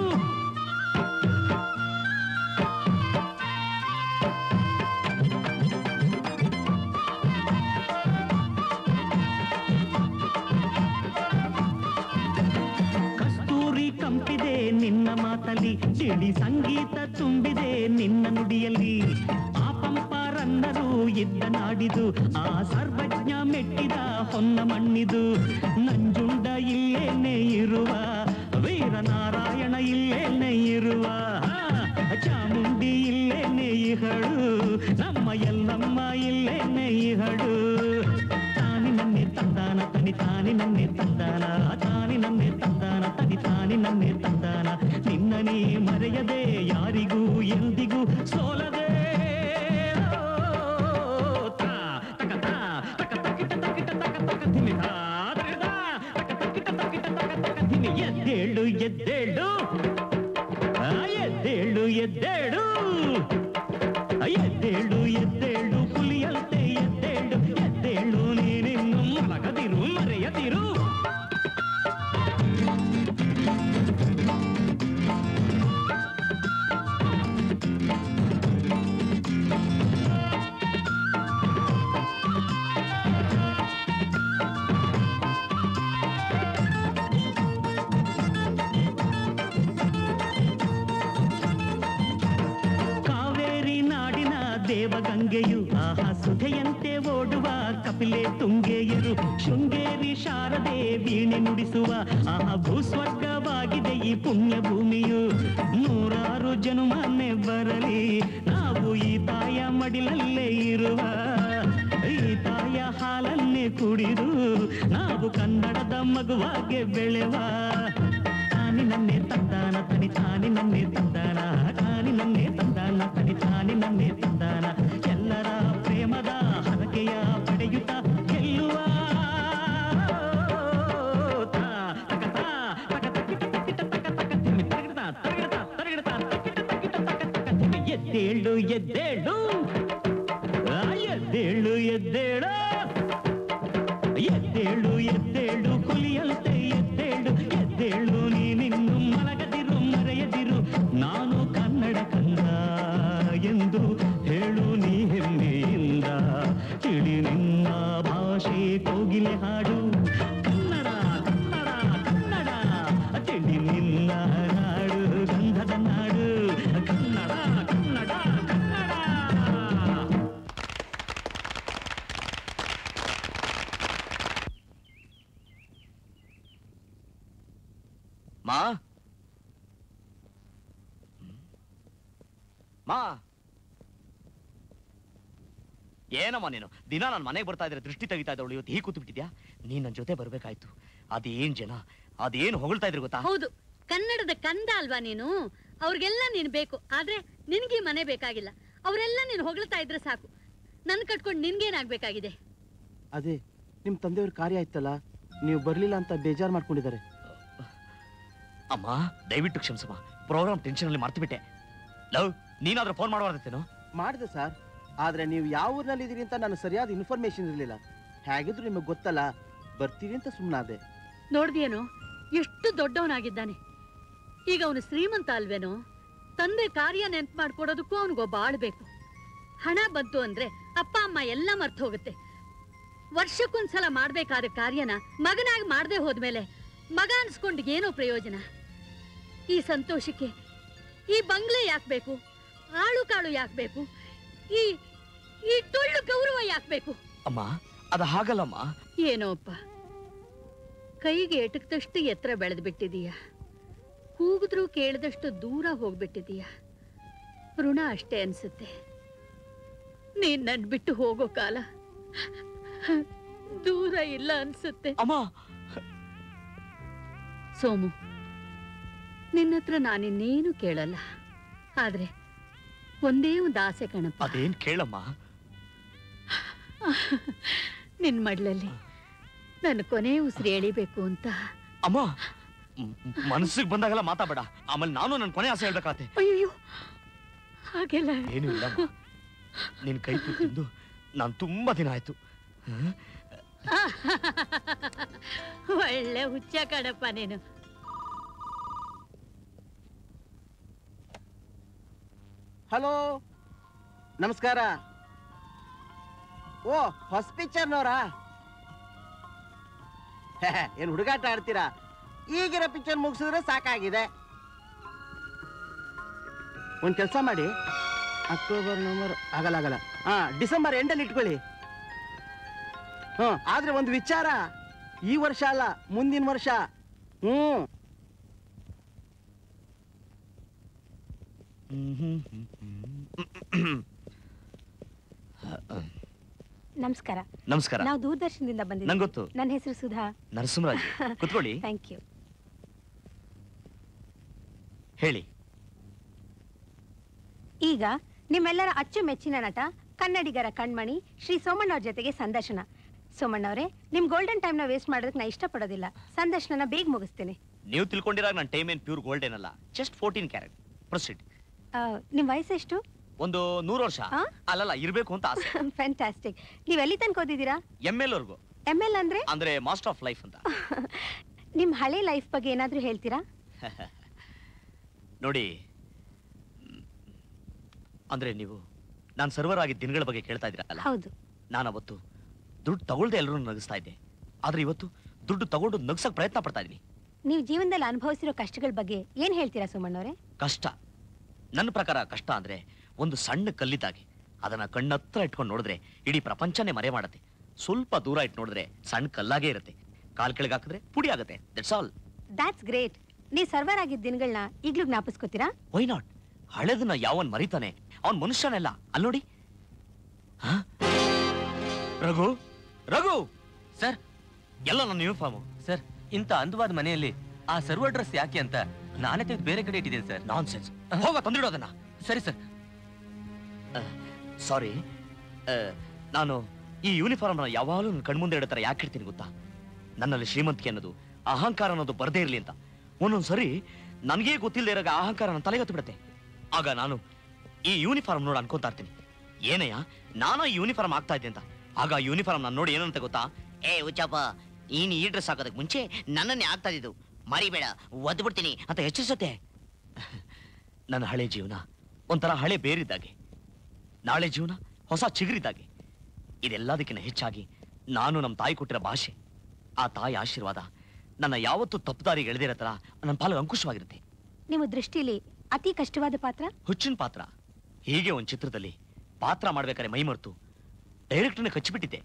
ಕಸ್ತೂರಿ ಕಂಪಿದೆ ನಿನ್ನ ಮಾತಲ್ಲಿ, ಸಿಡಿ ಸಂಗೀತ ತುಂಬಿದೆ ನಿನ್ನ ನುಡಿಯಲ್ಲಿ. ಆ ಪಂಪರನ್ನರು ಇದ್ದ ನಾಡಿದು, ಆ ಸರ್ವಜ್ಞ ಮೆಟ್ಟಿದ ಹೊನ್ನ ಮಣ್ಣಿದು. ನಂಜುಂಡ ಇಲ್ಲೇನೆ ಇರುವ, ವೀರನಾರಾಯಣ ಇಲ್ಲೇನೆ ಇರುವ, ಚಾಮುಂಡಿ ಇಲ್ಲೇನೆ ಇಹಳು, ನಮ್ಮ ಎಲ್ಲಮ್ಮ ಇಲ್ಲೇನೆ ಇಹಳು. ತಾನಿ ನನ್ನೆ ತಂದಾನ, ತನಿ ತಾನಿ ನನ್ನೆ ತಂದಾನ, ತಾನಿ ನನ್ನೆ ತಂದಾನ, ತನಿ ತಾನಿ ನನ್ನೆ ತಂದಾನ. ನಿನ್ನ ನೀ ಮರೆಯದೆ, ಯಾರಿಗೂ ಎಂದಿಗೂ ಸೋಲದೆ. ಎದ್ದೇಳು ಎದ್ದೇಳು, ಎದ್ದೇಳು ಎದ್ದೇಳು, ಎದ್ದೇಳು ಎದ್ದೇಳು, ಹುಲಿಯಂತೆ ಎದ್ದೇಳು. ಎದ್ದೇಳು, ನೀನಿನ್ನು ಮಲಗದಿರು, ಮರೆಯದಿರು. ದೇವಗಂಗೆಯು ಆಹಾ ಸುಧೆಯಂತೆ ಓಡುವ ಕಪಿಲೆ ತುಂಗೆಯರು. ಶೃಂಗೇರಿ ಶಾರದೆ ವೀಣೆ ನುಡಿಸುವ ಆಹಾ ಭೂಸ್ವರ್ಗವಾಗಿದೆ ಈ ಪುಣ್ಯ ಭೂಮಿಯು. ನೂರಾರು ಜನುಮನೆ ಬರಲಿ, ನಾವು ಈ ತಾಯ ಮಡಿಲಲ್ಲೇ ಇರುವ. ಈ ತಾಯ ಹಾಲನ್ನೇ ಕುಡಿದು ನಾವು ಕನ್ನಡದ ಮಗುವಾಗೆ ಬೆಳೆವ. ತಾನಿ ನನ್ನೆ ತಂದಾನ, ತನಿ ತಾನಿ ನನ್ನೆ ತಂದಾನ, ತಾನಿ ನನ್ನೆ ತಂದಾನ, ತನಿ ತಾನಿ ನನ್ನೆ ತಂದಾನ. ಎಲ್ಲರ ಪ್ರೇಮದ ಹರಕೆಯ ಪಡೆಯುತ್ತ ಗೆಲ್ಲುವ. ಎದ್ದೇಳು ಎದ್ದೇಳು, ಎದ್ದೇಳು ಎದ್ದೇಳು, ಎದ್ದೇಳು ಎದ್ದೇಳು ಹುಲಿಯಂತೆ ಎದ್ದೇಳು ಎದ್ದೇಳು ನೀನಿನ್ನು ಮಲಗದಿರು ಮರೆಯದಿರು ನಾನು ಕನ್ನಡ ಕಂದ ಎಂದು ಹೇಳು ನೀ ಹೆಮ್ಮೆಯಿಂದ ತಿಳಿ ನಿನ್ನ ಭಾಷೆ ಕೋಗಿಲೆ ಹಾಡು ಕನ್ನಡ ಕನ್ನಡ ಕನ್ನಡ ತಿಳಿ ನಿನ್ನ ನಾಡು ಗಂಧದ ನಾಡು ಕನ್ನಡ ಕನ್ನಡ ಕನ್ನಡ. ಮಾ ಮಾ ಏನಮ್ಮ ನೀನು ದಿನ ನನ್ನ ಮನೆಗೆ ಬರ್ತಾ ಇದ್ರೆ ದೃಷ್ಟಿ ತೆಗಿತಾ ಇದ್ದವಳು ಇವತ್ತು ಹೀಗೆ ಕೂತು ಬಿಟ್ಟಿದ್ಯಾ? ನೀನ್ ನನ್ನ ಜೊತೆ ಬರ್ಬೇಕಾಯ್ತು. ಅದೇನ್ ಜನ ಅದೇನು ಹೊಗಳ್ತಾ ಇದ್ರು ಗೊತ್ತಾ? ಹೌದು, ಕನ್ನಡದ ಕಂದ ಅಲ್ವಾ ನೀನು? ಅವ್ರಿಗೆಲ್ಲ ನೀನ್ ಬೇಕು, ಆದ್ರೆ ನಿನ್ಗೆ ಮನೆ ಬೇಕಾಗಿಲ್ಲ. ಅವರೆಲ್ಲ ನೀನು ಹೊಗಳ್ತಾ ಇದ್ರೆ ಸಾಕು. ನನ್ ಕಟ್ಕೊಂಡು ನಿನ್ಗೇನಾಗ್ಬೇಕಾಗಿದೆ? ಅದೇ ನಿಮ್ ತಂದೆಯವ್ರ ಕಾರ್ಯ ಆಯ್ತಲ್ಲ, ನೀವು ಬರ್ಲಿಲ್ಲ ಅಂತ ಬೇಜಾರ್ ಮಾಡ್ಕೊಂಡಿದ್ದಾರೆ. ಅಮ್ಮ ದಯವಿಟ್ಟು ಕ್ಷಮಿಸಮ್ಮ, ಪ್ರೋಗ್ರಾಮ್ ಟೆನ್ಷನ್ ಅಲ್ಲಿ ಮರ್ತು ಬಿಟ್ಟೆ. ಲವ್, ನೀನಾದ್ರೂ ಫೋನ್ ಮಾಡಬಾರ್ದಿತ್ತೇನೋ? ಮಾಡಿದೆ ಸರ್, ಆದ್ರೆ ನೀವು ಯಾವ ಊರಿನಲ್ಲಿ ಇದೀರಿ ಅಂತ ನಾನು ಸರಿಯಾದ ಇನ್ಫಾರ್ಮೇಶನ್ ಇರಲಿಲ್ಲ. ಹೇಗಿದ್ರು ನಿಮಗೆ ಗೊತ್ತಲ್ಲ, ಬರ್ತೀರಿ ಅಂತ ಸುಮ್ಮನಾದೆ. ನೋಡ್ದೇನೋ ಎಷ್ಟು ದೊಡ್ಡವನಾಗಿದ್ದಾನೆ. ಈಗ ಅವನು ಶ್ರೀಮಂತ ಅಲ್ವೇನೋ? ತಂದೆ ಕಾರ್ಯ ನೆನ್ಪು ಮಾಡ್ಕೊಡೋದಕ್ಕೂ ಅವನಿಗೊಬ್ಬ ಆಳ್ಬೇಕು. ಹಣ ಬಂತು ಅಂದ್ರೆ ಅಪ್ಪ ಅಮ್ಮ ಎಲ್ಲ ಮರ್ತು ಹೋಗುತ್ತೆ. ವರ್ಷಕ್ಕೊಂದ್ಸಲ ಮಾಡ್ಬೇಕಾದ ಕಾರ್ಯನ ಮಗನಾಗಿ ಮಾಡದೆ ಹೋದ್ಮೇಲೆ ಮಗ ಅನ್ಸ್ಕೊಂಡು ಏನೋ ಪ್ರಯೋಜನ? ಈ ಸಂತೋಷಕ್ಕೆ ಈ ಬಂಗ್ಲೆ ಯಾಕ್ಬೇಕು? ಆಳು ಕಾಳು ಯಾಕ್ಬೇಕು? ಈ ಟೊಳ್ಳು ಗೌರವ ಯಾಕ್ಬೇಕು? ಅಮ್ಮ ಅದ ಹಾಗಲ್ಲಮ್ಮ. ಏನೋಪ್ಪ, ಕೈಗೆ ಎಟಕ್ದಷ್ಟು ಎತ್ತರ ಬೆಳೆದು ಬಿಟ್ಟಿದೀಯ, ಕೂಗಿದ್ರೂ ಕೇಳಿದಷ್ಟು ದೂರ ಹೋಗ್ಬಿಟ್ಟಿದೀಯ. ಋಣ ಅಷ್ಟೇ ಅನ್ಸುತ್ತೆ. ನೀನ್ ನನ್ ಬಿಟ್ಟು ಹೋಗೋ ಕಾಲ ದೂರ ಇಲ್ಲ ಅನ್ಸುತ್ತೆ. ಅಮ್ಮ ಸೋಮು, ನಿನ್ನತ್ರ ನಾನಿನ್ನೇನು ಕೇಳಲ್ಲ, ಆದ್ರೆ ಒಂದೇ ಒಂದು ಆಸೆ ಕಣಪ್ಪ. ಅದೇನ್ ಕೇಳಮ್ಮ? ನಿನ್ ಮಡ್ಲಲ್ಲಿ ನನ್ನ ಕೊನೆ ಉಸಿರು ಎಳಿಬೇಕು ಅಂತ. ಅಮ್ಮ ಮನಸ್ಸಿಗೆ ಬಂದಾಗೆಲ್ಲ ಮಾತಾಬೇಡ, ಆಮೇಲೆ ನಾನು ನನ್ನ ಕೊನೆ ಆಸೆ ಹೇಳ್ಬೇಕಾತೆ. ಅಯ್ಯೋ ಹಾಗೆಲ್ಲ ಏನು ಇಲ್ಲ, ನಿನ್ ಕೈ ತಿಂದು ನಾನು ತುಂಬಾ ದಿನ ಆಯ್ತು. ಒಳ್ಳೆ ಹುಚ್ಚ ಕಣಪ್ಪ ನೀನು. ಹಲೋ, ನಮಸ್ಕಾರ. ಓ, ಹೊಸ ಪಿಕ್ಚರ್ನವರಾ? ಏನ್ ಹುಡುಗಾಟ ಆಡ್ತೀರಾ? ಈಗಿರೋ ಪಿಕ್ಚರ್ ಮುಗಿಸಿದ್ರೆ ಸಾಕಾಗಿದೆ. ಒಂದ್ ಕೆಲಸ ಮಾಡಿ, ಅಕ್ಟೋಬರ್ ನವಂಬರ್ ಆಗಲ್ಲ, ಡಿಸೆಂಬರ್ ಎಂಡಲ್ಲಿ ಇಟ್ಕೊಳ್ಳಿ. ಆದ್ರೆ ಒಂದು ವಿಚಾರ, ಈ ವರ್ಷ ಅಲ್ಲ, ಮುಂದಿನ ವರ್ಷ. ನಮಸ್ಕಾರ. ನಮಸ್ಕಾರ. ನಾವು ದೂರದರ್ಶನದಿಂದ ಬಂದಿದ್ದೀವಿ. ನಂಗೆ ಗೊತ್ತು. ನನ್ನ ಹೆಸರು ಸುಧಾ. ನರಸಿಂಹರಾಜ್, ಕುತ್ಕೊಳ್ಳಿ. Thank you. ಹೇಳಿ. ಈಗ ನಿಮ್ಮೆಲ್ಲರ ಅಚ್ಚುಮೆಚ್ಚಿನ ನಟ, ಕನ್ನಡಿಗರ ಕಣ್ಮಣಿ ಶ್ರೀ ಸೋಮಣ್ಣ ಅವ್ರ ಜೊತೆಗೆ ಸಂದರ್ಶನ. ಸೋಮಣ್ಣವ್ರೆ, ನಿಮ್ ಗೋಲ್ಡನ್ ಟೈಮ್ ನ ವೇಸ್ಟ್ ಮಾಡೋದಕ್ಕೆ ನಾ ಇಷ್ಟಪಡೋದಿಲ್ಲ. ಸಂದರ್ಶನ ಬೇಗ ಮುಗಿಸ್ತೇನೆ. ನೀವು ತಿಳ್ಕೊಂಡಿರಾಗ ನನ್ನ ಟೈಮ್ ಏನ್ ಪ್ಯೂರ್ ಗೋಲ್ಡ್ ಏನಲ್ಲ, ಜಸ್ಟ್ 14 ಕ್ಯಾರೆಟ್. ಪ್ರೊಸೀಡ್. ನಿಮ್ ವಯಸ್ಸೆಷ್ಟು? ಒಂದು 100 ವರ್ಷ. ಅಲ್ಲಲ್ಲ, ಇರ್ಬೇಕು ಅಂತ ಆಸೆ. ಫ್ಯಾಂಟಾಸ್ಟಿಕ್. ನೀವ್ ಎಲ್ಲಿ ತನಕ ಓದಿದ್ದೀರಾ? ML ವರ್ಗು. ML ಅಂದ್ರೆ ಮಾಸ್ಟರ್ ಆಫ್ ಲೈಫ್ ಅಂತ. ನಿಮ್ ಹಳೆ ಲೈಫ್ ಬಗ್ಗೆ ಏನಾದ್ರೂ ಹೇಳ್ತೀರಾ? ನೋಡಿ, ಅಂದ್ರೆ ನೀವು ನಾನು ಸರ್ವರ್ ಆಗಿದ್ದ ದಿನಗಳ ಬಗ್ಗೆ ಕೇಳ್ತಾ ಇದ್ದೀರಲ್ಲ. ಹೌದು. ನಾನು ಅವತ್ತು ದುಡ್ಡು ತಗೊಳ್ದೆ ಎಲ್ಲರೂ ನಗಿಸ್ತಾ ಇದ್ದೆ, ಆದ್ರೆ ಇವತ್ತು ದುಡ್ಡು ತಗೊಂಡು ನಗ್ಸಕ್ ಪ್ರಯತ್ನ ಪಡ್ತಾ ಇದೀನಿ. ನೀವು ಜೀವನದಲ್ಲಿ ಅನುಭವಿಸಿರೋ ಕಷ್ಟಗಳ ಬಗ್ಗೆ ಏನ್ ಹೇಳ್ತೀರಾ ಸೋಮಣ್ಣವ್ರೆ? ಕಷ್ಟ, ನನ್ನ ಪ್ರಕಾರ ಕಷ್ಟ ಅಂದ್ರೆ ಒಂದು ಸಣ್ಣ ಕಲ್ಲಿದ್ದಾಗೆ. ಅದನ್ನ ಕಣ್ಣತ್ರ ಇಟ್ಕೊಂಡು ನೋಡಿದ್ರೆ ಇಡೀ ಪ್ರಪಂಚನೇ ಮರೆ ಮಾಡತ್ತೆ. ಸ್ವಲ್ಪ ದೂರ ಇಟ್ಟು ನೋಡಿದ್ರೆ ಸಣ್ಣ ಕಲ್ಲಾಗೆ ಇರುತ್ತೆ. ಕಾಲ್ ಕೆಳಗೆ ಹಾಕಿದ್ರೆ ಪುಡಿ ಆಗುತ್ತೆ. That's all. That's great. ನೀವ್ ಸರ್ವರ್ ಆಗಿದ್ದ ದಿನಗಳನ್ನ ಈಗ್ಲೂ ಜ್ಞಾಪಿಸ್ಕೋತೀರಾ? Why not? ಹಳೆದನ್ನ ಯಾವನ್ ಮರಿತಾನೆ, ಅವನ್ ಮನುಷ್ಯನೆಲ್ಲ. ಅಲ್ಲಿ ನೋಡಿ. ರಘು, ರಘು ಸರ್, ಎಲ್ಲ ನನ್ನ ಯೂನಿಫಾರ್ಮು. ಸರ್, ಇಂಥ ಅಂದವಾದ ಮನೆಯಲ್ಲಿ ಆ ಸರ್ವರ್ ಡ್ರೆಸ್ ಯಾಕೆ ಅಂತ ನಾನೇ ತೆಗೆದು ಬೇರೆ ಕಡೆ ಇಟ್ಟಿದ್ದೇನೆ ಸರ್. ನಾನ್ ಸೆನ್ಸ್. ಹೋಗ ತಂದಿಡೋದನ್ನ. ಸರಿ ಸರ್. ಸಾರಿ, ನಾನು ಈ ಯೂನಿಫಾರ್ಮ್ನ ಯಾವಾಗಲೂ ನನ್ನ ಕಣ್ಮುಂದೆ ಇಡೋ ಥರ ಯಾಕೆ ಇಡ್ತೀನಿ ಗೊತ್ತಾ? ನನ್ನಲ್ಲಿ ಶ್ರೀಮಂತಿಕೆ ಅನ್ನೋದು, ಅಹಂಕಾರ ಅನ್ನೋದು ಬರದೇ ಇರಲಿ ಅಂತ. ಒಂದೊಂದ್ಸರಿ ನನಗೇ ಗೊತ್ತಿಲ್ಲದೆ ಇರೋ ಅಹಂಕಾರ ನನ್ನ ತಲೆಗತ್ತು ಬಿಡುತ್ತೆ. ಆಗ ನಾನು ಈ ಯೂನಿಫಾರ್ಮ್ ನೋಡಿ ಅನ್ಕೊಂತಾ ಇರ್ತೀನಿ, ಏನಯ್ಯ ನಾನು ಈ ಯೂನಿಫಾರ್ಮ್ ಆಗ್ತಾ ಇದ್ದೆ ಅಂತ. ಆಗ ಯೂನಿಫಾರ್ಮ್ ನಾನು ನೋಡಿ ಏನಂತ ಗೊತ್ತಾ? ಏ ಹುಚ್ಚಪ್ಪ, ನೀನು ಈ ಡ್ರೆಸ್ ಹಾಕೋದಕ್ಕೆ ಮುಂಚೆ ನನ್ನನ್ನೇ ಆಗ್ತಾ ಇದ್ದು ಮರಿಬೇಡ ಒದ್ದು ಬಿಡ್ತೀನಿ ಅಂತ ಎಚ್ಚರಿಸುತ್ತೆ. ನನ್ನ ಹಳೆ ಜೀವನ ಒಂಥರ ಹಳೆ ಬೇರಿದ್ದಾಗೆ, ನಾಳೆ ಜೀವನ ಹೊಸ ಚಿಗುರಿದ್ದಾಗೆ. ಇದೆಲ್ಲದಕ್ಕಿಂತ ಹೆಚ್ಚಾಗಿ ನಾನು ನಮ್ಮ ತಾಯಿ ಕೊಟ್ಟಿರೋ ಭಾಷೆ, ಆ ತಾಯಿ ಆಶೀರ್ವಾದ ನನ್ನ ಯಾವತ್ತೂ ತಪ್ಪುದಾರಿಗೆ ಎಳೆದಿರೋ ತರ ನನ್ನ ಪಾಲು ಅಂಕುಶವಾಗಿರುತ್ತೆ. ನಿಮ್ಮ ದೃಷ್ಟಿಲಿ ಅತಿ ಕಷ್ಟವಾದ ಪಾತ್ರ? ಹುಚ್ಚಿನ ಪಾತ್ರ. ಹೀಗೆ ಒಂದು ಚಿತ್ರದಲ್ಲಿ ಪಾತ್ರ ಮಾಡ್ಬೇಕಾದ್ರೆ ಮೈಮರ್ತು ಡೈರೆಕ್ಟರ್ನ ಕಚ್ಚಿಬಿಟ್ಟಿದ್ದೆ.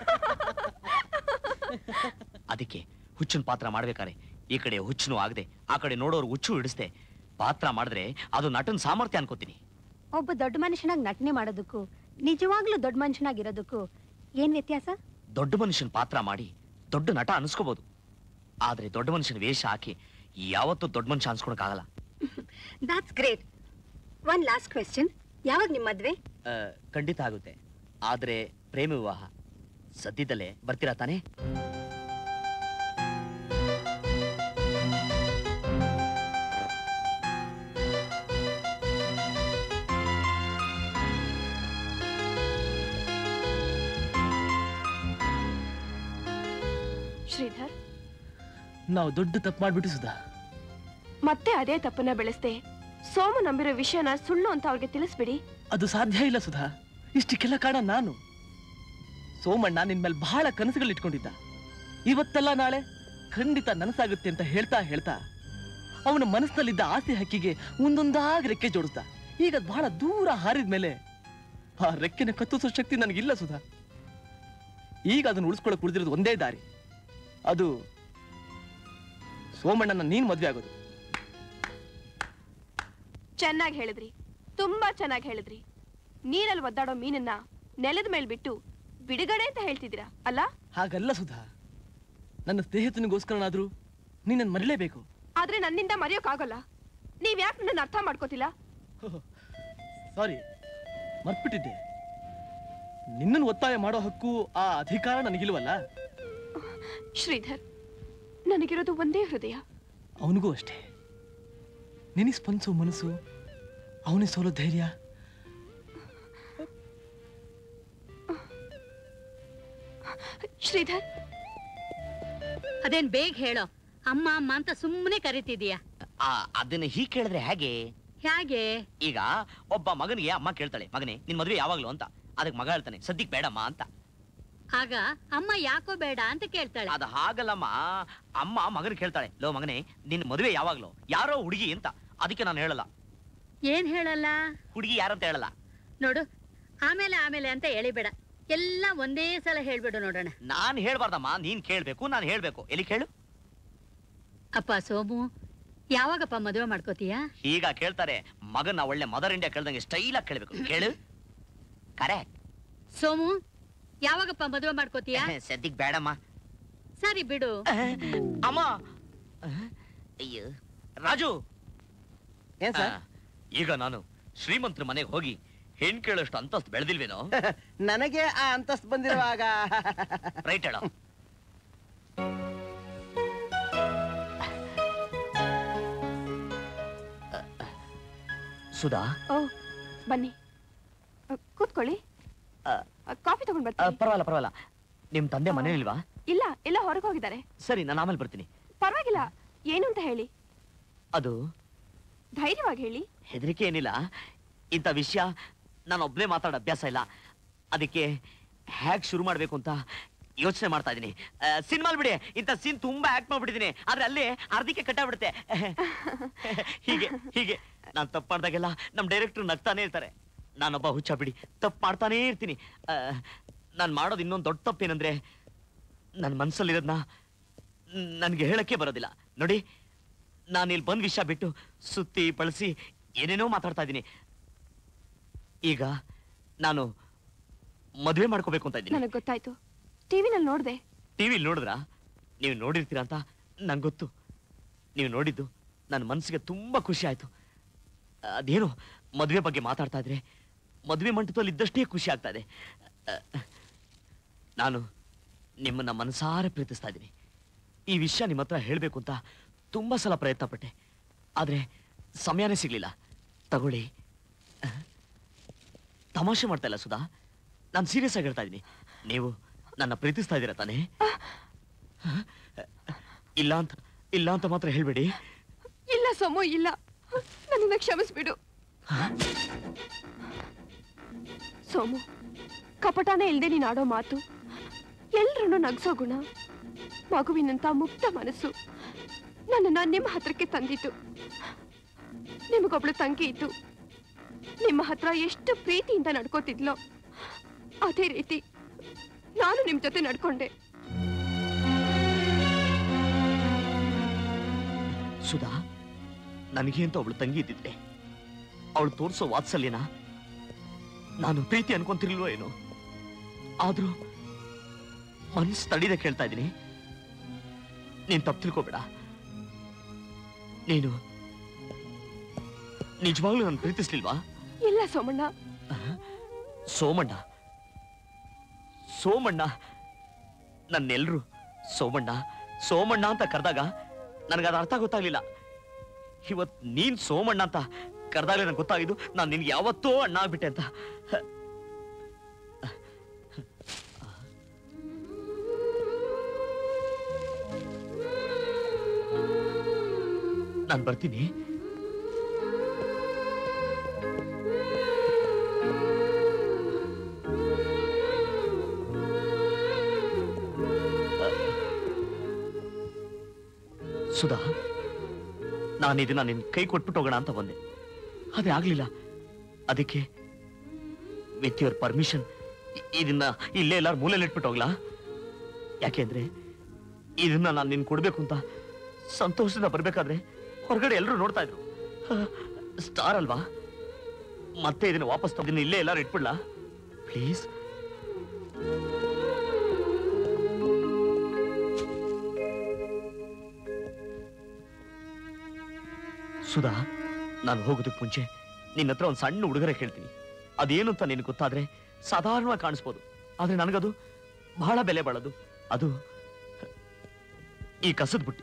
ಅದಕ್ಕೆ ಹುಚ್ಚಿನ ಪಾತ್ರ ಮಾಡ್ಬೇಕಾರೆ ಈ ಕಡೆ ಹುಚ್ಚನು ಆಗದೆ ಆ ಕಡೆ ನೋಡೋರು ಹುಚ್ಚು ಹಿಡಿಸ್ದೆ ಪಾತ್ರ ಮಾಡಿದ್ರೆ ಅದು ನಟನ ಸಾಮರ್ಥ್ಯ ಅನ್ಕೋತೀನಿ. ಒಬ್ಬ ದೊಡ್ಡ ಮನುಷ್ಯನಾಗಿ ನಟನೆ ಮಾಡೋದಕ್ಕೂ ನಿಜವಾಗ್ಲೂ ದೊಡ್ಡ ಮನುಷ್ಯನಾಗಿರೋದಕ್ಕೂ ಏನ್ ವ್ಯತ್ಯಾಸ? ದೊಡ್ಡ ಮನುಷ್ಯನ ಪಾತ್ರ ಮಾಡಿ ದೊಡ್ಡ ನಟ ಅನ್ಸ್ಕೋಬಹುದು, ಆದ್ರೆ ದೊಡ್ಡ ಮನುಷ್ಯನ ವೇಷ ಹಾಕಿ ಯಾವತ್ತೂ ದೊಡ್ಡ ಮನುಷ್ಯ ಅನ್ಸ್ಕೊಳಕ್ಕಾಗಲ್ಲ. That's great. One last question. ಯಾವಾಗ ನಿಮ್ಮ ಮದ್ವೆ? ಖಂಡಿತ ಆಗುತ್ತೆ, ಆದ್ರೆ ಪ್ರೇಮ ವಿವಾಹ ಸದ್ಯದಲ್ಲೇ ಬರ್ತೀರಾ ತಾನೇ? ಶ್ರೀಧರ್, ನಾವು ದೊಡ್ಡ ತಪ್ಪು ಮಾಡ್ಬಿಟ್ಟು ಸುಧಾ. ಮತ್ತೆ ಅದೇ ತಪ್ಪನ್ನ ಬೆಳೆಸ್ದೆ ಸೋಮು ನಂಬಿರೋ ವಿಷಯನ ಸುಳ್ಳು ಅಂತ ಅವ್ರಿಗೆ ತಿಳಿಸ್ಬಿಡಿ. ಅದು ಸಾಧ್ಯ ಇಲ್ಲ ಸುಧಾ. ಇಷ್ಟಕ್ಕೆಲ್ಲ ಕಾರಣ ನಾನು. ಸೋಮಣ್ಣ ನಿನ್ ಮೇಲೆ ಬಹಳ ಕನಸುಗಳು ಇಟ್ಕೊಂಡಿದ್ದ. ಇವತ್ತೆಲ್ಲ ನಾಳೆ ಖಂಡಿತ ನನಸಾಗುತ್ತೆ ಅಂತ ಹೇಳ್ತಾ ಹೇಳ್ತಾ ಅವನ ಮನಸ್ಸಿನಲ್ಲಿದ್ದ ಆಸೆ ಹಕ್ಕಿಗೆ ಒಂದೊಂದಾಗಿ ರೆಕ್ಕೆ ಜೋಡಿಸ್ದ. ಈಗ ಅದ್ ಬಹಳ ದೂರ ಹಾರಿದ ಮೇಲೆ ಆ ರೆಕ್ಕೆನ ಕತ್ತರಿಸೋ ಶಕ್ತಿ ನನಗಿಲ್ಲ ಸುಧಾ. ಈಗ ಅದನ್ನ ಉಳಿಸ್ಕೊಳಕ್ ಉಳಿದಿರೋದು ಒಂದೇ ದಾರಿ, ಅದು ಸೋಮಣ್ಣನ ನೀನ್ ಮದ್ವೆ ಆಗೋದು. ಚೆನ್ನಾಗಿ ಹೇಳಿದ್ರಿ, ತುಂಬಾ ಚೆನ್ನಾಗಿ ಹೇಳಿದ್ರಿ. ನೀರಲ್ಲಿ ಒದ್ದಾಡೋ ಮೀನನ್ನ ನೆಲದ ಮೇಲೆ ಬಿಟ್ಟು ಬಿಡುಗಡೆ ಅಂತ ಹೇಳ್ತಿದ್ದೀರಾ ಅಲ್ಲ? ಹಾಗಲ್ಲ ಸುಧಾ, ನನ್ನ ಸ್ನೇಹಿತನಿಗೋಸ್ಕರನಾದ್ರೂ ನೀನನ್ನು ಮರಲೇಬೇಕು. ಆದ್ರೆ ನನ್ನಿಂದ ಮರೆಯೋಕ್ಕಾಗಲ್ಲ. ನೀವ್ ಯಾಕೆ ನನ್ನ ಅರ್ಥ ಮಾಡ್ಕೋತಿಲ್ಲ? ಸಾರಿ, ಮರ್ತ್ಬಿಟ್ಟಿದ್ದೆ. ನಿನ್ನನ್ನು ಒತ್ತಾಯ ಮಾಡೋ ಹಕ್ಕು, ಆ ಅಧಿಕಾರ ನನಗಿಲ್ವಲ್ಲ. ಶ್ರೀಧರ್, ನನಗಿರೋದು ಒಂದೇ ಹೃದಯ. ಅವನಿಗೂ ಅಷ್ಟೇ. ನಿನಗೆ ಸ್ಪಂದಿಸೋ ಮನಸ್ಸು, ಅವನಿಗೆ ಸೋಲೋ ಧೈರ್ಯ. ಶ್ರೀಧರ್, ಅದೇನ್ ಬೇಗ ಹೇಳೋ. ಅಮ್ಮ ಅಮ್ಮ ಅಂತ ಸುಮ್ಮನೆ ಕರಿತಿದೀಯ. ಅದನ್ನ ಹೀಗೆ ಕೇಳಿದ್ರೆ ಹೇಗೆ? ಹೇಗೆ? ಈಗ ಒಬ್ಬ ಮಗನಿಗೆ ಅಮ್ಮ ಕೇಳ್ತಾಳೆ, ಮಗನೇ ನಿನ್ ಮದುವೆ ಯಾವಾಗ್ಲೂ ಅಂತ. ಅದಕ್ಕೆ ಮಗ ಹೇಳ್ತಾನೆ, ಸದ್ಯಕ್ ಬೇಡಮ್ಮ ಅಂತ. ಆಗ ಅಮ್ಮ ಯಾಕೋ ಬೇಡ ಅಂತ ಕೇಳ್ತಾಳೆ. ಅದು ಹಾಗಲ್ಲಮ್ಮ, ಅಮ್ಮ ಮಗನ ಕೇಳ್ತಾಳೆ, ಲೋ ಮಗನೇ ನಿನ್ ಮದುವೆ ಯಾವಾಗ್ಲೂ ಯಾರೋ ಹುಡುಗಿ ಅಂತ. ಅದಕ್ಕೆ ನಾನು ಹೇಳಲ್ಲ. ಏನ್ ಹೇಳಲ್ಲ? ಹುಡುಗಿ ಯಾರಂತ ಹೇಳಲ್ಲ. ನೋಡು, ಆಮೇಲೆ ಆಮೇಲೆ ಅಂತ ಎಳಿಬೇಡ, ಎಲ್ಲ ಒಂದೇ ಸಲ ಹೇಳ್ಬಿಡು ನೋಡೋಣ. ನಾನ್ ಹೇಳ್ಬಾರ್ದಮ್ಮ, ನೀನ್ ಕೇಳ್ಬೇಕು, ನಾನು ಹೇಳ್ಬೇಕು. ಎಲ್ಲಿ ಕೇಳು? ಅಪ್ಪ ಸೋಮು, ಯಾವಾಗಪ್ಪ ಮದುವೆ ಮಾಡ್ಕೋತೀಯ? ಈಗ ಕೇಳ್ತಾರೆ, ಮಗನ ಒಳ್ಳೆ ಮದರ್ ಇಂಡಿಯಾ ಕೇಳ್ದಂಗೆ ಸ್ಟೈಲ್ ಆಗಿ ಕೇಳ್ಬೇಕು. ಕೇಳು. ಕರೆಕ್ಟ್. ಸೋಮು, ಯಾವಾಗಪ್ಪ ಮದುವೆ ಮಾಡ್ಕೋತೀಯ? ಸದ್ಯಕ್ ಬೇಡಮ್ಮ. ಸರಿ ಬಿಡು. ಅಮ್ಮ, ಅಯ್ಯೋ ರಾಜು, ಏನ್ ಸರ್? ಈಗ ನಾನು ಶ್ರೀಮಂತರ ಮನೆಗೆ ಹೋಗಿ ಹೆಣ್ ಕೇಳೋಷ್ಟು ಅಂತಸ್ತು ಬೆಳೆದಿಲ್ವೇನೋ? ನನಗೆ ಆ ಅಂತಸ್ತು ಬಂದಿರುವಾಗ ರೈಟ್ ಹೇಳ. ಸುಧಾ, ಓ ಬನ್ನಿ, ಕೂತ್ಕೊಳ್ಳಿ. ಕಾಫಿ ತಗೊಂಡ್ ಬರ್ತೀನಿ. ಪರವಾಗಿಲ್ಲ ಪರವಾಗಿಲ್ಲ. ನಿಮ್ ತಂದೆ ಮನೇಲಿಲ್ವಾ? ಇಲ್ಲ, ಎಲ್ಲ ಹೊರಗೆ ಹೋಗಿದ್ದಾರೆ. ಸರಿ, ನಾನು ಆಮೇಲೆ ಬರ್ತೀನಿ. ಪರವಾಗಿಲ್ಲ, ಏನು ಅಂತ ಹೇಳಿ. ಅದು ಧೈರ್ಯವಾಗಿ ಹೇಳಿ. ಹೆದರಿಕೆ ಏನಿಲ್ಲ. ಇಂಥ ವಿಷಯ ನಾನು ಒಬ್ಬನೇ ಮಾತಾಡೋ ಅಭ್ಯಾಸ ಇಲ್ಲ. ಅದಕ್ಕೆ ಹ್ಯಾಕ್ ಶುರು ಮಾಡ್ಬೇಕು ಅಂತ ಯೋಚನೆ ಮಾಡ್ತಾ ಇದ್ದೀನಿ. ಸಿನಿಮಾಲ್ ಬಿಡಿ, ಇಂಥ ಸೀನ್ ತುಂಬಾ ಆಕ್ಟ್ ಮಾಡ್ಬಿಟ್ಟಿದ್ದೀನಿ, ಆದ್ರೆ ಅಲ್ಲೇ ಅರ್ಧಕ್ಕೆ ಕಟ್ಟಾಗ್ಬಿಡುತ್ತೆ. ಹೀಗೆ ಹೀಗೆ ನಾನು ತಪ್ಪು ಮಾಡ್ದಾಗೆಲ್ಲ ನಮ್ ಡೈರೆಕ್ಟರ್ ನಗ್ತಾನೆ ಇರ್ತಾರೆ. ನಾನೊಬ್ಬ ಹುಚ್ಚ ಬಿಡಿ, ತಪ್ಪು ಮಾಡ್ತಾನೇ ಇರ್ತೀನಿ. ನಾನು ಮಾಡೋದು ಇನ್ನೊಂದು ದೊಡ್ಡ ತಪ್ಪೇನಂದ್ರೆ, ನನ್ನ ಮನಸ್ಸಲ್ಲಿರೋದನ್ನ ನನ್ಗೆ ಹೇಳಕ್ಕೆ ಬರೋದಿಲ್ಲ. ನೋಡಿ, ನಾನು ಇಲ್ಲಿ ಬಂದ್ ವಿಷಯ ಬಿಟ್ಟು ಸುತ್ತಿ ಬಳಸಿ ಏನೇನೋ ಮಾತಾಡ್ತಾ ಇದ್ದೀನಿ. ಈಗ ನಾನು ಮದುವೆ ಮಾಡ್ಕೋಬೇಕು ಅಂತ ಇದ್ದೀನಿ. ನನಗೆ ಗೊತ್ತಾಯ್ತು, ಟಿವಿನಲ್ಲಿ ನೋಡ್ದೆ. ಟಿವಿಲಿ ನೋಡಿದ್ರಾ? ನೀವು ನೋಡಿರ್ತೀರಾ ಅಂತ ನಂಗೆ ಗೊತ್ತು. ನೀವು ನೋಡಿದ್ದು ನನ್ನ ಮನಸ್ಸಿಗೆ ತುಂಬಾ ಖುಷಿ ಆಯ್ತು. ಅದೇನು ಮದುವೆ ಬಗ್ಗೆ ಮಾತಾಡ್ತಾ ಇದ್ರೆ ಮದುವೆ ಮಂಟಪದಲ್ಲಿ ಇದ್ದಷ್ಟೇ ಖುಷಿ ಆಗ್ತಾ ಇದೆ. ನಾನು ನಿಮ್ಮನ್ನ ಮನಸಾರೆ ಪ್ರೀತಿಸ್ತಾ ಇದ್ದೀನಿ. ಈ ವಿಷಯ ನಿಮ್ಮ ಹತ್ರ ಹೇಳ್ಬೇಕು ಅಂತ ತುಂಬಾ ಸಲ ಪ್ರಯತ್ನ ಪಟ್ಟೆ, ಆದ್ರೆ ಸಮಯನೇ ಸಿಗ್ಲಿಲ್ಲ. ತಗೊಳ್ಳಿ. ತಮಾಷೆ ಮಾಡ್ತಾ ಇಲ್ಲ ಸುಧಾ, ನಾನು ಸೀರಿಯಸ್ ಆಗಿ ಹೇಳ್ತಾ ಇದ್ದೀನಿ. ನೀವು ನನ್ನ ಪ್ರೀತಿಸ್ತಾ ಇದ್ದೀರಾ ತಾನೇ? ಇಲ್ಲ ಅಂತ ಮಾತ್ರ ಹೇಳ್ಬೇಡಿ. ಇಲ್ಲ ಸೋಮು, ಇಲ್ಲ, ನನ್ನನ್ನ ಕ್ಷಮಿಸ್ಬಿಡು. ಸೋಮು, ಕಪಟನೇ ಇಲ್ದೆ ನೀನ್ ಆಡೋ ಮಾತು, ಎಲ್ರನ್ನೂ ನಗ್ಸೋ ಗುಣ, ಮಗುವಿನಂತ ಮುಕ್ತ ಮನಸ್ಸು ನನ್ನನ್ನ ನಿಮ್ಮ ಹತ್ರಕ್ಕೆ ತಂದಿತ್ತು. ನಿಮಗೊಬ್ಳು ತಂಗಿ ಇತ್ತು, ನಿಮ್ಮ ಹತ್ರ ಎಷ್ಟು ಪ್ರೀತಿಯಿಂದ ನಡ್ಕೋತಿದ್ಲೋ ಅದೇ ರೀತಿ ನಾನು ನಿಮ್ ಜೊತೆ ನಡ್ಕೊಂಡೆ. ಸುಧಾ, ನನಗೆ ಅಂತ ಅವಳು ತಂಗಿ ಇದ್ದಿದ್ರೆ ಅವಳು ತೋರಿಸೋ ವಾತ್ಸಲ್ಯನ ನಾನು ಪ್ರೀತಿ ಅನ್ಕೊಂತಿರ್ಲಿಲ್ವೋ ಏನೋ. ಆದ್ರೂ ಮನಸ್ಸು ತಡಿದೆ ಕೇಳ್ತಾ ಇದ್ದೀನಿ, ನೀನ್ ತಪ್ಪು ತಿಳ್ಕೋಬೇಡ. ನೀನು ನಿಜವಾಗ್ಲೂ ನಾನು ಪ್ರೀತಿಸ್ಲಿಲ್ವಾ? ಇಲ್ಲ ಸೋಮಣ್ಣ. ಸೋಮಣ್ಣ ಸೋಮಣ್ಣ ನನ್ನೆಲ್ರು ಸೋಮಣ್ಣ ಸೋಮಣ್ಣ ಅಂತ ಕರೆದಾಗ ನನಗದ ಅರ್ಥ ಗೊತ್ತಾಗ್ಲಿಲ್ಲ. ಇವತ್ ನೀನ್ ಸೋಮಣ್ಣ ಅಂತ ಕರೆದಾಗಲೇ ನನಗೆ ಗೊತ್ತಾಗಿದ್ದು ನಾನು ನಿನ್ಗೆ ಯಾವತ್ತೋ ಅಣ್ಣ ಆಗ್ಬಿಟ್ಟೆ ಅಂತ. ನಾನು ಬರ್ತೀನಿ. ಸುಧಾ, ನಾನು ಇದನ್ನ ನಿನ್ ಕೈ ಕೊಟ್ಬಿಟ್ಟು ಹೋಗೋಣ ಅಂತ ಬಂದೆ, ಅದೇ ಆಗ್ಲಿಲ್ಲ. ಅದಕ್ಕೆ ವಿತ್ ಯುವರ್ ಪರ್ಮಿಷನ್ ಇದನ್ನ ಇಲ್ಲೇ ಎಲ್ಲಾರು ಮೂಲೆಯಲ್ಲಿ ಇಟ್ಬಿಟ್ಟು ಹೋಗ್ಲಾ? ಯಾಕೆಂದ್ರೆ ಇದನ್ನ ನಾನು ನಿನ್ ಕೊಡ್ಬೇಕು ಅಂತ ಸಂತೋಷದಿಂದ ಬರ್ಬೇಕಾದ್ರೆ ಹೊರಗಡೆ ಎಲ್ಲರೂ ನೋಡ್ತಾ ಇದ್ರು. ಸ್ಟಾರ್ ಅಲ್ವಾ? ಮತ್ತೆ ಇದನ್ನ ವಾಪಸ್ ತಗೊಂಡು ಇಲ್ಲೇ ಎಲ್ಲಾರು ಇಟ್ಬಿಡ್ಲಾ ಪ್ಲೀಸ್? ಸುಧಾ, ನಾನು ಹೋಗೋದಕ್ಕೆ ಮುಂಚೆ ನಿನ್ನ ಹತ್ರ ಒಂದು ಸಣ್ಣ ಉಡುಗೊರೆ ಕೇಳ್ತೀನಿ. ಅದೇನು ಅಂತ ನಿನಗೆ ಗೊತ್ತಾದ್ರೆ ಸಾಧಾರಣವಾಗಿ ಕಾಣಿಸ್ಬೋದು, ಆದ್ರೆ ನನಗದು ಬಹಳ ಬೆಲೆ ಬಾಳದು. ಅದು ಈ ಕಸದ ಬುಟ್ಟಿ.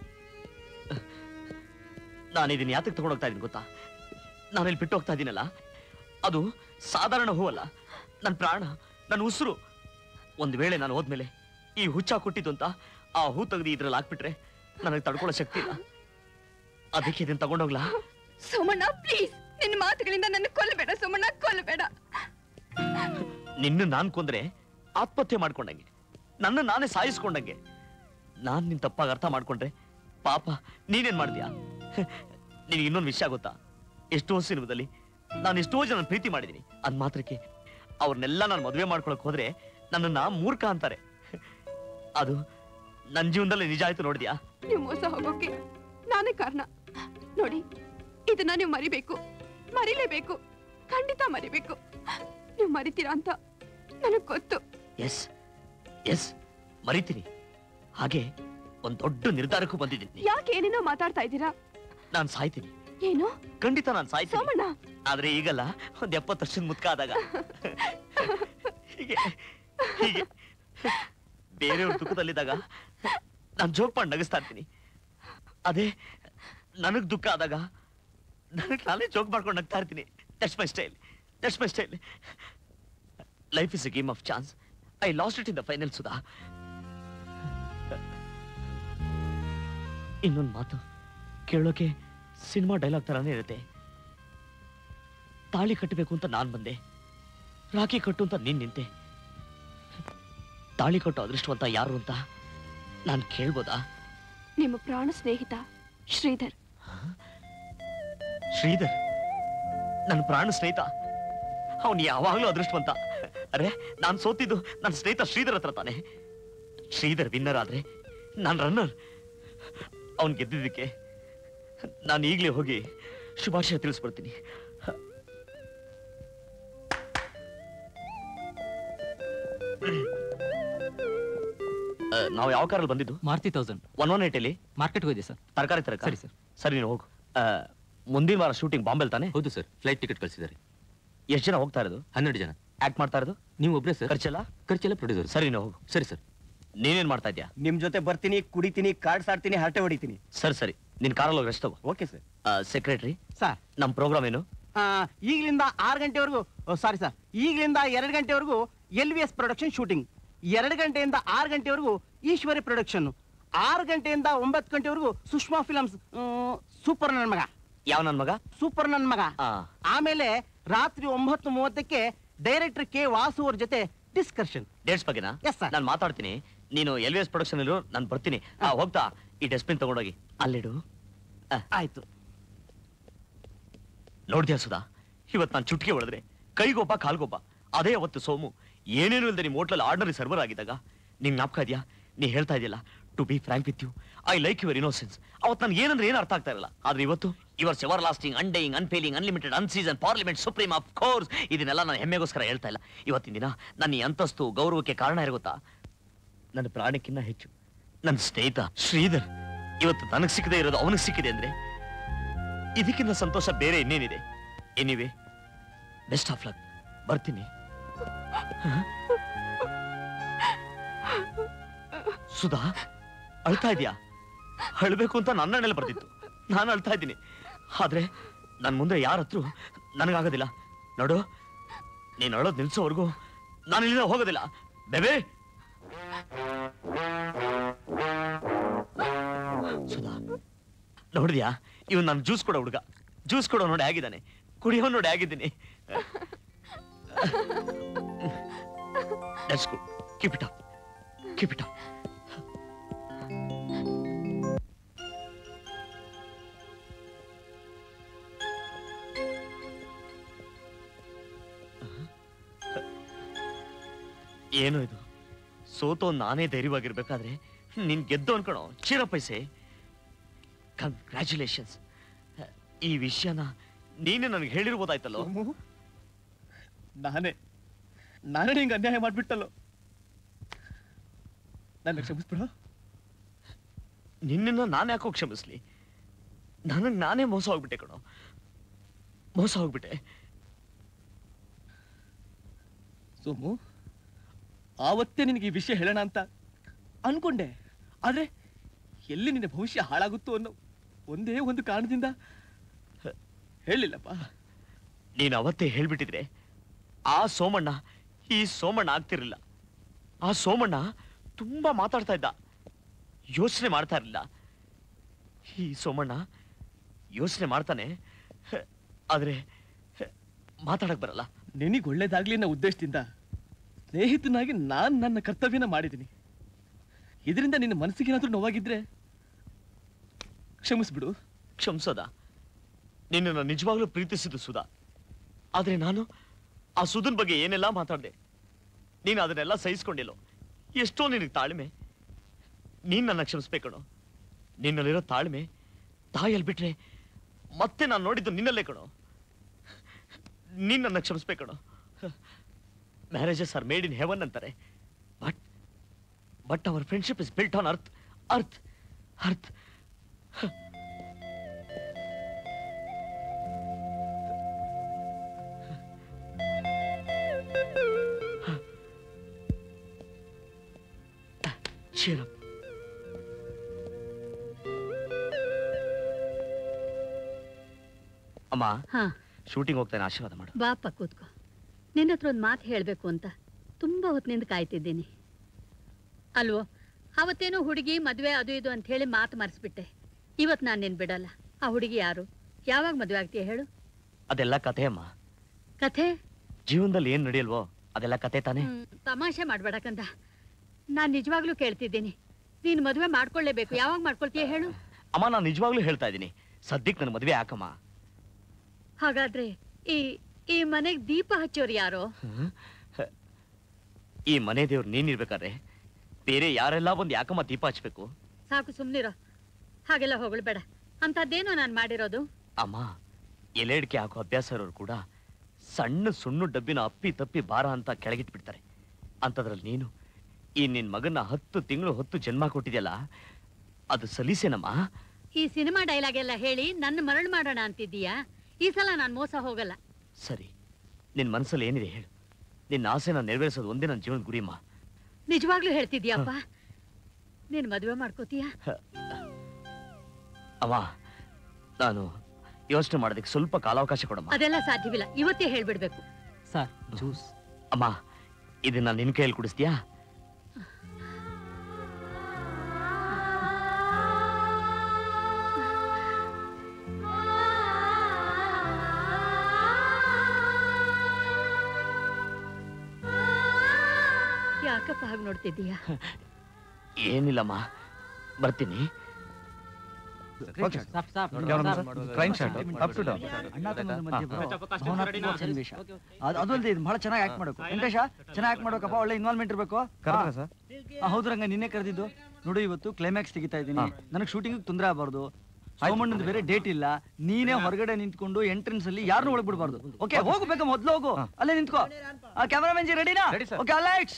ನಾನು ಇದನ್ನ ಯಾತಕ್ಕೆ ತಗೊಂಡೋಗ್ತಾ ಇದ್ದೀನಿ ಗೊತ್ತಾ? ನಾನು ಇಲ್ಲಿ ಬಿಟ್ಟು ಹೋಗ್ತಾ ಇದ್ದೀನಲ್ಲ, ಅದು ಸಾಧಾರಣ ಹೂವಲ್ಲ, ನನ್ನ ಪ್ರಾಣ, ನನ್ನ ಉಸಿರು. ಒಂದು ವೇಳೆ ನಾನು ಹೋದ್ಮೇಲೆ ಈ ಹುಚ್ಚ ಕೊಟ್ಟಿದ್ದು ಅಂತ ಆ ಹೂ ತೆಗೆದು ಇದ್ರಲ್ಲಿ ಹಾಕ್ಬಿಟ್ರೆ ನನಗೆ ತಡ್ಕೊಳ್ಳೋ ಶಕ್ತಿ ಇಲ್ಲ. ಅದಕ್ಕೆ ಇದನ್ನ ತಗೊಂಡೋಗ್ಲಾ? ಸೋಮಣ್ಣ ಪ್ಲೀಸ್, ನಿನ್ನ ಮಾತುಗಳಿಂದ ನನ್ನ ಕೊಲ್ಲಬೇಡ ಸೋಮಣ್ಣ, ಕೊಲ್ಲಬೇಡ. ನಿನ್ನ ನಾನ್ ಕೊಂದ್ರೆ ಆತ್ಮಹತ್ಯೆ ಮಾಡ್ಕೊಂಡಂಗೆ, ನನ್ನ ನಾನೇ ಸಾಯಿಸ್ಕೊಂಡಂಗೆ. ನಾನ್ ನಿನ್ ತಪ್ಪಾಗಿ ಅರ್ಥ ಮಾಡ್ಕೊಂಡ್ರೆ ಪಾಪ ನೀನೇನ್ ಮಾಡ್ತೀಯಾ? ನಿನಗೆ ಇನ್ನೊಂದು ವಿಷಯ ಗೊತ್ತಾ? ಎಷ್ಟೋ ಸಿನಿಮಾದಲ್ಲಿ ನಾನು ಎಷ್ಟೋ ಜನ ಪ್ರೀತಿ ಮಾಡಿದೀನಿ, ಅದ್ ಮಾತ್ರಕ್ಕೆ ಅವ್ರನ್ನೆಲ್ಲ ನಾನು ಮದುವೆ ಮಾಡ್ಕೊಳಕ್ ಹೋದ್ರೆ ನನ್ನನ್ನ ಮೂರ್ಖ ಅಂತಾರೆ. ಅದು ನನ್ನ ಜೀವನದಲ್ಲಿ ನಿಜ ಆಯ್ತು ನೋಡಿದ್ಯಾ? ನೀವು ಮೋಸ ಹೋಗೋಕೆ ನಾನೇ ಕಾರಣ. ನೋಡಿ, ಇದನ್ನ ನೀವು ಮರಿಬೇಕು, ಮರಿಲೇಬೇಕು, ಖಂಡಿತ ಮರಿಬೇಕು. ನೀವು ಮರಿತೀರಾ ಅಂತ ನನಗ್ ಗೊತ್ತು. ಎಸ್ ಎಸ್, ಮರಿತೀನಿ. ಹಾಗೆ ಒಂದ್ ದೊಡ್ಡ ನಿರ್ಧಾರಕ್ಕೂ ಬಂದಿದ್ದೀನಿ. ಯಾಕೆ ಏನೇನೋ ಮಾತಾಡ್ತಾ ಇದ್ದೀರಾ? ನಾನ್ ಸಾಯ್ತೀನಿ. ಏನು? ಖಂಡಿತ ನಾನ್ ಸಾಯ್ತೀನಿ. ಸೋಮಣ್ಣ, ಆದ್ರೆ ಈಗಲ್ಲ, ಒಂದ್ 70 ವರ್ಷದ ಮುದ್ಕ ಆದಾಗ. ಹೀಗೆ ಹೀಗೆ ಬೇರೆಯವ್ರ ದುಃಖದಲ್ಲಿದ್ದಾಗ ನಾನ್ ಜೋಕ್ ಮಾಡಿ ನಗಿಸ್ತಾ ಇರ್ತೀನಿ. ಅದೇ ನನಗ್ ದುಃಖ ಆದಾಗ ನನಗ್ ನಾನೇ ಜೋಕ್ ಮಾಡ್ಕೊಂಡು ನಗ್ತಾ ಇರ್ತೀನಿ. That's my style, that's my style. Life is a game of chance. I lost it in the final. Sudha, ಇನ್ನೊಂದು ಮಾತು ಕೇಳೋಕೆ ಸಿನಿಮಾ ಡೈಲಾಗ್ ತರಾನೇ ಇರುತ್ತೆ. ತಾಳಿ ಕಟ್ಟಬೇಕು ಅಂತ ನಾನ್ ಬಂದೆ, ರಾಖಿ ಕಟ್ಟು ಅಂತ ನೀನ್ ನಿಂತೆ. ತಾಳಿ ಕಟ್ಟು ಅದೃಷ್ಟವಂತ ಯಾರು ಅಂತ ನಾನ್ ಕೇಳ್ಬೋದಾ? ನಿಮ್ಮ ಪ್ರಾಣ ಸ್ನೇಹಿತ ಶ್ರೀಧರ್. ಶ್ರೀಧರ್ ನನ್ನ ಪ್ರಾಣ ಸ್ನೇಹಿತ? ಅವನು ಯಾವಾಗ್ಲೂ ಅದೃಷ್ಟವಂತ. ಅರೆ, ನಾನ್ ಸೋತಿದ್ದು ನನ್ನ ಸ್ನೇಹಿತ ಶ್ರೀಧರ್ ಹತ್ರ ತಾನೆ. ಶ್ರೀಧರ್ ವಿನ್ನರ್ ಆದ್ರೆ ನಾನ್ ರನ್ನರ್. ಅವನ್ ಗೆದ್ದಿದ್ದಕ್ಕೆ ನಾನು ಈಗಲೇ ಹೋಗಿ ಶುಭಾಶಯ ತಿಳಿಸ್ಬಿಡ್ತೀನಿ. ನಾವು ಯಾವ ಕಾರಲ್ಲಿ ಬಂದಿದ್ದು? ಮಾರುತಿ 1000 118 ಅಲ್ಲಿ ಮಾರ್ಕೆಟ್ಗೆ ಹೋಗಿದೆ ಸರ್. ತರಕಾರಿ ತರಕ. ಸರಿ ಸರ್. ಸರಿ, ನೀನು ಹೋಗು. ಮುಂದಿನ ವಾರ ಶೂಟಿಂಗ್ ಬಾಂಬೆಲ್ ತಾನೆ? ಹೌದು ಸರ್, ಫ್ಲೈಟ್ ಟಿಕೆಟ್ ಕಳಿಸಿದ್ದಾರೆ. ಎಷ್ಟು ಜನ ಹೋಗ್ತಾ ಇರೋದು? 12 ಜನ. ಆಕ್ಟ್ ಮಾಡ್ತಾ ಇರೋದು ನೀವು ಒಬ್ಬರೇ ಸರ್? ಖರ್ಚೆಲ್ಲ ಪ್ರೊಡ್ಯೂಸರ್. ಸರಿ, ನೀವು ಹೋಗು. ಸರಿ ಸರ್. ನೀನೇನ್ ಮಾಡ್ತಾ ಇದ್ಯಾ? ನಿಮ್ ಜೊತೆ ಬರ್ತೀನಿ, ಕುಡಿತೀನಿ, ಕಾರ್ಡ್ಸ್ ಆಡ್ತೀನಿ, ಹರಟೆ ಹೊಡಿತೀನಿ. ಸರಿ, ನಿನ್ ಕಾರಲ್ಲಿ ಹೋಗಿ ರೆಸ್ಟ್ ತಗೋ. Okay sir. ಸೆಕ್ರೆಟರಿ ಸರ್, ನಮ್ ಪ್ರೋಗ್ರಾಮ್ ಏನು? ಈಗಲಿಂದ 6 ಗಂಟೆವರೆಗೂ, ಸಾರಿ ಸರ್, ಈಗಲಿಂದ 2 ಗಂಟೆವರೆಗೂ LVS ಪ್ರೊಡಕ್ಷನ್ ಶೂಟಿಂಗ್. 2 ಗಂಟೆಯಿಂದ 6 ಗಂಟೆವರೆಗೂ ಈಶ್ವರಿ ಪ್ರೊಡಕ್ಷನ್. 6 ಗಂಟೆಯಿಂದ 9 ಗಂಟೆವರೆಗೂ ಸುಷ್ಮಾ ಫಿಲಮ್ಸ್ ಸೂಪರ್ ನನ್ನ ಮಗ. ಯಾವ ನನ್ ಮಗ? ಸೂಪರ್ ನನ್ನ ಮಗ. ಆಮೇಲೆ ರಾತ್ರಿ 9:30ಕ್ಕೆ ಡೈರೆಕ್ಟರ್ ಕೆ ವಾಸು ಅವ್ರ ಜೊತೆ ಡಿಸ್ಕಷನ್. ಡೇಟ್ಸ್ ಬಗ್ಗೆನಾ? ನಾನು ಮಾತಾಡ್ತೀನಿ, ನೀನು LVS ಪ್ರೊಡಕ್ಷನ್ ಇರು, ನಾನು ಬರ್ತೀನಿ. ಹೋಗ್ತಾ ಈ ಡಸ್ಟ್ಬಿನ್ ತಗೊಂಡೋಗಿ ಅಲ್ಲಿಡು. ಆಯ್ತು. ನೋಡ್ದ್ಯಾ ಸುಧಾ, ಇವತ್ತು ನಾನು ಚುಟ್ಕಿ ಹೊಡೆದ್ರೆ ಕೈಗೊಬ್ಬ ಕಾಲ್ಗೊಬ್ಬ. ಅದೇ ಅವತ್ತು ಸೋಮು ಏನೇನು ಇಲ್ಲದೆ ನಿಮ್ಮ ಹೋಟ್ಲಲ್ಲಿ ಆರ್ಡಿನರಿ ಸರ್ವರ್ ಆಗಿದ್ದಾಗ ನಿಂಗೆ ಜ್ಞಾಪಕ ಇದೆಯಾ? ನೀ ಹೇಳ್ತಾ ಇದೆಯಲ್ಲ, to be frank with you, I like your innocence. ಅವತ್ತು ನನ್ಗೆ ಏನಂದ್ರೆ ಏನು ಅರ್ಥ ಆಗ್ತಾ ಇರಲ್ಲ. ಆದ್ರೆ ಇವತ್ತು yours ever lasting, undying, unfailing, unlimited, unceasing, parliament, supreme, of course. ಇದನ್ನೆಲ್ಲ ನಾನು ಹೆಮ್ಮೆಗೋಸ್ಕರ ಹೇಳ್ತಾ ಇಲ್ಲ. ಇವತ್ತಿನ ದಿನ ನನ್ನ ಈ ಅಂತಸ್ತು ಗೌರವಕ್ಕೆ ಕಾರಣ ಇರುತ್ತಾ? ನನ್ನ ಪ್ರಾಣಕ್ಕಿಂತ ಹೆಚ್ಚು ನನ್ನ ಸ್ನೇಹಿತ ಶ್ರೀಧರ್ ಇವತ್ತು ನನಗೆ ಸಿಕ್ಕದೆ ಇರೋದು ಅವನಿಗೆ ಸಿಕ್ಕಿದೆ ಅಂದ್ರೆ ಇದಕ್ಕಿಂತ ಸಂತೋಷ ಬೇರೆ ಇನ್ನೇನಿದೆ? Anyway, best of luck. ಬರ್ತೀನಿ. ಸುಧಾ, ಅಳ್ತಾ ಇದೀಯಾ? ಅಳ್ಬೇಕು ಅಂತ ನನ್ನ ಹಣೆಯಲ್ಲಿ ಬರ್ತಿತ್ತು, ನಾನು ಅಳ್ತಾ ಇದ್ದೀನಿ. ಆದ್ರೆ ನನ್ ಮುಂದೆ ಯಾರ ಹತ್ರ ನನಗಾಗೋದಿಲ್ಲ. ನೋಡು, ನೀನು ಅಳೋದು ನಿಲ್ಸೋವರೆಗೂ ನಾನು ಇಲ್ಲಿಂದ ಹೋಗೋದಿಲ್ಲ. ಬೇಬೇ, ಸುಧಾ ನೋಡಿದ್ಯಾ? ಇವನ್ ನಾನು ಜ್ಯೂಸ್ ಕೊಡೋ ಹುಡುಗ, ಜ್ಯೂಸ್ ಕೊಡೋ ನೋಡಿ ಆಗಿದ್ದಾನೆ, ಕುಡಿಯೋ ನೋಡಿ ಆಗಿದ್ದೀನಿ. That's good. Keep it up. Keep it up. ಏನು ಇದು? ಸೋತೋ ನಾನೇ ಧೈರ್ಯವಾಗಿರ್ಬೇಕಾದ್ರೆ ನೀನ್ ಗೆದ್ದು ಅನ್ಕೊಳೋ. ಚಿರಪೈಸೆ, ಕಂಗ್ರ್ಯಾಚುಲೇಷನ್ಸ್. ಈ ವಿಷಯನ ನೀನೇ ನನಗೆ ಹೇಳಿರ್ಬೋದಾಯ್ತಲ್ಲೋ. ನಾನೇ ನಿಂಗೆ ಅನ್ಯಾಯ ಮಾಡ್ಬಿಟ್ಟಲ್ಲೋ. ನನ್ನ ಕ್ಷಮಿಸ್ಬಿಡು. ನಿನ್ನ ನಾನು ಯಾಕೋ ಕ್ಷಮಿಸ್ಲಿ? ನನಗೆ ನಾನೇ ಮೋಸ ಹೋಗ್ಬಿಟ್ಟೆ ಕಣೋ, ಮೋಸ ಹೋಗ್ಬಿಟ್ಟೆ. ಸೋಮು, ಆವತ್ತೇ ನಿನಗೆ ಈ ವಿಷಯ ಹೇಳೋಣ ಅಂತ ಅನ್ಕೊಂಡೆ. ಆದ್ರೆ ಎಲ್ಲಿ ನಿನ್ನ ಭವಿಷ್ಯ ಹಾಳಾಗುತ್ತೋ ಅನ್ನೋ ಒಂದೇ ಒಂದು ಕಾರಣದಿಂದ ಹೇಳಿಲ್ಲಪ್ಪ. ನೀನು ಅವತ್ತೇ ಹೇಳ್ಬಿಟ್ಟಿದ್ರೆ ಆ ಸೋಮಣ್ಣ ಈ ಸೋಮಣ್ಣ ಆಗ್ತಿರ್ಲಿಲ್ಲ. ಆ ಸೋಮಣ್ಣ ತುಂಬಾ ಮಾತಾಡ್ತಾ ಇದ್ದ, ಯೋಚನೆ ಮಾಡ್ತಾ ಇರಲಿಲ್ಲ. ಈ ಸೋಮಣ್ಣ ಯೋಚನೆ ಮಾಡ್ತಾನೆ, ಆದ್ರೆ ಮಾತಾಡಕ್ ಬರಲ್ಲ. ನಿನಗೆ ಒಳ್ಳೇದಾಗ್ಲಿ ಅನ್ನೋ ಉದ್ದೇಶದಿಂದ ಸ್ನೇಹಿತನಾಗಿ ನಾನು ನನ್ನ ಕರ್ತವ್ಯನ ಮಾಡಿದ್ದೀನಿ. ಇದರಿಂದ ನಿನ್ನ ಮನಸ್ಸಿಗೆ ಏನಾದ್ರೂ ನೋವಾಗಿದ್ರೆ ಕ್ಷಮಿಸ್ಬಿಡು. ಕ್ಷಮಿಸೋದ? ನಿನ್ನ ನಿಜವಾಗ್ಲೂ ಪ್ರೀತಿಸಿದ್ದು ಸುಧಾ. ಆದ್ರೆ ನಾನು ಆ ಸುಧನ್ ಬಗ್ಗೆ ಏನೆಲ್ಲ ಮಾತಾಡ್ದೆ, ನೀನು ಅದನ್ನೆಲ್ಲ ಸಹಿಸ್ಕೊಂಡಿಲ್ಲೋ. ಎಷ್ಟೋ ನಿನಗೆ ತಾಳ್ಮೆ. ನೀನ್ ನನ್ನ ಕ್ಷಮಿಸ್ಬೇಕಣೋ. ನಿನ್ನಲ್ಲಿರೋ ತಾಳ್ಮೆ ತಾಯಲ್ಲಿ ಬಿಟ್ರೆ ಮತ್ತೆ ನಾನು ನೋಡಿದ್ದು ನಿನ್ನಲ್ಲೇ ಕಣೋ. ನೀನ್ ನನ್ನ ಕ್ಷಮಿಸ್ಬೇಕಣೋ. Marriages are made in heaven ಅಂತಾರೆ, but our friendship is built on earth. Earth earth Cheer up. ಅಮ್ಮ, ಶೂಟಿಂಗ್ ಹೋಗ್ತಾನೆ, ಆಶೀರ್ವಾದ ಮಾಡು. ಬಾಪ ಕೂತ್ಕೋ. ನಿನ್ನ ಹತ್ರ ಒಂದು ಮಾತು ಹೇಳಬೇಕು ಅಂತ ತುಂಬಾ ಹೊತ್ತಿನಿಂದ ಕಾಯ್ತಿದ್ದೀನಿ. ಅಲ್ವೋ, ಅವತ್ತೇನೋ ಹುಡುಗಿ ಮದುವೆ ಅದು ಇದು ಅಂತ ಹೇಳಿ ಮಾತು ಮರೆಸ್ಬಿಟ್ಟೆ. ಇವತ್ತು ನಾನು ನಿನ್ ಬಿಡಲ್ಲ. ಆ ಹುಡುಗಿ ಯಾರು? ಯಾವಾಗ ಮದುವೆ ಆಗ್ತೀಯ ಹೇಳು? ಅದೆಲ್ಲ ಕಥೆ ಅಮ್ಮ. ಕಥೆ? ಜೀವನದಲ್ಲಿ ಏನ್ ನಡೆಯಲ್ವೋ ಅದೆಲ್ಲ ಕಥೆ ತಾನೆ. ತಮಾಷೆ ಮಾಡ್ಬೇಡಕ್ಕಂದ. ನಾನ್ ನಿಜವಾಗ್ಲೂ ಕೇಳ್ತಿದ್ದೀನಿ, ನೀನ್ ಮದುವೆ ಮಾಡ್ಕೊಳ್ಳೇಬೇಕು. ಯಾವಾಗ ಮಾಡ್ಕೊಳ್ತೀಯ ಹೇಳು? ಅಮ್ಮ, ನಾನು ನಿಜವಾಗ್ಲೂ ಹೇಳ್ತಾ ಇದ್ದೀನಿ, ಸದ್ಯಕ್ಕೆ ನನ್ನ ಮದುವೆ ಯಾಕಮ್ಮ? ಹಾಗಾದ್ರೆ ಈ ಮನೆಗ್ ದೀಪ ಹಚ್ಚೋರು ಯಾರೋ? ಈ ಮನೆ ದೇವ್ರು ನೀನಿರ್ಬೇಕಾದ್ರೆ ಬೇರೆ ಯಾರೆಲ್ಲ ಬಂದು ಯಾಕಮ್ಮ ದೀಪ ಹಚ್ಬೇಕು? ಸಾಕು, ಸುಮ್ನಿರೋ. ಹಾಗೆಲ್ಲ ಹೊಗಳ್ಬೇಡ. ಅಂತದ್ದೇನೋ ನಾನ್ ಮಾಡಿರೋದು? ಅಮ್ಮ, ಎಲೆ ಅಡಿಕೆ ಹಾಕೋ ಅಭ್ಯಾಸ ಇರೋರು ಕೂಡ ಸಣ್ಣ ಸುಣ್ಣು ಡಬ್ಬಿನ ಅಪ್ಪಿ ತಪ್ಪಿ ಭಾರ ಅಂತ ಕೆಳಗಿಟ್ಬಿಡ್ತಾರೆ. ಅಂತದ್ರಲ್ಲಿ ನೀನು ಈ ನಿನ್ ಮಗನ್ನ 10 ತಿಂಗಳು 10 ಜನ್ಮ ಕೊಟ್ಟಿದ್ಯಲ್ಲ, ಅದು ಸಲೀಸೇನಮ್ಮ? ಈ ಸಿನಿಮಾ ಡೈಲಾಗ್ ಎಲ್ಲ ಹೇಳಿ ನನ್ನ ಮರಳು ಮಾಡೋಣ ಅಂತಿದ್ದೀಯಾ? ಈ ಸಲ ನಾನ್ ಮೋಸ ಹೋಗಲ್ಲ. ಸರಿ, ನಿನ್ ಮನಸ್ಸಲ್ಲಿ ಏನಿದೆ ಹೇಳು. ನಿನ್ನ ಆಸೆನ ನೆರವೇರಿಸೋದು ಒಂದೇ ನನ್ನ ಜೀವನದ ಗುರಿಮ್ಮ. ನಿಜವಾಗ್ಲೂ ಹೇಳ್ತಿದ್ಯಪ್ಪ? ನೀನ್ ಮದುವೆ ಮಾಡ್ಕೋತೀಯಾ? ಅಮ್ಮ, ನಾನು ಯೋಚನೆ ಮಾಡೋದಕ್ಕೆ ಸ್ವಲ್ಪ ಕಾಲಾವಕಾಶ ಕೊಡಮ್ಮ. ಅದೆಲ್ಲ ಸಾಧ್ಯವಿಲ್ಲ, ಇವತ್ತೇ ಹೇಳ್ಬಿಡ್ಬೇಕು. Sir, juice. ಅಮ್ಮ, ಇದನ್ನ ನಿನ್ ಕೈಯಲ್ಲಿ ಕುಡಿಸ್ತೀಯಾ? ಯಾಕಪ್ಪ ಹಾಗೆ ನೋಡ್ತಿದ್ದೀಯಾ? ಏನಿಲ್ಲಮ್ಮ, ಬರ್ತೀನಿ. ಅದಲ್ದೆ ಇದು ಬಹಳ ಚೆನ್ನಾಗಿ ಆಕ್ಟ್ ಮಾಡಬೇಕು. ವೆಂಕಟೇಶ ಚೆನ್ನಾಗಿ ಆಕ್ಟ್ ಮಾಡ್ಬೇಕಪ್ಪ, ಒಳ್ಳೆ ಇನ್ವಾಲ್ವ್ಮೆಂಟ್ ಇರಬೇಕು. ಹೌದು ರಂಗ, ನಿನ್ನೆ ಕರೆದಿದ್ದು ನೋಡು. ಇವತ್ತು ಕ್ಲೈಮ್ಯಾಕ್ಸ್ ತೆಗಿತಾ ಇದ್ದೀನಿ. ನನಗೆ ಶೂಟಿಂಗ್ ತೊಂದರೆ ಆಗಬಾರ್ದು. ಸೋಮಣ್ಣಂದು ಬೇರೆ ಡೇಟ್ ಇಲ್ಲ. ನೀನೇ ಹೊರಗಡೆ ನಿಂತ್ಕೊಂಡು ಎಂಟ್ರೆನ್ಸ್ ಅಲ್ಲಿ ಯಾರನ್ನೂ ಒಳಗ್ ಬಿಡಬಾರ್ದು. ಓಕೆ, ಹೋಗ್ಬೇಕು, ಮೊದ್ಲು ಹೋಗು, ಅಲ್ಲೇ ನಿಂತ್ಕೋ. ಕ್ಯಾಮರಾಮನ್ ಜಿ ರೆಡಿನಾ? Okay, all lights.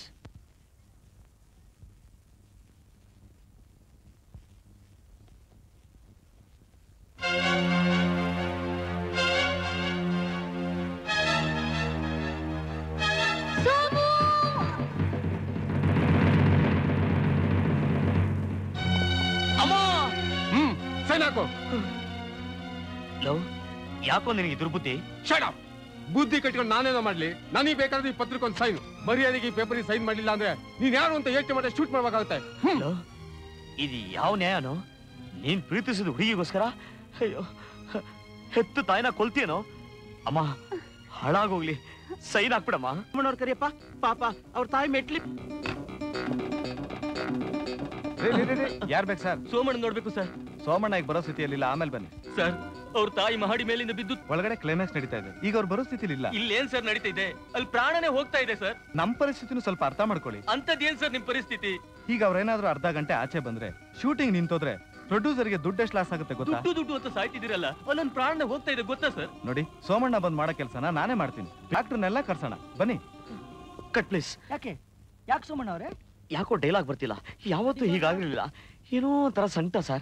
ಯಾಕೋ ನಿನಗೆ ದುರ್ಬುದ್ಧಿ? ಬುದ್ಧಿ ಕಟ್ಕೊಂಡು ನಾನೇನೋ ಮಾಡ್ಲಿ? ನನಗೆ ಬೇಕಾದ್ರೆ ಈ ಪತ್ರಕ್ಕೆ ಒಂದು ಸೈನ್, ಮರ್ಯಾದೆಗೆ ಈ ಪೇಪರ್ ಸೈನ್ ಮಾಡ್ಲಿಲ್ಲ ಅಂದ್ರೆ ನೀನ್ ಯಾರು ಅಂತ ಯೋಚನೆ ಮಾಡಿ ಶೂಟ್ ಮಾಡ್ಬೇಕಾಗುತ್ತೆ. ಇದು ಯಾವ ನ್ಯಾಯನೋ? ನೀನ್ ಪ್ರೀತಿಸಿದ ಹುಡುಗಿಗೋಸ್ಕರ ಅಯ್ಯೋ ಹೆತ್ತು ತಾಯಿನ ಕೊಲ್ತೀಯನೋ? ಅಮ್ಮ ಹಾಳಾಗೋಗ್ಲಿ, ಸೈನ್ ಹಾಕ್ಬಿಡಮ್ಮ. ಅವ್ರ ಕರಿಯಪ್ಪ, ಪಾಪ ಅವ್ರ ತಾಯಿ ಮೆಟ್ಲಿ. ಯಾರ್ ಬೇಕು ಸರ್? ಸೋಮಣ್ಣ ನೋಡ್ಬೇಕು ಸರ್. ಸೋಮಣ್ಣ ಈಗ ಬರೋ ಸ್ಥಿತಿಯಲ್ಲಿಲ್ಲ, ಆಮೇಲೆ ಬನ್ನಿ ಸರ್. ಅವ್ರ ತಾಯಿ ಮಹಡಿ ಮೇಲಿಂದ ಬಿದ್ದು ಒಳಗಡೆ ಕ್ಲೈಮ್ಯಾಕ್ಸ್ ನಡೀತಾ ಇದೆ. ಈಗ ಅವ್ರು ಬರೋ ಸ್ಥಿತಿಲಿ ಇಲ್ಲ. ಇಲ್ಲೇನ್ ಸರ್ ನಡೀತಾ ಇದೆ? ಅಲ್ಲಿ ಪ್ರಾಣನೇ ಹೋಗ್ತಾ ಇದೆ ಸರ್. ನಮ್ ಪರಿಸ್ಥಿತಿನೂ ಸ್ವಲ್ಪ ಅರ್ಥ ಮಾಡ್ಕೊಳ್ಳಿ. ಅಂತದ್ದೇನ್ ಸರ್ ನಿಮ್ ಪರಿಸ್ಥಿತಿ? ಈಗ ಅವ್ರೇನಾದ್ರೂ ಅರ್ಧ ಗಂಟೆ ಆಚೆ ಬಂದ್ರೆ, ಶೂಟಿಂಗ್ ನಿಂತೋದ್ರೆ ಪ್ರೊಡ್ಯೂಸರ್ಗೆ ದುಡ್ಡು ಎಷ್ಟು ಲಾಸ್ ಆಗುತ್ತೆ ಗೊತ್ತಾ? ದುಡ್ಡು ಅಂತ ಸಾಯ್ತಿದ್ದೀರಲ್ಲ, ಒಂದೊಂದು ಪ್ರಾಣ ಹೋಗ್ತಾ ಇದೆ ಗೊತ್ತಾ ಸರ್? ನೋಡಿ, ಸೋಮಣ್ಣ ಬಂದ್ ಮಾಡೋ ಕೆಲಸನ ನಾನೇ ಮಾಡ್ತೀನಿ. ಡಾಕ್ಟರ್ನೆಲ್ಲ ಕರ್ಸೋಣ, ಬನ್ನಿ. Cut please. ಯಾಕೆ ಸೋಮಣ್ಣ ಅವರೇ? ಯಾಕೋ ಡೈಲಾಗ್ ಬರ್ತಿಲ್ಲ. ಯಾವತ್ತೂ ಹೀಗಾಗಿರ್ಲಿಲ್ಲ. ಏನೋ ತರ ಸಂಟ ಸರ್.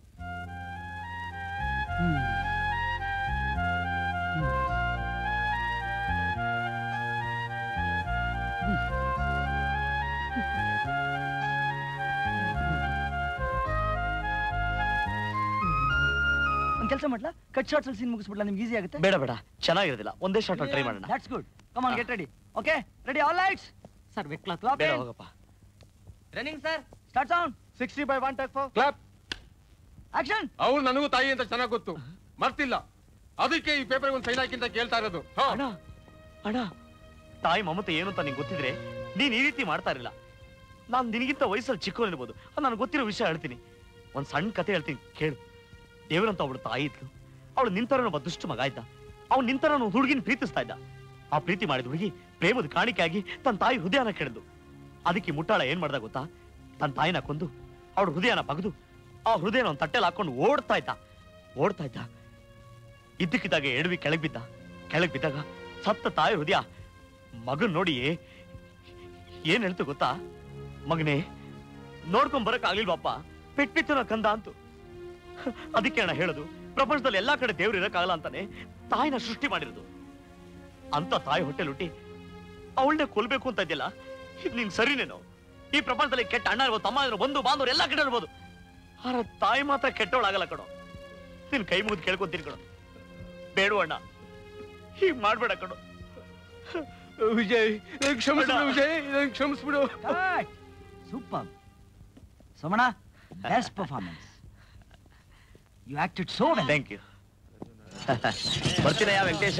ಒಂದ್ ಕೆಲಸ ಮಾಡ್ಲಾ? ಕಟ್ ಶಾರ್ಟ್ಸ್ ಅಲ್ಲಿ ಸೀನ್ ಮುಗಿಸ್ಬಿಡ್ಲಾ? ನಿಮ್ಗೆ ಈಸಿ ಆಗುತ್ತೆ. ಬೇಡ ಬೇಡ, ಚೆನ್ನಾಗಿರೋದಿಲ್ಲ. ಒಂದೇ ಶಾರ್ಟ್ ಟ್ರೈ ಮಾಡೋಣ. That's good. Come on, get ready. Okay, ready, all lights. Sir, ಬೇಡ ಹೋಗಪ್ಪ. Running sir. Start sound. 60/1 take 4 clap. Action. ಅವ್ರು ನನಗೂ ತಾಯಿ ಅಂತ ಚೆನ್ನಾಗಿ ಗೊತ್ತು, ಮರ್ತಿಲ್ಲ. ಅದಕ್ಕೆ ಈ ಪೇಪರ್ ಒಂದು ಸೈನ್ ಹಾಕಿ ಅಂತ ಕೇಳ್ತಾ ಇರೋದು. ಅಣ್ಣ, ತಾಯಿ ಮಮತೆ ಏನು ಅಂತ ನಿಂಗೆ ಗೊತ್ತಿದ್ರೆ ನೀನ್ ಈ ರೀತಿ ಮಾಡ್ತಾ ಇರಲಿಲ್ಲ. ನಾನ್ ನಿನಗಿಂತ ವಯಸ್ಸಲ್ಲಿ ಚಿಕ್ಕವನಿರ್ಬೋದು, ನನಗೆ ಗೊತ್ತಿರೋ ವಿಷಯ ಹೇಳ್ತೀನಿ. ಒಂದ್ ಸಣ್ಣ ಕತೆ ಹೇಳ್ತೀನಿ ಕೇಳು. ದೇವರಂತ ಅವಳು ತಾಯಿ ಇದ್ಲು. ಅವಳು ನಿಂತರನು ಒಬ್ಬ ದುಷ್ಟ ಮಗ ಇದ್ದ. ಅವ್ನು ನಿಂತರನು ಹುಡುಗಿನ ಪ್ರೀತಿಸ್ತಾ ಇದ್ದ. ಆ ಪ್ರೀತಿ ಮಾಡಿದ ಹುಡುಗಿ ಪ್ರೇಮದ ಕಾಣಿಕೆಯಾಗಿ ತನ್ನ ತಾಯಿ ಹೃದಯನ ಕೆಡದು. ಅದಕ್ಕೆ ಮುಟ್ಟಾಳ ಏನ್ ಮಾಡ್ದ ಗೊತ್ತಾ? ತನ್ನ ತಾಯಿನ ಕೊಂದು ಅವಳ ಹೃದಯನ ಬಗದು ಆ ಹೃದಯನ ಒಂದು ತಟ್ಟೆಲ್ ಹಾಕೊಂಡು ಓಡ್ತಾ ಇದ್ದ. ಇದ್ದಕ್ಕಿದ್ದಾಗ ಎಡವಿ ಕೆಳಗ್ ಬಿದ್ದಾಗ ಸತ್ತ ತಾಯಿ ಹೃದಯ ಮಗನ್ ನೋಡಿ ಏನ್ ಹೇಳ್ತು ಗೊತ್ತಾ? ಮಗನೇ, ನೋಡ್ಕೊಂಡ್ ಬರಕ್ ಆಗ್ಲಿಲ್ವಪ್ಪ, ಪೆಟ್ಬಿತ್ತು ನಾ ಕಂದ ಅಂತು. ಅದಕ್ಕೆ ಅಣ್ಣ ಹೇಳೋದು, ಪ್ರಪಂಚದಲ್ಲಿ ಎಲ್ಲಾ ಕಡೆ ದೇವ್ರು ಇರಕ್ಕಾಗಲ್ಲ ಅಂತಾನೆ ತಾಯಿನ ಸೃಷ್ಟಿ ಮಾಡಿರೋದು. ಅಂತ ತಾಯಿ ಹೊಟ್ಟೆ ಹುಟ್ಟಿ ಅವಳನ್ನೇ ಕೊಲ್ಬೇಕು ಅಂತ ಇದೆಯಲ್ಲ, ಇದು ನಿನ್ ಸರಿನೇನೋ? ಈ ಪ್ರಪಂಚದಲ್ಲಿ ಕೆಟ್ಟ ಅಣ್ಣ ಇರ್ಬೋದು, ತಮ್ಮ ಇರ್ಬೋದು, ಬಂಧು ಬಾಂಧವರು ಎಲ್ಲಾ ಕಡೆ ಇರ್ಬೋದು. ಆದ್ರೆ ತಾಯಿ ಮಾತ್ರ ಕೆಟ್ಟವಳಾಗಲ್ಲ ಕಣೋ. ನಿನ್ ಕೈ ಮುಗಿದು ಕೇಳ್ಕೊಂತೀನಿ ಕಣೋ, ಬೇಡು ಅಣ್ಣ, ಹೀಗ್ ಮಾಡ್ಬೇಡ ಕಣೋ. ವಿಜಯ್, ಕ್ಷಮಿಸ್ಬಿಡು. Super Somanna, best performance. You acted so well. Thank you. ಬರ್ತೀನಯ್ಯ ವೆಂಕಟೇಶ.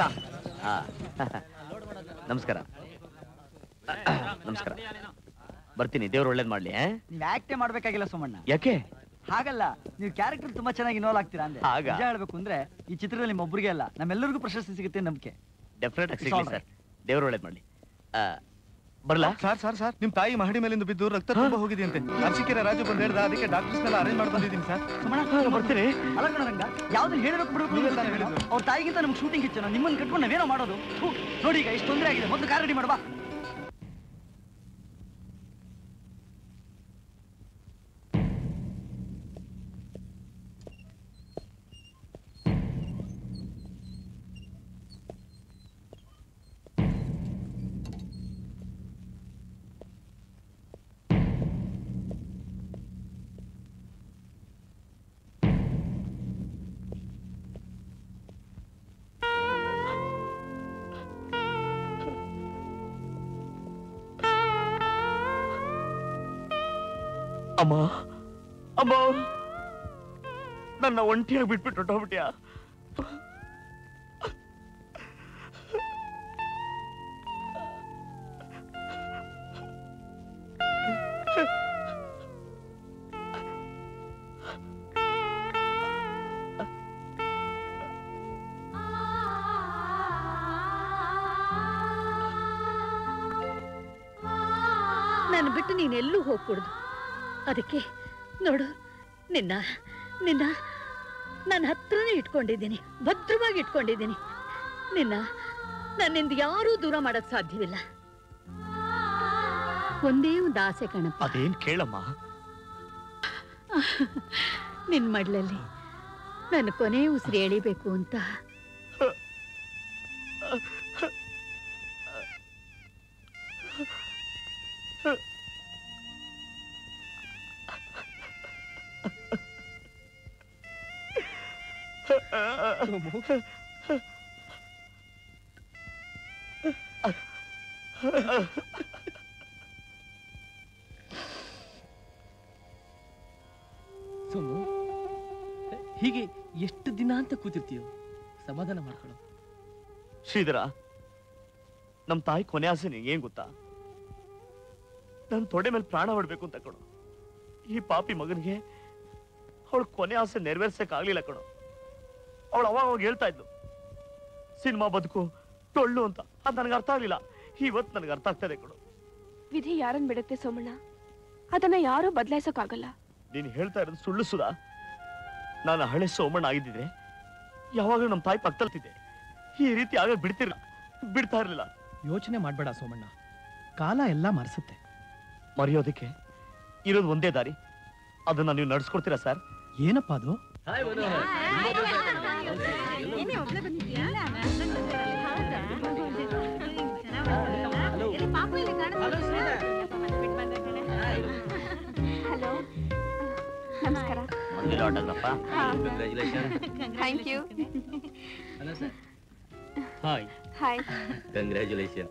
ನಮಸ್ಕಾರ. ಬರ್ತೀನಿ, ದೇವ್ರು ಒಳ್ಳೇದ್ ಮಾಡ್ಲಿ. ನೀವ್ ಆಕ್ಟೇ ಮಾಡ್ಬೇಕಾಗಿಲ್ಲ ಸೋಮಣ್ಣ. ಯಾಕೆ? ಹಾಗಲ್ಲ, ನೀವು ಕ್ಯಾರೆಕ್ಟರ್ ತುಂಬಾ ಚೆನ್ನಾಗಿ ಇನ್ವಾಲ್ವ್ ಆಗ್ತೀರಾ ಅಂದ್ರೆ. ನಿಜ ಹೇಳ್ಬೇಕು ಅಂದ್ರೆ ಈ ಚಿತ್ರದಲ್ಲಿ ನಿಮ್ಮ ಒಬ್ಬರಿಗೆ ಅಲ್ಲ, ನಮ್ಮೆಲ್ಲರಿಗೂ ಪ್ರಶಸ್ತಿ ಸಿಗುತ್ತೆ ನಂಬಿಕೆ. ಡೆಫಿನೆಟ್ ಆಗಿ ಸಿಗ್ಲಿ ಸರ್, ದೇವ್ರು ಒಳ್ಳೇದ್ ಮಾಡ್ಲಿ. ಬರ್ಲಾ? ಸರ್, ನಿಮ್ ತಾಯಿ ಮಹಡಿ ಮೇಲಿಂದ ಬಿದ್ದು ರಕ್ತ ತುಂಬಾ ಹೋಗಿದೆಯಂತೆ. ಅರ್ಸಿಕೆರೆ ರಾಜು ಬಂದು ಹೇಳ್ದ, ಅದಕ್ಕೆ ಡಾಕ್ಟರ್ಸ್ನೆಲ್ಲ ಅರೇಂಜ್ ಮಾಡಿ ಬಂದಿದ್ದೀನಿ ಸರ್. ಸೋಮಣ್ಣ, ಬರ್ತೀನಿ. ಅಲ್ಲ ಕಣರಂಗ, ಯಾವ್ದು ಹೇಳಿರೋಕೆ ಬಿಡಬೇಕು. ಅವ್ರ ತಾಯಿಗಿಂತ ನಮ್ಗೆ ಶೂಟಿಂಗ್ ಇತ್ತು. ನಿಮ್ಮನ್ನ ಕಟ್ಕೊಂಡು ನಾವೇನೋ ಮಾಡೋದು. ನೋಡಿ ಈಗ ಇಷ್ಟು ತೊಂದರೆ ಆಗಿದೆ, ಮೊದಲು ಕಾರ್ ರೆಡಿ ಮಾಡುವ. ಅಮ್ಮ, ಅಮ್ಮ, ನನ್ನ ಒಂಟಿಯಾಗಿ ಬಿಟ್ಬಿಟ್ಟು ಹೊಟ್ಟೋಗ್ಬಿಟ್ಯಾ? ನಾನು ಬಿಟ್ಟು ನೀನೆಲ್ಲೂ ಹೋಗ್ಕೂಡ್ದು. ಅದಕ್ಕೆ ನೋಡು, ನಿನ್ನ ನಿನ್ನ ನನ್ನ ಹತ್ರನೇ ಇಟ್ಕೊಂಡಿದ್ದೀನಿ, ಭದ್ರವಾಗಿ ಇಟ್ಕೊಂಡಿದ್ದೀನಿ. ನನ್ನಿಂದ ಯಾರೂ ದೂರ ಮಾಡಕ್ ಸಾಧ್ಯವಿಲ್ಲ. ಒಂದೇ ಒಂದು ಆಸೆ ಕಣಪ್ಪ. ಅದೇನ್ ಕೇಳಮ್ಮ? ನಿನ್ ಮಡ್ಲಲ್ಲಿ ನನ್ನ ಕೊನೆ ಉಸಿರು ಎಳಿಬೇಕು ಅಂತ. ಸೋಮು, ಹೀಗೆ ಎಷ್ಟು ದಿನ ಅಂತ ಕೂತಿರ್ತೀಯೋ? ಸಮಾಧಾನ ಮಾಡ್ಕೊಳ್ಳೋ. ಶ್ರೀಧರ, ನಮ್ ತಾಯಿ ಕೊನೆ ಆಸೆ ಏನ್ ಗೊತ್ತಾ? ನನ್ ತೊಡೆ ಮೇಲೆ ಪ್ರಾಣ ಹೊಡ್ಬೇಕು ಅಂತ ಕಣೋ. ಈ ಪಾಪಿ ಮಗನಿಗೆ ಅವಳ ಕೊನೆ ಆಸೆ ನೆರವೇರ್ಸಕ್ ಆಗ್ಲಿಲ್ಲ ಕಣೋ. ಅವಳು ಅವಾಗ ಹೇಳ್ತಾ ಇದ್ಲು, ಸಿನಿಮಾ ಬದುಕು ಟೊಳ್ಳು ಅಂತ. ಅದ್ ನನಗೆ ಅರ್ಥ ಆಗ್ಲಿಲ್ಲ. ಇವತ್ತು ನನಗೆ ಅರ್ಥ ಆಗ್ತದೆ ಕಣೋ. ವಿಧಿ ಯಾರನ್ನ ಬಿಡುತ್ತೆ ಸೋಮಣ್ಣ, ಅದನ್ನ ಯಾರೂ ಬದಲಾಯಿಸೋಕ್ಕಾಗಲ್ಲ. ನೀನು ಹೇಳ್ತಾ ಇರೋದು ಸುಳ್ಳು ಸುಧಾ. ನಾನು ಹಳೆ ಸೋಮಣ್ಣ ಆಗಿದ್ದಿದ್ರೆ ಯಾವಾಗಲೂ ನಮ್ಮ ತಾಯಿ ಪಕ್ಕದಲ್ತಿದ್ದೆ. ಈ ರೀತಿ ಆಗ ಬಿಡ್ತಾ ಇರ್ಲಿಲ್ಲ. ಯೋಚನೆ ಮಾಡ್ಬೇಡ ಸೋಮಣ್ಣ, ಕಾಲ ಎಲ್ಲ ಮರೆಸುತ್ತೆ. ಮರೆಯೋದಕ್ಕೆ ಇರೋದು ಒಂದೇ ದಾರಿ. ಅದನ್ನ ನೀವು ನಡ್ಸ್ಕೊಡ್ತೀರಾ ಸರ್? ಏನಪ್ಪ ಅದು? ಹಲೋ, ನಮಸ್ಕಾರ. Thank you. Hi hi. Congratulation.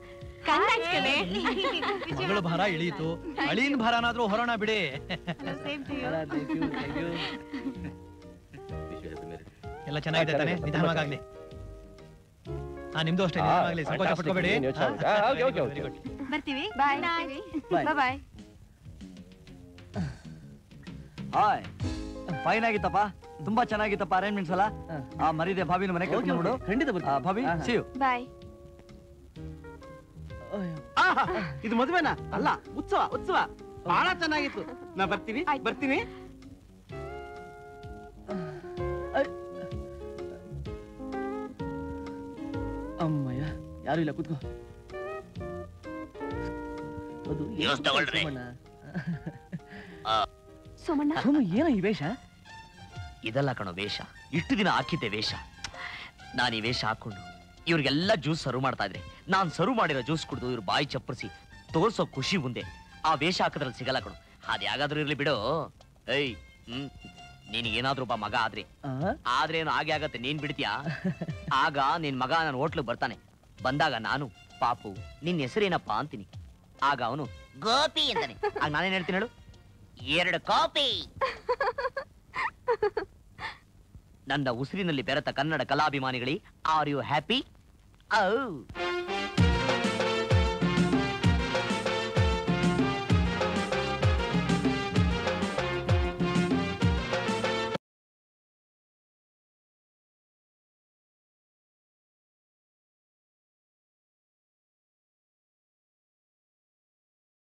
ಮಗಳ ಭಾರ ಇಳೀತು, ಅಳಿನ ಭಾರನಾದ್ರೂ ಹೊರೋಣ ಬಿಡಿ. ಎಲ್ಲ ಚೆನ್ನಾಗಿದೆ ತಾನೆ? ನಿಧಾನವಾಗ್ಲಿ. ನಿಮ್ದು ಅಷ್ಟೇ, ನಿಧಾನವಾಗ್ಲಿ, ಸಂಕೋಚ ಪಟ್ಕೋಬೇಡಿ. ಬರ್ತೀವಿ. ಬಾಯ್ ಬಾಯ್. ಹಾಯ್, ಫೈನ್ ಆಗಿತ್ತಪ್ಪ, ತುಂಬಾ ಚೆನ್ನಾಗಿತ್ತಪ್ಪ ಅರೇಂಜ್ಮೆಂಟ್ಸ್ ಎಲ್ಲ. ಮರಿದೆ ಭಾವಿನ ಮನೆ ಕರ್ಕೊಂಡು ಖಂಡಿತ ಭಾವಿ, see you. ಬಾಯ್. ಇದು ಮದುವೆನಾ? ಅಲ್ಲ, ಉತ್ಸವ ಬಹಳ ಚೆನ್ನಾಗಿತ್ತು. ನಾ ಬರ್ತೀನಿ. ಅಮ್ಮಯ್ಯ, ಯಾರು ಇಲ್ಲ, ಕೂತ್ಕೋ. ಅದು ಸೋಮಣ್ಣ, ಏನೋ ಈ ವೇಷ? ಇದೆಲ್ಲ ಕಣೋ ವೇಷ. ಇಷ್ಟು ದಿನ ಹಾಕಿದ್ದೆ ವೇಷ. ನಾನು ಈ ವೇಷ ಹಾಕೊಂಡು ಇವ್ರಿಗೆಲ್ಲ ಜ್ಯೂಸ್ ಸರ್ವ್ ಮಾಡ್ತಾ ಇದ್ರೆ, ನಾನ್ ಸರ್ವ್ ಮಾಡಿರೋ ಜ್ಯೂಸ್ ಕುಡಿದು ಇವ್ರು ಬಾಯಿ ಚಪ್ಪರಿಸಿ ತೋರ್ಸೋ ಖುಷಿ ಮುಂದೆ ಆ ವೇಷ ಹಾಕೋದ್ರಲ್ಲಿ ಸಿಗಲ್ಲ ಕಣೋ. ಅದ್ ಯಾಗಾದ್ರೂ ಇರ್ಲಿ ಬಿಡು. ಏಯ್, ನಿನಗೇನಾದ್ರೂ ಒಬ್ಬ ಮಗ ಆದ್ರೆ ಏನು ಹಾಗೆ ಆಗತ್ತೆ, ನೀನ್ ಬಿಡ್ತೀಯಾ? ಆಗ ನಿನ್ ಮಗ ನನ್ನ ಹೋಟ್ಲಿಗೆ ಬರ್ತಾನೆ. ಬಂದಾಗ ನಾನು, ಪಾಪು ನಿನ್ ಹೆಸರೇನಪ್ಪ ಅಂತೀನಿ. ಆಗ ಅವನು ಗೋಪಿ ಅಂತಾನೆ. ಆಗ ನಾನೇನ್ ಹೇಳ್ತೀನಿ ಹೇಳು? 2 ಕಾಪಿ. ನನ್ನ ಉಸಿರಿನಲ್ಲಿ ಬೆರೆತ ಕನ್ನಡ ಕಲಾಭಿಮಾನಿಗಳೇ, ಆರ್ ಯು ಹ್ಯಾಪಿ?